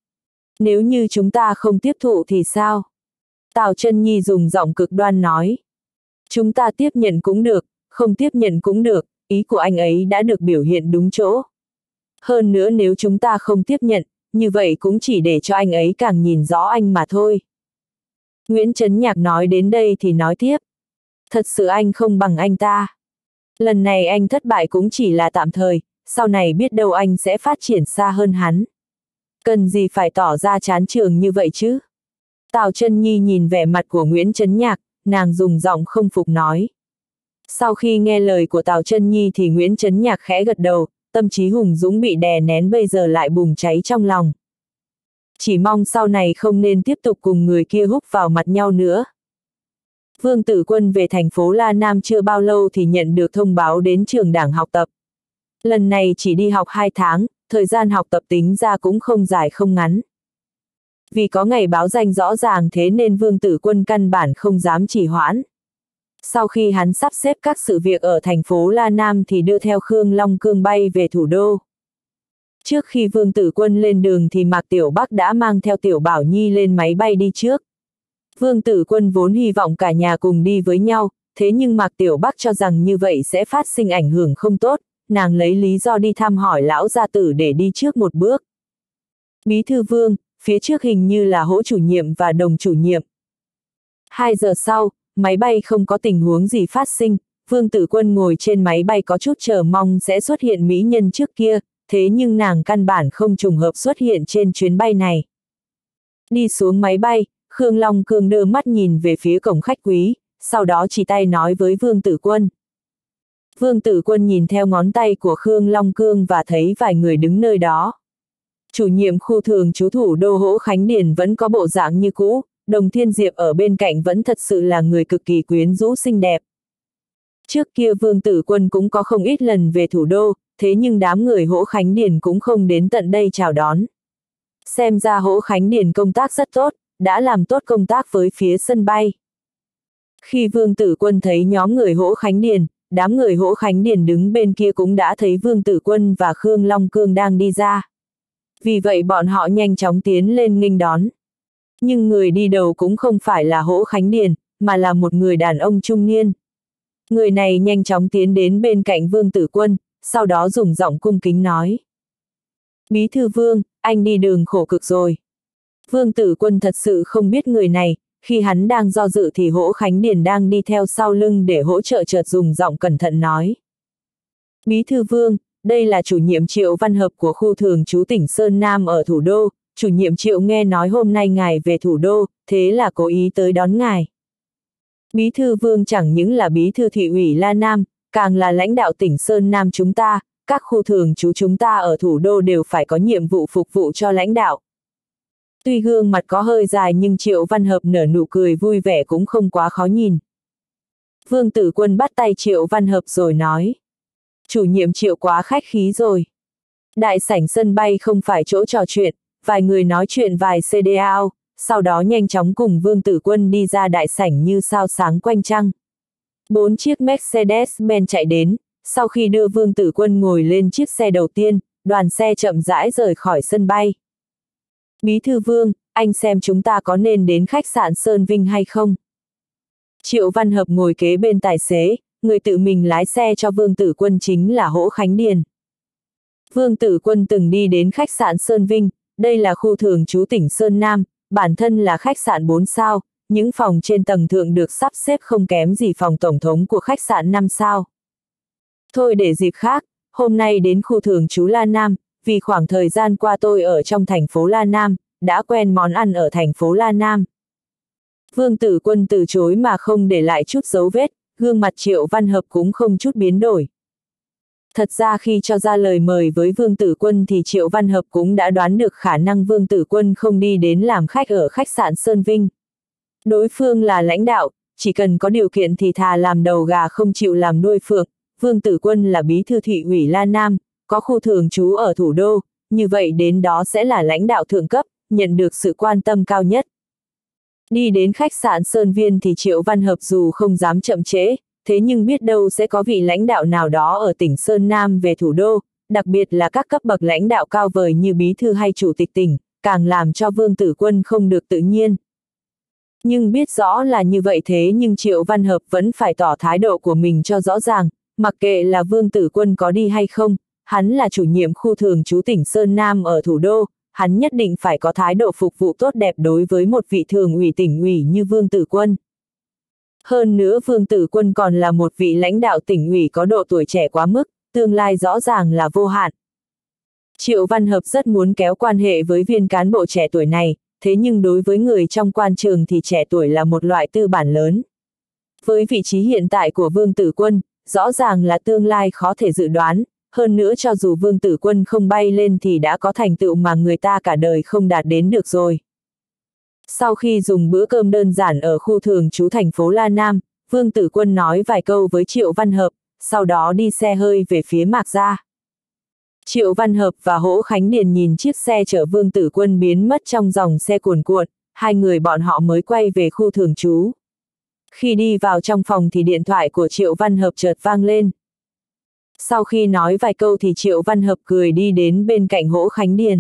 Nếu như chúng ta không tiếp thụ thì sao? Tào Chân Nhi dùng giọng cực đoan nói. Chúng ta tiếp nhận cũng được, không tiếp nhận cũng được, ý của anh ấy đã được biểu hiện đúng chỗ. Hơn nữa nếu chúng ta không tiếp nhận, như vậy cũng chỉ để cho anh ấy càng nhìn rõ anh mà thôi. Nguyễn Chấn Nhạc nói đến đây thì nói tiếp. Thật sự anh không bằng anh ta. Lần này anh thất bại cũng chỉ là tạm thời, sau này biết đâu anh sẽ phát triển xa hơn hắn. Cần gì phải tỏ ra chán chường như vậy chứ? Tào Chân Nhi nhìn vẻ mặt của Nguyễn Chấn Nhạc, nàng dùng giọng không phục nói. Sau khi nghe lời của Tào Chân Nhi thì Nguyễn Chấn Nhạc khẽ gật đầu, tâm trí hùng dũng bị đè nén bây giờ lại bùng cháy trong lòng. Chỉ mong sau này không nên tiếp tục cùng người kia húc vào mặt nhau nữa. Vương Tử Quân về thành phố La Nam chưa bao lâu thì nhận được thông báo đến trường đảng học tập. Lần này chỉ đi học 2 tháng, thời gian học tập tính ra cũng không dài không ngắn. Vì có ngày báo danh rõ ràng thế nên Vương Tử Quân căn bản không dám trì hoãn. Sau khi hắn sắp xếp các sự việc ở thành phố La Nam thì đưa theo Khương Long Cương bay về thủ đô. Trước khi Vương Tử Quân lên đường thì Mạc Tiểu Bắc đã mang theo Tiểu Bảo Nhi lên máy bay đi trước. Vương Tử Quân vốn hy vọng cả nhà cùng đi với nhau, thế nhưng Mạc Tiểu Bắc cho rằng như vậy sẽ phát sinh ảnh hưởng không tốt, nàng lấy lý do đi thăm hỏi lão gia tử để đi trước một bước. Bí thư Vương, phía trước hình như là Hỗ chủ nhiệm và Đồng chủ nhiệm. 2 giờ sau, máy bay không có tình huống gì phát sinh, Vương Tử Quân ngồi trên máy bay có chút chờ mong sẽ xuất hiện mỹ nhân trước kia, thế nhưng nàng căn bản không trùng hợp xuất hiện trên chuyến bay này. Đi xuống máy bay, Khương Long Cương đưa mắt nhìn về phía cổng khách quý, sau đó chỉ tay nói với Vương Tử Quân. Vương Tử Quân nhìn theo ngón tay của Khương Long Cương và thấy vài người đứng nơi đó. Chủ nhiệm khu thường trú thủ đô Hỗ Khánh Điền vẫn có bộ dạng như cũ, Đồng Thiên Diệp ở bên cạnh vẫn thật sự là người cực kỳ quyến rũ xinh đẹp. Trước kia Vương Tử Quân cũng có không ít lần về thủ đô, thế nhưng đám người Hỗ Khánh Điền cũng không đến tận đây chào đón. Xem ra Hỗ Khánh Điền công tác rất tốt, đã làm tốt công tác với phía sân bay. Khi Vương Tử Quân thấy nhóm người Hỗ Khánh Điền, đám người Hỗ Khánh Điền đứng bên kia cũng đã thấy Vương Tử Quân và Khương Long Cương đang đi ra. Vì vậy bọn họ nhanh chóng tiến lên nghênh đón. Nhưng người đi đầu cũng không phải là Hỗ Khánh Điền, mà là một người đàn ông trung niên. Người này nhanh chóng tiến đến bên cạnh Vương Tử Quân, sau đó dùng giọng cung kính nói. Bí thư Vương, anh đi đường khổ cực rồi. Vương Tử Quân thật sự không biết người này, khi hắn đang do dự thì Hỗ Khánh Điền đang đi theo sau lưng để hỗ trợ chợt dùng giọng cẩn thận nói. Bí thư Vương, đây là chủ nhiệm Triệu Văn Hợp của khu thường trú tỉnh Sơn Nam ở thủ đô. Chủ nhiệm Triệu nghe nói hôm nay ngài về thủ đô, thế là cố ý tới đón ngài. Bí thư Vương chẳng những là bí thư thị ủy La Nam, càng là lãnh đạo tỉnh Sơn Nam chúng ta, các khu thường trú chúng ta ở thủ đô đều phải có nhiệm vụ phục vụ cho lãnh đạo. Tuy gương mặt có hơi dài nhưng Triệu Văn Hợp nở nụ cười vui vẻ cũng không quá khó nhìn. Vương Tử Quân bắt tay Triệu Văn Hợp rồi nói. Chủ nhiệm Triệu quá khách khí rồi. Đại sảnh sân bay không phải chỗ trò chuyện, vài người nói chuyện vài CDAO, sau đó nhanh chóng cùng Vương Tử Quân đi ra đại sảnh như sao sáng quanh trăng. 4 chiếc Mercedes-Benz chạy đến, sau khi đưa Vương Tử Quân ngồi lên chiếc xe đầu tiên, đoàn xe chậm rãi rời khỏi sân bay. Bí thư Vương, anh xem chúng ta có nên đến khách sạn Sơn Vinh hay không? Triệu Văn Hợp ngồi kế bên tài xế, người tự mình lái xe cho Vương Tử Quân chính là Hỗ Khánh Điền. Vương Tử Quân từng đi đến khách sạn Sơn Vinh, đây là khu thường trú tỉnh Sơn Nam, bản thân là khách sạn 4 sao, những phòng trên tầng thượng được sắp xếp không kém gì phòng tổng thống của khách sạn 5 sao. Thôi để dịp khác, hôm nay đến khu thường trú La Nam, vì khoảng thời gian qua tôi ở trong thành phố La Nam, đã quen món ăn ở thành phố La Nam. Vương Tử Quân từ chối mà không để lại chút dấu vết, gương mặt Triệu Văn Hợp cũng không chút biến đổi. Thật ra khi cho ra lời mời với Vương Tử Quân thì Triệu Văn Hợp cũng đã đoán được khả năng Vương Tử Quân không đi đến làm khách ở khách sạn Sơn Vinh. Đối phương là lãnh đạo, chỉ cần có điều kiện thì thà làm đầu gà không chịu làm đuôi phượng. Vương Tử Quân là bí thư thị ủy La Nam, có khu thường trú ở thủ đô, như vậy đến đó sẽ là lãnh đạo thượng cấp, nhận được sự quan tâm cao nhất. Đi đến khách sạn Sơn Viên thì Triệu Văn Hợp dù không dám chậm trễ, thế nhưng biết đâu sẽ có vị lãnh đạo nào đó ở tỉnh Sơn Nam về thủ đô, đặc biệt là các cấp bậc lãnh đạo cao vời như bí thư hay chủ tịch tỉnh, càng làm cho Vương Tử Quân không được tự nhiên. Nhưng biết rõ là như vậy thế nhưng Triệu Văn Hợp vẫn phải tỏ thái độ của mình cho rõ ràng, mặc kệ là Vương Tử Quân có đi hay không, hắn là chủ nhiệm khu thường trú tỉnh Sơn Nam ở thủ đô, hắn nhất định phải có thái độ phục vụ tốt đẹp đối với một vị thường ủy tỉnh ủy như Vương Tử Quân. Hơn nữa Vương Tử Quân còn là một vị lãnh đạo tỉnh ủy có độ tuổi trẻ quá mức, tương lai rõ ràng là vô hạn. Triệu Văn Hợp rất muốn kéo quan hệ với viên cán bộ trẻ tuổi này, thế nhưng đối với người trong quan trường thì trẻ tuổi là một loại tư bản lớn. Với vị trí hiện tại của Vương Tử Quân, rõ ràng là tương lai khó thể dự đoán, hơn nữa cho dù Vương Tử Quân không bay lên thì đã có thành tựu mà người ta cả đời không đạt đến được rồi. Sau khi dùng bữa cơm đơn giản ở khu thường trú thành phố La Nam, Vương Tử Quân nói vài câu với Triệu Văn Hợp, sau đó đi xe hơi về phía Mạc Gia. Triệu Văn Hợp và Hỗ Khánh Điền nhìn chiếc xe chở Vương Tử Quân biến mất trong dòng xe cuồn cuộn, hai người bọn họ mới quay về khu thường trú. Khi đi vào trong phòng thì điện thoại của Triệu Văn Hợp chợt vang lên. Sau khi nói vài câu thì Triệu Văn Hợp cười đi đến bên cạnh Hỗ Khánh Điền.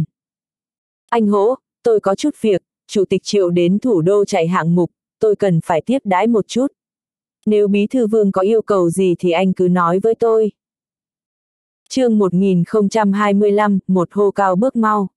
Anh Hỗ, tôi có chút việc, Chủ tịch Triệu đến thủ đô chạy hạng mục, tôi cần phải tiếp đãi một chút. Nếu bí thư Vương có yêu cầu gì thì anh cứ nói với tôi. Chương 1025, một hô cao bước mau.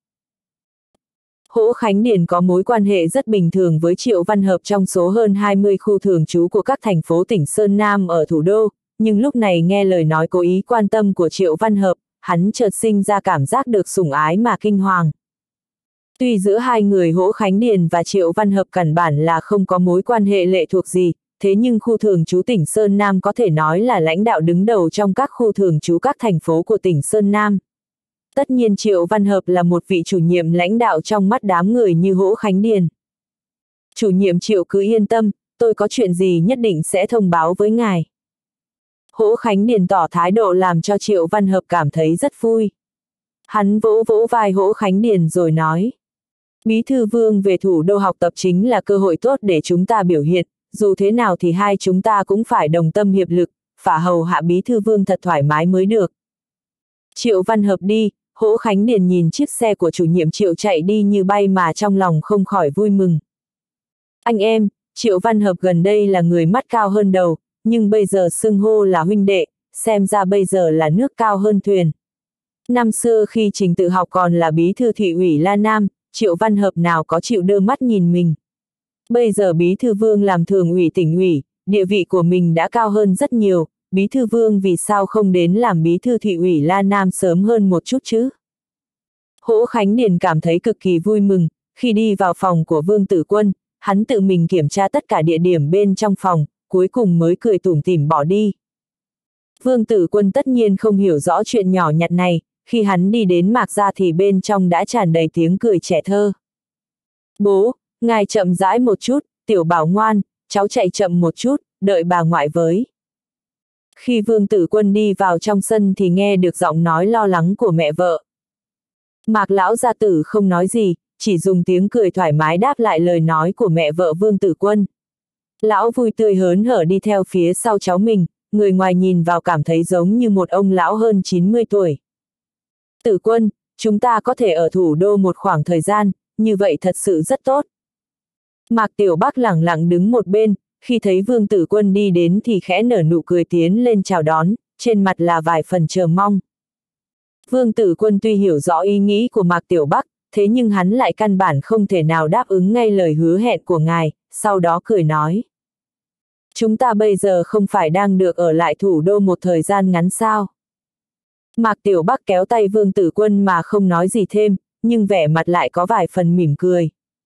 Hỗ Khánh Điền có mối quan hệ rất bình thường với Triệu Văn Hợp trong số hơn 20 khu thường trú của các thành phố tỉnh Sơn Nam ở thủ đô, nhưng lúc này nghe lời nói cố ý quan tâm của Triệu Văn Hợp, hắn chợt sinh ra cảm giác được sủng ái mà kinh hoàng. Tuy giữa hai người Hỗ Khánh Điền và Triệu Văn Hợp căn bản là không có mối quan hệ lệ thuộc gì, thế nhưng khu thường trú tỉnh Sơn Nam có thể nói là lãnh đạo đứng đầu trong các khu thường trú các thành phố của tỉnh Sơn Nam. Tất nhiên Triệu Văn Hợp là một vị chủ nhiệm lãnh đạo trong mắt đám người như Hỗ Khánh Điền. Chủ nhiệm Triệu cứ yên tâm, tôi có chuyện gì nhất định sẽ thông báo với ngài. Hỗ Khánh Điền tỏ thái độ làm cho Triệu Văn Hợp cảm thấy rất vui. Hắn vỗ vỗ vai Hỗ Khánh Điền rồi nói. Bí thư Vương về thủ đô học tập chính là cơ hội tốt để chúng ta biểu hiện, dù thế nào thì hai chúng ta cũng phải đồng tâm hiệp lực, phải hầu hạ bí thư Vương thật thoải mái mới được. Triệu Văn Hợp đi, Hỗ Khánh Điền nhìn chiếc xe của chủ nhiệm Triệu chạy đi như bay mà trong lòng không khỏi vui mừng. Anh em, Triệu Văn Hợp gần đây là người mắt cao hơn đầu, nhưng bây giờ xưng hô là huynh đệ, xem ra bây giờ là nước cao hơn thuyền. Năm xưa khi Trình Tự Học còn là bí thư thị ủy La Nam, Triệu Văn Hợp nào có chịu đưa mắt nhìn mình. Bây giờ bí thư Vương làm thường ủy tỉnh ủy, địa vị của mình đã cao hơn rất nhiều, bí thư Vương vì sao không đến làm bí thư thị ủy La Nam sớm hơn một chút chứ? Hỗ Khánh Điền cảm thấy cực kỳ vui mừng, khi đi vào phòng của Vương Tử Quân, hắn tự mình kiểm tra tất cả địa điểm bên trong phòng, cuối cùng mới cười tủm tỉm bỏ đi. Vương Tử Quân tất nhiên không hiểu rõ chuyện nhỏ nhặt này, khi hắn đi đến Mạc gia thì bên trong đã tràn đầy tiếng cười trẻ thơ. Bố, ngài chậm rãi một chút, Tiểu Bảo ngoan, cháu chạy chậm một chút, đợi bà ngoại với. Khi Vương Tử Quân đi vào trong sân thì nghe được giọng nói lo lắng của mẹ vợ. Mạc lão gia tử không nói gì, chỉ dùng tiếng cười thoải mái đáp lại lời nói của mẹ vợ Vương Tử Quân. Lão vui tươi hớn hở đi theo phía sau cháu mình, người ngoài nhìn vào cảm thấy giống như một ông lão hơn 90 tuổi. Tử Quân, chúng ta có thể ở thủ đô một khoảng thời gian, như vậy thật sự rất tốt. Mạc Tiểu Bắc lẳng lặng đứng một bên, khi thấy Vương Tử Quân đi đến thì khẽ nở nụ cười tiến lên chào đón, trên mặt là vài phần chờ mong. Vương Tử Quân tuy hiểu rõ ý nghĩ của Mạc Tiểu Bắc, thế nhưng hắn lại căn bản không thể nào đáp ứng ngay lời hứa hẹn của ngài, sau đó cười nói. Chúng ta bây giờ không phải đang được ở lại thủ đô một thời gian ngắn sao? Mạc Tiểu Bắc kéo tay Vương Tử Quân mà không nói gì thêm, nhưng vẻ mặt lại có vài phần mỉm cười.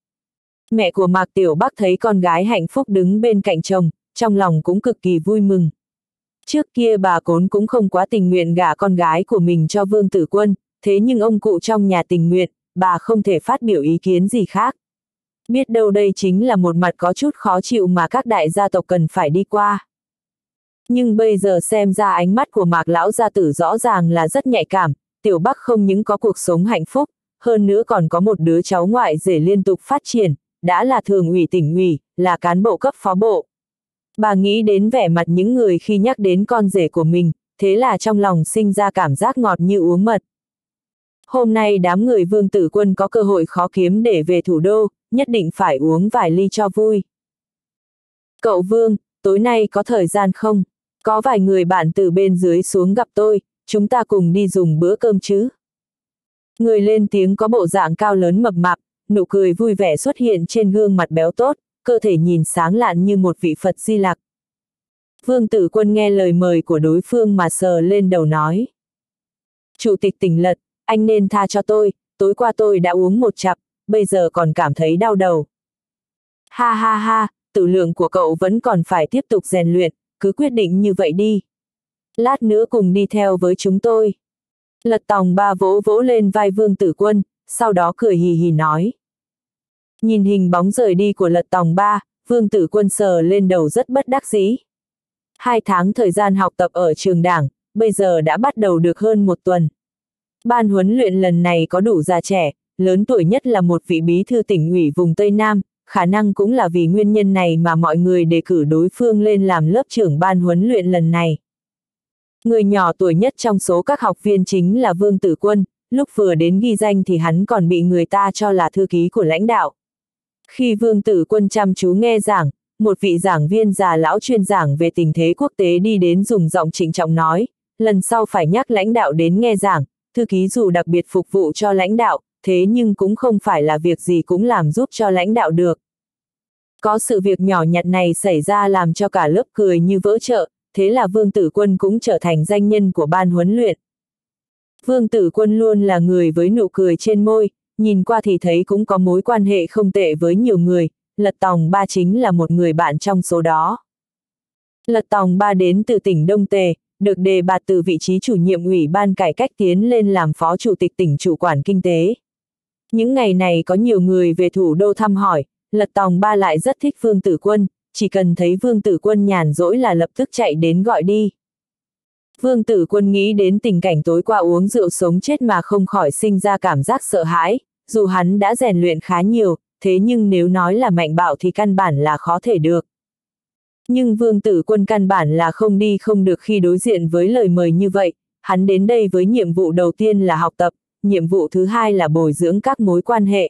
Mẹ của Mạc Tiểu Bắc thấy con gái hạnh phúc đứng bên cạnh chồng, trong lòng cũng cực kỳ vui mừng. Trước kia bà Cốn cũng không quá tình nguyện gả con gái của mình cho Vương Tử Quân, thế nhưng ông cụ trong nhà tình nguyện, bà không thể phát biểu ý kiến gì khác. Biết đâu đây chính là một mặt có chút khó chịu mà các đại gia tộc cần phải đi qua. Nhưng bây giờ xem ra ánh mắt của Mạc lão gia tử rõ ràng là rất nhạy cảm, Tiểu Bắc không những có cuộc sống hạnh phúc, hơn nữa còn có một đứa cháu ngoại rể liên tục phát triển, đã là thường ủy tỉnh ủy, là cán bộ cấp phó bộ. Bà nghĩ đến vẻ mặt những người khi nhắc đến con rể của mình, thế là trong lòng sinh ra cảm giác ngọt như uống mật. Hôm nay đám người Vương Tử Quân có cơ hội khó kiếm để về thủ đô, nhất định phải uống vài ly cho vui. Cậu Vương, tối nay có thời gian không? Có vài người bạn từ bên dưới xuống gặp tôi, chúng ta cùng đi dùng bữa cơm chứ? Người lên tiếng có bộ dạng cao lớn mập mạp, nụ cười vui vẻ xuất hiện trên gương mặt béo tốt, cơ thể nhìn sáng lạn như một vị Phật Di Lặc. Vương Tử Quân nghe lời mời của đối phương mà sờ lên đầu nói. Chủ tịch tỉnh Lật, anh nên tha cho tôi, tối qua tôi đã uống một chặp, bây giờ còn cảm thấy đau đầu. Ha ha ha, tử lượng của cậu vẫn còn phải tiếp tục rèn luyện, cứ quyết định như vậy đi. Lát nữa cùng đi theo với chúng tôi. Lật Tòng Ba vỗ vỗ lên vai Vương Tử Quân, sau đó cười hì hì nói. Nhìn hình bóng rời đi của Lật Tòng Ba, Vương Tử Quân sờ lên đầu rất bất đắc dĩ. 2 tháng thời gian học tập ở trường đảng, bây giờ đã bắt đầu được hơn 1 tuần. Ban huấn luyện lần này có đủ già trẻ, lớn tuổi nhất là một vị bí thư tỉnh ủy vùng Tây Nam, khả năng cũng là vì nguyên nhân này mà mọi người đề cử đối phương lên làm lớp trưởng ban huấn luyện lần này. Người nhỏ tuổi nhất trong số các học viên chính là Vương Tử Quân, lúc vừa đến ghi danh thì hắn còn bị người ta cho là thư ký của lãnh đạo. Khi Vương Tử Quân chăm chú nghe giảng, một vị giảng viên già lão chuyên giảng về tình thế quốc tế đi đến dùng giọng trịnh trọng nói, lần sau phải nhắc lãnh đạo đến nghe giảng, thư ký dù đặc biệt phục vụ cho lãnh đạo, thế nhưng cũng không phải là việc gì cũng làm giúp cho lãnh đạo được. Có sự việc nhỏ nhặt này xảy ra làm cho cả lớp cười như vỡ chợ, thế là Vương Tử Quân cũng trở thành danh nhân của ban huấn luyện. Vương Tử Quân luôn là người với nụ cười trên môi, nhìn qua thì thấy cũng có mối quan hệ không tệ với nhiều người, Lật Tòng Ba chính là một người bạn trong số đó. Lật Tòng Ba đến từ tỉnh Đông Tề, được đề bạt từ vị trí chủ nhiệm ủy ban cải cách tiến lên làm phó chủ tịch tỉnh chủ quản kinh tế. Những ngày này có nhiều người về thủ đô thăm hỏi, Lật Tòng Ba lại rất thích Vương Tử Quân, chỉ cần thấy Vương Tử Quân nhàn rỗi là lập tức chạy đến gọi đi. Vương Tử Quân nghĩ đến tình cảnh tối qua uống rượu sống chết mà không khỏi sinh ra cảm giác sợ hãi, dù hắn đã rèn luyện khá nhiều, thế nhưng nếu nói là mạnh bạo thì căn bản là khó thể được. Nhưng Vương Tử Quân căn bản là không đi không được khi đối diện với lời mời như vậy, hắn đến đây với nhiệm vụ đầu tiên là học tập, nhiệm vụ thứ hai là bồi dưỡng các mối quan hệ.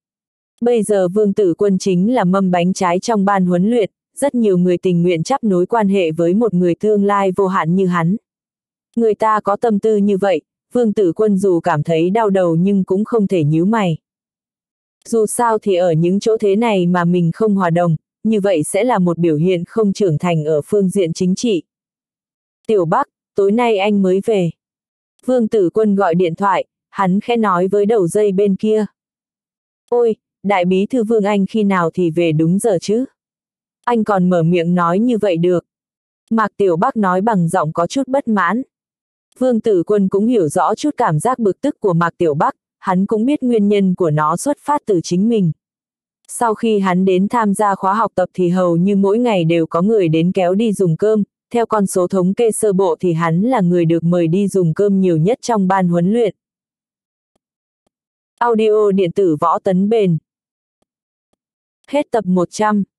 Bây giờ Vương Tử Quân chính là mâm bánh trái trong ban huấn luyện, rất nhiều người tình nguyện chắp nối quan hệ với một người tương lai vô hạn như hắn. Người ta có tâm tư như vậy, Vương Tử Quân dù cảm thấy đau đầu nhưng cũng không thể nhíu mày. Dù sao thì ở những chỗ thế này mà mình không hòa đồng, như vậy sẽ là một biểu hiện không trưởng thành ở phương diện chính trị. Tiểu Bắc, tối nay anh mới về. Vương Tử Quân gọi điện thoại, hắn khẽ nói với đầu dây bên kia. Ôi, đại bí thư Vương anh khi nào thì về đúng giờ chứ? Anh còn mở miệng nói như vậy được. Mạc Tiểu Bắc nói bằng giọng có chút bất mãn. Vương Tử Quân cũng hiểu rõ chút cảm giác bực tức của Mạc Tiểu Bắc, hắn cũng biết nguyên nhân của nó xuất phát từ chính mình. Sau khi hắn đến tham gia khóa học tập thì hầu như mỗi ngày đều có người đến kéo đi dùng cơm, theo con số thống kê sơ bộ thì hắn là người được mời đi dùng cơm nhiều nhất trong ban huấn luyện. Audio điện tử Võ Tấn Bền. Hết tập 100.